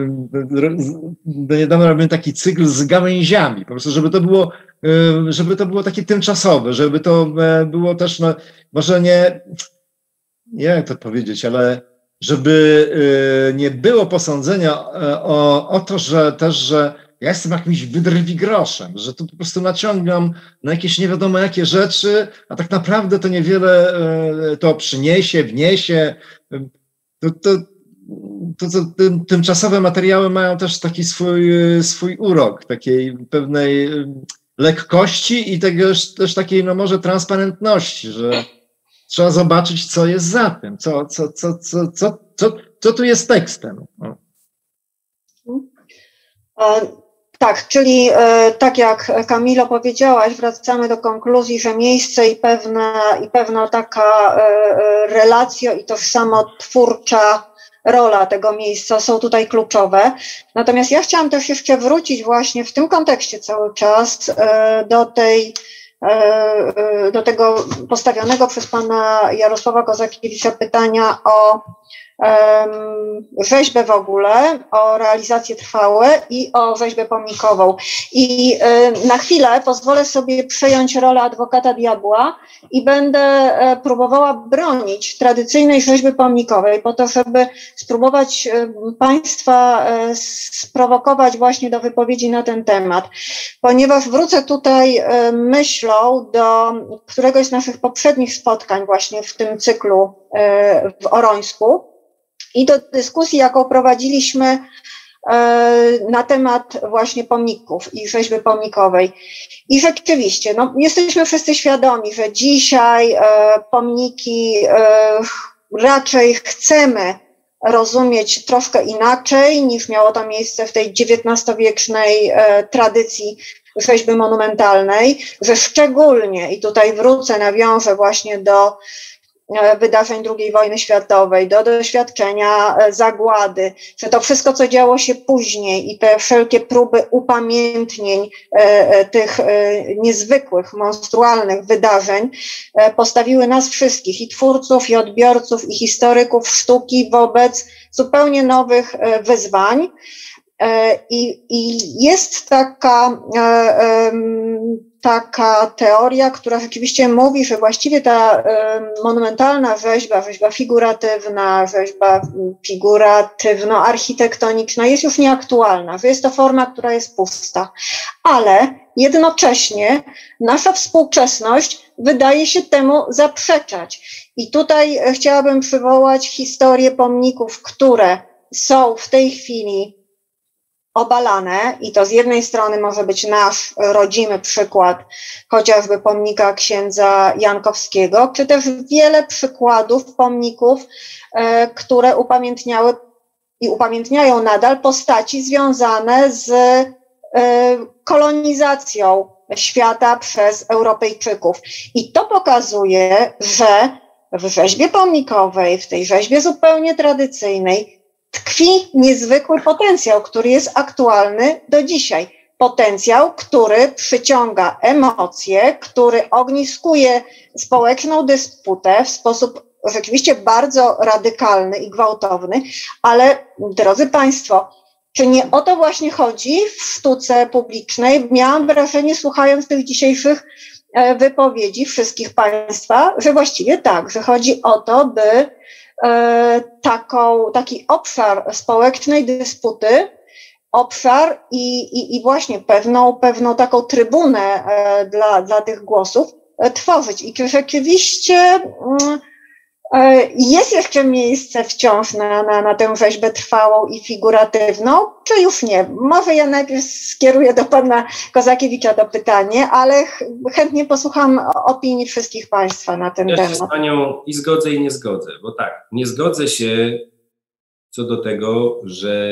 do niedawna robiłem taki cykl z gałęziami, po prostu, żeby to było, e, żeby to było takie tymczasowe, żeby to e, było też, no, może nie, nie jak to powiedzieć, ale żeby e, nie było posądzenia o, o to, że też, że ja jestem jakimś wydrwigroszem, że tu po prostu naciągam na jakieś nie wiadomo jakie rzeczy, a tak naprawdę to niewiele to przyniesie, wniesie. To, to, to, to tym, tymczasowe materiały mają też taki swój, swój urok, takiej pewnej lekkości i tegoż, też takiej, no może transparentności, że trzeba zobaczyć, co jest za tym, co, co, co, co, co, co, co tu jest tekstem. O. Tak, czyli tak jak Kamilo powiedziałaś, wracamy do konkluzji, że miejsce i pewna, i pewna taka relacja i tożsamotwórcza rola tego miejsca są tutaj kluczowe. Natomiast ja chciałam też jeszcze wrócić właśnie w tym kontekście cały czas do tej, do tego postawionego przez pana Jarosława Kozakiewicza pytania o rzeźbę w ogóle, o realizacje trwałe i o rzeźbę pomnikową. I na chwilę pozwolę sobie przejąć rolę adwokata diabła i będę próbowała bronić tradycyjnej rzeźby pomnikowej po to, żeby spróbować Państwa sprowokować właśnie do wypowiedzi na ten temat. Ponieważ wrócę tutaj myślą do któregoś z naszych poprzednich spotkań właśnie w tym cyklu w Orońsku, i do dyskusji, jaką prowadziliśmy na temat właśnie pomników i rzeźby pomnikowej. I rzeczywiście, no, jesteśmy wszyscy świadomi, że dzisiaj pomniki raczej chcemy rozumieć troszkę inaczej, niż miało to miejsce w tej dziewiętnastowiecznej tradycji rzeźby monumentalnej, że szczególnie, i tutaj wrócę, nawiążę właśnie do wydarzeń drugiej wojny światowej, do doświadczenia zagłady, że to wszystko, co działo się później i te wszelkie próby upamiętnień tych niezwykłych, monstrualnych wydarzeń postawiły nas wszystkich, i twórców, i odbiorców, i historyków sztuki wobec zupełnie nowych wyzwań. I, i jest taka, taka teoria, która rzeczywiście mówi, że właściwie ta monumentalna rzeźba, rzeźba figuratywna, rzeźba figuratywno-architektoniczna jest już nieaktualna, że jest to forma, która jest pusta, ale jednocześnie nasza współczesność wydaje się temu zaprzeczać. I tutaj chciałabym przywołać historię pomników, które są w tej chwili obalane, i to z jednej strony może być nasz rodzimy przykład, chociażby pomnika księdza Jankowskiego, czy też wiele przykładów pomników, e, które upamiętniały i upamiętniają nadal postaci związane z e, kolonizacją świata przez Europejczyków. I to pokazuje, że w rzeźbie pomnikowej, w tej rzeźbie zupełnie tradycyjnej, tkwi niezwykły potencjał, który jest aktualny do dzisiaj. Potencjał, który przyciąga emocje, który ogniskuje społeczną dysputę w sposób rzeczywiście bardzo radykalny i gwałtowny, ale drodzy Państwo, czy nie o to właśnie chodzi w sztuce publicznej? Miałam wrażenie, słuchając tych dzisiejszych wypowiedzi wszystkich Państwa, że właściwie tak, że chodzi o to, by Taką, taki obszar społecznej dysputy, obszar i, i, i właśnie pewną, pewną taką trybunę dla, dla tych głosów tworzyć. I czy rzeczywiście jest jeszcze miejsce wciąż na, na, na tę rzeźbę trwałą i figuratywną, czy już nie? Może ja najpierw skieruję do pana Kozakiewicza to pytanie, ale ch chętnie posłucham opinii wszystkich Państwa na ten ja temat. Ja się z panią i zgodzę, i nie zgodzę, bo tak, nie zgodzę się co do tego, że,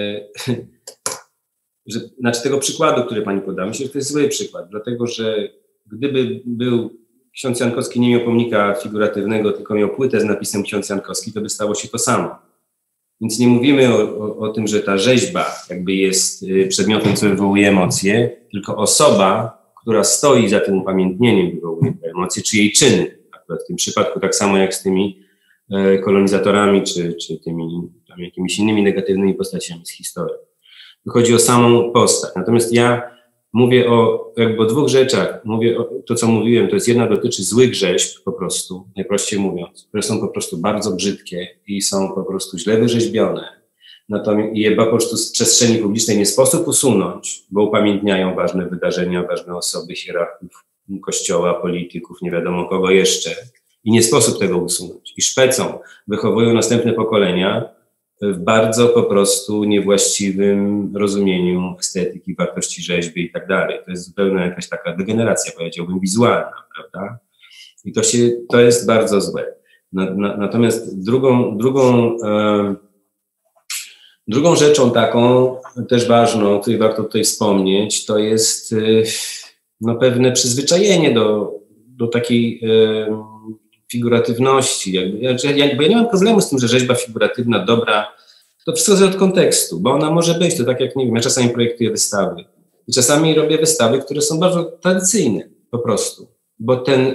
że znaczy tego przykładu, który pani podała, myślę, że to jest zły przykład, dlatego że gdyby był ksiądz Jankowski nie miał pomnika figuratywnego, tylko miał płytę z napisem ksiądz Jankowski, to by stało się to samo. Więc nie mówimy o, o, o tym, że ta rzeźba jakby jest przedmiotem, co wywołuje emocje, tylko osoba, która stoi za tym upamiętnieniem, wywołuje te emocje, czy jej czyny. Akurat w tym przypadku tak samo jak z tymi e, kolonizatorami, czy, czy tymi tam, jakimiś innymi negatywnymi postaciami z historii. Chodzi o samą postać. Natomiast ja mówię o jakby o dwóch rzeczach. Mówię o to, co mówiłem, to jest jedna dotyczy złych rzeźb po prostu, najprościej mówiąc, które są po prostu bardzo brzydkie i są po prostu źle wyrzeźbione. Natomiast je po prostu z przestrzeni publicznej nie sposób usunąć, bo upamiętniają ważne wydarzenia, ważne osoby, hierarchów kościoła, polityków, nie wiadomo kogo jeszcze. I nie sposób tego usunąć. I szpecą wychowują następne pokolenia w bardzo po prostu niewłaściwym rozumieniu estetyki, wartości rzeźby i tak dalej. To jest zupełnie jakaś taka degeneracja, powiedziałbym, wizualna, prawda? I to się, to jest bardzo złe. Na, na, natomiast drugą, drugą, e, drugą rzeczą taką, też ważną, o której warto tutaj wspomnieć, to jest e, no, pewne przyzwyczajenie do, do takiej e, figuratywności. Jakby, ja, ja, bo ja nie mam problemu z tym, że rzeźba figuratywna, dobra, to wszystko zależy od kontekstu, bo ona może być, to tak jak, nie wiem, ja czasami projektuję wystawy i czasami robię wystawy, które są bardzo tradycyjne po prostu, bo ten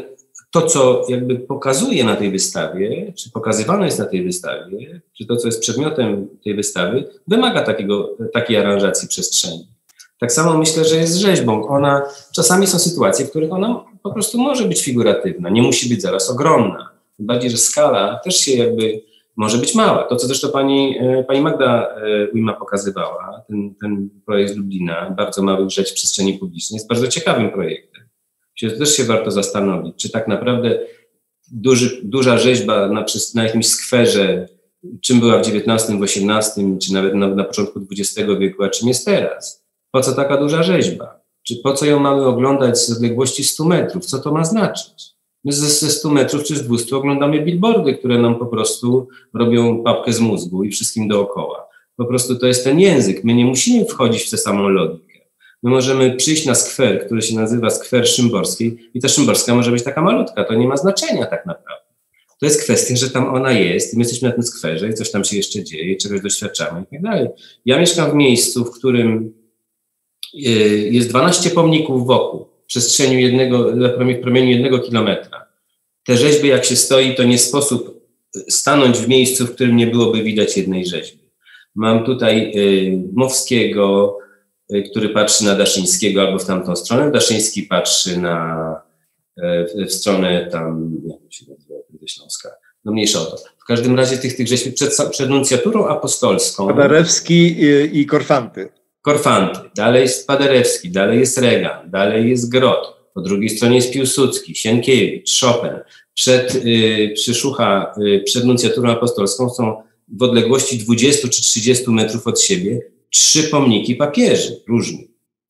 to, co jakby pokazuje na tej wystawie, czy pokazywane jest na tej wystawie, czy to, co jest przedmiotem tej wystawy, wymaga takiego, takiej aranżacji przestrzeni. Tak samo myślę, że jest z rzeźbą. Ona, czasami są sytuacje, w których ona po prostu może być figuratywna, nie musi być zaraz ogromna. Tym bardziej, że skala też się jakby może być mała. To, co zresztą pani, pani Magda Ujma pokazywała, ten, ten projekt z Lublina, bardzo małych rzeczy w przestrzeni publicznej, jest bardzo ciekawym projektem. Myślę, że też się warto zastanowić, czy tak naprawdę duży, duża rzeźba na, na jakimś skwerze, czym była w dziewiętnastym, w osiemnastym, czy nawet na, na początku dwudziestego wieku, a czym jest teraz. Po co taka duża rzeźba? Czy po co ją mamy oglądać z odległości stu metrów? Co to ma znaczyć? My ze, ze stu metrów czy z dwustu oglądamy billboardy, które nam po prostu robią papkę z mózgu i wszystkim dookoła. Po prostu to jest ten język. My nie musimy wchodzić w tę samą logikę. My możemy przyjść na skwer, który się nazywa skwer Szymborskiej i ta Szymborska może być taka malutka. To nie ma znaczenia tak naprawdę. To jest kwestia, że tam ona jest i my jesteśmy na tym skwerze i coś tam się jeszcze dzieje, czegoś doświadczamy i tak dalej. Ja mieszkam w miejscu, w którym jest dwanaście pomników wokół, w przestrzeni jednego, w promieniu jednego kilometra. Te rzeźby, jak się stoi, to nie sposób stanąć w miejscu, w którym nie byłoby widać jednej rzeźby. Mam tutaj y, Mowskiego, y, który patrzy na Daszyńskiego albo w tamtą stronę. Daszyński patrzy na, y, w stronę tam, jak to się nazywa, ze Śląska. No mniejsza o to. W każdym razie tych, tych rzeźb przed, przed nuncjaturą apostolską. Paderewski i, i Korfanty. Korfanty, dalej jest Paderewski, dalej jest Regan, dalej jest Grot, po drugiej stronie jest Piłsudski, Sienkiewicz, Chopin. Przed, y, Przyszucha, y, przed nuncjaturą apostolską są w odległości dwudziestu czy trzydziestu metrów od siebie trzy pomniki papieży różnych.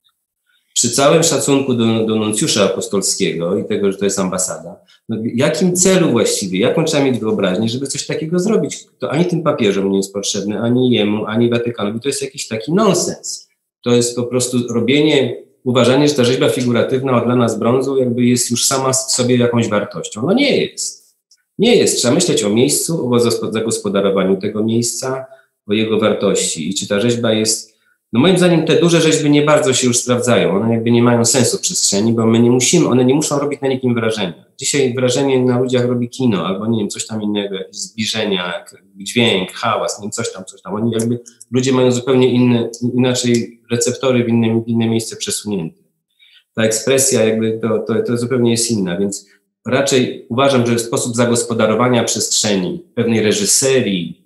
Przy całym szacunku do, do nuncjusza apostolskiego i tego, że to jest ambasada, no, jakim celu właściwie, jaką trzeba mieć wyobraźnię, żeby coś takiego zrobić? To ani tym papieżom nie jest potrzebne, ani jemu, ani Watykanowi. To jest jakiś taki nonsens. To jest po prostu robienie, uważanie, że ta rzeźba figuratywna od lana z brązu jakby jest już sama w sobie jakąś wartością. No nie jest. Nie jest. Trzeba myśleć o miejscu, o zagospodarowaniu tego miejsca, o jego wartości. I czy ta rzeźba jest... No moim zdaniem te duże rzeźby nie bardzo się już sprawdzają. One jakby nie mają sensu w przestrzeni, bo my nie musimy, one nie muszą robić na nikim wrażenia. Dzisiaj wrażenie na ludziach robi kino albo nie wiem, coś tam innego, jakieś zbliżenia, dźwięk, hałas, nie wiem, coś tam, coś tam. Oni jakby, ludzie mają zupełnie inne, inaczej receptory w inne, w inne miejsce przesunięte. Ta ekspresja jakby to, to, to zupełnie jest inna, więc raczej uważam, że sposób zagospodarowania przestrzeni, pewnej reżyserii,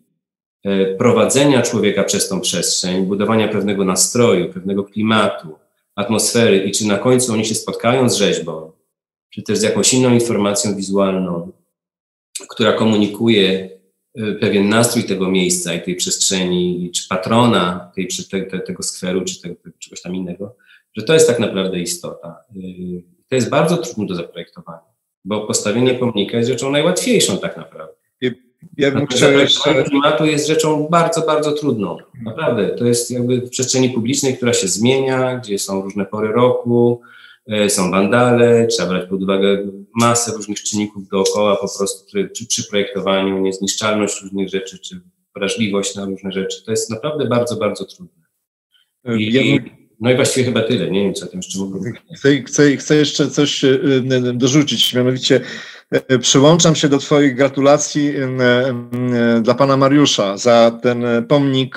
prowadzenia człowieka przez tą przestrzeń, budowania pewnego nastroju, pewnego klimatu, atmosfery i czy na końcu oni się spotkają z rzeźbą, czy też z jakąś inną informacją wizualną, która komunikuje pewien nastrój tego miejsca i tej przestrzeni, czy patrona tej, te, te, tego skweru, czy te, czegoś tam innego, że to jest tak naprawdę istota. To jest bardzo trudne do zaprojektowania, bo postawienie pomnika jest rzeczą najłatwiejszą tak naprawdę. Ja bym chciał jeszcze... klimatu jest rzeczą bardzo, bardzo trudną. Naprawdę. To jest jakby w przestrzeni publicznej, która się zmienia, gdzie są różne pory roku, są wandale, trzeba brać pod uwagę masę różnych czynników dookoła po prostu, które przy, przy projektowaniu, niezniszczalność różnych rzeczy, czy wrażliwość na różne rzeczy. To jest naprawdę bardzo, bardzo trudne. I, ja bym... No i właściwie chyba tyle. Nie wiem, co o tym jeszcze mogę chcę, chcę, chcę jeszcze coś dorzucić, mianowicie przyłączam się do Twoich gratulacji dla pana Mariusza za ten pomnik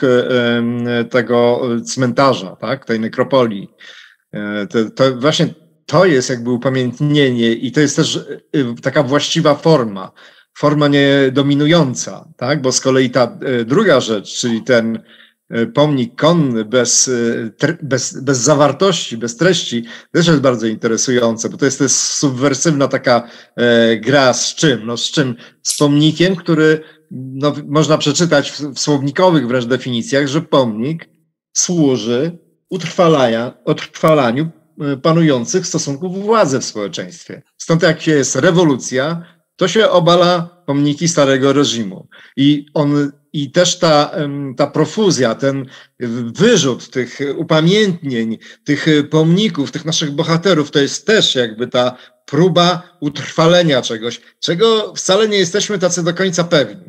tego cmentarza, tak, tej nekropolii. To, to właśnie to jest jakby upamiętnienie i to jest też taka właściwa forma, forma niedominująca, tak, bo z kolei ta druga rzecz, czyli ten pomnik konny bez, bez, bez zawartości, bez treści, też jest bardzo interesujące, bo to jest, to jest subwersywna taka e, gra z czym? No z czym? Z pomnikiem, który no, można przeczytać w, w słownikowych wręcz definicjach, że pomnik służy utrwalania, utrwalaniu panujących stosunków władzy w społeczeństwie. Stąd jak jest rewolucja, to się obala pomniki starego reżimu. I on I też ta, ta profuzja, ten wyrzut tych upamiętnień, tych pomników, tych naszych bohaterów, to jest też jakby ta próba utrwalenia czegoś, czego wcale nie jesteśmy tacy do końca pewni.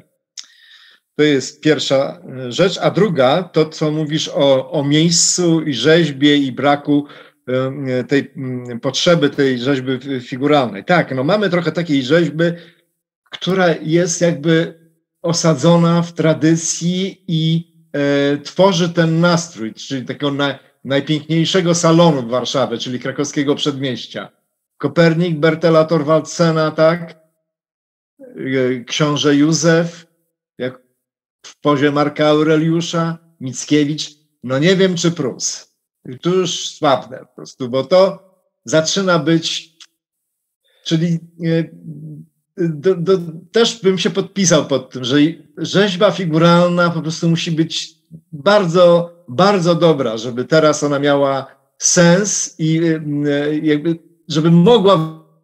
To jest pierwsza rzecz. A druga, to co mówisz o, o miejscu i rzeźbie i braku tej potrzeby tej rzeźby figuralnej. Tak, no mamy trochę takiej rzeźby, która jest jakby osadzona w tradycji i e, tworzy ten nastrój, czyli takiego na, najpiękniejszego salonu w Warszawie, czyli krakowskiego przedmieścia. Kopernik, Bertela Thorwaldsena, tak? E, książę Józef, jak w pozie Marka Aureliusza, Mickiewicz, no nie wiem czy Prus. I tu już słabnę po prostu, bo to zaczyna być, czyli e, Do, do, też bym się podpisał pod tym, że rzeźba figuralna po prostu musi być bardzo, bardzo dobra, żeby teraz ona miała sens i jakby, żeby mogła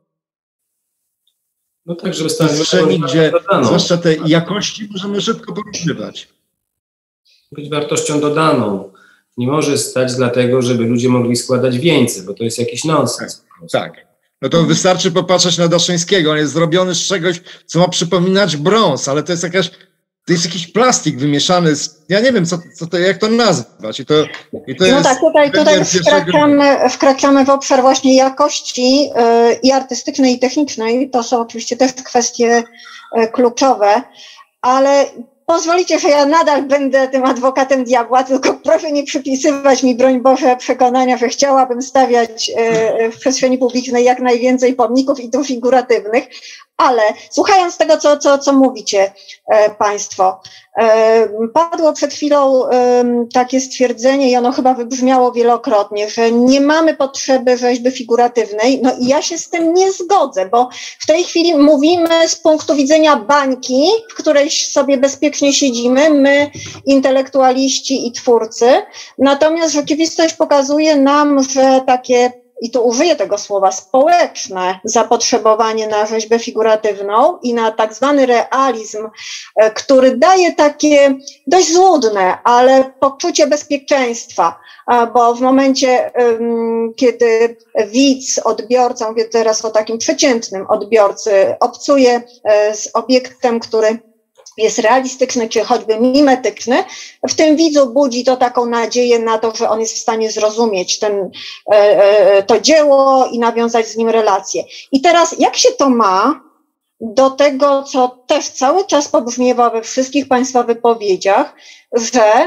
no tak, żeby w przestrzeni, gdzie dodaną. Zwłaszcza te jakości możemy szybko porównywać. Być wartością dodaną. Nie może stać dlatego, żeby ludzie mogli składać wieńce, bo to jest jakiś nonsens. Tak. tak. No to wystarczy popatrzeć na Daszyńskiego. On jest zrobiony z czegoś, co ma przypominać brąz, ale to jest jakaś, to jest jakiś plastik wymieszany z, ja nie wiem, co, co to, jak to nazwać. I to, i to no jest tak, tutaj, tutaj wkraczamy, wkraczamy w obszar właśnie jakości yy, i artystycznej, i technicznej. To są oczywiście też kwestie yy, kluczowe, ale pozwolicie, że ja nadal będę tym adwokatem diabła, tylko proszę nie przypisywać mi, broń Boże, przekonania, że chciałabym stawiać w przestrzeni publicznej jak najwięcej pomników i tu figuratywnych, ale słuchając tego, co, co, co mówicie Państwo, padło przed chwilą takie stwierdzenie i ono chyba wybrzmiało wielokrotnie, że nie mamy potrzeby rzeźby figuratywnej, no i ja się z tym nie zgodzę, bo w tej chwili mówimy z punktu widzenia bańki, w której sobie bezpiecznie siedzimy, my intelektualiści i twórcy, natomiast rzeczywistość pokazuje nam, że takie, i tu użyję tego słowa, społeczne zapotrzebowanie na rzeźbę figuratywną i na tak zwany realizm, który daje takie dość złudne, ale poczucie bezpieczeństwa, bo w momencie, kiedy widz, odbiorca, mówię teraz o takim przeciętnym odbiorcy, obcuje z obiektem, który jest realistyczny, czy choćby mimetyczny, w tym widzu budzi to taką nadzieję na to, że on jest w stanie zrozumieć ten, to dzieło i nawiązać z nim relacje. I teraz jak się to ma do tego, co też cały czas pobrzmiewa we wszystkich Państwa wypowiedziach, że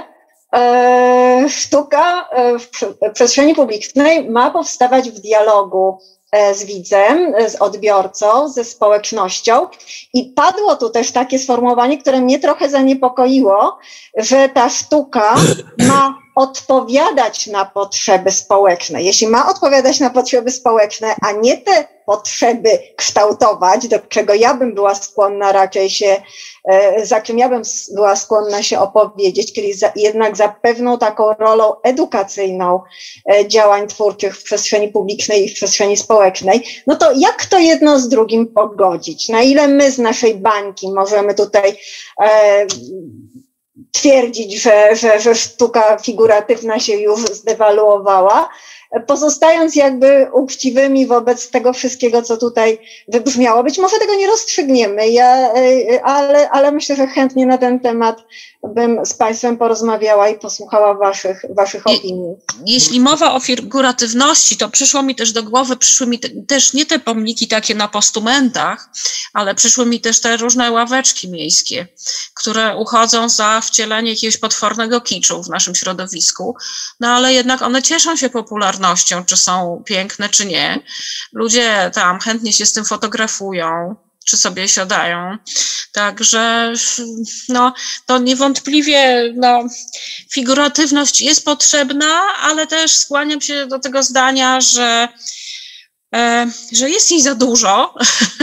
e, sztuka w przestrzeni publicznej ma powstawać w dialogu z widzem, z odbiorcą, ze społecznością i padło tu też takie sformułowanie, które mnie trochę zaniepokoiło, że ta sztuka ma odpowiadać na potrzeby społeczne. Jeśli ma odpowiadać na potrzeby społeczne, a nie te potrzeby kształtować, do czego ja bym była skłonna raczej się, za czym ja bym była skłonna się opowiedzieć, czyli za, jednak za pewną taką rolą edukacyjną działań twórczych w przestrzeni publicznej i w przestrzeni społecznej, no to jak to jedno z drugim pogodzić? Na ile my z naszej bańki możemy tutaj e, twierdzić, że, że, że sztuka figuratywna się już zdewaluowała, pozostając jakby uczciwymi wobec tego wszystkiego, co tutaj wybrzmiało. Być może tego nie rozstrzygniemy, ja, ale, ale myślę, że chętnie na ten temat bym z Państwem porozmawiała i posłuchała waszych, waszych opinii. Jeśli mowa o figuratywności, to przyszło mi też do głowy, przyszły mi te, też nie te pomniki takie na postumentach, ale przyszły mi też te różne ławeczki miejskie, które uchodzą za wcielenie jakiegoś potwornego kiczu w naszym środowisku, no ale jednak one cieszą się popularnością, czy są piękne, czy nie. Ludzie tam chętnie się z tym fotografują, czy sobie siadają. Także no, to niewątpliwie no, figuratywność jest potrzebna, ale też skłaniam się do tego zdania, że, e, że jest jej za dużo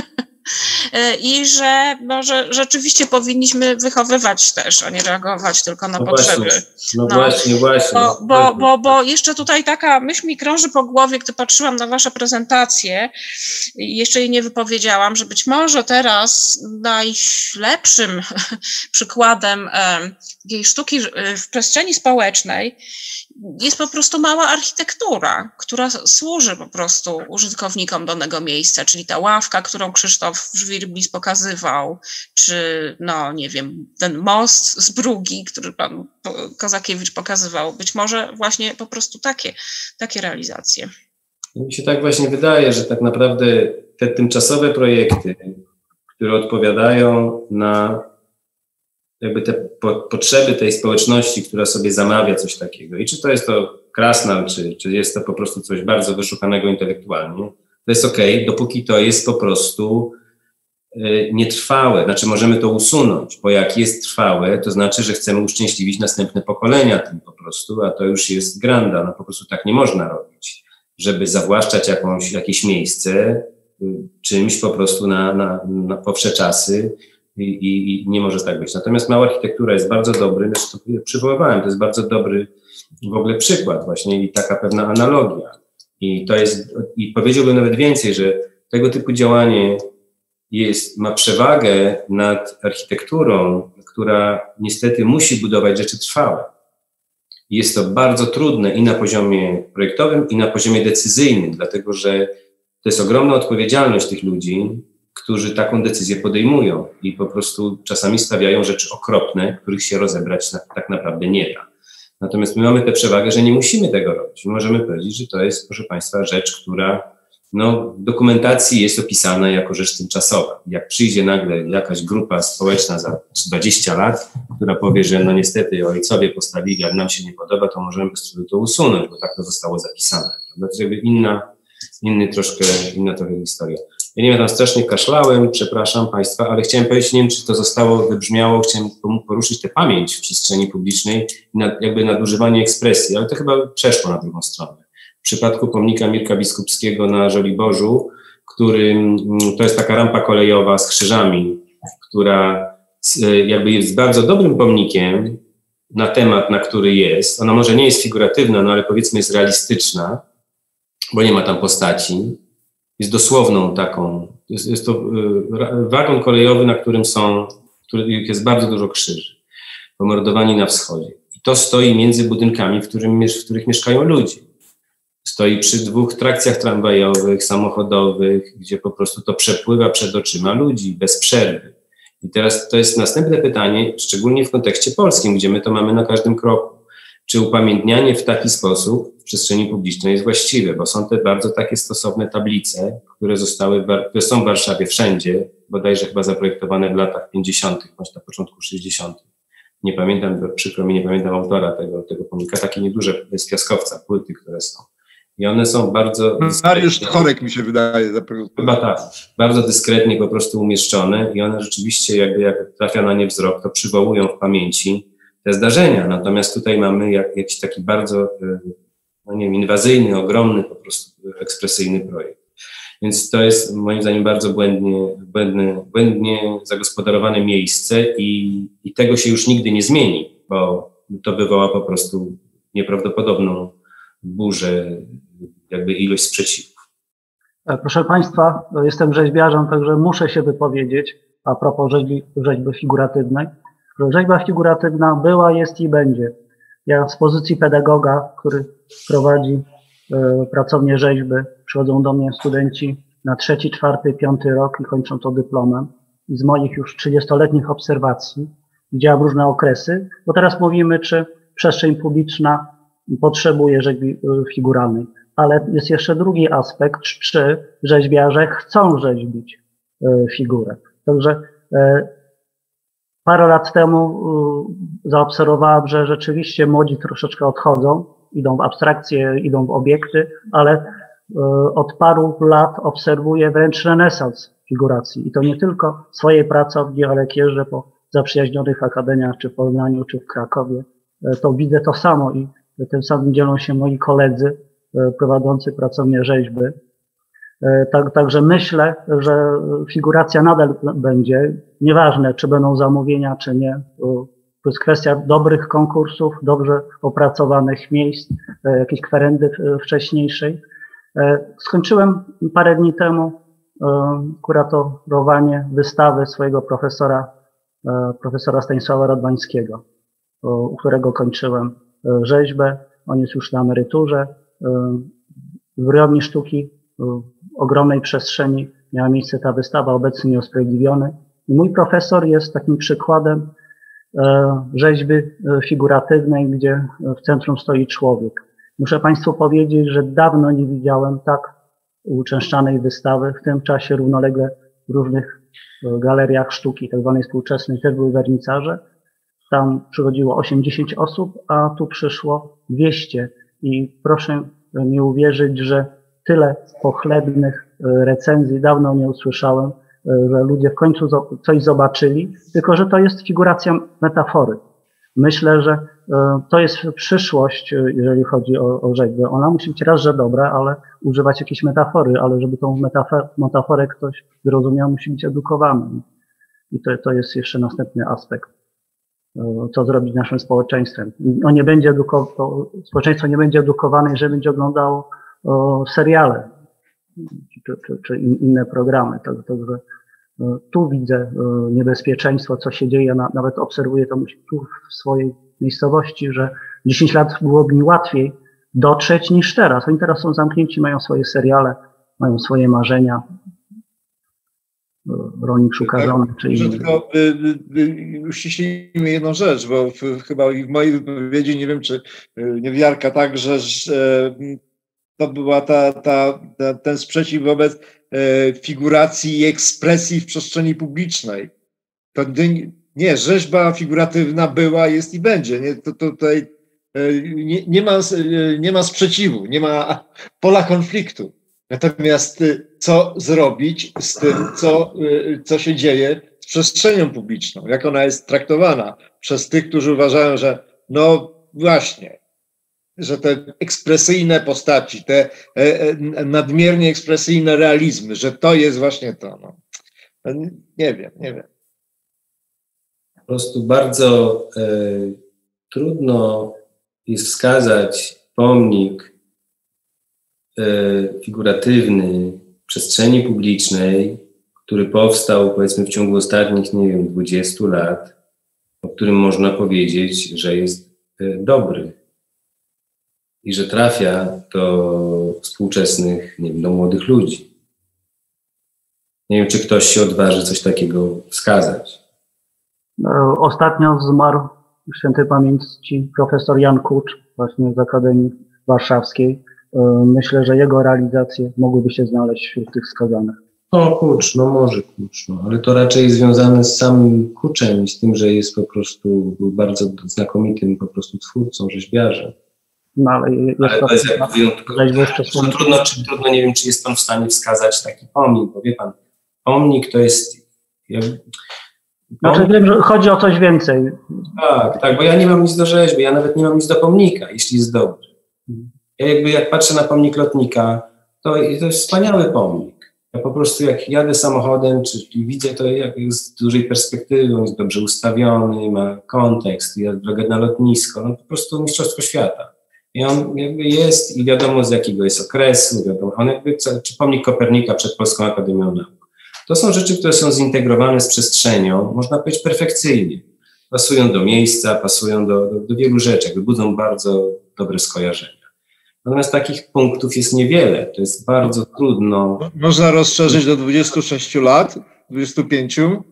i że, no, że rzeczywiście powinniśmy wychowywać też, a nie reagować tylko na no potrzeby. Właśnie, no, no właśnie, właśnie. Bo, bo, bo, bo jeszcze tutaj taka myśl mi krąży po głowie, gdy patrzyłam na wasze prezentacje i jeszcze jej nie wypowiedziałam, że być może teraz najlepszym przykładem takiej sztuki w przestrzeni społecznej jest po prostu mała architektura, która służy po prostu użytkownikom danego miejsca, czyli ta ławka, którą Krzysztof Żwirblis pokazywał, czy no nie wiem, ten most z Brugi, który pan Kozakiewicz pokazywał, być może właśnie po prostu takie, takie realizacje. Mi się tak właśnie wydaje, że tak naprawdę te tymczasowe projekty, które odpowiadają na jakby te po, potrzeby tej społeczności, która sobie zamawia coś takiego. I czy to jest to Krasnal, czy, czy jest to po prostu coś bardzo wyszukanego intelektualnie, to jest okej, okay, dopóki to jest po prostu y, nietrwałe. Znaczy możemy to usunąć, bo jak jest trwałe, to znaczy, że chcemy uszczęśliwić następne pokolenia tym po prostu, a to już jest granda. No po prostu tak nie można robić, żeby zawłaszczać jakąś, jakieś miejsce y, czymś po prostu na, na, na powsze czasy, I, i, i nie może tak być. Natomiast mała architektura jest bardzo dobry, to przywoływałem, to jest bardzo dobry w ogóle przykład właśnie i taka pewna analogia. I to jest, i powiedziałbym nawet więcej, że tego typu działanie jest, ma przewagę nad architekturą, która niestety musi budować rzeczy trwałe. Jest to bardzo trudne i na poziomie projektowym, i na poziomie decyzyjnym, dlatego że to jest ogromna odpowiedzialność tych ludzi, którzy taką decyzję podejmują i po prostu czasami stawiają rzeczy okropne, których się rozebrać na, tak naprawdę nie da. Natomiast my mamy tę przewagę, że nie musimy tego robić. Możemy powiedzieć, że to jest, proszę Państwa, rzecz, która no, w dokumentacji jest opisana jako rzecz tymczasowa. Jak przyjdzie nagle jakaś grupa społeczna za dwadzieścia lat, która powie, że no niestety ojcowie postawili, jak nam się nie podoba, to możemy to usunąć, bo tak to zostało zapisane. To jest jakby inna, inny troszkę, inna trochę historia. Ja nie wiem, tam strasznie kaszlałem, przepraszam Państwa, ale chciałem powiedzieć, nie wiem, czy to zostało, wybrzmiało, chciałem poruszyć tę pamięć w przestrzeni publicznej i nad, jakby nadużywanie ekspresji, ale to chyba przeszło na drugą stronę. W przypadku pomnika Mirka Biskupskiego na Żoliborzu, który to jest taka rampa kolejowa z krzyżami, która jakby jest bardzo dobrym pomnikiem na temat, na który jest. Ona może nie jest figuratywna, no ale powiedzmy jest realistyczna, bo nie ma tam postaci. Jest dosłowną taką, jest, jest to wagon kolejowy, na którym są, który jest bardzo dużo krzyży, pomordowani na wschodzie. I to stoi między budynkami, w, którym, w których mieszkają ludzie. Stoi przy dwóch trakcjach tramwajowych, samochodowych, gdzie po prostu to przepływa przed oczyma ludzi bez przerwy. I teraz to jest następne pytanie, szczególnie w kontekście polskim, gdzie my to mamy na każdym kroku. Czy upamiętnianie w taki sposób w przestrzeni publicznej jest właściwe, bo są te bardzo takie stosowne tablice, które zostały, które są w Warszawie wszędzie, bodajże chyba zaprojektowane w latach pięćdziesiątych, bądź na początku sześćdziesiątych. Nie pamiętam, przykro mi, nie pamiętam autora tego, tego pomnika, takie nieduże z piaskowca, płyty, które są. I one są bardzo... Mariusz Tchorek mi się wydaje. Chyba tak. Bardzo dyskretnie po prostu umieszczone i one rzeczywiście jakby jak trafia na nie wzrok, to przywołują w pamięci te zdarzenia. Natomiast tutaj mamy jak, jakiś taki bardzo, no nie wiem, inwazyjny, ogromny, po prostu ekspresyjny projekt. Więc to jest moim zdaniem bardzo błędnie, błędne, błędnie zagospodarowane miejsce i, i tego się już nigdy nie zmieni, bo to wywoła po prostu nieprawdopodobną burzę, jakby ilość sprzeciwów. Proszę Państwa, jestem rzeźbiarzem, także muszę się wypowiedzieć a propos rzeźby, rzeźby figuratywnej. Rzeźba figuratywna była, jest i będzie. Ja z pozycji pedagoga, który prowadzi y, pracownię rzeźby, przychodzą do mnie studenci na trzeci, czwarty, piąty rok i kończą to dyplomem. I z moich już trzydziestoletnich obserwacji widziałem różne okresy, bo teraz mówimy, czy przestrzeń publiczna potrzebuje rzeźby figuralnej. Ale jest jeszcze drugi aspekt, czy rzeźbiarze chcą rzeźbić y, figurę. Także y, parę lat temu y, zaobserwowałem, że rzeczywiście młodzi troszeczkę odchodzą, idą w abstrakcje, idą w obiekty, ale y, od paru lat obserwuję wręcz renesans figuracji. I to nie tylko w swojej pracowni, ale jak jeżdżę po zaprzyjaźnionych akademiach, czy w Poznaniu, czy w Krakowie, y, to widzę to samo i tym samym dzielą się moi koledzy y, prowadzący pracownię rzeźby. Tak, także myślę, że figuracja nadal będzie, nieważne czy będą zamówienia, czy nie. To jest kwestia dobrych konkursów, dobrze opracowanych miejsc, jakiejś kwerendy wcześniejszej. Skończyłem parę dni temu kuratorowanie wystawy swojego profesora, profesora Stanisława Radwańskiego, u którego kończyłem rzeźbę. On jest już na emeryturze. W Ryowni Sztuki ogromnej przestrzeni miała miejsce ta wystawa Obecny Nieusprawiedliwiony. I mój profesor jest takim przykładem rzeźby figuratywnej, gdzie w centrum stoi człowiek. Muszę Państwu powiedzieć, że dawno nie widziałem tak uczęszczanej wystawy. W tym czasie równolegle w różnych galeriach sztuki, tak zwanej współczesnej, też były wernisaże. Tam przychodziło osiemdziesiąt osób, a tu przyszło dwieście. I proszę mi uwierzyć, że tyle pochlebnych recenzji dawno nie usłyszałem, że ludzie w końcu coś zobaczyli, tylko że to jest figuracja metafory. Myślę, że to jest przyszłość, jeżeli chodzi o, o rzeźbę. Ona musi być raz, że dobra, ale używać jakiejś metafory, ale żeby tą metaforę, metaforę ktoś zrozumiał, musi być edukowany. I to, to jest jeszcze następny aspekt. Co zrobić z naszym społeczeństwem. On nie będzie edukowane, społeczeństwo nie będzie edukowane, jeżeli będzie oglądało o, seriale czy, czy, czy inne programy. Także tak, tu widzę niebezpieczeństwo, co się dzieje. Ja nawet obserwuję to tu w swojej miejscowości, że dziesięć lat byłoby mi łatwiej dotrzeć niż teraz. Oni teraz są zamknięci, mają swoje seriale, mają swoje marzenia. Rolnik szuka żony, tak, czy inny. Tylko uściślimy jedną rzecz, bo w, chyba w mojej wypowiedzi, nie wiem czy niewiarka także, że to była ta, ta, ta, ten sprzeciw wobec e, figuracji i ekspresji w przestrzeni publicznej. To nie, rzeźba figuratywna była, jest i będzie. Nie, to, to tutaj e, nie, nie, ma, e, nie ma sprzeciwu, nie ma pola konfliktu. Natomiast co zrobić z tym, co, co się dzieje z przestrzenią publiczną, jak ona jest traktowana przez tych, którzy uważają, że no właśnie, że te ekspresyjne postaci, te nadmiernie ekspresyjne realizmy, że to jest właśnie to. No. Nie wiem, nie wiem. Po prostu bardzo e, trudno jest wskazać pomnik e, figuratywny w przestrzeni publicznej, który powstał powiedzmy w ciągu ostatnich, nie wiem, dwudziestu lat, o którym można powiedzieć, że jest e, dobry. I że trafia do współczesnych, nie wiem, do młodych ludzi. Nie wiem, czy ktoś się odważy coś takiego wskazać. Ostatnio zmarł świętej pamięci profesor Jan Kucz, właśnie z Akademii Warszawskiej. Myślę, że jego realizacje mogłyby się znaleźć wśród tych wskazanych. No Kucz, no może Kucz, no, ale to raczej związane z samym Kuczem i z tym, że jest po prostu, był bardzo znakomitym po prostu twórcą, rzeźbiarzem. No, ale jest ale to, to jest jak wyjątkowo. Trudno, czy, trudno, nie wiem, czy jest pan w stanie wskazać taki pomnik, bo wie pan, pomnik to jest... Ja, pomnik, znaczy wiem, że chodzi o coś więcej. Tak, tak, bo ja nie mam nic do rzeźby, ja nawet nie mam nic do pomnika, jeśli jest dobry. Ja jakby jak patrzę na pomnik lotnika, to, to jest wspaniały pomnik. Ja po prostu jak jadę samochodem, czy widzę to jak jest z dużej perspektywy, on jest dobrze ustawiony, ma kontekst, jest drogę na lotnisko, no po prostu mistrzostwo świata. I on jakby jest i wiadomo z jakiego jest okresu, wiadomo, on jakby, czy pomnik Kopernika przed Polską Akademią Nauk. To są rzeczy, które są zintegrowane z przestrzenią, można powiedzieć perfekcyjnie. Pasują do miejsca, pasują do, do, do wielu rzeczy, jakby budzą bardzo dobre skojarzenia. Natomiast takich punktów jest niewiele, to jest bardzo trudno. Można rozszerzyć do dwudziestu sześciu lat, dwudziestu pięciu.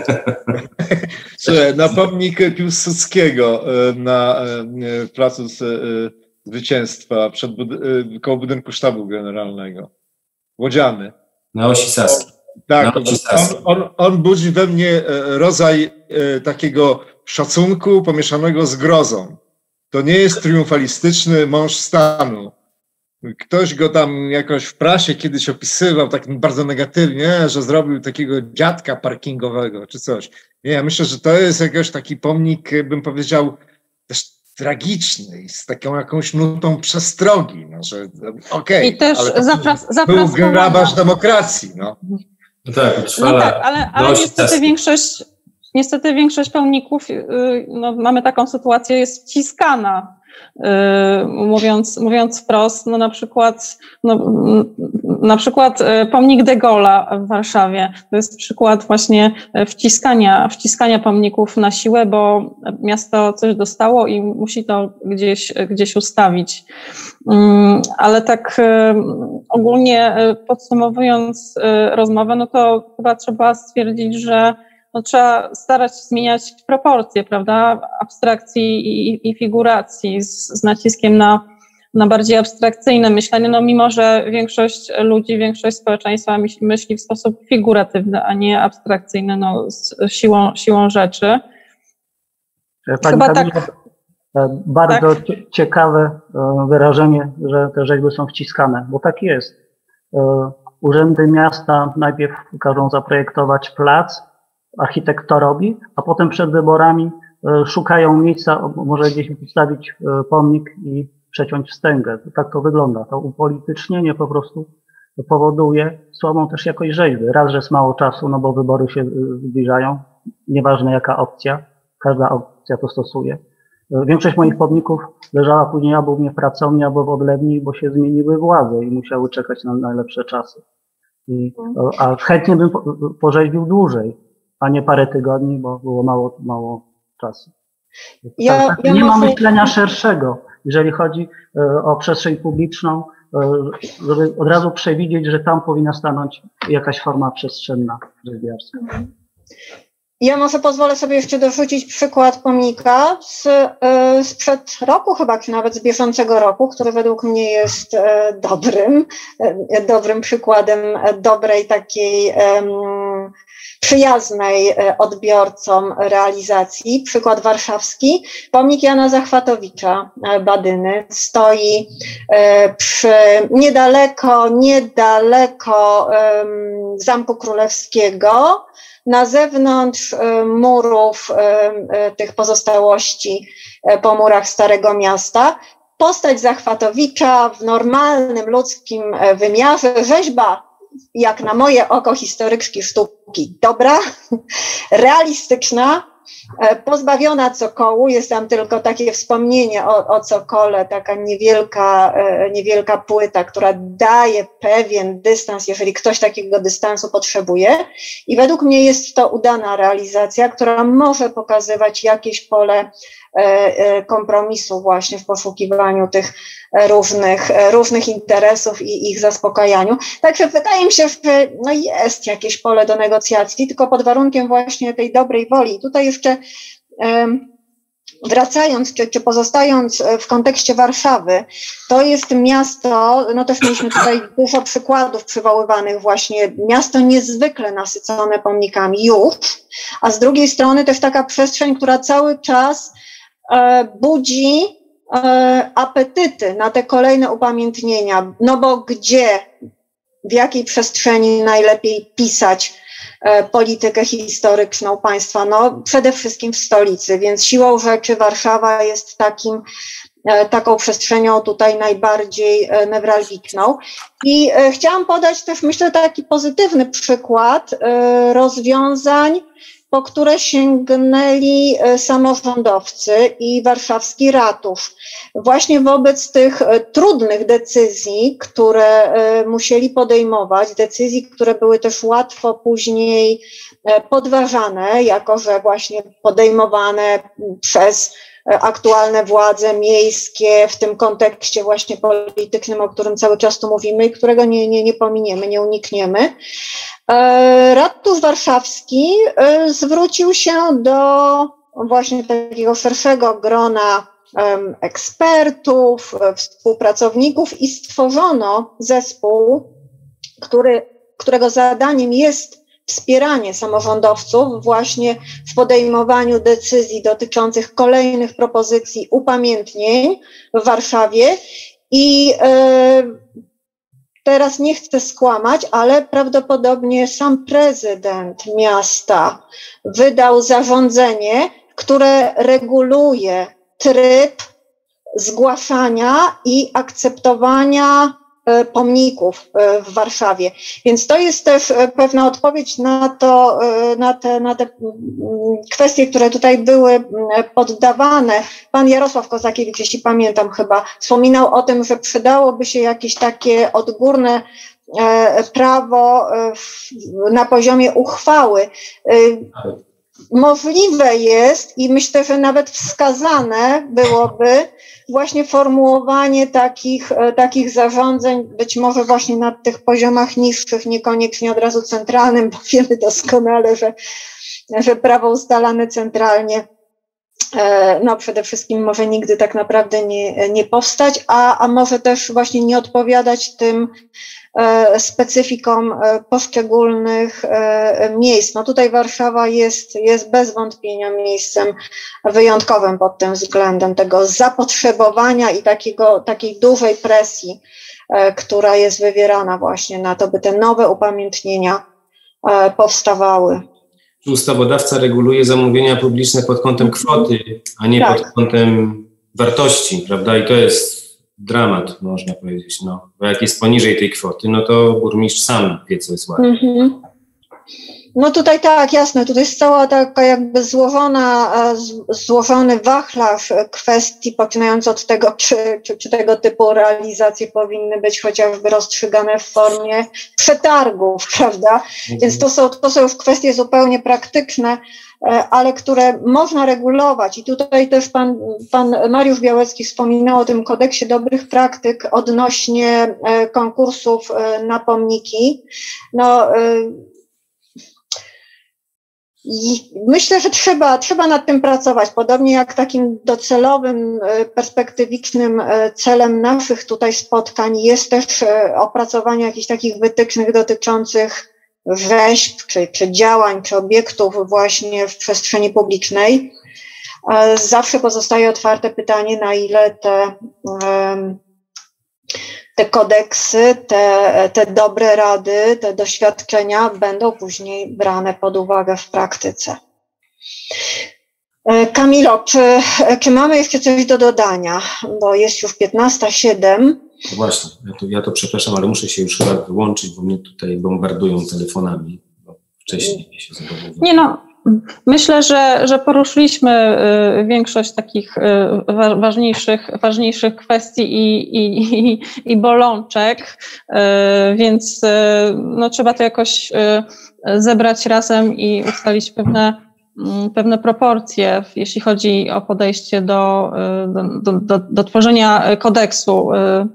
Słuchaj, na pomnik Piłsudskiego na Placu Zwycięstwa przed bud- koło budynku Sztabu Generalnego. Łodziany. Na osi Saskiej. Tak, osi Saskiej. On, on, on budzi we mnie rodzaj takiego szacunku pomieszanego z grozą. To nie jest triumfalistyczny mąż stanu. Ktoś go tam jakoś w prasie kiedyś opisywał tak bardzo negatywnie, że zrobił takiego dziadka parkingowego czy coś. Nie, ja myślę, że to jest jakiś taki pomnik, bym powiedział, też tragiczny, z taką jakąś nutą przestrogi. No, że okej, I też ale zapras- był grabarz demokracji. No, no tak, no tak, ale, ale niestety większość Niestety większość pomników, no, mamy taką sytuację, jest wciskana, yy, mówiąc, mówiąc wprost, no na przykład no, Na przykład pomnik de Gaulle'a w Warszawie to jest przykład właśnie wciskania, wciskania pomników na siłę, bo miasto coś dostało i musi to gdzieś, gdzieś ustawić. Ale tak ogólnie podsumowując rozmowę, no to chyba trzeba stwierdzić, że no trzeba starać się zmieniać proporcje, prawda, abstrakcji i, i figuracji z, z naciskiem na, na bardziej abstrakcyjne myślenie, no mimo że większość ludzi, większość społeczeństwa myśli, myśli w sposób figuratywny, a nie abstrakcyjny, no z siłą, siłą rzeczy. Pani Chyba Kamila, tak. Bardzo tak? ciekawe wyrażenie, że te rzeźby są wciskane, bo tak jest. Urzędy miasta najpierw każą zaprojektować plac, architekt to robi, a potem przed wyborami szukają miejsca, może gdzieś postawić pomnik i przeciąć wstęgę. Tak to wygląda. To upolitycznienie po prostu powoduje słabą też jakość rzeźby. Raz, że jest mało czasu, no bo wybory się zbliżają, nieważne jaka opcja, każda opcja to stosuje. Większość moich pomników leżała później albo u mnie w pracowni, albo w odlewni, bo się zmieniły władze i musiały czekać na najlepsze czasy. I, a chętnie bym porzeźbił dłużej, a nie parę tygodni, bo było mało, mało czasu. Ja, tak, ja nie może... ma myślenia szerszego, jeżeli chodzi o przestrzeń publiczną, żeby od razu przewidzieć, że tam powinna stanąć jakaś forma przestrzenna rzeźbiarska. Ja może pozwolę sobie jeszcze dorzucić przykład pomnika z, sprzed roku chyba, czy nawet z bieżącego roku, który według mnie jest dobrym, dobrym przykładem dobrej takiej um, przyjaznej odbiorcom realizacji. Przykład warszawski. Pomnik Jana Zachwatowicza Badyny stoi przy niedaleko, niedaleko um, Zamku Królewskiego. Na zewnątrz murów tych pozostałości po murach Starego Miasta postać Zachwatowicza w normalnym ludzkim wymiarze, rzeźba jak na moje oko historyczki sztuki dobra, realistyczna, pozbawiona cokołu, jest tam tylko takie wspomnienie o, o cokole, taka niewielka, niewielka płyta, która daje pewien dystans, jeżeli ktoś takiego dystansu potrzebuje. I według mnie jest to udana realizacja, która może pokazywać jakieś pole kompromisu właśnie w poszukiwaniu tych różnych, różnych interesów i ich zaspokajaniu. Także wydaje mi się, że no jest jakieś pole do negocjacji, tylko pod warunkiem właśnie tej dobrej woli. I tutaj jeszcze wracając, czy, czy pozostając w kontekście Warszawy, to jest miasto, no też mieliśmy tutaj dużo przykładów przywoływanych właśnie, miasto niezwykle nasycone pomnikami już, a z drugiej strony też taka przestrzeń, która cały czas e, budzi e, apetyty na te kolejne upamiętnienia, no bo gdzie, w jakiej przestrzeni najlepiej pisać politykę historyczną państwa, no przede wszystkim w stolicy, więc siłą rzeczy Warszawa jest takim, taką przestrzenią tutaj najbardziej newralgiczną. I chciałam podać też, myślę, taki pozytywny przykład rozwiązań, po które sięgnęli samorządowcy i warszawski ratusz. Właśnie wobec tych trudnych decyzji, które musieli podejmować, decyzji, które były też łatwo później podważane, jako że właśnie podejmowane przez aktualne władze miejskie w tym kontekście właśnie politycznym, o którym cały czas tu mówimy i którego nie, nie, nie pominiemy, nie unikniemy. Ratusz Warszawski zwrócił się do właśnie takiego szerszego grona ekspertów, współpracowników i stworzono zespół, który, którego zadaniem jest wspieranie samorządowców właśnie w podejmowaniu decyzji dotyczących kolejnych propozycji upamiętnień w Warszawie i teraz nie chcę skłamać, ale prawdopodobnie sam prezydent miasta wydał zarządzenie, które reguluje tryb zgłaszania i akceptowania pomników w Warszawie. Więc to jest też pewna odpowiedź na to, na te, na te kwestie, które tutaj były poddawane. Pan Jarosław Kozakiewicz, jeśli pamiętam chyba, wspominał o tym, że przydałoby się jakieś takie odgórne prawo na poziomie uchwały. Możliwe jest i myślę, że nawet wskazane byłoby właśnie formułowanie takich, takich zarządzeń, być może właśnie na tych poziomach niższych, niekoniecznie od razu centralnym, bo wiemy doskonale, że, że prawo ustalane centralnie no przede wszystkim może nigdy tak naprawdę nie, nie powstać, a, a może też właśnie nie odpowiadać tym specyfikom poszczególnych miejsc. No tutaj Warszawa jest, jest bez wątpienia miejscem wyjątkowym pod tym względem tego zapotrzebowania i takiego, takiej dużej presji, która jest wywierana właśnie na to, by te nowe upamiętnienia powstawały. Ustawodawca reguluje zamówienia publiczne pod kątem kwoty, a nie tak. pod kątem wartości, prawda? I to jest dramat, można powiedzieć, no. Bo jak jest poniżej tej kwoty, no to burmistrz sam wie, co jest ładne. Mm-hmm. No tutaj tak, jasne, tutaj jest cała taka jakby złożona, złożony wachlarz kwestii, poczynając od tego, czy, czy, czy tego typu realizacje powinny być chociażby rozstrzygane w formie przetargów, prawda? Mhm. Więc to są, to są już kwestie zupełnie praktyczne, ale które można regulować. I tutaj też pan, pan Mariusz Białecki wspominał o tym kodeksie dobrych praktyk odnośnie konkursów na pomniki. No, i myślę, że trzeba, trzeba nad tym pracować, podobnie jak takim docelowym, perspektywicznym celem naszych tutaj spotkań jest też opracowanie jakichś takich wytycznych dotyczących rzeźb, czy, czy działań, czy obiektów właśnie w przestrzeni publicznej. Zawsze pozostaje otwarte pytanie, na ile te, te kodeksy, te, te dobre rady, te doświadczenia będą później brane pod uwagę w praktyce. Kamilo, czy, czy mamy jeszcze coś do dodania? Bo jest już piętnasta siedem. No właśnie, ja to, ja to przepraszam, ale muszę się już chyba wyłączyć, bo mnie tutaj bombardują telefonami. Bo wcześniej się zobowiązałem. Nie no, myślę, że, że poruszyliśmy większość takich ważniejszych, ważniejszych kwestii i, i, i, i bolączek, więc no, trzeba to jakoś zebrać razem i ustalić pewne, pewne proporcje, jeśli chodzi o podejście do, do, do, do tworzenia kodeksu,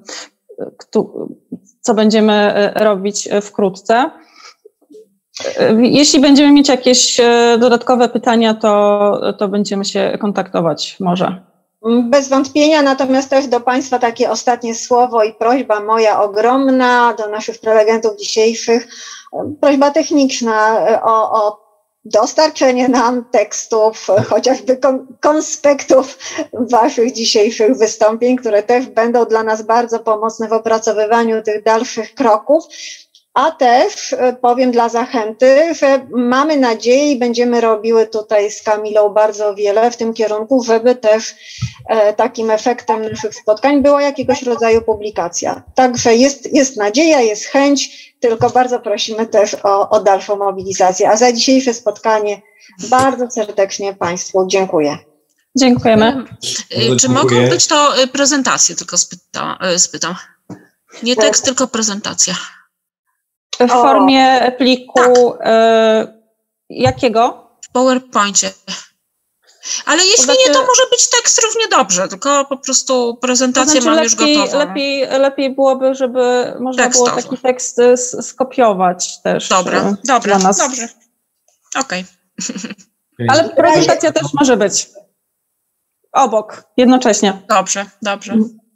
co będziemy robić wkrótce. Jeśli będziemy mieć jakieś dodatkowe pytania, to, to będziemy się kontaktować może. Bez wątpienia, natomiast też do Państwa takie ostatnie słowo i prośba moja ogromna do naszych prelegentów dzisiejszych, prośba techniczna o, o dostarczenie nam tekstów, chociażby konspektów Waszych dzisiejszych wystąpień, które też będą dla nas bardzo pomocne w opracowywaniu tych dalszych kroków. A też powiem dla zachęty, że mamy nadzieję i będziemy robiły tutaj z Kamilą bardzo wiele w tym kierunku, żeby też e, takim efektem naszych spotkań była jakiegoś rodzaju publikacja. Także jest, jest nadzieja, jest chęć, tylko bardzo prosimy też o, o dalszą mobilizację. A za dzisiejsze spotkanie bardzo serdecznie Państwu dziękuję. Dziękujemy. Czy mogą być to prezentacje, tylko spyta, spytam. Nie tekst, tylko prezentacja. W formie pliku tak. y, jakiego? W PowerPoincie. Ale jeśli znaczy, nie, to może być tekst równie dobrze, tylko po prostu prezentację to znaczy mam lepiej, już gotową. Lepiej, lepiej byłoby, żeby można tekstowo. było taki tekst skopiować też. Dobra, dobra, dla nas. Dobrze. Okej. Okay. Ale prezentacja też może być. Obok, jednocześnie. Dobrze, dobrze.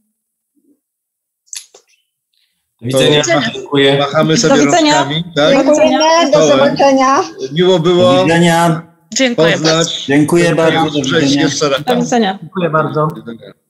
Do widzenia. Dziękuję. Machamy sobie rączkami. Tak? Dziękujemy. Do zobaczenia. Miło było. Do widzenia. Dziękuję poznać. bardzo. Dziękuję bardzo. Do widzenia. Do widzenia. Dziękuję bardzo.